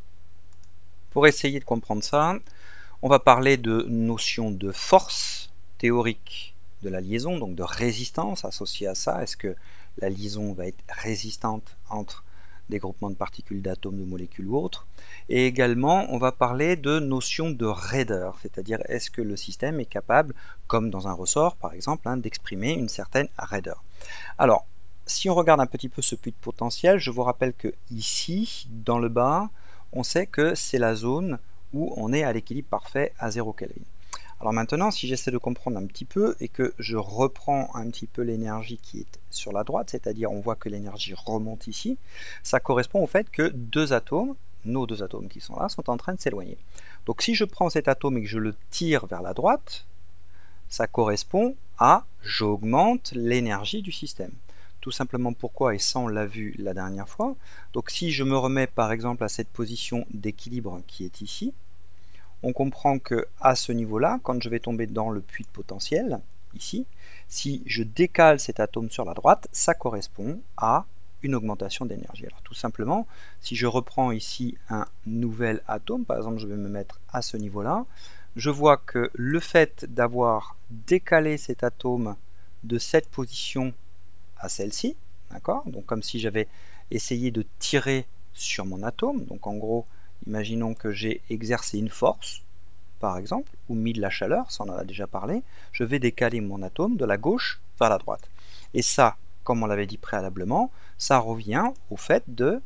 Pour essayer de comprendre ça, on va parler de notion de force théorique de la liaison, donc de résistance associée à ça. Est-ce que la liaison va être résistante entre des groupements de particules, d'atomes, de molécules ou autres? Et également, on va parler de notion de raideur, c'est-à-dire est-ce que le système est capable, comme dans un ressort par exemple, d'exprimer une certaine raideur. Alors, si on regarde un petit peu ce puits de potentiel, je vous rappelle que ici, dans le bas, on sait que c'est la zone où on est à l'équilibre parfait à 0 Kelvin. Alors maintenant, si j'essaie de comprendre un petit peu et que je reprends un petit peu l'énergie qui est sur la droite, c'est-à-dire on voit que l'énergie remonte ici, ça correspond au fait que deux atomes, nos deux atomes qui sont là, sont en train de s'éloigner. Donc si je prends cet atome et que je le tire vers la droite, ça correspond à j'augmente l'énergie du système. Tout simplement pourquoi, et ça on l'a vu la dernière fois, donc si je me remets par exemple à cette position d'équilibre qui est ici, on comprend que à ce niveau-là, quand je vais tomber dans le puits de potentiel, ici, si je décale cet atome sur la droite, ça correspond à une augmentation d'énergie. Alors tout simplement, si je reprends ici un nouvel atome, par exemple je vais me mettre à ce niveau-là, je vois que le fait d'avoir décalé cet atome de cette position à celle-ci, d'accord, donc comme si j'avais essayé de tirer sur mon atome, donc en gros, imaginons que j'ai exercé une force, par exemple, ou mis de la chaleur, ça on en a déjà parlé, je vais décaler mon atome de la gauche vers la droite. Et ça, comme on l'avait dit préalablement, ça revient au fait de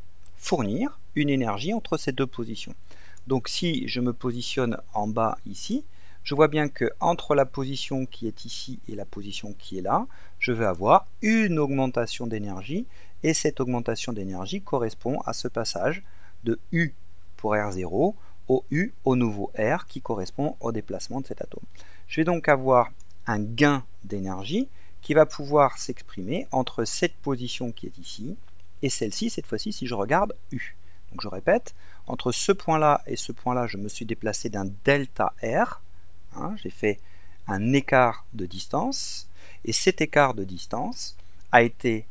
fournir une énergie entre ces deux positions. Donc si je me positionne en bas ici, je vois bien que entre la position qui est ici et la position qui est là, je vais avoir une augmentation d'énergie, et cette augmentation d'énergie correspond à ce passage de U pour R0 au U au nouveau R qui correspond au déplacement de cet atome. Je vais donc avoir un gain d'énergie qui va pouvoir s'exprimer entre cette position qui est ici et celle-ci, cette fois-ci si je regarde U. Donc je répète, entre ce point-là et ce point-là, je me suis déplacé d'un delta R, j'ai fait un écart de distance, et cet écart de distance a été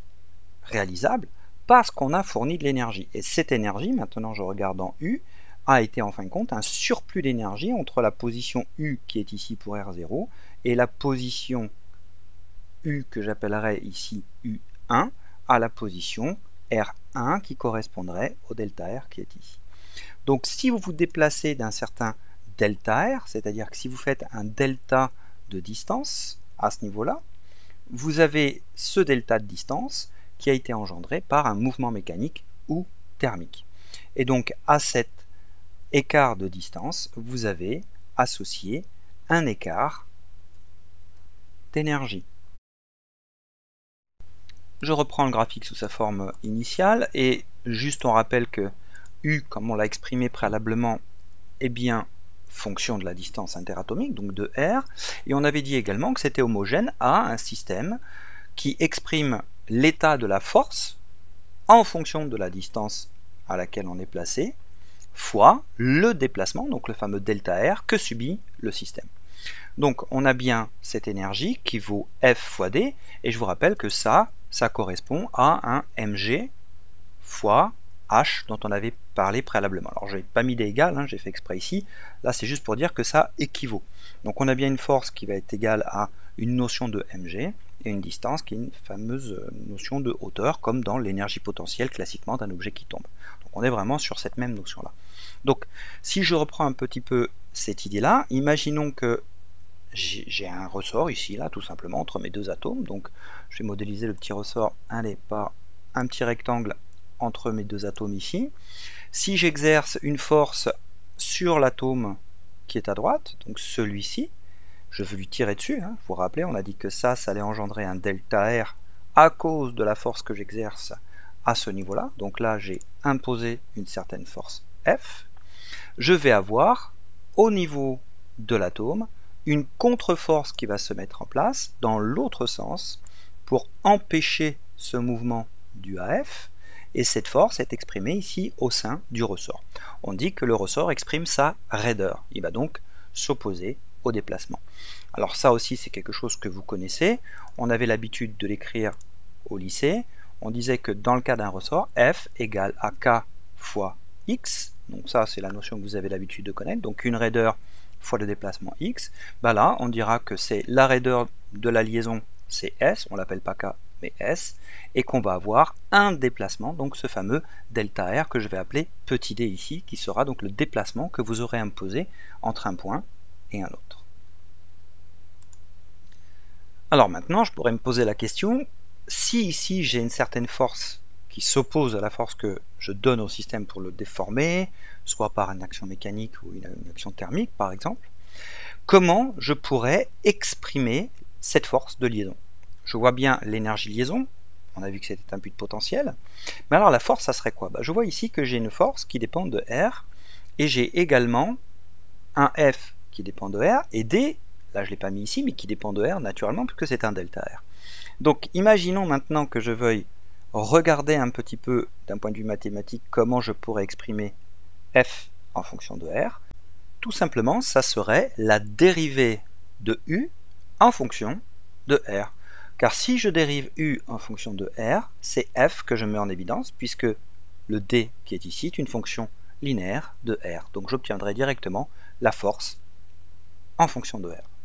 réalisable parce qu'on a fourni de l'énergie. Et cette énergie, maintenant je regarde en U, a été en fin de compte un surplus d'énergie entre la position U qui est ici pour R0 et la position U que j'appellerai ici U1 à la position R1 qui correspondrait au delta R qui est ici. Donc si vous vous déplacez d'un certain delta R, c'est-à-dire que si vous faites un delta de distance à ce niveau-là, vous avez ce delta de distance qui a été engendré par un mouvement mécanique ou thermique. Et donc à cet écart de distance, vous avez associé un écart d'énergie. Je reprends le graphique sous sa forme initiale et juste on rappelle que U, comme on l'a exprimé préalablement, est bien fonction de la distance interatomique, donc de R, et on avait dit également que c'était homogène à un système qui exprime l'état de la force en fonction de la distance à laquelle on est placé, fois le déplacement, donc le fameux delta R, que subit le système. Donc on a bien cette énergie qui vaut F fois D, et je vous rappelle que ça correspond à un mg fois H dont on avait parlé préalablement. Alors je n'ai pas mis d'égal, j'ai fait exprès ici, là c'est juste pour dire que ça équivaut. Donc on a bien une force qui va être égale à une notion de mg, et une distance qui est une fameuse notion de hauteur, comme dans l'énergie potentielle classiquement d'un objet qui tombe. Donc on est vraiment sur cette même notion-là. Donc, si je reprends un petit peu cette idée-là, imaginons que j'ai un ressort ici, là, tout simplement, entre mes deux atomes. Donc, je vais modéliser le petit ressort, allez, par un petit rectangle entre mes deux atomes ici. Si j'exerce une force sur l'atome qui est à droite, donc celui-ci, je veux lui tirer dessus. Vous vous rappelez, on a dit que ça allait engendrer un delta R à cause de la force que j'exerce à ce niveau-là. Donc là, j'ai imposé une certaine force F. Je vais avoir, au niveau de l'atome, une contre-force qui va se mettre en place dans l'autre sens pour empêcher ce mouvement du AF, et cette force est exprimée ici au sein du ressort. On dit que le ressort exprime sa raideur, il va donc s'opposer au déplacement. Alors ça aussi c'est quelque chose que vous connaissez, on avait l'habitude de l'écrire au lycée, on disait que dans le cas d'un ressort, F égale à K fois X, donc ça c'est la notion que vous avez l'habitude de connaître, donc une raideur fois le déplacement x, là on dira que c'est la raideur de la liaison, c'est S, on l'appelle pas K mais S, et qu'on va avoir un déplacement, donc ce fameux delta R que je vais appeler petit d ici, qui sera donc le déplacement que vous aurez imposé entre un point et un autre. Alors maintenant je pourrais me poser la question, si ici j'ai une certaine force qui s'oppose à la force que je donne au système pour le déformer, soit par une action mécanique ou une action thermique par exemple, comment je pourrais exprimer cette force de liaison? Je vois bien l'énergie liaison, on a vu que c'était un but potentiel, mais alors la force ça serait quoi? Je vois ici que j'ai une force qui dépend de R, et j'ai également un F qui dépend de R, et D, là je ne l'ai pas mis ici, mais qui dépend de R naturellement, puisque c'est un delta R. Donc imaginons maintenant que je veuille regarder un petit peu d'un point de vue mathématique comment je pourrais exprimer F en fonction de R. Tout simplement, ça serait la dérivée de U en fonction de R. Car si je dérive U en fonction de R, c'est F que je mets en évidence, puisque le D qui est ici est une fonction linéaire de R. Donc j'obtiendrai directement la force en fonction de R.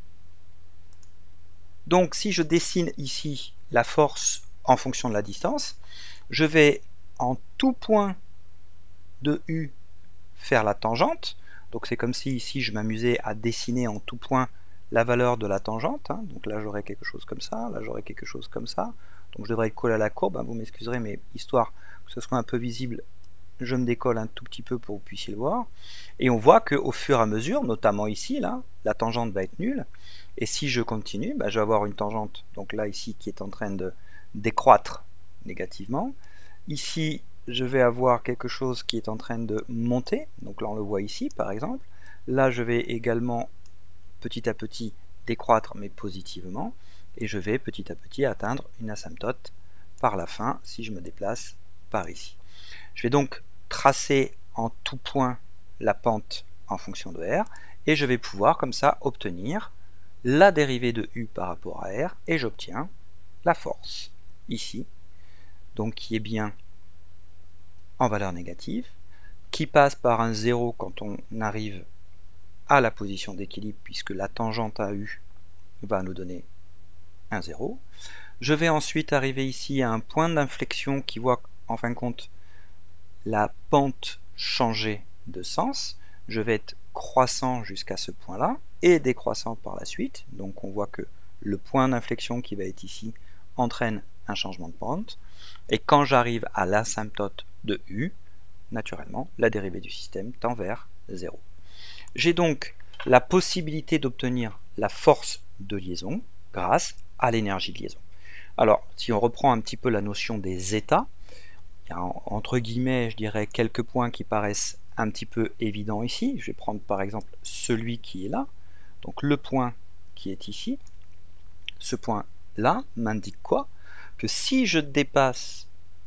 Donc si je dessine ici la force en fonction de la distance, je vais en tout point de U faire la tangente. Donc c'est comme si ici je m'amusais à dessiner en tout point la valeur de la tangente. Donc là j'aurais quelque chose comme ça, là j'aurais quelque chose comme ça. Donc je devrais coller à la courbe, vous m'excuserez, mais histoire que ce soit un peu visible, je me décolle un tout petit peu pour que vous puissiez le voir. Et on voit qu'au fur et à mesure, notamment ici, là, la tangente va être nulle. Et si je continue, je vais avoir une tangente, donc là ici, qui est en train de décroître négativement. Ici, je vais avoir quelque chose qui est en train de monter, donc là on le voit ici par exemple. Là je vais également petit à petit décroître mais positivement, et je vais petit à petit atteindre une asymptote par la fin si je me déplace par ici. Je vais donc tracer en tout point la pente en fonction de R, et je vais pouvoir comme ça obtenir la dérivée de U par rapport à R, et j'obtiens la force ici, donc qui est bien en valeur négative, qui passe par un 0 quand on arrive à la position d'équilibre, puisque la tangente à U va nous donner un 0. Je vais ensuite arriver ici à un point d'inflexion qui voit en fin de compte la pente changer de sens. Je vais être croissant jusqu'à ce point-là et décroissant par la suite. Donc on voit que le point d'inflexion qui va être ici entraîne un changement de pente. Et quand j'arrive à l'asymptote de U, naturellement, la dérivée du système tend vers 0. J'ai donc la possibilité d'obtenir la force de liaison grâce à l'énergie de liaison. Alors, si on reprend un petit peu la notion des états, il y a entre guillemets, je dirais, quelques points qui paraissent un petit peu évidents ici. Je vais prendre par exemple celui qui est là, donc le point qui est ici. Ce point-là m'indique quoi? Que si je dépasse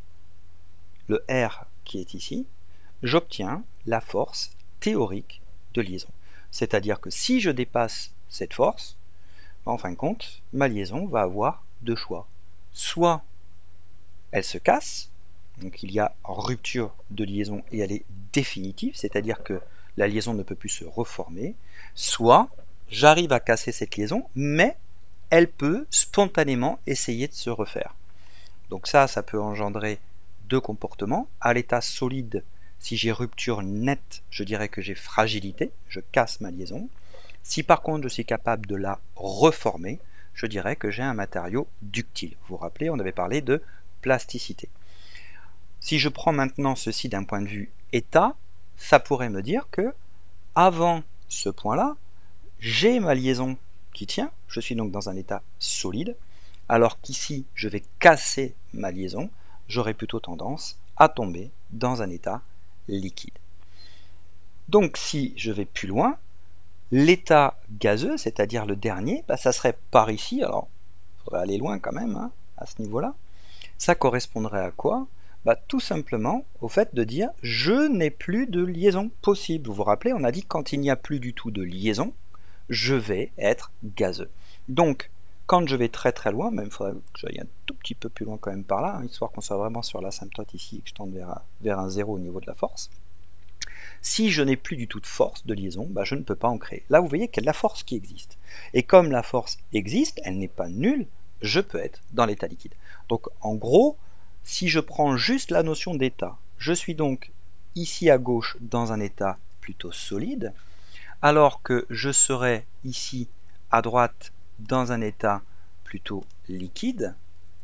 le R qui est ici, j'obtiens la force théorique de liaison. C'est-à-dire que si je dépasse cette force, en fin de compte, ma liaison va avoir deux choix. Soit elle se casse, donc il y a rupture de liaison et elle est définitive, c'est-à-dire que la liaison ne peut plus se reformer, soit j'arrive à casser cette liaison, mais elle peut spontanément essayer de se refaire. Donc ça peut engendrer deux comportements. À l'état solide, si j'ai rupture nette, je dirais que j'ai fragilité, je casse ma liaison. Si par contre je suis capable de la reformer, je dirais que j'ai un matériau ductile. Vous vous rappelez, on avait parlé de plasticité. Si je prends maintenant ceci d'un point de vue état, ça pourrait me dire que avant ce point-là, j'ai ma liaison qui tient, je suis donc dans un état solide, alors qu'ici je vais casser ma liaison, j'aurai plutôt tendance à tomber dans un état liquide. Donc si je vais plus loin, l'état gazeux, c'est-à-dire le dernier, ça serait par ici, alors il faudrait aller loin quand même hein, à ce niveau-là, ça correspondrait à quoi? Tout simplement au fait de dire je n'ai plus de liaison possible. Vous vous rappelez, on a dit quand il n'y a plus du tout de liaison, je vais être gazeux. Donc, quand je vais très très loin, même il faudrait que j'aille un tout petit peu plus loin quand même par là, hein, histoire qu'on soit vraiment sur l'asymptote ici et que je tende vers un zéro au niveau de la force. Si je n'ai plus du tout de force de liaison, je ne peux pas en créer. Là, vous voyez qu'il y a de la force qui existe. Et comme la force existe, elle n'est pas nulle, je peux être dans l'état liquide. Donc, en gros, si je prends juste la notion d'état, je suis donc ici à gauche dans un état plutôt solide, alors que je serai ici à droite dans un état plutôt liquide.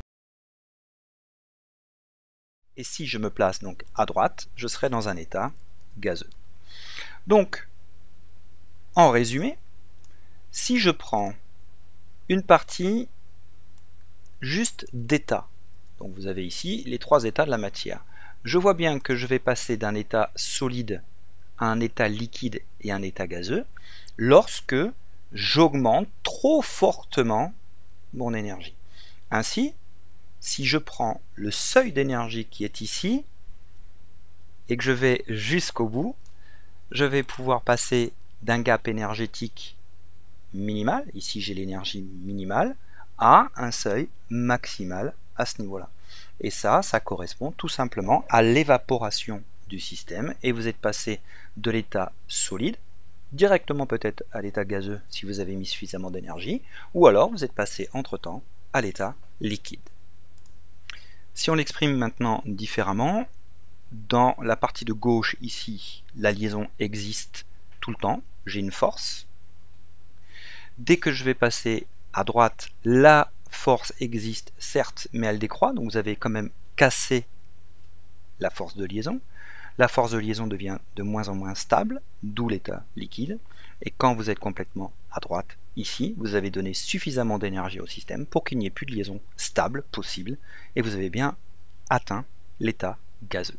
Et si je me place donc à droite, je serai dans un état gazeux. Donc, en résumé, si je prends une partie juste d'état, donc vous avez ici les trois états de la matière, je vois bien que je vais passer d'un état solide à un état liquide et un état gazeux lorsque j'augmente trop fortement mon énergie. Ainsi, si je prends le seuil d'énergie qui est ici et que je vais jusqu'au bout, je vais pouvoir passer d'un gap énergétique minimal, ici j'ai l'énergie minimale, à un seuil maximal à ce niveau-là. Et ça correspond tout simplement à l'évaporation du système et vous êtes passé de l'état solide directement peut-être à l'état gazeux si vous avez mis suffisamment d'énergie, ou alors vous êtes passé entre-temps à l'état liquide. Si on l'exprime maintenant différemment, dans la partie de gauche ici, la liaison existe tout le temps, j'ai une force. Dès que je vais passer à droite, la force existe certes, mais elle décroît, donc vous avez quand même cassé la force de liaison. La force de liaison devient de moins en moins stable, d'où l'état liquide. Et quand vous êtes complètement à droite, ici, vous avez donné suffisamment d'énergie au système pour qu'il n'y ait plus de liaison stable possible, et vous avez bien atteint l'état gazeux.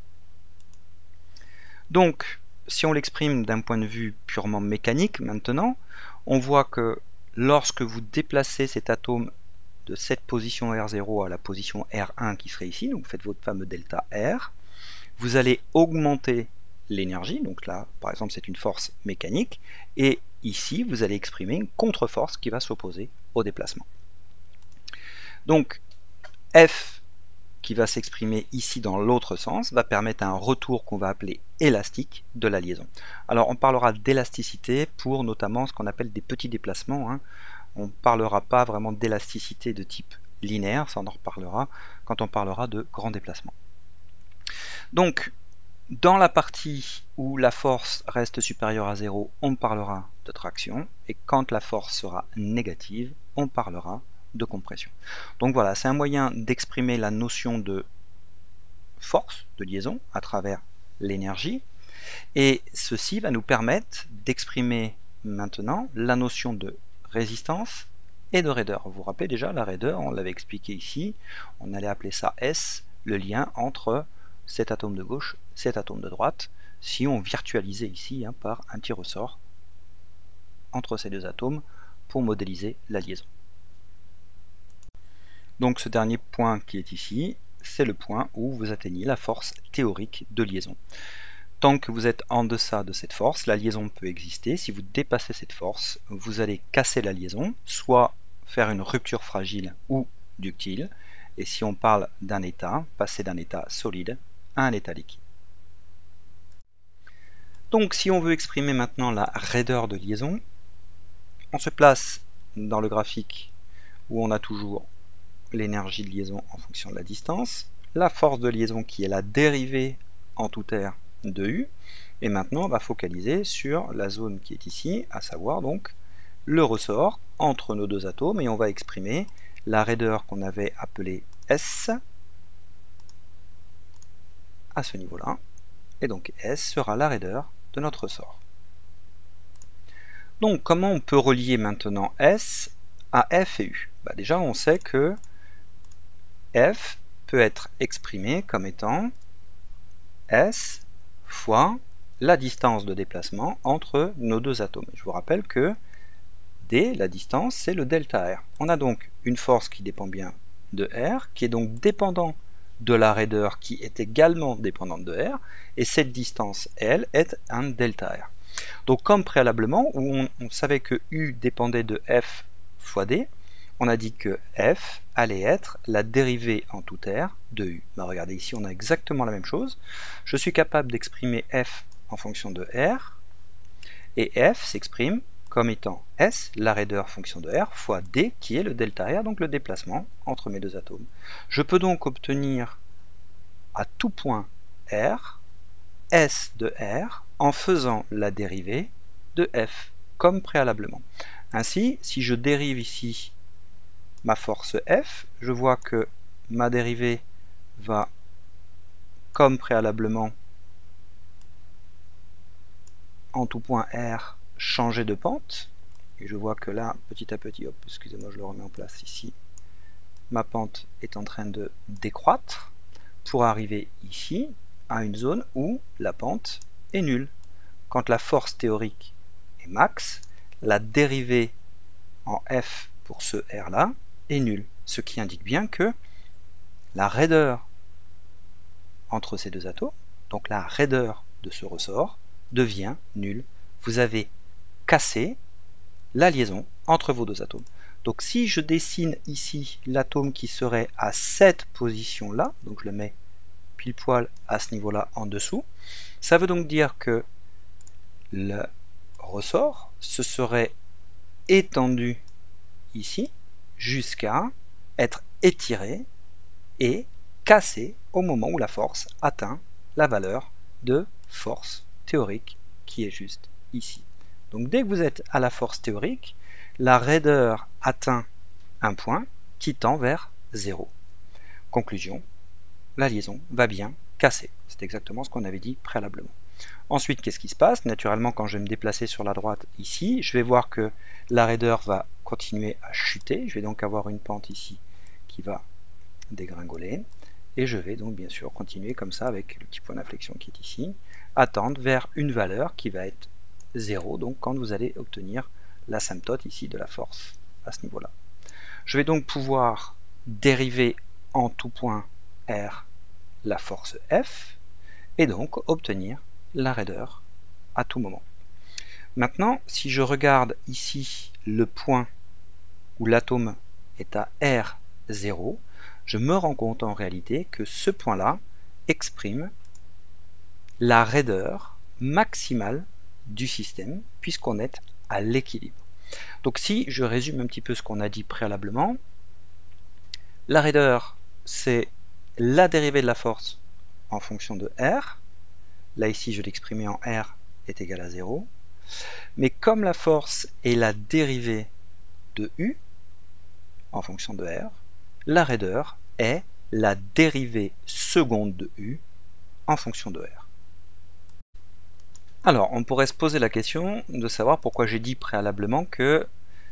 Donc, si on l'exprime d'un point de vue purement mécanique maintenant, on voit que lorsque vous déplacez cet atome de cette position R0 à la position R1 qui serait ici, donc vous faites votre fameux delta R, vous allez augmenter l'énergie, donc là par exemple c'est une force mécanique, et ici vous allez exprimer une contre-force qui va s'opposer au déplacement. Donc F qui va s'exprimer ici dans l'autre sens va permettre un retour qu'on va appeler élastique de la liaison. Alors on parlera d'élasticité pour notamment ce qu'on appelle des petits déplacements, hein. On ne parlera pas vraiment d'élasticité de type linéaire, ça on en reparlera quand on parlera de grands déplacements. Donc, dans la partie où la force reste supérieure à 0, on parlera de traction, et quand la force sera négative, on parlera de compression. Donc voilà, c'est un moyen d'exprimer la notion de force, de liaison, à travers l'énergie, et ceci va nous permettre d'exprimer maintenant la notion de résistance et de raideur. Vous vous rappelez déjà, la raideur, on l'avait expliqué ici, on allait appeler ça S, le lien entre cet atome de gauche, cet atome de droite, si on virtualisait ici par un petit ressort entre ces deux atomes pour modéliser la liaison. Donc ce dernier point qui est ici, c'est le point où vous atteignez la force théorique de liaison. Tant que vous êtes en deçà de cette force, la liaison peut exister. Si vous dépassez cette force, vous allez casser la liaison, soit faire une rupture fragile ou ductile. Et si on parle d'un état, passer d'un état solide à un état liquide. Donc si on veut exprimer maintenant la raideur de liaison, on se place dans le graphique où on a toujours l'énergie de liaison en fonction de la distance, la force de liaison qui est la dérivée en tout R de U. Et maintenant, on va focaliser sur la zone qui est ici, à savoir donc le ressort entre nos deux atomes, et on va exprimer la raideur qu'on avait appelée S à ce niveau-là. Et donc S sera la raideur de notre ressort. Donc comment on peut relier maintenant S à F et U? Déjà on sait que F peut être exprimé comme étant S fois la distance de déplacement entre nos deux atomes. Je vous rappelle que D, la distance, c'est le delta R. On a donc une force qui dépend bien de R, qui est donc dépendant de la raideur qui est également dépendante de R, et cette distance, elle, est un delta R. Donc comme préalablement, où on savait que U dépendait de F fois D, on a dit que F allait être la dérivée en tout R de U. Regardez, ici on a exactement la même chose. Je suis capable d'exprimer F en fonction de R, et F s'exprime comme étant S, la raideur fonction de R, fois D, qui est le delta R, donc le déplacement entre mes deux atomes. Je peux donc obtenir à tout point R, S de R, en faisant la dérivée de F, comme préalablement. Ainsi, si je dérive ici ma force F, je vois que ma dérivée va, comme préalablement, en tout point R, changer de pente. Et je vois que là, petit à petit, hop, excusez-moi, je le remets en place ici, ma pente est en train de décroître pour arriver ici à une zone où la pente est nulle. Quand la force théorique est max, la dérivée en F pour ce R là est nulle, ce qui indique bien que la raideur entre ces deux atomes, donc la raideur de ce ressort, devient nulle. Vous avez cassé la liaison entre vos deux atomes. Donc si je dessine ici l'atome qui serait à cette position-là, donc je le mets pile poil à ce niveau-là en dessous, ça veut donc dire que le ressort se serait étendu ici jusqu'à être étiré et cassé au moment où la force atteint la valeur de force théorique qui est juste ici. Donc dès que vous êtes à la force théorique, la raideur atteint un point qui tend vers 0. Conclusion, la liaison va bien casser. C'est exactement ce qu'on avait dit préalablement. Ensuite, qu'est-ce qui se passe? Naturellement, quand je vais me déplacer sur la droite ici, je vais voir que la raideur va continuer à chuter. Je vais donc avoir une pente ici qui va dégringoler. Et je vais donc bien sûr continuer comme ça avec le petit point d'inflexion qui est ici, à tendre vers une valeur qui va être 0, donc quand vous allez obtenir l'asymptote ici de la force à ce niveau-là. Je vais donc pouvoir dériver en tout point R la force F, et donc obtenir la raideur à tout moment. Maintenant, si je regarde ici le point où l'atome est à R0, je me rends compte en réalité que ce point-là exprime la raideur maximale du système, puisqu'on est à l'équilibre. Donc si je résume un petit peu ce qu'on a dit préalablement, la raideur, c'est la dérivée de la force en fonction de R. Là ici, je l'exprimais en R est égal à 0. Mais comme la force est la dérivée de U en fonction de R, la raideur est la dérivée seconde de U en fonction de R. Alors, on pourrait se poser la question de savoir pourquoi j'ai dit préalablement que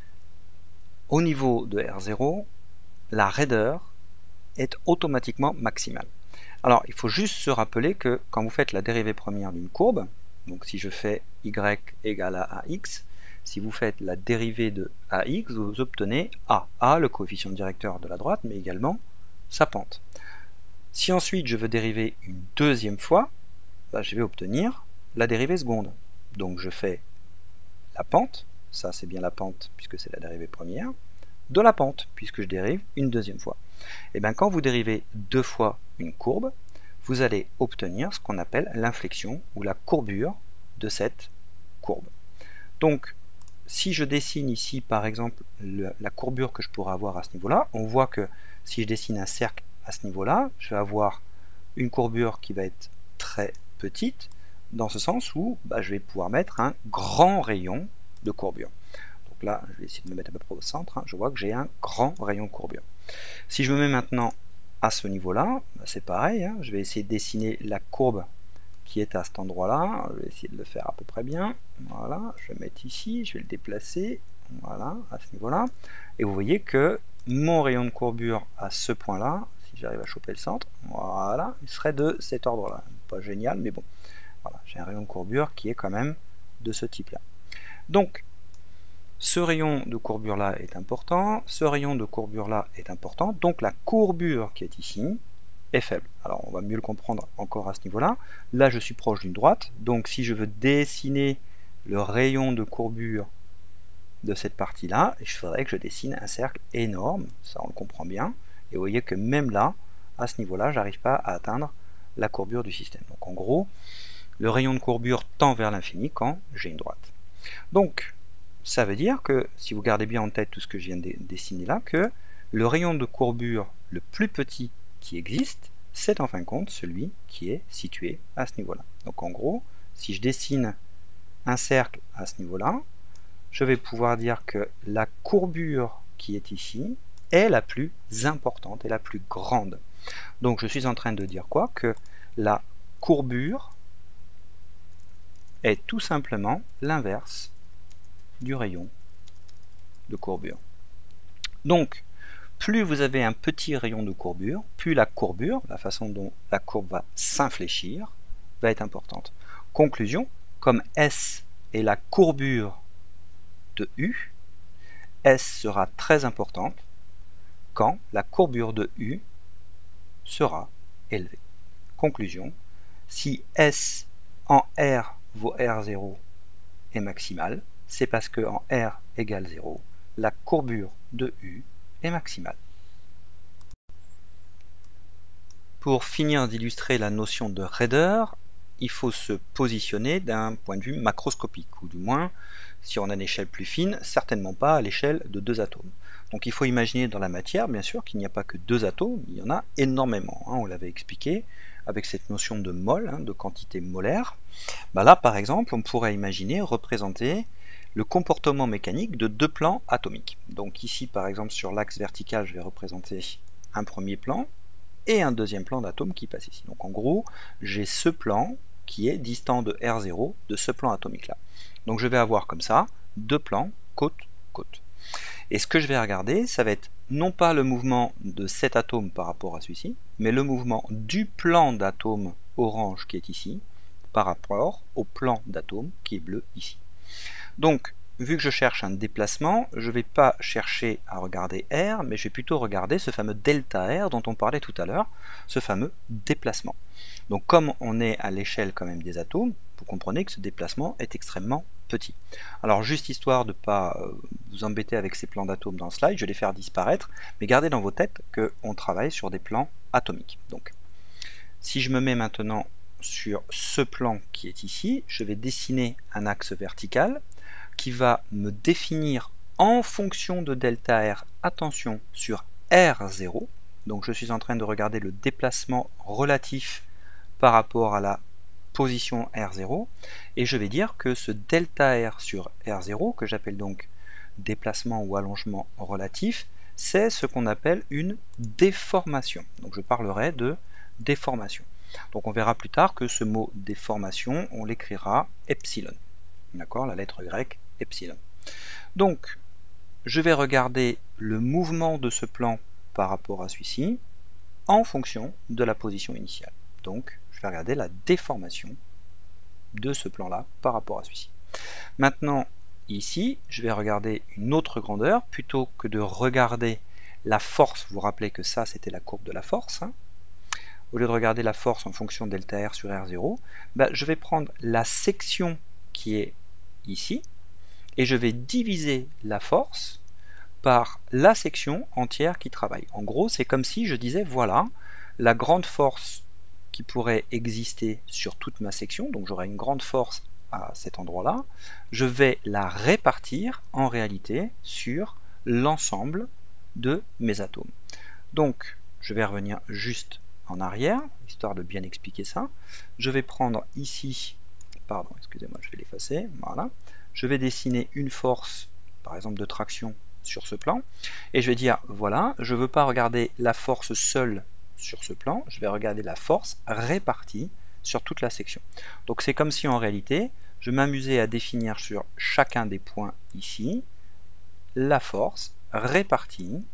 au niveau de R0, la raideur est automatiquement maximale. Alors, il faut juste se rappeler que quand vous faites la dérivée première d'une courbe, donc si je fais y égale à ax, si vous faites la dérivée de ax, vous obtenez a, le coefficient directeur de la droite, mais également sa pente. Si ensuite je veux dériver une deuxième fois, je vais obtenir la dérivée seconde. Donc je fais la pente, ça c'est bien la pente puisque c'est la dérivée première, de la pente puisque je dérive une deuxième fois. Et bien quand vous dérivez deux fois une courbe, vous allez obtenir ce qu'on appelle l'inflexion ou la courbure de cette courbe. Donc si je dessine ici par exemple la courbure que je pourrais avoir à ce niveau-là, on voit que si je dessine un cercle à ce niveau-là, je vais avoir une courbure qui va être très petite, dans ce sens où je vais pouvoir mettre un grand rayon de courbure. Donc là, je vais essayer de me mettre à peu près au centre, je vois que j'ai un grand rayon de courbure. Si je me mets maintenant à ce niveau-là, c'est pareil, je vais essayer de dessiner la courbe qui est à cet endroit-là, je vais essayer de le faire à peu près bien, voilà, je vais le mettre ici, je vais le déplacer, voilà, à ce niveau-là, et vous voyez que mon rayon de courbure à ce point-là, si j'arrive à choper le centre, voilà, il serait de cet ordre-là, pas génial, mais bon, voilà, j'ai un rayon de courbure qui est quand même de ce type-là. Donc, ce rayon de courbure-là est important, ce rayon de courbure-là est important, donc la courbure qui est ici est faible. Alors on va mieux le comprendre encore à ce niveau-là. Là je suis proche d'une droite, donc si je veux dessiner le rayon de courbure de cette partie-là, il faudrait que je dessine un cercle énorme, ça on le comprend bien, et vous voyez que même là, à ce niveau-là, j'arrive pas à atteindre la courbure du système. Donc en gros, le rayon de courbure tend vers l'infini quand j'ai une droite. Donc, ça veut dire que, si vous gardez bien en tête tout ce que je viens de dessiner là, que le rayon de courbure le plus petit qui existe, c'est en fin de compte celui qui est situé à ce niveau-là. Donc en gros, si je dessine un cercle à ce niveau-là, je vais pouvoir dire que la courbure qui est ici est la plus importante et la plus grande. Donc je suis en train de dire quoi? Que la courbure est tout simplement l'inverse du rayon de courbure. Donc, plus vous avez un petit rayon de courbure, plus la courbure, la façon dont la courbe va s'infléchir, va être importante. Conclusion, comme S est la courbure de U, S sera très importante quand la courbure de U sera élevée. Conclusion, si S en R vaut R0 est maximal, c'est parce que en R égale 0, la courbure de U est maximale. Pour finir d'illustrer la notion de raideur, il faut se positionner d'un point de vue macroscopique, ou du moins, si on a une échelle plus fine, certainement pas à l'échelle de 2 atomes. Donc il faut imaginer dans la matière, bien sûr, qu'il n'y a pas que 2 atomes, il y en a énormément, on l'avait expliqué, avec cette notion de mol, de quantité molaire. Là, par exemple, on pourrait imaginer représenter le comportement mécanique de 2 plans atomiques. Donc ici, par exemple, sur l'axe vertical, je vais représenter un premier plan et un deuxième plan d'atomes qui passe ici. Donc en gros, j'ai ce plan qui est distant de R0 de ce plan atomique-là. Donc je vais avoir comme ça 2 plans côte-côte. Et ce que je vais regarder, ça va être non pas le mouvement de cet atome par rapport à celui-ci, mais le mouvement du plan d'atome orange qui est ici, par rapport au plan d'atome qui est bleu ici. Donc, vu que je cherche un déplacement, je ne vais pas chercher à regarder R, mais je vais plutôt regarder ce fameux delta R dont on parlait tout à l'heure, ce fameux déplacement. Donc comme on est à l'échelle quand même des atomes, vous comprenez que ce déplacement est extrêmement petit. Alors juste histoire de ne pas vous embêter avec ces plans d'atomes dans le slide, je vais les faire disparaître, mais gardez dans vos têtes qu'on travaille sur des plans atomiques. Donc, si je me mets maintenant sur ce plan qui est ici, je vais dessiner un axe vertical qui va me définir en fonction de delta R, attention, sur R0. Donc je suis en train de regarder le déplacement relatif par rapport à la position R0, et je vais dire que ce delta R sur R0, que j'appelle donc déplacement ou allongement relatif, c'est ce qu'on appelle une déformation. Donc je parlerai de déformation. Donc on verra plus tard que ce mot déformation, on l'écrira epsilon. D'accord, la lettre grecque epsilon. Donc, je vais regarder le mouvement de ce plan par rapport à celui-ci en fonction de la position initiale. Donc, je vais regarder la déformation de ce plan-là par rapport à celui-ci. Maintenant, ici, je vais regarder une autre grandeur, plutôt que de regarder la force, vous vous rappelez que ça, c'était la courbe de la force, au lieu de regarder la force en fonction de delta R sur R0, je vais prendre la section qui est ici, et je vais diviser la force par la section entière qui travaille. En gros, c'est comme si je disais, voilà, la grande force qui pourrait exister sur toute ma section, donc j'aurai une grande force à cet endroit-là, je vais la répartir en réalité sur l'ensemble de mes atomes. Donc, je vais revenir juste en arrière, histoire de bien expliquer ça. Je vais prendre ici, pardon, excusez-moi, je vais l'effacer, voilà. Je vais dessiner une force, par exemple de traction, sur ce plan, et je vais dire, voilà, je ne veux pas regarder la force seule sur ce plan, je vais regarder la force répartie sur toute la section. Donc c'est comme si en réalité, je m'amusais à définir sur chacun des points ici, la force répartie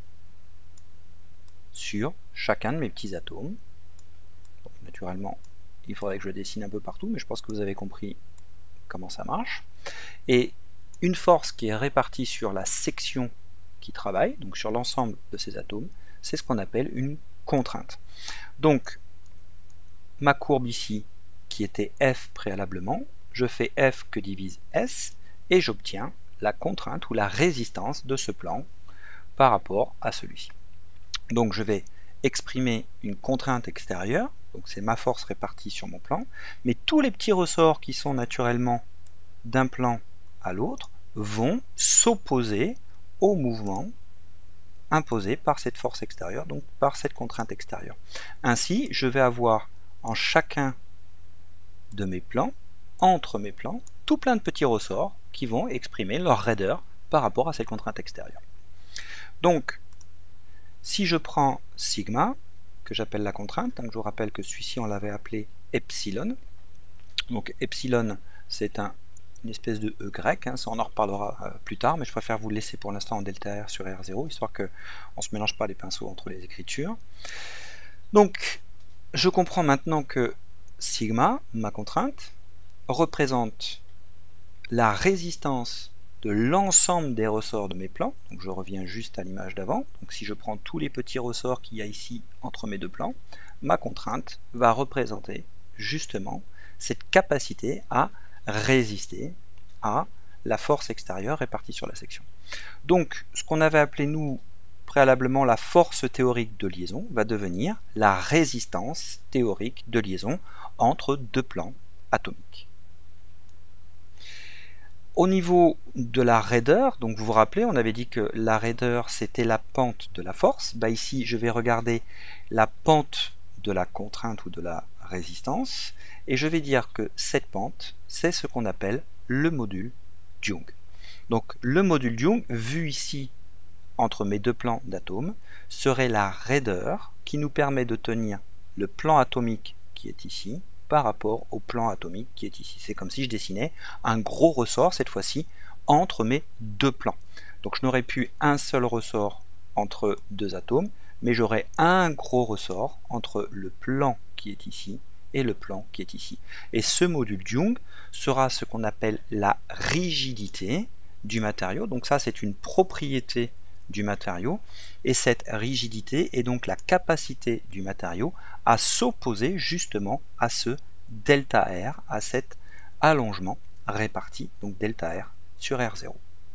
sur chacun de mes petits atomes. Donc, naturellement, il faudrait que je dessine un peu partout, mais je pense que vous avez compris comment ça marche. Et une force qui est répartie sur la section qui travaille, donc sur l'ensemble de ces atomes, c'est ce qu'on appelle une contrainte. Donc, ma courbe ici, qui était F préalablement, je fais F que divise S, et j'obtiens la contrainte ou la résistance de ce plan par rapport à celui-ci. Donc je vais exprimer une contrainte extérieure, donc c'est ma force répartie sur mon plan, mais tous les petits ressorts qui sont naturellement d'un plan à l'autre vont s'opposer au mouvement imposé par cette force extérieure, donc par cette contrainte extérieure. Ainsi, je vais avoir en chacun de mes plans, entre mes plans, tout plein de petits ressorts qui vont exprimer leur raideur par rapport à cette contrainte extérieure. Donc, si je prends sigma, que j'appelle la contrainte, donc je vous rappelle que celui-ci on l'avait appelé epsilon, donc epsilon c'est une espèce de E grec, hein, ça on en reparlera plus tard, mais je préfère vous le laisser pour l'instant en delta R sur R0, histoire qu'on ne se mélange pas les pinceaux entre les écritures. Donc, je comprends maintenant que sigma, ma contrainte, représente la résistance de l'ensemble des ressorts de mes plans, donc je reviens juste à l'image d'avant, donc si je prends tous les petits ressorts qu'il y a ici entre mes deux plans, ma contrainte va représenter justement cette capacité à résister à la force extérieure répartie sur la section. Donc ce qu'on avait appelé nous préalablement la force théorique de liaison va devenir la résistance théorique de liaison entre deux plans atomiques. Au niveau de la raideur, donc vous vous rappelez, on avait dit que la raideur c'était la pente de la force. Bah ici, je vais regarder la pente de la contrainte ou de la résistance, et je vais dire que cette pente, c'est ce qu'on appelle le module Young. Donc le module Young, vu ici entre mes deux plans d'atomes, serait la raideur qui nous permet de tenir le plan atomique qui est ici, par rapport au plan atomique qui est ici. C'est comme si je dessinais un gros ressort, cette fois-ci, entre mes deux plans. Donc je n'aurais plus un seul ressort entre deux atomes, mais j'aurais un gros ressort entre le plan qui est ici et le plan qui est ici. Et ce module Young sera ce qu'on appelle la rigidité du matériau. Donc ça, c'est une propriété du matériau, et cette rigidité est donc la capacité du matériau à s'opposer justement à ce delta R, à cet allongement réparti, donc delta R sur R0.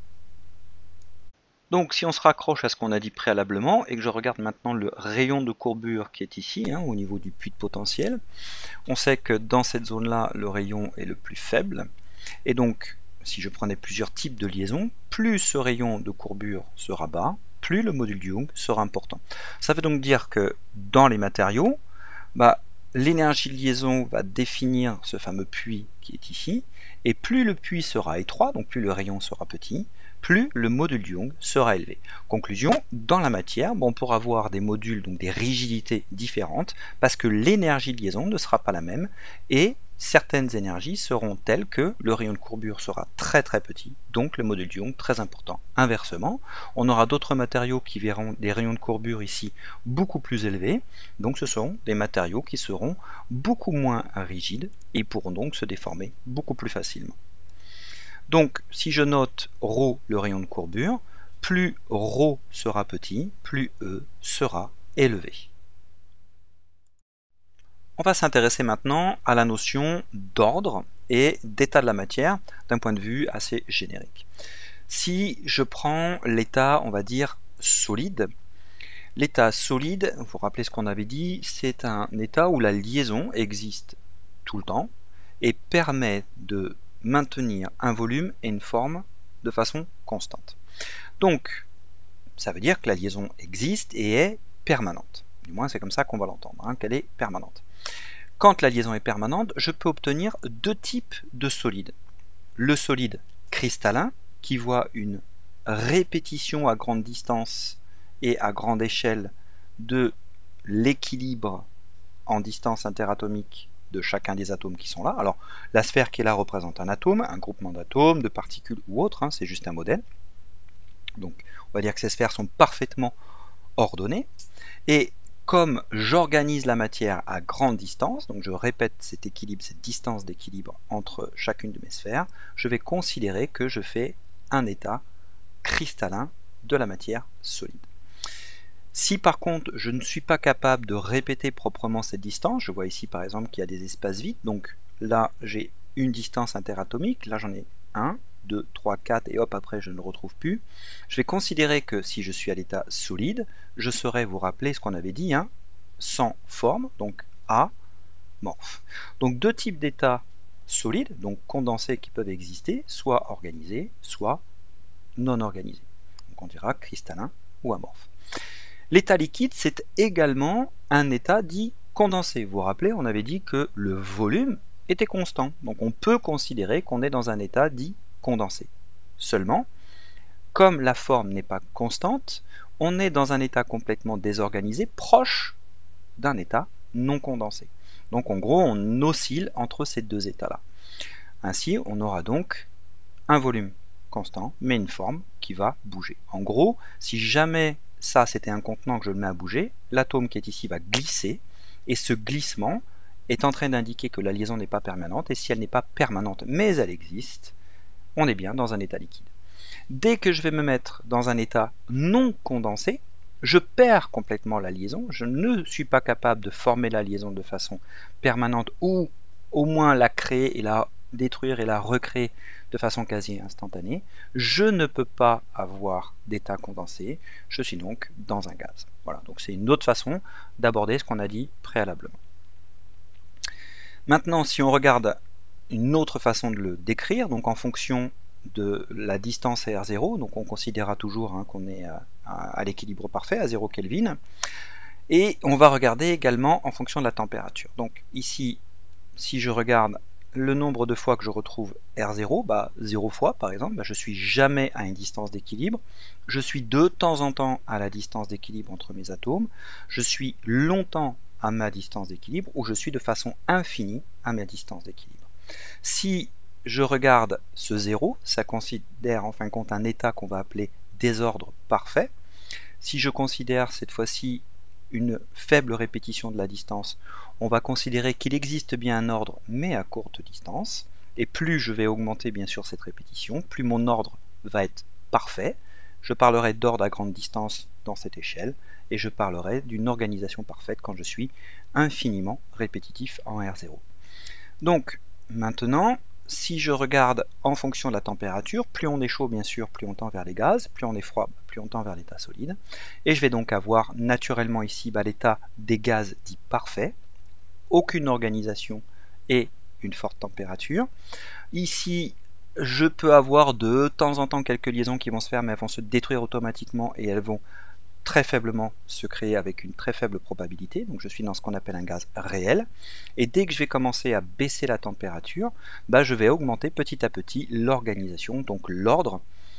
Donc si on se raccroche à ce qu'on a dit préalablement et que je regarde maintenant le rayon de courbure qui est ici, hein, au niveau du puits de potentiel, on sait que dans cette zone-là, le rayon est le plus faible, et donc si je prenais plusieurs types de liaisons, plus ce rayon de courbure sera bas, plus le module Young sera important. Ça veut donc dire que dans les matériaux, l'énergie de liaison va définir ce fameux puits qui est ici, et plus le puits sera étroit, donc plus le rayon sera petit, plus le module Young sera élevé. Conclusion, dans la matière, on pourra avoir des modules, donc des rigidités différentes, parce que l'énergie de liaison ne sera pas la même, et certaines énergies seront telles que le rayon de courbure sera très très petit, donc le module Young très important. Inversement, on aura d'autres matériaux qui verront des rayons de courbure ici beaucoup plus élevés, donc ce sont des matériaux qui seront beaucoup moins rigides et pourront donc se déformer beaucoup plus facilement. Donc si je note ρ le rayon de courbure, plus ρ sera petit, plus E sera élevé. On va s'intéresser maintenant à la notion d'ordre et d'état de la matière d'un point de vue assez générique. Si je prends l'état, on va dire, solide, l'état solide, vous vous rappelez ce qu'on avait dit, c'est un état où la liaison existe tout le temps et permet de maintenir un volume et une forme de façon constante. Donc, ça veut dire que la liaison existe et est permanente. Du moins, c'est comme ça qu'on va l'entendre, hein, qu'elle est permanente. Quand la liaison est permanente, je peux obtenir deux types de solides. Le solide cristallin, qui voit une répétition à grande distance et à grande échelle de l'équilibre en distance interatomique de chacun des atomes qui sont là. Alors, la sphère qui est là représente un atome, un groupement d'atomes, de particules ou autre, hein, c'est juste un modèle. Donc, on va dire que ces sphères sont parfaitement ordonnées. Et comme j'organise la matière à grande distance, donc je répète cet équilibre, cette distance d'équilibre entre chacune de mes sphères, je vais considérer que je fais un état cristallin de la matière solide. Si par contre je ne suis pas capable de répéter proprement cette distance, je vois ici par exemple qu'il y a des espaces vides, donc là j'ai une distance interatomique, là j'en ai 1, 2, 3, 4 et hop après je ne le retrouve plus. Je vais considérer que si je suis à l'état solide, je serai, vous rappelez ce qu'on avait dit, hein, sans forme, donc amorphe. Donc deux types d'états solides, donc condensés qui peuvent exister, soit organisés, soit non organisés. Donc on dira cristallin ou amorphe. L'état liquide, c'est également un état dit condensé. Vous vous rappelez, on avait dit que le volume était constant. Donc on peut considérer qu'on est dans un état dit condensé. Seulement, comme la forme n'est pas constante, on est dans un état complètement désorganisé, proche d'un état non condensé. Donc en gros, on oscille entre ces deux états-là. Ainsi, on aura donc un volume constant, mais une forme qui va bouger. En gros, si jamais ça c'était un contenant que je le mets à bouger, l'atome qui est ici va glisser, et ce glissement est en train d'indiquer que la liaison n'est pas permanente, et si elle n'est pas permanente, mais elle existe, on est bien dans un état liquide. Dès que je vais me mettre dans un état non condensé, je perds complètement la liaison, je ne suis pas capable de former la liaison de façon permanente, ou au moins la créer et la détruire et la recréer de façon quasi instantanée. Je ne peux pas avoir d'état condensé, je suis donc dans un gaz. Voilà, donc c'est une autre façon d'aborder ce qu'on a dit préalablement. Maintenant, si on regarde une autre façon de le décrire, donc en fonction de la distance à R0, donc on considérera toujours hein, qu'on est à l'équilibre parfait, à 0 Kelvin, et on va regarder également en fonction de la température. Donc ici, si je regarde le nombre de fois que je retrouve R0, 0 fois par exemple, je suis jamais à une distance d'équilibre, je suis de temps en temps à la distance d'équilibre entre mes atomes, je suis longtemps à ma distance d'équilibre, ou je suis de façon infinie à ma distance d'équilibre. Si je regarde ce 0, ça considère en fin de compte un état qu'on va appeler désordre parfait. Si je considère cette fois-ci une faible répétition de la distance, on va considérer qu'il existe bien un ordre, mais à courte distance. Et plus je vais augmenter bien sûr cette répétition, plus mon ordre va être parfait. Je parlerai d'ordre à grande distance dans cette échelle, et je parlerai d'une organisation parfaite quand je suis infiniment répétitif en R0. Donc, maintenant, si je regarde en fonction de la température, plus on est chaud bien sûr, plus on tend vers les gaz, plus on est froid, plus on tend vers l'état solide. Et je vais donc avoir naturellement ici l'état des gaz dit parfait, aucune organisation et une forte température. Ici, je peux avoir de temps en temps quelques liaisons qui vont se faire, mais elles vont se détruire automatiquement et elles vont très faiblement se créer avec une très faible probabilité, donc je suis dans ce qu'on appelle un gaz réel, et dès que je vais commencer à baisser la température, je vais augmenter petit à petit l'organisation, donc l'ordre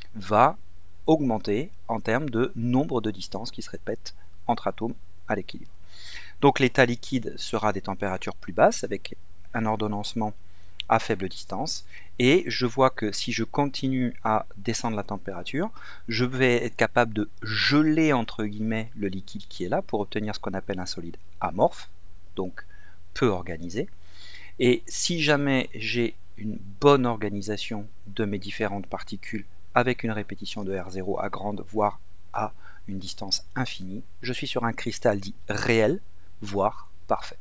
va augmenter en termes de nombre de distances qui se répètent entre atomes à l'équilibre. Donc l'état liquide sera des températures plus basses avec un ordonnancement à faible distance, et je vois que si je continue à descendre la température, je vais être capable de geler entre guillemets le liquide qui est là pour obtenir ce qu'on appelle un solide amorphe, donc peu organisé. Et si jamais j'ai une bonne organisation de mes différentes particules avec une répétition de R0 à grande, voire à une distance infinie, je suis sur un cristal dit réel, voire parfait.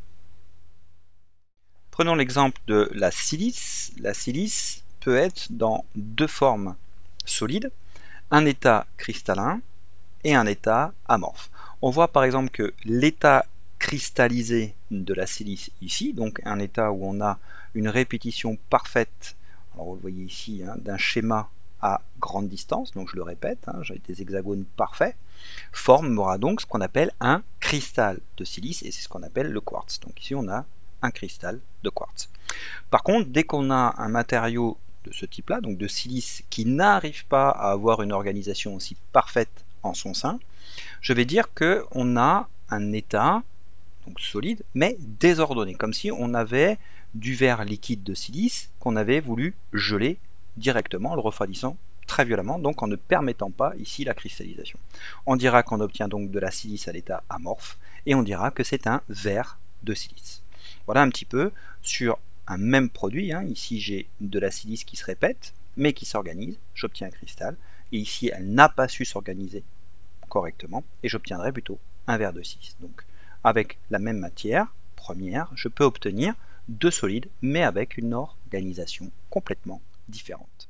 Prenons l'exemple de la silice. La silice peut être dans deux formes solides, un état cristallin et un état amorphe. On voit par exemple que l'état cristallisé de la silice ici, donc un état où on a une répétition parfaite, alors vous le voyez ici, d'un schéma à grande distance, donc je le répète, hein, j'ai des hexagones parfaits, formera donc ce qu'on appelle un cristal de silice, et c'est ce qu'on appelle le quartz. Donc ici on a un cristal de quartz. Par contre, dès qu'on a un matériau de ce type-là, donc de silice, qui n'arrive pas à avoir une organisation aussi parfaite en son sein, je vais dire qu'on a un état donc solide, mais désordonné, comme si on avait du verre liquide de silice qu'on avait voulu geler directement en le refroidissant très violemment, donc en ne permettant pas ici la cristallisation. On dira qu'on obtient donc de la silice à l'état amorphe, et on dira que c'est un verre de silice. Voilà un petit peu sur un même produit, hein. Ici j'ai de la silice qui se répète, mais qui s'organise, j'obtiens un cristal, et ici elle n'a pas su s'organiser correctement, et j'obtiendrai plutôt un verre de silice. Donc avec la même matière première, je peux obtenir deux solides, mais avec une organisation complètement différente.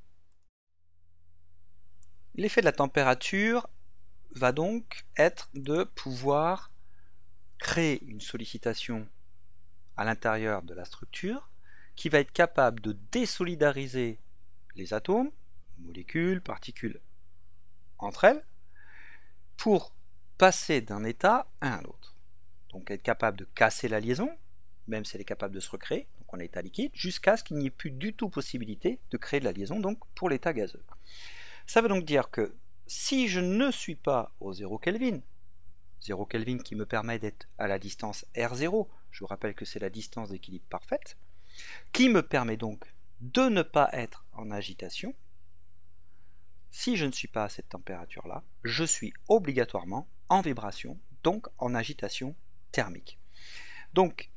L'effet de la température va donc être de pouvoir créer une sollicitation à l'intérieur de la structure qui va être capable de désolidariser les atomes, molécules, particules entre elles, pour passer d'un état à un autre. Donc être capable de casser la liaison, même si elle est capable de se recréer, donc en état liquide, jusqu'à ce qu'il n'y ait plus du tout possibilité de créer de la liaison, donc pour l'état gazeux. Ça veut donc dire que si je ne suis pas au 0 Kelvin, 0 Kelvin qui me permet d'être à la distance R0, je vous rappelle que c'est la distance d'équilibre parfaite, qui me permet donc de ne pas être en agitation, si je ne suis pas à cette température-là, je suis obligatoirement en vibration, donc en agitation thermique. Donc,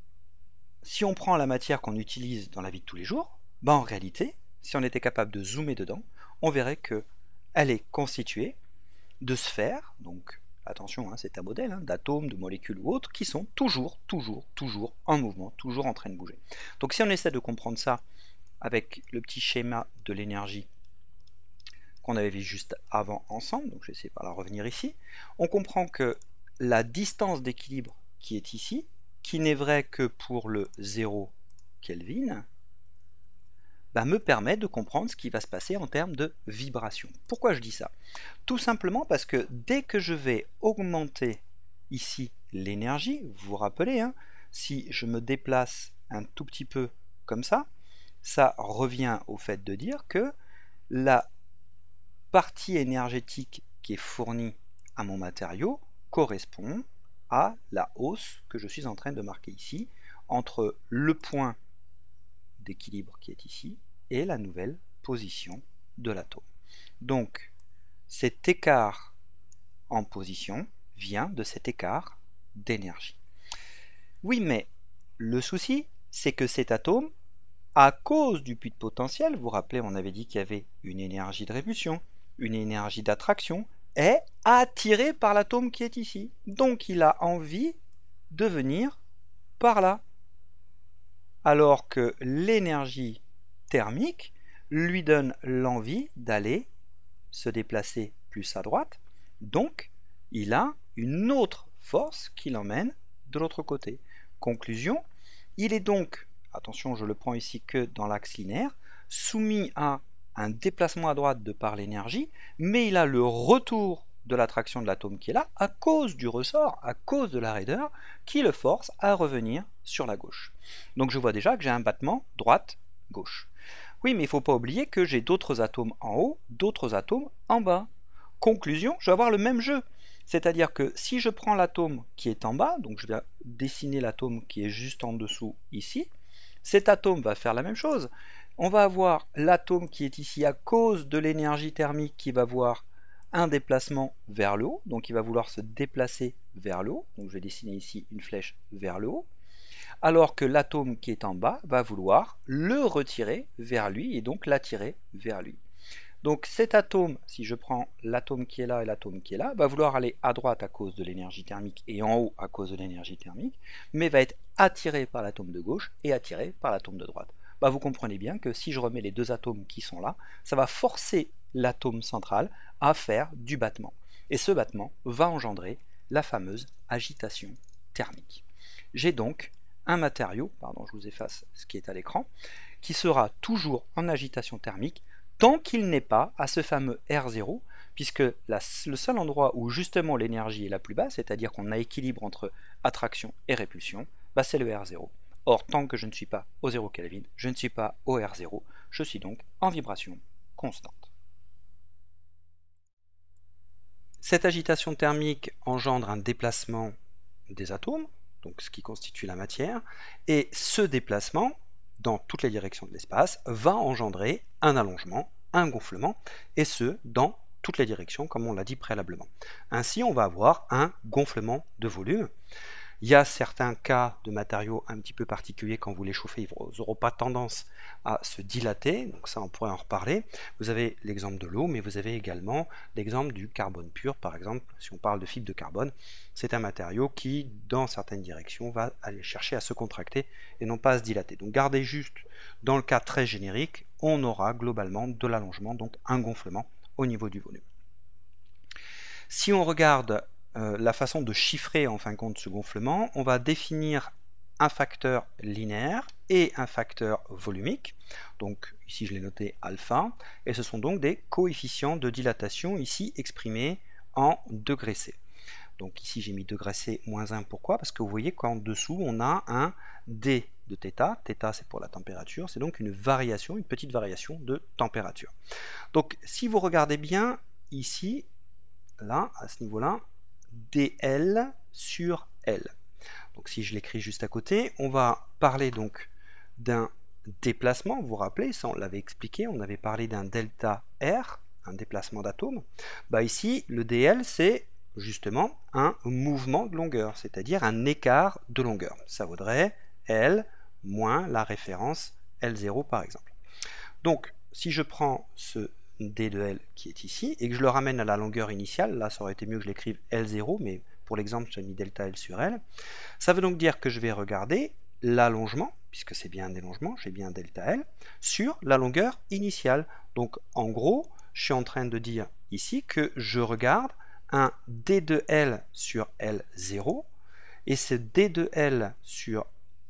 si on prend la matière qu'on utilise dans la vie de tous les jours, ben en réalité, si on était capable de zoomer dedans, on verrait qu'elle est constituée de sphères, donc attention, hein, c'est un modèle, hein, d'atomes, de molécules ou autres, qui sont toujours en mouvement, toujours en train de bouger. Donc si on essaie de comprendre ça avec le petit schéma de l'énergie qu'on avait vu juste avant ensemble, donc je vais essayer par la revenir ici, on comprend que la distance d'équilibre qui est ici, qui n'est vraie que pour le 0 Kelvin, bah, me permet de comprendre ce qui va se passer en termes de vibration. Pourquoi je dis ça? Tout simplement parce que dès que je vais augmenter ici l'énergie, vous vous rappelez, hein, si je me déplace un tout petit peu comme ça revient au fait de dire que la partie énergétique qui est fournie à mon matériau correspond à la hausse que je suis en train de marquer ici entre le point d'équilibre qui est ici et la nouvelle position de l'atome. Donc cet écart en position vient de cet écart d'énergie. Oui, mais le souci, c'est que cet atome, à cause du puits de potentiel, vous vous rappelez, on avait dit qu'il y avait une énergie de répulsion, une énergie d'attraction, est attiré par l'atome qui est ici. Donc il a envie de venir par là. Alors que l'énergie thermique lui donne l'envie d'aller se déplacer plus à droite. Donc il a une autre force qui l'emmène de l'autre côté. Conclusion, il est donc, attention je le prends ici que dans l'axe linéaire, soumis à un déplacement à droite de par l'énergie, mais il a le retour de l'attraction de l'atome qui est là à cause du ressort, à cause de la raideur qui le force à revenir sur la gauche. Donc je vois déjà que j'ai un battement droite-gauche. Oui, mais il ne faut pas oublier que j'ai d'autres atomes en haut, d'autres atomes en bas. Conclusion, je vais avoir le même jeu. C'est-à-dire que si je prends l'atome qui est en bas, donc je vais dessiner l'atome qui est juste en dessous ici, cet atome va faire la même chose. On va avoir l'atome qui est ici à cause de l'énergie thermique qui va avoir un déplacement vers le haut, donc il va vouloir se déplacer vers le haut, donc je vais dessiner ici une flèche vers le haut, alors que l'atome qui est en bas va vouloir le retirer vers lui et donc l'attirer vers lui. Donc cet atome, si je prends l'atome qui est là et l'atome qui est là, va vouloir aller à droite à cause de l'énergie thermique et en haut à cause de l'énergie thermique, mais va être attiré par l'atome de gauche et attiré par l'atome de droite. Vous comprenez bien que si je remets les deux atomes qui sont là, ça va forcer l'atome central à faire du battement. Et ce battement va engendrer la fameuse agitation thermique. J'ai donc un matériau, pardon je vous efface ce qui est à l'écran, qui sera toujours en agitation thermique tant qu'il n'est pas à ce fameux R0, puisque le seul endroit où justement l'énergie est la plus basse, c'est-à-dire qu'on a équilibre entre attraction et répulsion, bah c'est le R0. Or, tant que je ne suis pas au 0 Kelvin, je ne suis pas au R0, je suis donc en vibration constante. Cette agitation thermique engendre un déplacement des atomes, donc ce qui constitue la matière, et ce déplacement, dans toutes les directions de l'espace, va engendrer un allongement, un gonflement, et ce, dans toutes les directions, comme on l'a dit préalablement. Ainsi, on va avoir un gonflement de volume. Il y a certains cas de matériaux un petit peu particuliers, quand vous les chauffez, ils n'auront pas tendance à se dilater, donc ça on pourrait en reparler. Vous avez l'exemple de l'eau, mais vous avez également l'exemple du carbone pur, par exemple, si on parle de fibre de carbone, c'est un matériau qui, dans certaines directions, va aller chercher à se contracter et non pas à se dilater. Donc gardez juste, dans le cas très générique, on aura globalement de l'allongement, donc un gonflement au niveau du volume. Si on regarde la façon de chiffrer en fin de compte ce gonflement, on va définir un facteur linéaire et un facteur volumique. Donc ici je l'ai noté alpha, et ce sont donc des coefficients de dilatation ici exprimés en degrés C. Donc ici j'ai mis degré C moins 1, pourquoi? Parce que vous voyez qu'en dessous on a un D de θ, θ c'est pour la température, c'est donc une variation, une petite variation de température. Donc si vous regardez bien ici, là, à ce niveau-là, dl sur L. Donc si je l'écris juste à côté, on va parler donc d'un déplacement, vous vous rappelez, ça on l'avait expliqué, on avait parlé d'un delta R, un déplacement d'atome. Bah ici, le dl c'est justement un mouvement de longueur, c'est-à-dire un écart de longueur. Ça vaudrait L moins la référence L0 par exemple. Donc si je prends ce d de L qui est ici, et que je le ramène à la longueur initiale, là ça aurait été mieux que je l'écrive L0, mais pour l'exemple j'ai mis delta L sur L, ça veut donc dire que je vais regarder l'allongement, puisque c'est bien un allongement, j'ai bien un delta L, sur la longueur initiale. Donc en gros, je suis en train de dire ici que je regarde un d de L sur L0, et ce d de L sur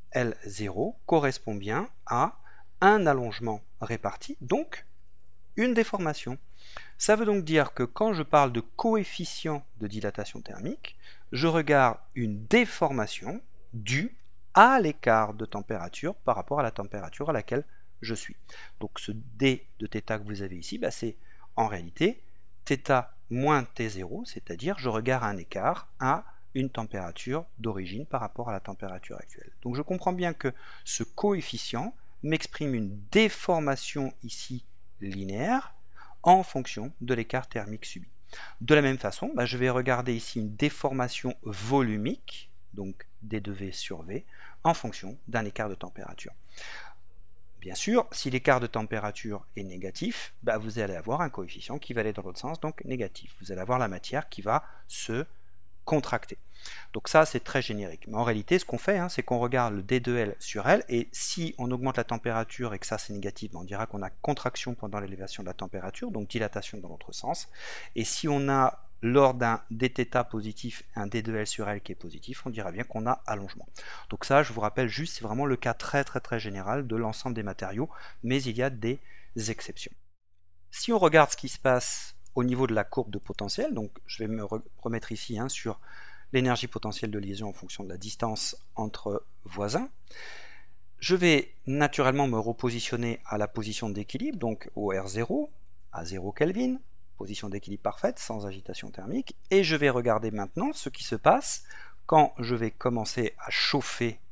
L0 correspond bien à un allongement réparti, donc une déformation. Ça veut donc dire que quand je parle de coefficient de dilatation thermique, je regarde une déformation due à l'écart de température par rapport à la température à laquelle je suis. Donc ce d de θ que vous avez ici, bah c'est en réalité θ moins T0, c'est-à-dire je regarde un écart à une température d'origine par rapport à la température actuelle. Donc je comprends bien que ce coefficient m'exprime une déformation ici linéaire en fonction de l'écart thermique subi. De la même façon, je vais regarder ici une déformation volumique, donc d de V sur V, en fonction d'un écart de température. Bien sûr, si l'écart de température est négatif, vous allez avoir un coefficient qui va aller dans l'autre sens, donc négatif. Vous allez avoir la matière qui va se contracter. Donc ça c'est très générique, mais en réalité ce qu'on fait, c'est qu'on regarde le d de L sur L, et si on augmente la température et que ça c'est négatif, on dira qu'on a contraction pendant l'élévation de la température, donc dilatation dans l'autre sens, et si on a lors d'un dθ positif un d de L sur L qui est positif, on dira bien qu'on a allongement. Donc ça je vous rappelle juste, c'est vraiment le cas très général de l'ensemble des matériaux, mais il y a des exceptions. Si on regarde ce qui se passe au niveau de la courbe de potentiel, donc je vais me remettre ici sur l'énergie potentielle de liaison en fonction de la distance entre voisins, je vais naturellement me repositionner à la position d'équilibre, donc au R0, à 0 Kelvin, position d'équilibre parfaite, sans agitation thermique, et je vais regarder maintenant ce qui se passe quand je vais commencer à chauffer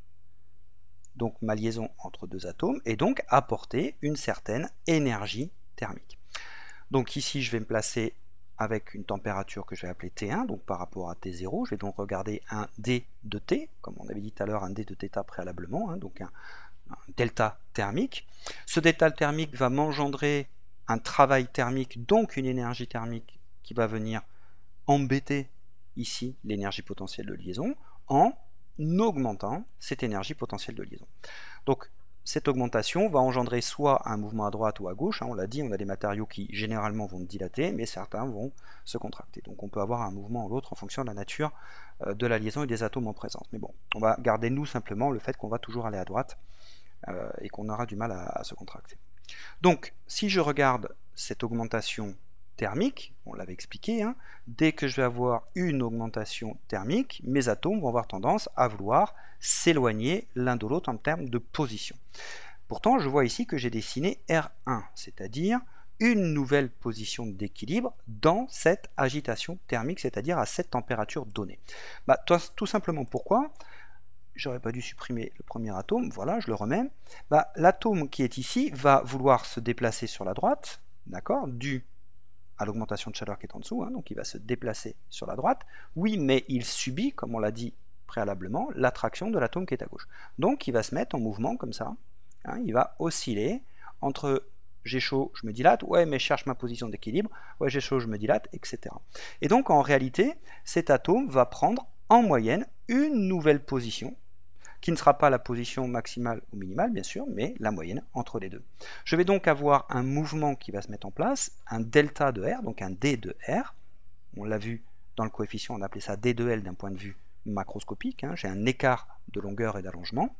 donc ma liaison entre deux atomes, et donc apporter une certaine énergie thermique. Donc ici, je vais me placer avec une température que je vais appeler T1, donc par rapport à T0. Je vais donc regarder un D de T, comme on avait dit tout à l'heure, un D de θ préalablement, donc un delta thermique. Ce delta thermique va m'engendrer un travail thermique, donc une énergie thermique qui va venir embêter ici l'énergie potentielle de liaison en augmentant cette énergie potentielle de liaison. Donc cette augmentation va engendrer soit un mouvement à droite ou à gauche, on l'a dit, on a des matériaux qui généralement vont dilater, mais certains vont se contracter. Donc on peut avoir un mouvement ou l'autre en fonction de la nature de la liaison et des atomes en présence. Mais bon, on va garder nous simplement le fait qu'on va toujours aller à droite et qu'on aura du mal à se contracter. Donc si je regarde cette augmentation thermique, on l'avait expliqué, hein, dès que je vais avoir une augmentation thermique, mes atomes vont avoir tendance à vouloir s'éloigner l'un de l'autre en termes de position. Pourtant, je vois ici que j'ai dessiné R1, c'est-à-dire une nouvelle position d'équilibre dans cette agitation thermique, c'est-à-dire à cette température donnée. Tout simplement pourquoi? J'aurais pas dû supprimer le premier atome, voilà, je le remets. L'atome qui est ici va vouloir se déplacer sur la droite, d'accord, dû à l'augmentation de chaleur qui est en dessous, hein, donc il va se déplacer sur la droite. Oui, mais il subit, comme on l'a dit préalablement, l'attraction de l'atome qui est à gauche. Donc il va se mettre en mouvement comme ça, hein, il va osciller entre j'ai chaud, je me dilate, ouais, mais je cherche ma position d'équilibre, ouais, j'ai chaud, je me dilate, etc. Et donc en réalité, cet atome va prendre en moyenne une nouvelle position, qui ne sera pas la position maximale ou minimale, bien sûr, mais la moyenne entre les deux. Je vais donc avoir un mouvement qui va se mettre en place, un delta de R, donc un D de R. On l'a vu dans le coefficient, on appelait ça D de L d'un point de vue macroscopique, hein. J'ai un écart de longueur et d'allongement.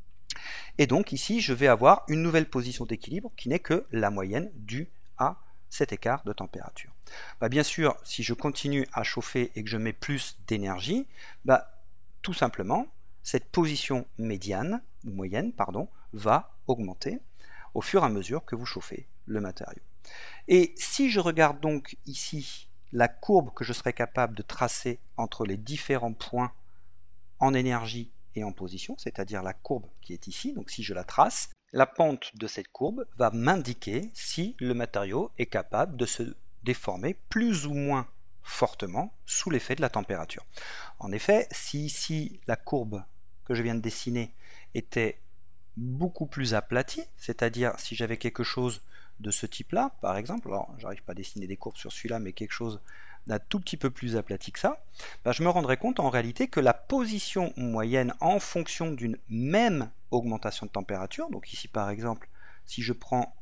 Et donc ici, je vais avoir une nouvelle position d'équilibre qui n'est que la moyenne due à cet écart de température. Bien sûr, si je continue à chauffer et que je mets plus d'énergie, tout simplement, cette position médiane, ou moyenne, pardon, va augmenter au fur et à mesure que vous chauffez le matériau. Et si je regarde donc ici la courbe que je serai capable de tracer entre les différents points en énergie et en position, c'est-à-dire la courbe qui est ici, donc si je la trace, la pente de cette courbe va m'indiquer si le matériau est capable de se déformer plus ou moins fortement sous l'effet de la température. En effet, si ici la courbe que je viens de dessiner était beaucoup plus aplatie, c'est-à-dire si j'avais quelque chose de ce type-là, par exemple, alors j'arrive pas à dessiner des courbes sur celui-là, mais quelque chose d'un tout petit peu plus aplati que ça, je me rendrais compte en réalité que la position moyenne en fonction d'une même augmentation de température, donc ici par exemple, si je prends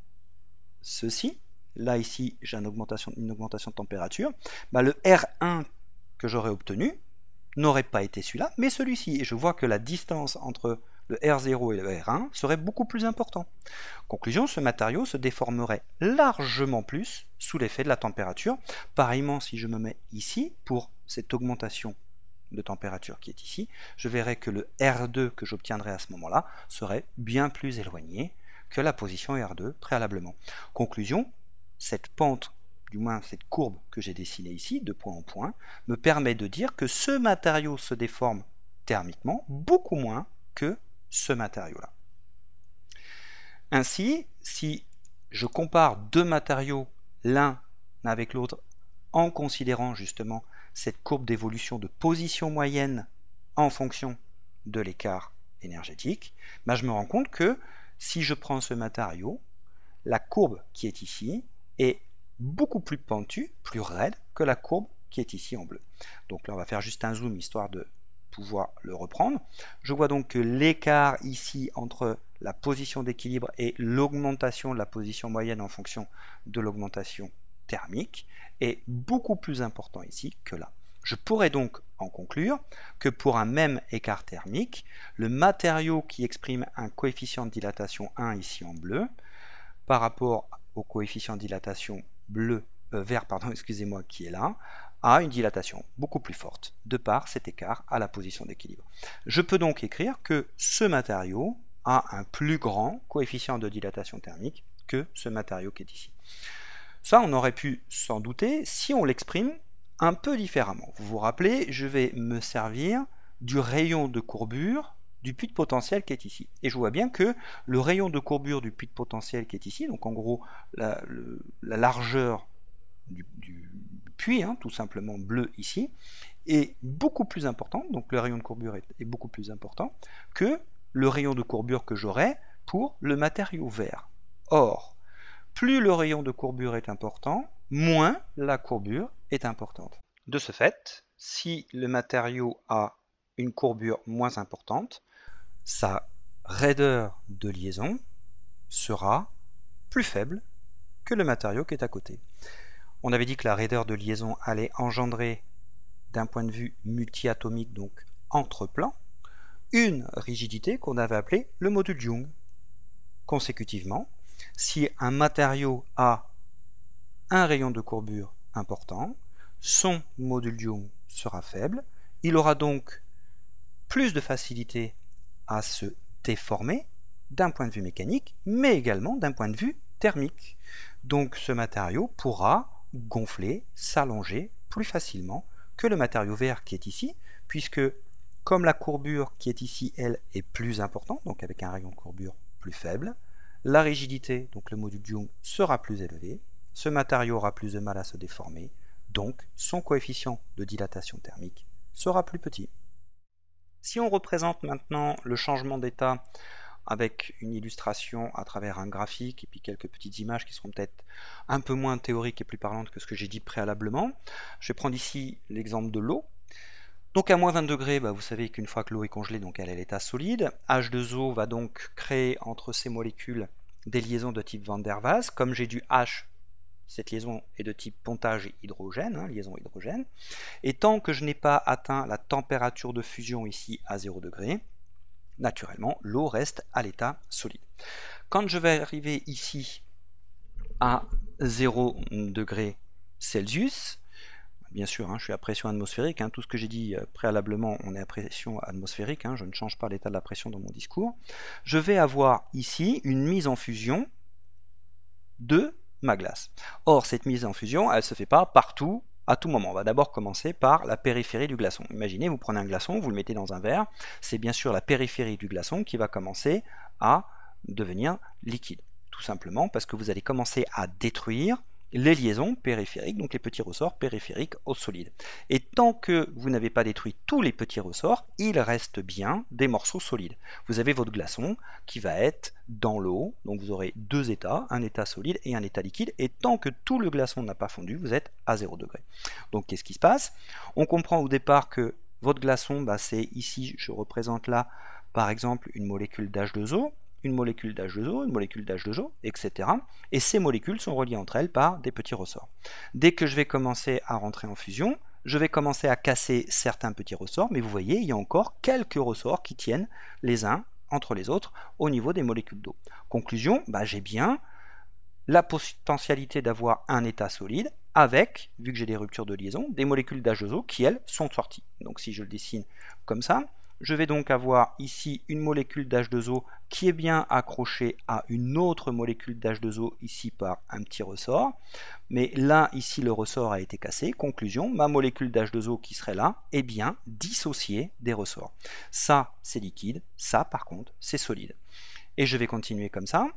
ceci, là ici j'ai une augmentation de température, le R1 que j'aurais obtenu n'aurait pas été celui-là, mais celui-ci, et je vois que la distance entre le R0 et le R1 serait beaucoup plus important. Conclusion, ce matériau se déformerait largement plus sous l'effet de la température. Pareillement, si je me mets ici, pour cette augmentation de température qui est ici, je verrai que le R2 que j'obtiendrai à ce moment-là serait bien plus éloigné que la position R2 préalablement. Conclusion, cette pente, du moins cette courbe que j'ai dessinée ici, de point en point, me permet de dire que ce matériau se déforme thermiquement beaucoup moins que ce matériau-là. Ainsi, si je compare deux matériaux l'un avec l'autre en considérant justement cette courbe d'évolution de position moyenne en fonction de l'écart énergétique, je me rends compte que si je prends ce matériau, la courbe qui est ici est beaucoup plus pentue, plus raide que la courbe qui est ici en bleu. Donc là on va faire juste un zoom histoire de pouvoir le reprendre. Je vois donc que l'écart ici entre la position d'équilibre et l'augmentation de la position moyenne en fonction de l'augmentation thermique est beaucoup plus important ici que là. Je pourrais donc en conclure que pour un même écart thermique, le matériau qui exprime un coefficient de dilatation 1 ici en bleu, par rapport au coefficient de dilatation vert excusez-moi, qui est là, a une dilatation beaucoup plus forte de par cet écart à la position d'équilibre. Je peux donc écrire que ce matériau a un plus grand coefficient de dilatation thermique que ce matériau qui est ici. Ça, on aurait pu s'en douter si on l'exprime un peu différemment. Vous vous rappelez, je vais me servir du rayon de courbure du puits de potentiel qui est ici. Et je vois bien que le rayon de courbure du puits de potentiel qui est ici, donc en gros la largeur du puits, tout simplement bleu ici, est beaucoup plus important, donc le rayon de courbure est beaucoup plus important que le rayon de courbure que j'aurai pour le matériau vert. Or, plus le rayon de courbure est important, moins la courbure est importante. De ce fait, si le matériau a une courbure moins importante, sa raideur de liaison sera plus faible que le matériau qui est à côté. On avait dit que la raideur de liaison allait engendrer, d'un point de vue multiatomique, donc entre plans, une rigidité qu'on avait appelée le module Young. Consécutivement, si un matériau a un rayon de courbure important, son module Young sera faible, il aura donc plus de facilité à se déformer d'un point de vue mécanique, mais également d'un point de vue thermique. Donc ce matériau pourra gonfler, s'allonger plus facilement que le matériau vert qui est ici, puisque comme la courbure qui est ici, elle, est plus importante, donc avec un rayon de courbure plus faible, la rigidité, donc le module Young, sera plus élevé, ce matériau aura plus de mal à se déformer, donc son coefficient de dilatation thermique sera plus petit. Si on représente maintenant le changement d'état avec une illustration à travers un graphique et puis quelques petites images qui seront peut-être un peu moins théoriques et plus parlantes que ce que j'ai dit préalablement, je vais prendre ici l'exemple de l'eau. Donc à moins 20 degrés, vous savez qu'une fois que l'eau est congelée, donc elle est à l'état solide. H2O va donc créer entre ces molécules des liaisons de type van der Waals. Comme j'ai du H, cette liaison est de type pontage hydrogène, liaison hydrogène. Et tant que je n'ai pas atteint la température de fusion ici à 0 degré, naturellement, l'eau reste à l'état solide. Quand je vais arriver ici à 0 degré Celsius, bien sûr, je suis à pression atmosphérique, tout ce que j'ai dit préalablement, on est à pression atmosphérique, je ne change pas l'état de la pression dans mon discours, je vais avoir ici une mise en fusion de ma glace. Or, cette mise en fusion, elle ne se fait pas partout, à tout moment. On va d'abord commencer par la périphérie du glaçon. Imaginez, vous prenez un glaçon, vous le mettez dans un verre, c'est bien sûr la périphérie du glaçon qui va commencer à devenir liquide. Tout simplement parce que vous allez commencer à détruire les liaisons périphériques, donc les petits ressorts périphériques au solide. Et tant que vous n'avez pas détruit tous les petits ressorts, il reste bien des morceaux solides. Vous avez votre glaçon qui va être dans l'eau, donc vous aurez deux états, un état solide et un état liquide, et tant que tout le glaçon n'a pas fondu, vous êtes à 0 degré. Donc qu'est-ce qui se passe? On comprend au départ que votre glaçon, c'est ici, je représente là, par exemple, une molécule d'H2O, une molécule d'H2O, une molécule d'H2O, etc. Et ces molécules sont reliées entre elles par des petits ressorts. Dès que je vais commencer à rentrer en fusion, je vais commencer à casser certains petits ressorts, mais vous voyez, il y a encore quelques ressorts qui tiennent les uns entre les autres au niveau des molécules d'eau. Conclusion, j'ai bien la potentialité d'avoir un état solide avec, vu que j'ai des ruptures de liaison, des molécules d'H2O qui, elles, sont sorties. Donc si je le dessine comme ça, je vais donc avoir ici une molécule d'H2O qui est bien accrochée à une autre molécule d'H2O ici par un petit ressort. Mais là, ici, le ressort a été cassé. Conclusion, ma molécule d'H2O qui serait là est bien dissociée des ressorts. Ça, c'est liquide. Ça, par contre, c'est solide. Et je vais continuer comme ça.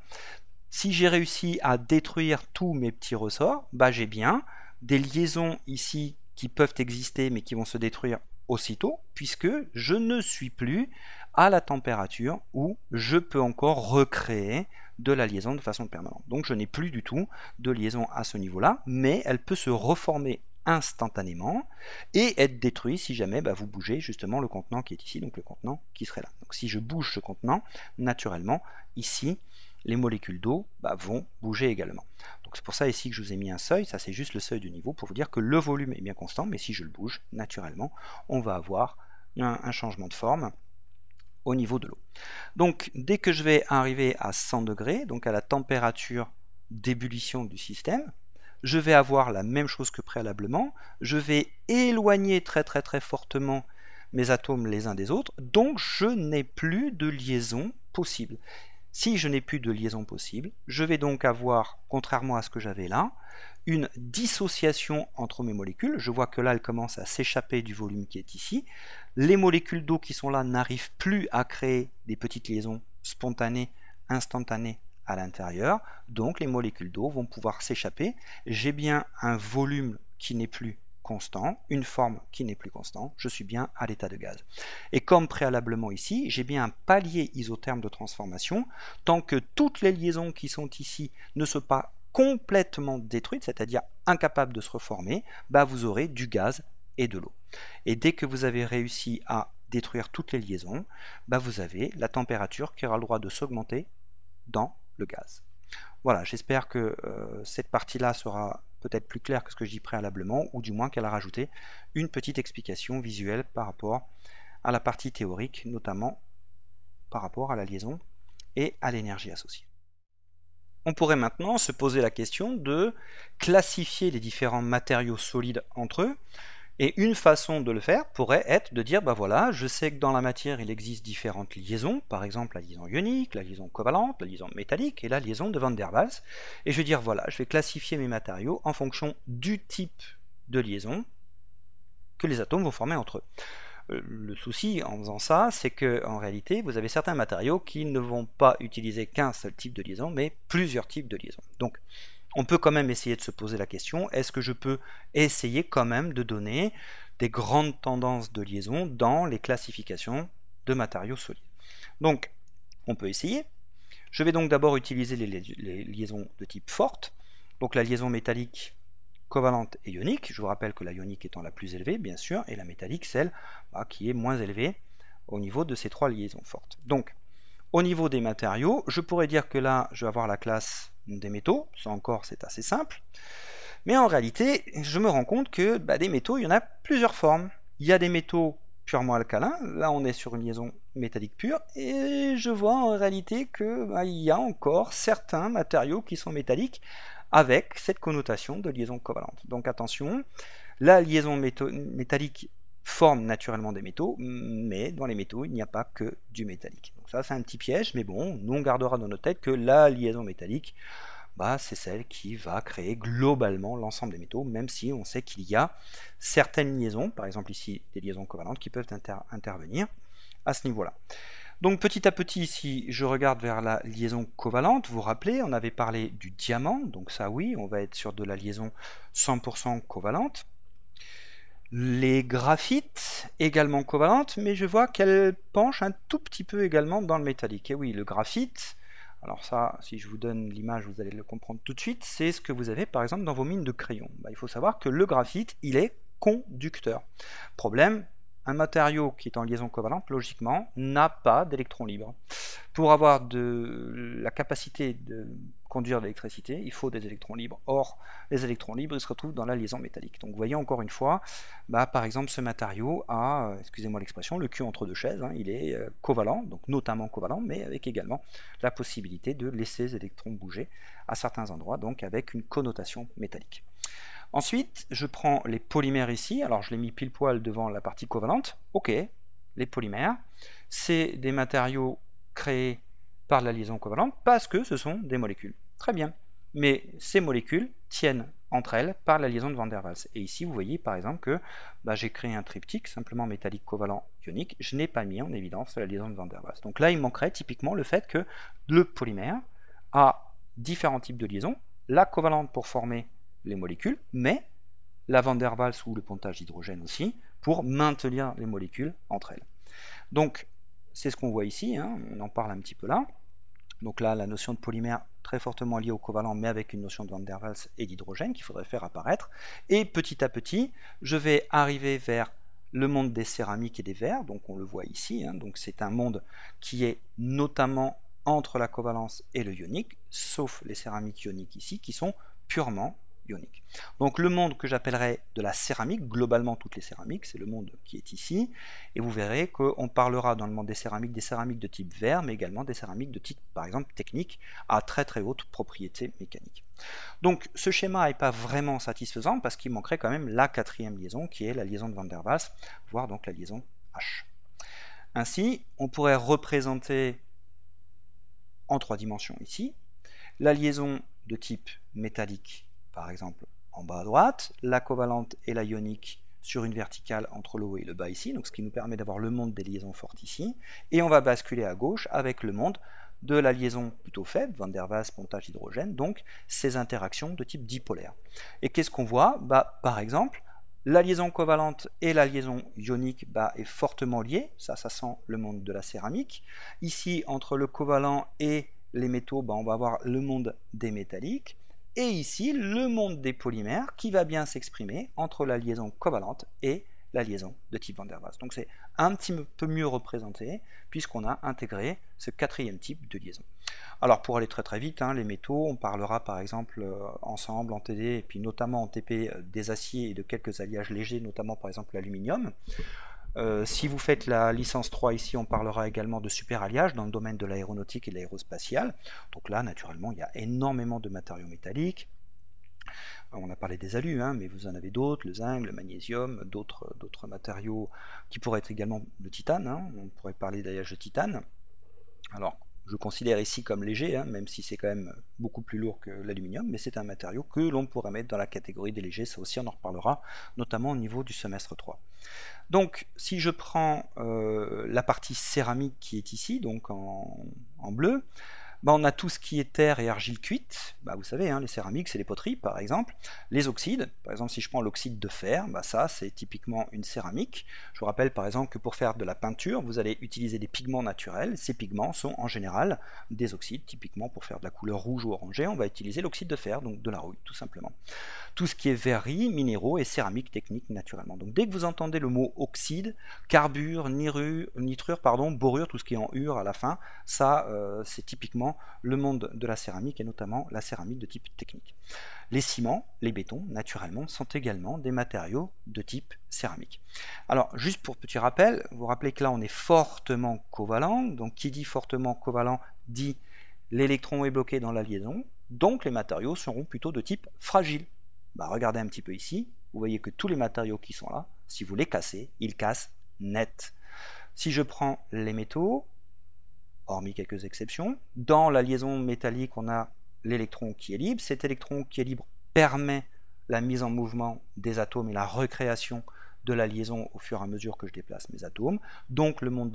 Si j'ai réussi à détruire tous mes petits ressorts, j'ai bien des liaisons ici qui peuvent exister mais qui vont se détruire aussitôt, puisque je ne suis plus à la température où je peux encore recréer de la liaison de façon permanente. Donc je n'ai plus du tout de liaison à ce niveau-là, mais elle peut se reformer instantanément et être détruite si jamais vous bougez justement le contenant qui est ici, donc le contenant qui serait là. Donc si je bouge ce contenant, naturellement, ici, les molécules d'eau vont bouger également. Donc c'est pour ça ici que je vous ai mis un seuil, ça c'est juste le seuil du niveau pour vous dire que le volume est bien constant, mais si je le bouge, naturellement, on va avoir un changement de forme au niveau de l'eau. Donc dès que je vais arriver à 100 degrés, donc à la température d'ébullition du système, je vais avoir la même chose que préalablement, je vais éloigner très fortement mes atomes les uns des autres, donc je n'ai plus de liaison possible. Si je n'ai plus de liaison possible, je vais donc avoir, contrairement à ce que j'avais là, une dissociation entre mes molécules. Je vois que là, elles commencent à s'échapper du volume qui est ici. Les molécules d'eau qui sont là n'arrivent plus à créer des petites liaisons spontanées, instantanées à l'intérieur. Donc les molécules d'eau vont pouvoir s'échapper. J'ai bien un volume qui n'est plus constant, une forme qui n'est plus constante, je suis bien à l'état de gaz. Et comme préalablement ici, j'ai bien un palier isotherme de transformation, tant que toutes les liaisons qui sont ici ne sont pas complètement détruites, c'est-à-dire incapables de se reformer, vous aurez du gaz et de l'eau. Et dès que vous avez réussi à détruire toutes les liaisons, vous avez la température qui aura le droit de s'augmenter dans le gaz. Voilà, j'espère que cette partie-là sera peut-être plus claire que ce que je dis préalablement, ou du moins qu'elle a rajouté une petite explication visuelle par rapport à la partie théorique, notamment par rapport à la liaison et à l'énergie associée. On pourrait maintenant se poser la question de classifier les différents matériaux solides entre eux. Et une façon de le faire pourrait être de dire, bah voilà, je sais que dans la matière il existe différentes liaisons, par exemple la liaison ionique, la liaison covalente, la liaison métallique et la liaison de Van der Waals. Et je vais dire, voilà, je vais classifier mes matériaux en fonction du type de liaison que les atomes vont former entre eux. Le souci en faisant ça, c'est que en réalité, vous avez certains matériaux qui ne vont pas utiliser qu'un seul type de liaison, mais plusieurs types de liaisons. Donc, on peut quand même essayer de se poser la question, est-ce que je peux essayer quand même de donner des grandes tendances de liaison dans les classifications de matériaux solides? Donc, on peut essayer. Je vais donc d'abord utiliser les liaisons de type forte. Donc la liaison métallique, covalente et ionique. Je vous rappelle que la ionique étant la plus élevée, bien sûr, et la métallique, celle qui est moins élevée au niveau de ces trois liaisons fortes. Donc, au niveau des matériaux, je pourrais dire que là, je vais avoir la classe des métaux. Ça encore, c'est assez simple. Mais en réalité, je me rends compte que des métaux, il y en a plusieurs formes. Il y a des métaux purement alcalins. Là, on est sur une liaison métallique pure. Et je vois en réalité que il y a encore certains matériaux qui sont métalliques avec cette connotation de liaison covalente. Donc attention, la liaison métallique forme naturellement des métaux, mais dans les métaux, il n'y a pas que du métallique. Donc ça, c'est un petit piège, mais bon, nous on gardera dans notre tête que la liaison métallique, c'est celle qui va créer globalement l'ensemble des métaux, même si on sait qu'il y a certaines liaisons, par exemple ici des liaisons covalentes, qui peuvent intervenir à ce niveau-là. Donc petit à petit, ici, je regarde vers la liaison covalente. Vous vous rappelez, on avait parlé du diamant, donc ça oui, on va être sur de la liaison 100% covalente. Les graphites, également covalentes, mais je vois qu'elles penchent un tout petit peu également dans le métallique. Et oui, le graphite, alors ça, si je vous donne l'image, vous allez le comprendre tout de suite, c'est ce que vous avez par exemple dans vos mines de crayon. Il faut savoir que le graphite, il est conducteur. Problème, un matériau qui est en liaison covalente, logiquement, n'a pas d'électrons libres. Pour avoir la capacité de conduire de l'électricité, il faut des électrons libres. Or, les électrons libres, ils se retrouvent dans la liaison métallique. Donc, vous voyez encore une fois, par exemple, ce matériau a, excusez-moi l'expression, le cul entre deux chaises. Il est covalent, donc notamment covalent, mais avec également la possibilité de laisser les électrons bouger à certains endroits, donc avec une connotation métallique. Ensuite, je prends les polymères ici. Alors, je l'ai mis pile poil devant la partie covalente. Ok, les polymères, c'est des matériaux créés par la liaison covalente parce que ce sont des molécules. Très bien. Mais ces molécules tiennent entre elles par la liaison de Van der Waals. Et ici, vous voyez par exemple que j'ai créé un triptyque, simplement métallique, covalent, ionique. Je n'ai pas mis en évidence la liaison de Van der Waals. Donc là, il manquerait typiquement le fait que le polymère a différents types de liaisons. La covalente pour former les molécules, mais la Van der Waals ou le pontage d'hydrogène aussi, pour maintenir les molécules entre elles. Donc, c'est ce qu'on voit ici, on en parle un petit peu là. Donc là, la notion de polymère très fortement liée au covalent, mais avec une notion de Van der Waals et d'hydrogène qu'il faudrait faire apparaître. Et petit à petit, je vais arriver vers le monde des céramiques et des verres, donc on le voit ici, donc c'est un monde qui est notamment entre la covalence et le ionique, sauf les céramiques ioniques ici, qui sont purement ionique. Donc le monde que j'appellerais de la céramique, globalement toutes les céramiques, c'est le monde qui est ici, et vous verrez qu'on parlera dans le monde des céramiques de type verre, mais également des céramiques de type, par exemple, technique, à très très haute propriété mécanique. Donc ce schéma n'est pas vraiment satisfaisant, parce qu'il manquerait quand même la quatrième liaison, qui est la liaison de Van der Waals, voire donc la liaison H. Ainsi, on pourrait représenter en 3 dimensions ici, la liaison de type métallique, par exemple en bas à droite, la covalente et la ionique sur une verticale entre le haut et le bas ici, donc ce qui nous permet d'avoir le monde des liaisons fortes ici, et on va basculer à gauche avec le monde de la liaison plutôt faible, Van der Waals, pontage d'hydrogène, donc ces interactions de type dipolaire. Et qu'est-ce qu'on voit? Par exemple, la liaison covalente et la liaison ionique est fortement liée, ça sent le monde de la céramique. Ici, entre le covalent et les métaux, on va avoir le monde des métalliques. Et ici, le monde des polymères qui va bien s'exprimer entre la liaison covalente et la liaison de type Van der Waals. Donc c'est un petit peu mieux représenté puisqu'on a intégré ce quatrième type de liaison. Alors pour aller très très vite, les métaux, on parlera par exemple ensemble en TD et puis notamment en TP des aciers et de quelques alliages légers, notamment par exemple l'aluminium. Si vous faites la licence 3 ici, on parlera également de superalliage dans le domaine de l'aéronautique et de l'aérospatiale. Donc là, naturellement, il y a énormément de matériaux métalliques. On a parlé des alus, hein, mais vous en avez d'autres, le zinc, le magnésium, d'autres matériaux qui pourraient être également le titane. Hein, on pourrait parler d'alliage de titane. Alors, je considère ici comme léger, hein, même si c'est quand même beaucoup plus lourd que l'aluminium, mais c'est un matériau que l'on pourrait mettre dans la catégorie des légers, ça aussi on en reparlera, notamment au niveau du semestre 3. Donc, si je prends la partie céramique qui est ici, donc en bleu, on a tout ce qui est terre et argile cuite. Vous savez, hein, les céramiques, c'est les poteries, par exemple. Les oxydes, par exemple, si je prends l'oxyde de fer, ça, c'est typiquement une céramique. Je vous rappelle, par exemple, que pour faire de la peinture, vous allez utiliser des pigments naturels. Ces pigments sont, en général, des oxydes. Typiquement, pour faire de la couleur rouge ou orangée, on va utiliser l'oxyde de fer, donc de la rouille, tout simplement. Tout ce qui est verrerie, minéraux et céramique technique, naturellement. Donc, dès que vous entendez le mot oxyde, carbure, nitrure, borure, tout ce qui est en ure à la fin, ça, c'est typiquement le monde de la céramique et notamment la céramique de type technique. Les ciments, les bétons, naturellement, sont également des matériaux de type céramique. Alors, juste pour petit rappel, vous rappelez que là, on est fortement covalent. Donc, qui dit fortement covalent dit l'électron est bloqué dans la liaison. Donc, les matériaux seront plutôt de type fragile. Regardez un petit peu ici. Vous voyez que tous les matériaux qui sont là, si vous les cassez, ils cassent net. Si je prends les métaux, hormis quelques exceptions, dans la liaison métallique, on a l'électron qui est libre. Cet électron qui est libre permet la mise en mouvement des atomes et la recréation de la liaison au fur et à mesure que je déplace mes atomes. Donc le monde des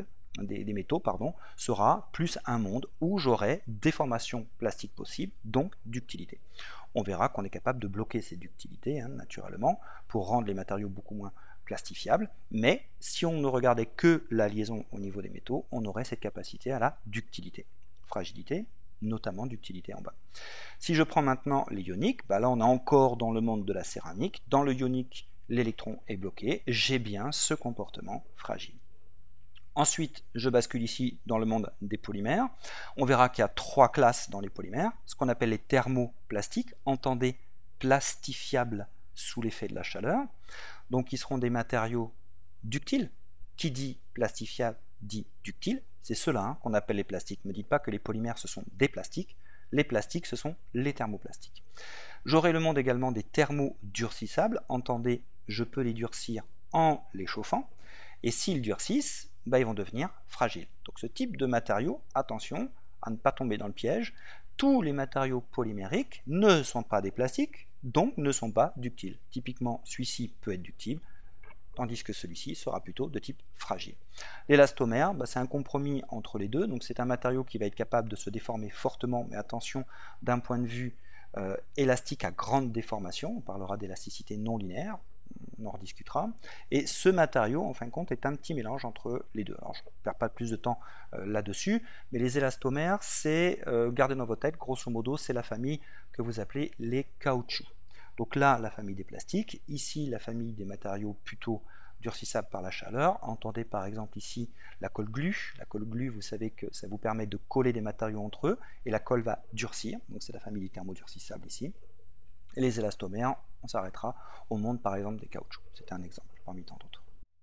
métaux sera plus un monde où j'aurai déformation plastique possible, donc ductilité. On verra qu'on est capable de bloquer ces ductilités, hein, naturellement, pour rendre les matériaux beaucoup moins plastifiable, mais si on ne regardait que la liaison au niveau des métaux, on aurait cette capacité à la ductilité. Fragilité, notamment ductilité en bas. Si je prends maintenant les ioniques, là on est encore dans le monde de la céramique. Dans le ionique, l'électron est bloqué, j'ai bien ce comportement fragile. Ensuite, je bascule ici dans le monde des polymères. On verra qu'il y a 3 classes dans les polymères, ce qu'on appelle les thermoplastiques, entendez plastifiables sous l'effet de la chaleur. Donc ils seront des matériaux ductiles. Qui dit plastifiable dit ductile. C'est ceux-là qu'on appelle les plastiques. Ne me dites pas que les polymères ce sont des plastiques. Les plastiques ce sont les thermoplastiques. J'aurai le monde également des thermodurcissables. Entendez, je peux les durcir en les chauffant. Et s'ils durcissent, ils vont devenir fragiles. Donc ce type de matériaux, attention à ne pas tomber dans le piège. Tous les matériaux polymériques ne sont pas des plastiques, donc ne sont pas ductiles. Typiquement, celui-ci peut être ductile, tandis que celui-ci sera plutôt de type fragile. L'élastomère, c'est un compromis entre les deux, donc c'est un matériau qui va être capable de se déformer fortement, mais attention, d'un point de vue élastique à grande déformation, on parlera d'élasticité non linéaire, on en rediscutera, et ce matériau, en fin de compte, est un petit mélange entre les deux. Alors je ne perds pas plus de temps là-dessus, mais les élastomères, c'est, gardez dans votre tête, grosso modo, c'est la famille que vous appelez les caoutchoucs. Donc là, la famille des plastiques, ici, la famille des matériaux plutôt durcissables par la chaleur. Entendez par exemple ici la colle glu. La colle glu, vous savez que ça vous permet de coller des matériaux entre eux, et la colle va durcir, donc c'est la famille des thermodurcissables ici. Et les élastomères, on s'arrêtera au monde par exemple des caoutchoucs. C'est un exemple parmi tant d'autres.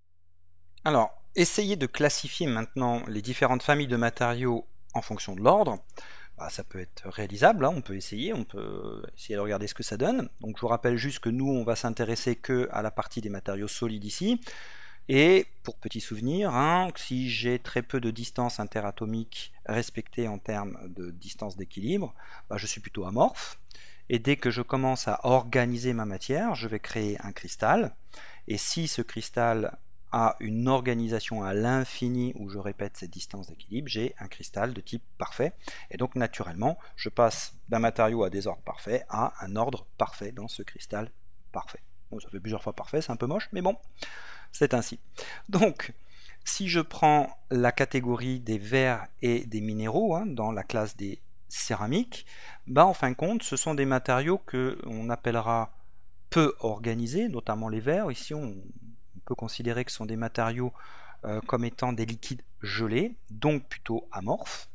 Alors, essayez de classifier maintenant les différentes familles de matériaux en fonction de l'ordre. Ça peut être réalisable, hein, on peut essayer de regarder ce que ça donne. Donc je vous rappelle juste que nous, on va s'intéresser que à la partie des matériaux solides ici. Et pour petit souvenir, hein, si j'ai très peu de distance interatomique respectée en termes de distance d'équilibre, je suis plutôt amorphe. Et dès que je commence à organiser ma matière, je vais créer un cristal. Et si ce cristal a une organisation à l'infini où je répète cette distance d'équilibre, j'ai un cristal de type parfait. Et donc naturellement, je passe d'un matériau à des ordres parfaits à un ordre parfait dans ce cristal parfait. Bon, ça fait plusieurs fois parfait, c'est un peu moche, mais bon, c'est ainsi. Donc, si je prends la catégorie des verres et des minéraux, hein, dans la classe des céramiques, en fin de compte, ce sont des matériaux que on appellera peu organisés, notamment les verres. Ici, on peut considérer que ce sont des matériaux comme étant des liquides gelés, donc plutôt amorphes.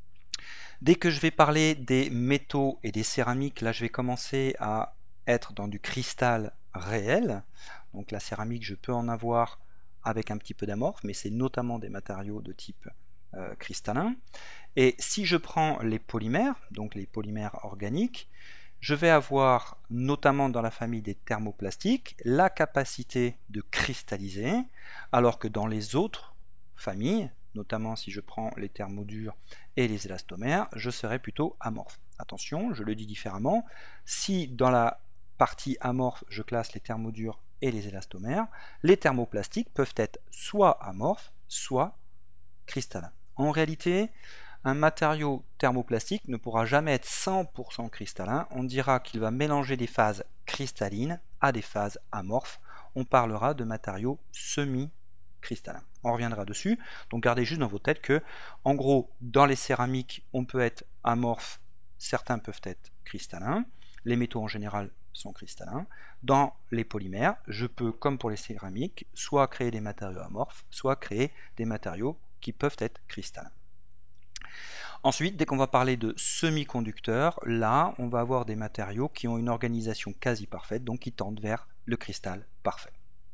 Dès que je vais parler des métaux et des céramiques, là je vais commencer à être dans du cristal réel. Donc la céramique, je peux en avoir avec un petit peu d'amorphe, mais c'est notamment des matériaux de type cristallin. Et si je prends les polymères, donc les polymères organiques, je vais avoir, notamment dans la famille des thermoplastiques, la capacité de cristalliser, alors que dans les autres familles, notamment si je prends les thermodurs et les élastomères, je serai plutôt amorphe. Attention, je le dis différemment, si dans la partie amorphe, je classe les thermodurs et les élastomères, les thermoplastiques peuvent être soit amorphes, soit cristallins. En réalité, un matériau thermoplastique ne pourra jamais être 100% cristallin. On dira qu'il va mélanger des phases cristallines à des phases amorphes. On parlera de matériaux semi-cristallins. On reviendra dessus. Donc gardez juste dans vos têtes que, en gros, dans les céramiques, on peut être amorphe, certains peuvent être cristallins. Les métaux en général sont cristallins. Dans les polymères, je peux, comme pour les céramiques, soit créer des matériaux amorphes, soit créer des matériaux qui peuvent être cristallins. Ensuite, dès qu'on va parler de semi-conducteurs, là, on va avoir des matériaux qui ont une organisation quasi parfaite, donc qui tendent vers le cristal parfait.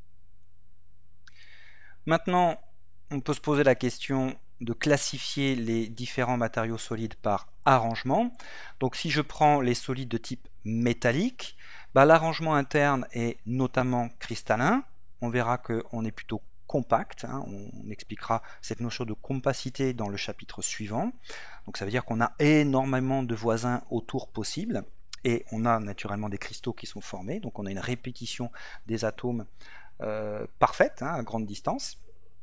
Maintenant, on peut se poser la question de classifier les différents matériaux solides par arrangement. Donc si je prends les solides de type métallique, l'arrangement interne est notamment cristallin. On verra qu'on est plutôt compact, hein. On expliquera cette notion de compacité dans le chapitre suivant. Donc ça veut dire qu'on a énormément de voisins autour possible et on a naturellement des cristaux qui sont formés, donc on a une répétition des atomes parfaite, hein, à grande distance.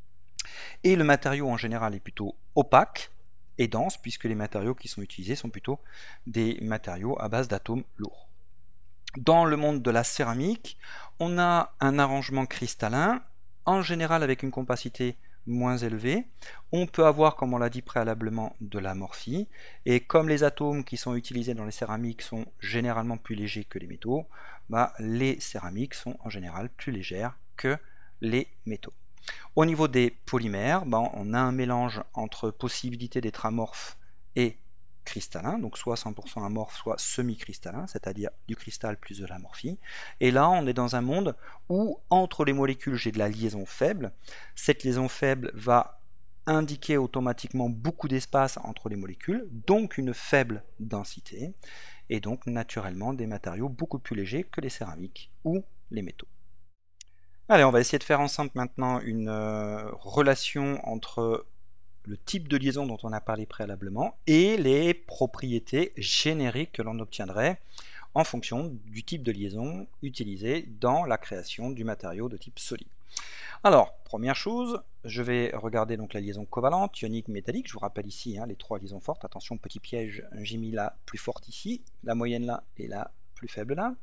Et le matériau en général est plutôt opaque et dense, puisque les matériaux qui sont utilisés sont plutôt des matériaux à base d'atomes lourds. Dans le monde de la céramique, on a un arrangement cristallin, en général avec une compacité moins élevée. On peut avoir, comme on l'a dit préalablement, de l'amorphie, et comme les atomes qui sont utilisés dans les céramiques sont généralement plus légers que les métaux, les céramiques sont en général plus légères que les métaux. Au niveau des polymères, on a un mélange entre possibilité d'être amorphe et cristallin, donc soit 100% amorphe, soit semi-cristallin, c'est-à-dire du cristal plus de l'amorphie. Et là, on est dans un monde où, entre les molécules, j'ai de la liaison faible. Cette liaison faible va indiquer automatiquement beaucoup d'espace entre les molécules, donc une faible densité, et donc naturellement des matériaux beaucoup plus légers que les céramiques ou les métaux. Allez, on va essayer de faire ensemble maintenant une relation entre le type de liaison dont on a parlé préalablement et les propriétés génériques que l'on obtiendrait en fonction du type de liaison utilisé dans la création du matériau de type solide. Alors, première chose, je vais regarder donc la liaison covalente, ionique, métallique. Je vous rappelle ici les trois liaisons fortes. Attention, petit piège, j'ai mis la plus forte ici, la moyenne là et la plus faible là.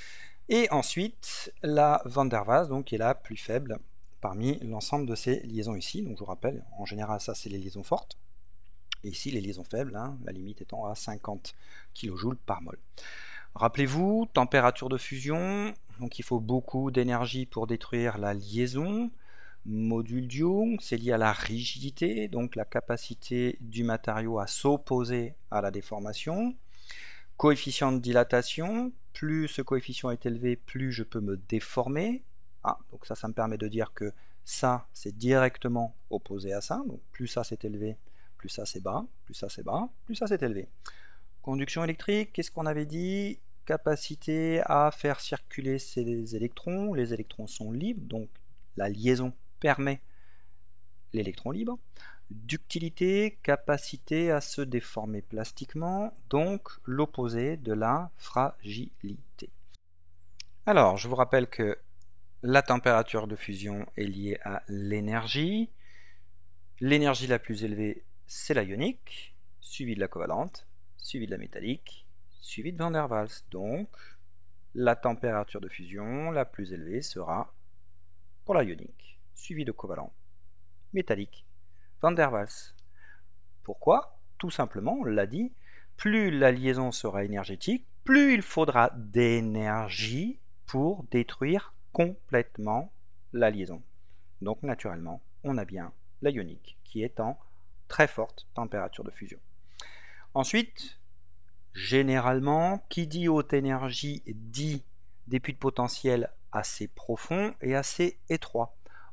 Et ensuite, la van der Waals, donc, qui est la plus faible parmi l'ensemble de ces liaisons ici. Donc je vous rappelle, en général, ça c'est les liaisons fortes. Et ici, les liaisons faibles, la limite étant à 50 kJ par mol. Rappelez-vous, température de fusion, donc il faut beaucoup d'énergie pour détruire la liaison. Module d'Young, c'est lié à la rigidité, donc la capacité du matériau à s'opposer à la déformation. Coefficient de dilatation, plus ce coefficient est élevé, plus je peux me déformer. Donc ça me permet de dire que ça, c'est directement opposé à ça. Donc plus ça c'est élevé, plus ça c'est bas, plus ça c'est bas, plus ça c'est élevé. Conduction électrique, qu'est-ce qu'on avait dit? Capacité à faire circuler ces électrons. Les électrons sont libres, donc la liaison permet l'électron libre. Ductilité, capacité à se déformer plastiquement, donc l'opposé de la fragilité. Alors, je vous rappelle que la température de fusion est liée à l'énergie. L'énergie la plus élevée, c'est la ionique, suivie de la covalente, suivie de la métallique, suivie de van der Waals. Donc, la température de fusion la plus élevée sera pour la ionique, suivie de covalent, métallique, van der Waals. Pourquoi? Tout simplement, on l'a dit, plus la liaison sera énergétique, plus il faudra d'énergie pour détruire complètement la liaison. Donc naturellement, on a bien la ionique qui est en très forte température de fusion. Ensuite, généralement, qui dit haute énergie dit des puits de potentiel assez profonds et assez étroits.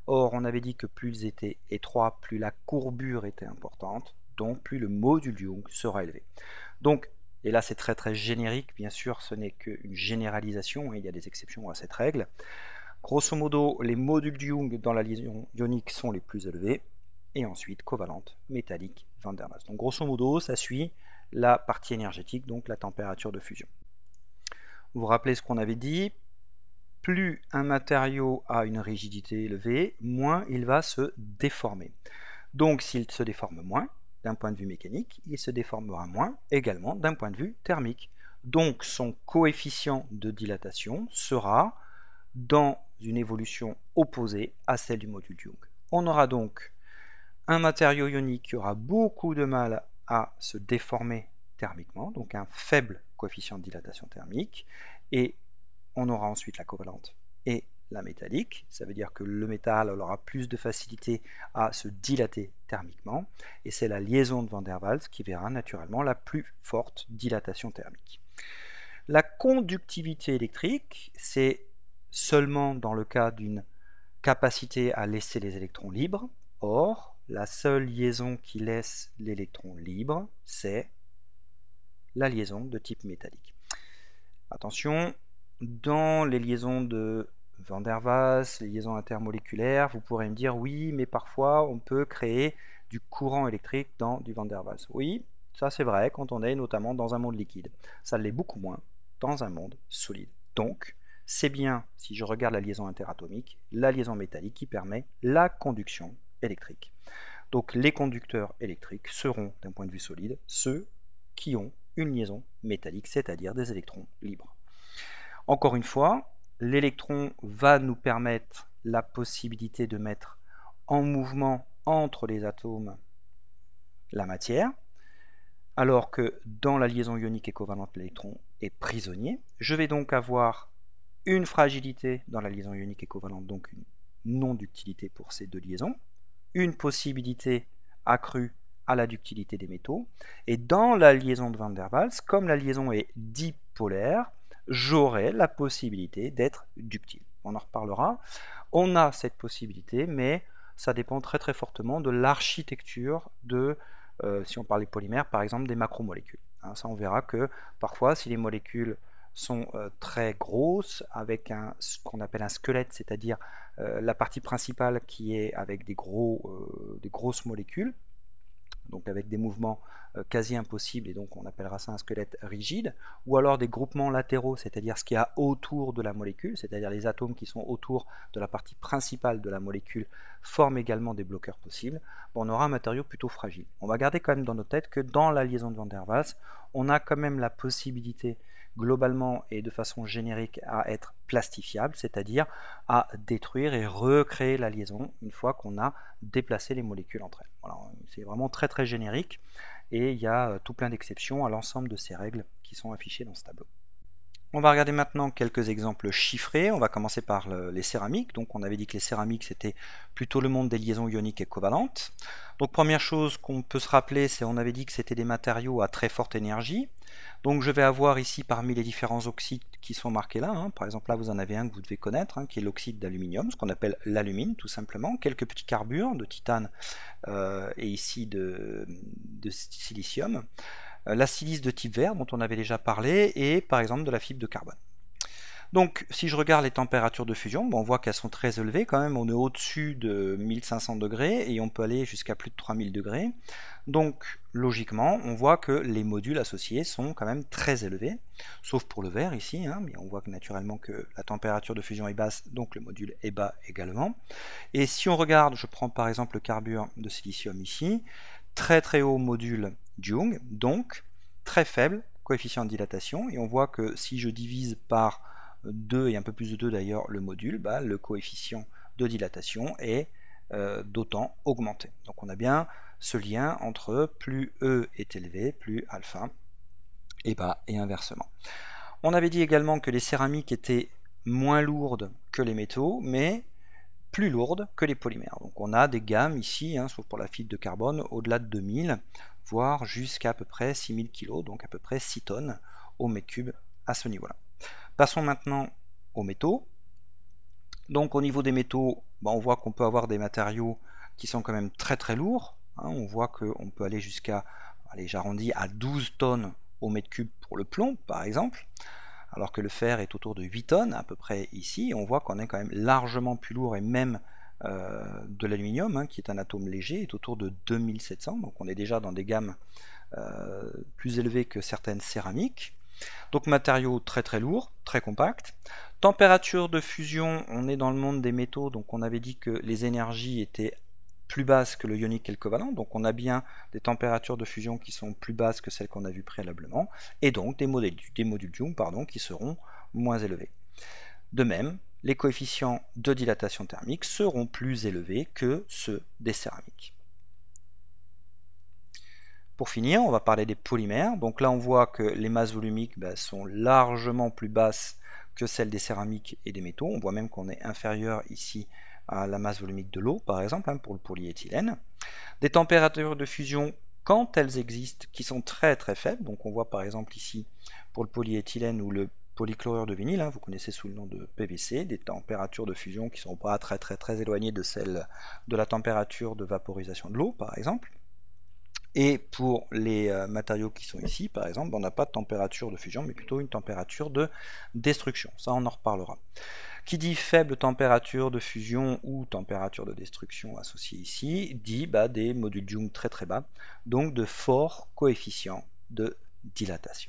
Or, on avait dit que plus ils étaient étroits, plus la courbure était importante, donc plus le module Young sera élevé. Donc, et là c'est très très générique, bien sûr ce n'est qu'une généralisation, il y a des exceptions à cette règle. Grosso modo, les modules Young dans la liaison ionique sont les plus élevés, et ensuite covalente, métallique, Van der Waals. Donc grosso modo, ça suit la partie énergétique, donc la température de fusion. Vous vous rappelez ce qu'on avait dit, plus un matériau a une rigidité élevée, moins il va se déformer. Donc s'il se déforme moins, d'un point de vue mécanique, il se déformera moins également d'un point de vue thermique. Donc son coefficient de dilatation sera dans une évolution opposée à celle du module Young. On aura donc un matériau ionique qui aura beaucoup de mal à se déformer thermiquement, donc un faible coefficient de dilatation thermique, et on aura ensuite la covalente et la métallique, ça veut dire que le métal aura plus de facilité à se dilater thermiquement, et c'est la liaison de Van der Waals qui verra naturellement la plus forte dilatation thermique. La conductivité électrique, c'est seulement dans le cas d'une capacité à laisser les électrons libres. Or, la seule liaison qui laisse l'électron libre, c'est la liaison de type métallique. Attention, dans les liaisons de Van der Waals, les liaisons intermoléculaires, vous pourrez me dire oui, mais parfois on peut créer du courant électrique dans du Van der Waals. Oui, ça c'est vrai quand on est notamment dans un monde liquide. Ça l'est beaucoup moins dans un monde solide. Donc, c'est bien, si je regarde la liaison interatomique, la liaison métallique qui permet la conduction électrique. Donc les conducteurs électriques seront, d'un point de vue solide, ceux qui ont une liaison métallique, c'est-à-dire des électrons libres. Encore une fois, l'électron va nous permettre la possibilité de mettre en mouvement entre les atomes la matière, alors que dans la liaison ionique équivalente, l'électron est prisonnier. Je vais donc avoir une fragilité dans la liaison ionique équivalente, donc une non-ductilité pour ces deux liaisons, une possibilité accrue à la ductilité des métaux, et dans la liaison de Van der Waals, comme la liaison est dipolaire, j'aurai la possibilité d'être ductile. On en reparlera. On a cette possibilité, mais ça dépend très très fortement de l'architecture de, si on parle des polymères, par exemple des macromolécules. Hein, ça on verra que parfois si les molécules sont très grosses, avec ce qu'on appelle un squelette, c'est-à-dire la partie principale qui est avec des grosses molécules, donc avec des mouvements quasi impossibles, et donc on appellera ça un squelette rigide, ou alors des groupements latéraux, c'est-à-dire ce qu'il y a autour de la molécule, c'est-à-dire les atomes qui sont autour de la partie principale de la molécule forment également des bloqueurs possibles. Bon, on aura un matériau plutôt fragile. On va garder quand même dans nos têtes que dans la liaison de Van der Waals, on a quand même la possibilité globalement et de façon générique à être plastifiable, c'est-à-dire à détruire et recréer la liaison une fois qu'on a déplacé les molécules entre elles. Voilà, c'est vraiment très très générique et il y a tout plein d'exceptions à l'ensemble de ces règles qui sont affichées dans ce tableau. On va regarder maintenant quelques exemples chiffrés. On va commencer par les céramiques. Donc on avait dit que les céramiques c'était plutôt le monde des liaisons ioniques et covalentes. Donc première chose qu'on peut se rappeler, c'est on avait dit que c'était des matériaux à très forte énergie. Donc je vais avoir ici parmi les différents oxydes qui sont marqués là, hein, par exemple là vous en avez un que vous devez connaître, hein, qui est l'oxyde d'aluminium, ce qu'on appelle l'alumine tout simplement, quelques petits carbures de titane et ici de silicium. La silice de type vert dont on avait déjà parlé et par exemple de la fibre de carbone. Donc si je regarde les températures de fusion, on voit qu'elles sont très élevées quand même, on est au-dessus de 1500 degrés et on peut aller jusqu'à plus de 3000 degrés. Donc logiquement on voit que les modules associés sont quand même très élevés, sauf pour le verre ici, hein, mais on voit que naturellement que la température de fusion est basse, donc le module est bas également. Et si on regarde, je prends par exemple le carbure de silicium ici, très très haut module Young, donc très faible coefficient de dilatation, et on voit que si je divise par 2 et un peu plus de 2 d'ailleurs le module, le coefficient de dilatation est d'autant augmenté. Donc on a bien ce lien entre plus E est élevé, plus alpha est bas et inversement. On avait dit également que les céramiques étaient moins lourdes que les métaux, mais plus lourdes que les polymères. Donc on a des gammes ici, hein, sauf pour la fibre de carbone, au-delà de 2000, voire jusqu'à peu près 6000 kg, donc à peu près 6 tonnes au mètre cube à ce niveau-là. Passons maintenant aux métaux. Donc au niveau des métaux, on voit qu'on peut avoir des matériaux qui sont quand même très très lourds. On voit qu'on peut aller jusqu'à, allez, j'arrondis à 12 tonnes au mètre cube pour le plomb, par exemple, alors que le fer est autour de 8 tonnes à peu près ici. On voit qu'on est quand même largement plus lourd, et même de l'aluminium, qui est un atome léger, est autour de 2700, donc on est déjà dans des gammes plus élevées que certaines céramiques. Donc matériaux très très lourds, très compacts. Température de fusion, on est dans le monde des métaux, donc on avait dit que les énergies étaient plus basses que le ionique et le covalent, donc on a bien des températures de fusion qui sont plus basses que celles qu'on a vues préalablement, et donc des modules Young qui seront moins élevés. De même, les coefficients de dilatation thermique seront plus élevés que ceux des céramiques. Pour finir, on va parler des polymères. Donc là, on voit que les masses volumiques sont largement plus basses que celles des céramiques et des métaux. On voit même qu'on est inférieur ici à la masse volumique de l'eau, par exemple, pour le polyéthylène. Des températures de fusion, quand elles existent, qui sont très très faibles. Donc on voit par exemple ici, pour le polyéthylène ou le polychlorure de vinyle, vous connaissez sous le nom de PVC, des températures de fusion qui ne sont pas très éloignées de celles de la température de vaporisation de l'eau, par exemple. Et pour les matériaux qui sont ici, par exemple, on n'a pas de température de fusion, mais plutôt une température de destruction. Ça, on en reparlera. Qui dit faible température de fusion ou température de destruction associée ici, dit des modules Young très très bas, donc de forts coefficients de dilatation.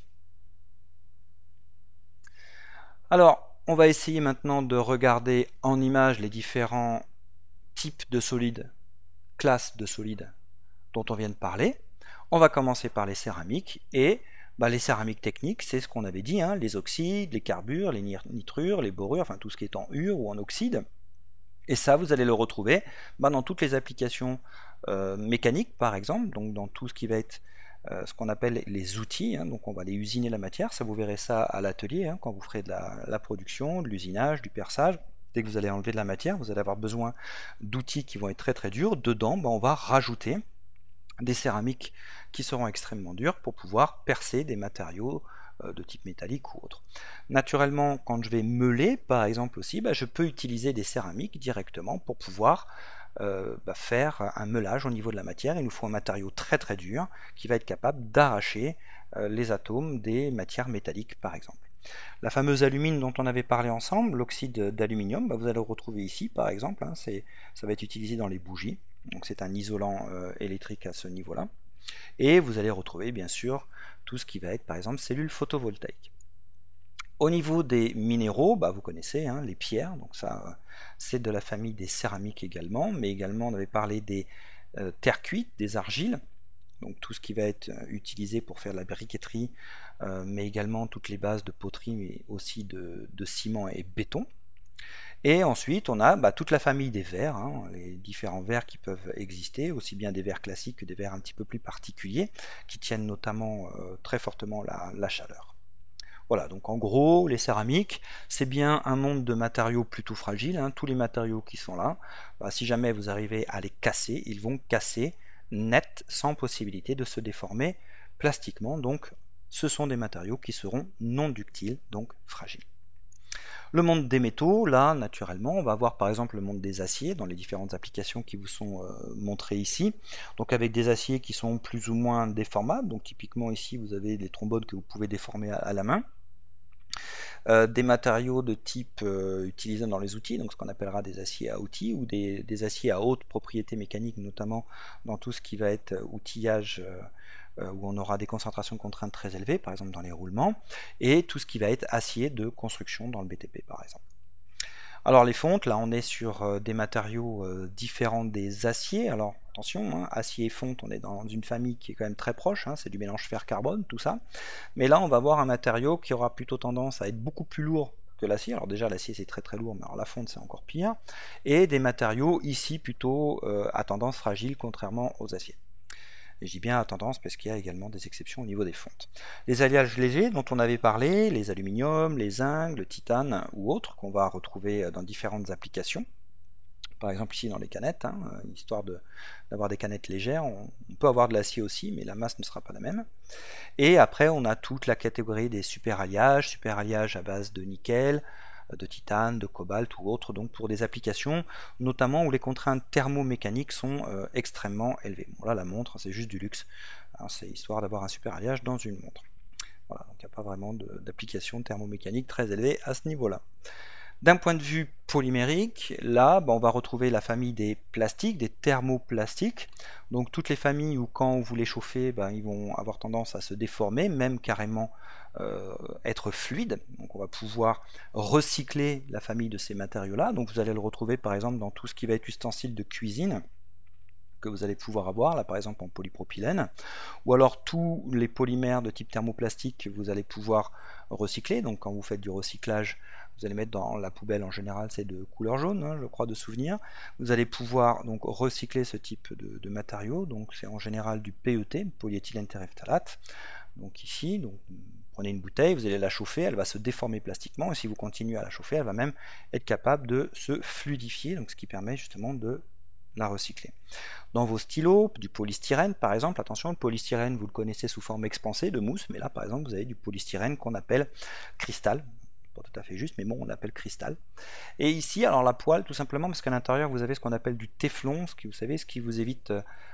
Alors, on va essayer maintenant de regarder en image les différents types de solides, classes de solides dont on vient de parler. On va commencer par les céramiques, et les céramiques techniques, c'est ce qu'on avait dit, les oxydes, les carbures, les nitrures, les borures, enfin tout ce qui est en ure ou en oxyde. Et ça, vous allez le retrouver dans toutes les applications mécaniques, par exemple, donc dans tout ce qui va être ce qu'on appelle les outils, donc on va aller usiner la matière. Ça, vous verrez ça à l'atelier, quand vous ferez de la production, de l'usinage, du perçage. Dès que vous allez enlever de la matière, vous allez avoir besoin d'outils qui vont être très très durs. Dedans, on va rajouter des céramiques qui seront extrêmement dures pour pouvoir percer des matériaux de type métallique ou autre. Naturellement, quand je vais meuler, par exemple aussi, je peux utiliser des céramiques directement pour pouvoir faire un meulage au niveau de la matière. Il nous faut un matériau très très dur qui va être capable d'arracher les atomes des matières métalliques, par exemple. La fameuse alumine dont on avait parlé ensemble, l'oxyde d'aluminium, vous allez le retrouver ici, par exemple. Ça va être utilisé dans les bougies. Donc c'est un isolant électrique à ce niveau-là. Et vous allez retrouver bien sûr tout ce qui va être par exemple cellules photovoltaïques. Au niveau des minéraux, vous connaissez les pierres, donc ça c'est de la famille des céramiques également, mais également on avait parlé des terres cuites, des argiles, donc tout ce qui va être utilisé pour faire de la briqueterie, mais également toutes les bases de poterie, mais aussi de ciment et béton. Et ensuite, on a toute la famille des verres, les différents verres qui peuvent exister, aussi bien des verres classiques que des verres un petit peu plus particuliers, qui tiennent notamment très fortement la chaleur. Voilà, donc en gros, les céramiques, c'est bien un monde de matériaux plutôt fragiles. Tous les matériaux qui sont là, si jamais vous arrivez à les casser, ils vont casser net, sans possibilité de se déformer plastiquement. Donc, ce sont des matériaux qui seront non ductiles, donc fragiles. Le monde des métaux, là, naturellement, on va voir par exemple le monde des aciers dans les différentes applications qui vous sont montrées ici. Donc avec des aciers qui sont plus ou moins déformables. Donc typiquement ici, vous avez des trombones que vous pouvez déformer à la main. Des matériaux de type utilisés dans les outils, donc ce qu'on appellera des aciers à outils, ou des aciers à haute propriété mécanique, notamment dans tout ce qui va être outillage, où on aura des concentrations de contraintes très élevées, par exemple dans les roulements, et tout ce qui va être acier de construction dans le BTP, par exemple. Alors les fontes, là on est sur des matériaux différents des aciers. Alors attention, acier et fonte, on est dans une famille qui est quand même très proche, c'est du mélange fer-carbone, tout ça. Mais là on va voir un matériau qui aura plutôt tendance à être beaucoup plus lourd que l'acier. Alors déjà l'acier c'est très très lourd, mais alors la fonte c'est encore pire. Et des matériaux ici plutôt à tendance fragile, contrairement aux aciers. Et je dis bien à tendance parce qu'il y a également des exceptions au niveau des fontes. Les alliages légers dont on avait parlé, les aluminiums, les zincs, le titane ou autres, qu'on va retrouver dans différentes applications. Par exemple ici dans les canettes, histoire d'avoir des canettes légères, on peut avoir de l'acier aussi, mais la masse ne sera pas la même. Et après on a toute la catégorie des superalliages à base de nickel, de titane, de cobalt ou autre, donc pour des applications notamment où les contraintes thermomécaniques sont extrêmement élevées. Bon, là la montre c'est juste du luxe, hein, c'est histoire d'avoir un super alliage dans une montre. Voilà, donc il n'y a pas vraiment d'application thermomécanique très élevée à ce niveau-là. D'un point de vue polymérique, là, on va retrouver la famille des plastiques, des thermoplastiques. Donc toutes les familles où quand vous les chauffez, ils vont avoir tendance à se déformer, même carrément être fluides. Donc on va pouvoir recycler la famille de ces matériaux-là. Donc vous allez le retrouver par exemple dans tout ce qui va être ustensile de cuisine que vous allez pouvoir avoir, là par exemple en polypropylène, ou alors tous les polymères de type thermoplastique que vous allez pouvoir recycler. Donc quand vous faites du recyclage, vous allez mettre dans la poubelle, en général c'est de couleur jaune, hein, je crois de souvenir. Vous allez pouvoir donc recycler ce type de matériaux, donc c'est en général du PET, polyéthylène terephthalate. Donc ici, donc, vous prenez une bouteille, vous allez la chauffer, elle va se déformer plastiquement, et si vous continuez à la chauffer, elle va même être capable de se fluidifier, donc ce qui permet justement de la recycler. Dans vos stylos, du polystyrène par exemple, attention, le polystyrène vous le connaissez sous forme expansée de mousse, mais là par exemple vous avez du polystyrène qu'on appelle cristal, pas tout à fait juste, mais bon on l'appelle cristal. Et ici, alors la poêle tout simplement parce qu'à l'intérieur vous avez ce qu'on appelle du téflon, ce qui, vous savez, ce qui vous évite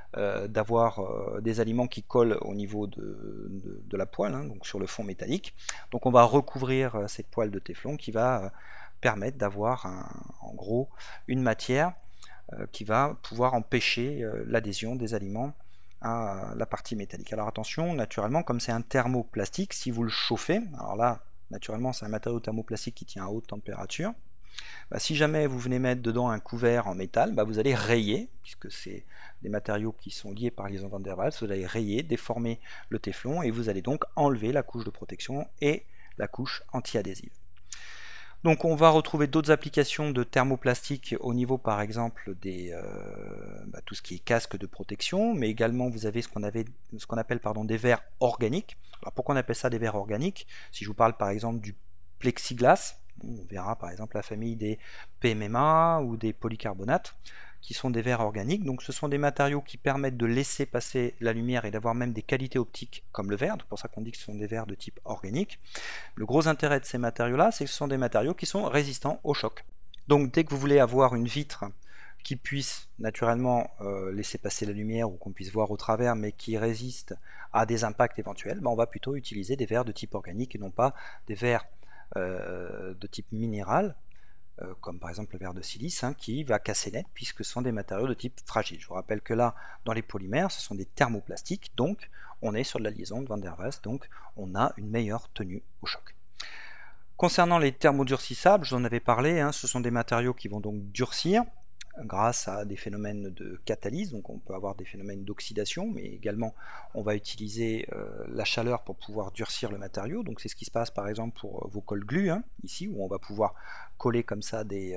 d'avoir des aliments qui collent au niveau de la poêle, hein, donc sur le fond métallique. Donc on va recouvrir cette poêle de téflon qui va permettre d'avoir en gros une matière qui va pouvoir empêcher l'adhésion des aliments à la partie métallique. Alors attention, naturellement, comme c'est un thermoplastique, si vous le chauffez, alors là, naturellement, c'est un matériau thermoplastique qui tient à haute température, si jamais vous venez mettre dedans un couvert en métal, vous allez rayer, puisque c'est des matériaux qui sont liés par liaison van der Waals, vous allez rayer, déformer le téflon, et vous allez donc enlever la couche de protection et la couche anti-adhésive. Donc on va retrouver d'autres applications de thermoplastique au niveau par exemple des tout ce qui est casque de protection, mais également vous avez ce qu'on appelle des verres organiques. Alors pourquoi on appelle ça des verres organiques? Si je vous parle par exemple du plexiglas, on verra par exemple la famille des PMMA ou des polycarbonates, qui sont des verres organiques. Donc ce sont des matériaux qui permettent de laisser passer la lumière et d'avoir même des qualités optiques comme le verre, c'est pour ça qu'on dit que ce sont des verres de type organique. Le gros intérêt de ces matériaux-là, c'est que ce sont des matériaux qui sont résistants au choc. Donc dès que vous voulez avoir une vitre qui puisse naturellement laisser passer la lumière ou qu'on puisse voir au travers, mais qui résiste à des impacts éventuels, on va plutôt utiliser des verres de type organique et non pas des verres de type minéral, comme par exemple le verre de silice, qui va casser net puisque ce sont des matériaux de type fragile. Je vous rappelle que là, dans les polymères, ce sont des thermoplastiques, donc on est sur de la liaison de Van der Waals, donc on a une meilleure tenue au choc. Concernant les thermodurcissables, j'en avais parlé, ce sont des matériaux qui vont donc durcir grâce à des phénomènes de catalyse, donc on peut avoir des phénomènes d'oxydation, mais également on va utiliser la chaleur pour pouvoir durcir le matériau, donc c'est ce qui se passe par exemple pour vos colle glue, ici, où on va pouvoir coller comme ça des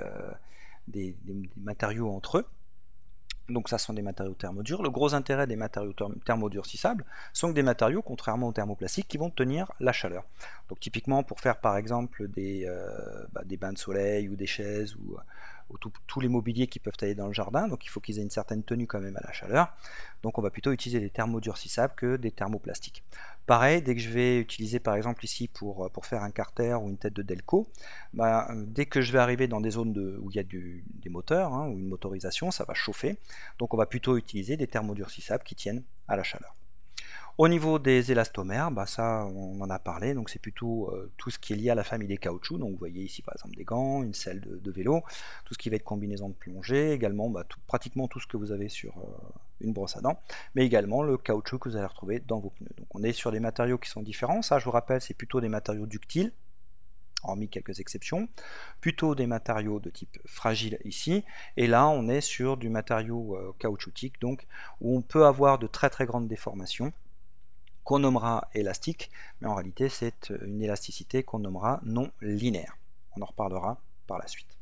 matériaux entre eux. Donc ça sont des matériaux thermodurs. Le gros intérêt des matériaux thermodurcissables sont que des matériaux, contrairement aux thermoplastiques, qui vont tenir la chaleur. Donc typiquement pour faire par exemple des bains de soleil ou des chaises ou tous les mobiliers qui peuvent aller dans le jardin, donc il faut qu'ils aient une certaine tenue quand même à la chaleur. Donc on va plutôt utiliser des thermodurcissables que des thermoplastiques. Pareil, dès que je vais utiliser par exemple ici pour faire un carter ou une tête de Delco, dès que je vais arriver dans des zones où il y a des moteurs ou une motorisation, ça va chauffer. Donc on va plutôt utiliser des thermodurcissables qui tiennent à la chaleur. Au niveau des élastomères, ça on en a parlé, donc c'est plutôt tout ce qui est lié à la famille des caoutchoucs, donc vous voyez ici par exemple des gants, une selle de vélo, tout ce qui va être combinaison de plongée, également pratiquement tout ce que vous avez sur une brosse à dents, mais également le caoutchouc que vous allez retrouver dans vos pneus. Donc on est sur des matériaux qui sont différents, ça je vous rappelle c'est plutôt des matériaux ductiles, hormis quelques exceptions, plutôt des matériaux de type fragile ici, et là on est sur du matériau caoutchoutique, donc où on peut avoir de très très grandes déformations, qu'on nommera élastique, mais en réalité c'est une élasticité qu'on nommera non linéaire. On en reparlera par la suite.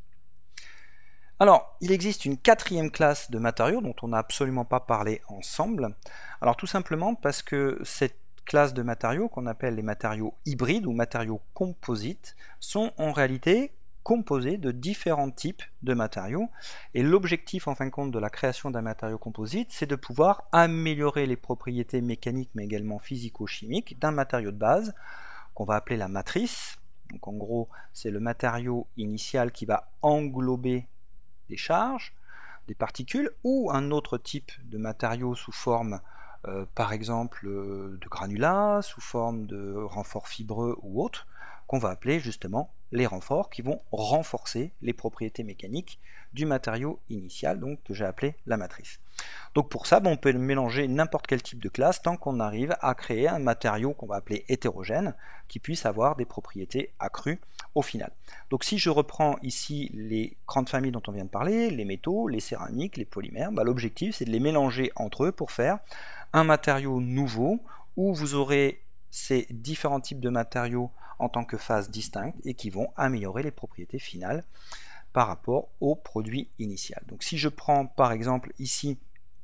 Alors, il existe une quatrième classe de matériaux dont on n'a absolument pas parlé ensemble. Alors tout simplement parce que cette classe de matériaux, qu'on appelle les matériaux hybrides ou matériaux composites, sont en réalité composés de différents types de matériaux, et l'objectif en fin de compte de la création d'un matériau composite, c'est de pouvoir améliorer les propriétés mécaniques mais également physico-chimiques d'un matériau de base qu'on va appeler la matrice, Donc en gros, c'est le matériau initial qui va englober des charges, des particules, ou un autre type de matériau sous forme, par exemple, de granulats, sous forme de renforts fibreux ou autres, qu'on va appeler justement les renforts, qui vont renforcer les propriétés mécaniques du matériau initial, donc que j'ai appelé la matrice. Donc pour ça, on peut mélanger n'importe quel type de classe tant qu'on arrive à créer un matériau qu'on va appeler hétérogène, qui puisse avoir des propriétés accrues au final. Donc si je reprends ici les grandes familles dont on vient de parler, les métaux, les céramiques, les polymères, l'objectif c'est de les mélanger entre eux pour faire un matériau nouveau où vous aurez ces différents types de matériaux en tant que phases distinctes et qui vont améliorer les propriétés finales par rapport au produit initial. Donc si je prends par exemple ici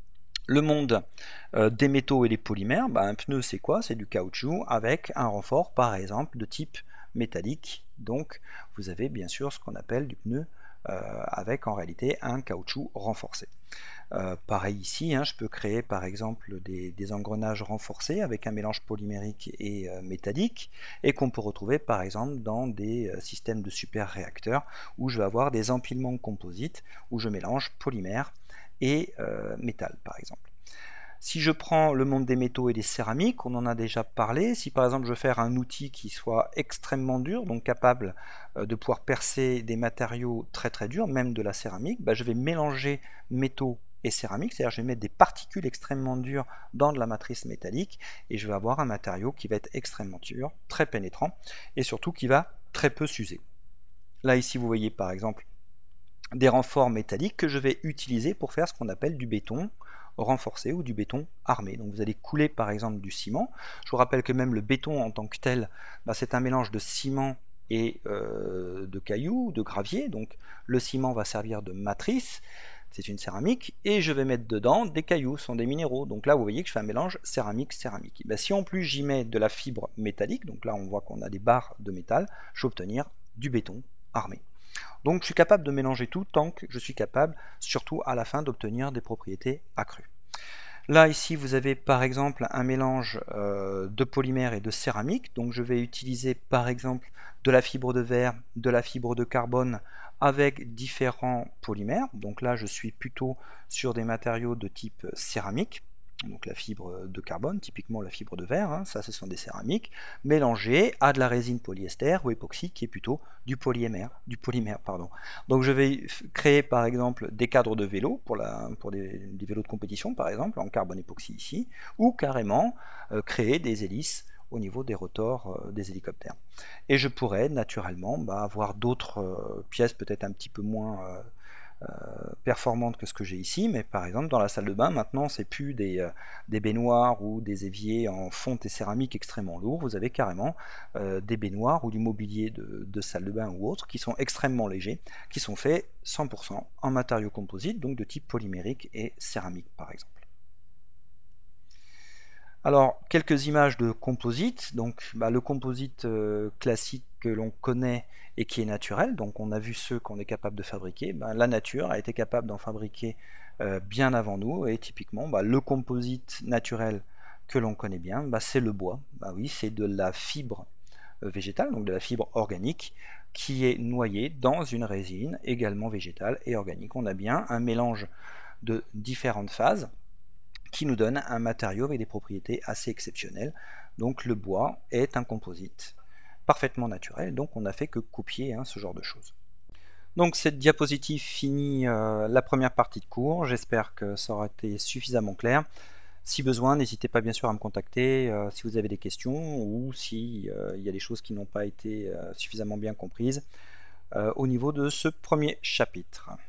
le monde des métaux et des polymères, un pneu c'est quoi? C'est du caoutchouc avec un renfort par exemple de type métallique. Donc vous avez bien sûr ce qu'on appelle du pneu avec en réalité un caoutchouc renforcé. Pareil ici, je peux créer par exemple des engrenages renforcés avec un mélange polymérique et métallique, et qu'on peut retrouver par exemple dans des systèmes de super réacteurs où je vais avoir des empilements composites où je mélange polymère et métal par exemple. Si je prends le monde des métaux et des céramiques, on en a déjà parlé. Si par exemple je veux faire un outil qui soit extrêmement dur, donc capable de pouvoir percer des matériaux très très durs, même de la céramique, je vais mélanger métaux et céramique, c'est-à-dire je vais mettre des particules extrêmement dures dans de la matrice métallique et je vais avoir un matériau qui va être extrêmement dur, très pénétrant et surtout qui va très peu s'user. Là ici vous voyez par exemple des renforts métalliques que je vais utiliser pour faire ce qu'on appelle du béton renforcé ou du béton armé. Donc vous allez couler par exemple du ciment. Je vous rappelle que même le béton en tant que tel, c'est un mélange de ciment et de cailloux, de gravier. Donc le ciment va servir de matrice, c'est une céramique, et je vais mettre dedans des cailloux, ce sont des minéraux. Donc là vous voyez que je fais un mélange céramique-céramique. Si en plus j'y mets de la fibre métallique, donc là on voit qu'on a des barres de métal, je vais obtenir du béton armé. Donc je suis capable de mélanger tout tant que je suis capable, surtout à la fin, d'obtenir des propriétés accrues. Là ici vous avez par exemple un mélange de polymère et de céramique, donc je vais utiliser par exemple de la fibre de verre, de la fibre de carbone avec différents polymères. Donc là je suis plutôt sur des matériaux de type céramique. Donc la fibre de carbone, typiquement la fibre de verre, ça ce sont des céramiques, mélangées à de la résine polyester ou époxy qui est plutôt du polymère. Donc je vais créer par exemple des cadres de vélo pour des vélos de compétition par exemple, en carbone époxy ici, ou carrément créer des hélices au niveau des rotors des hélicoptères. Et je pourrais naturellement avoir d'autres pièces peut-être un petit peu moins performante que ce que j'ai ici, mais par exemple dans la salle de bain maintenant c'est plus des baignoires ou des éviers en fonte et céramique extrêmement lourds, vous avez carrément des baignoires ou du mobilier de salle de bain ou autre qui sont extrêmement légers, qui sont faits 100% en matériaux composites, donc de type polymérique et céramique par exemple. Alors, quelques images de composite. Donc, le composite classique que l'on connaît et qui est naturel. Donc, on a vu ceux qu'on est capable de fabriquer. La nature a été capable d'en fabriquer bien avant nous. Et typiquement, le composite naturel que l'on connaît bien, c'est le bois. Oui, c'est de la fibre végétale, donc de la fibre organique, qui est noyée dans une résine également végétale et organique. On a bien un mélange de différentes phases qui nous donne un matériau avec des propriétés assez exceptionnelles. Donc le bois est un composite parfaitement naturel, donc on n'a fait que copier ce genre de choses. Donc cette diapositive finit la première partie de cours, j'espère que ça aura été suffisamment clair. Si besoin, n'hésitez pas bien sûr à me contacter si vous avez des questions ou s'il y a des choses qui n'ont pas été suffisamment bien comprises au niveau de ce premier chapitre.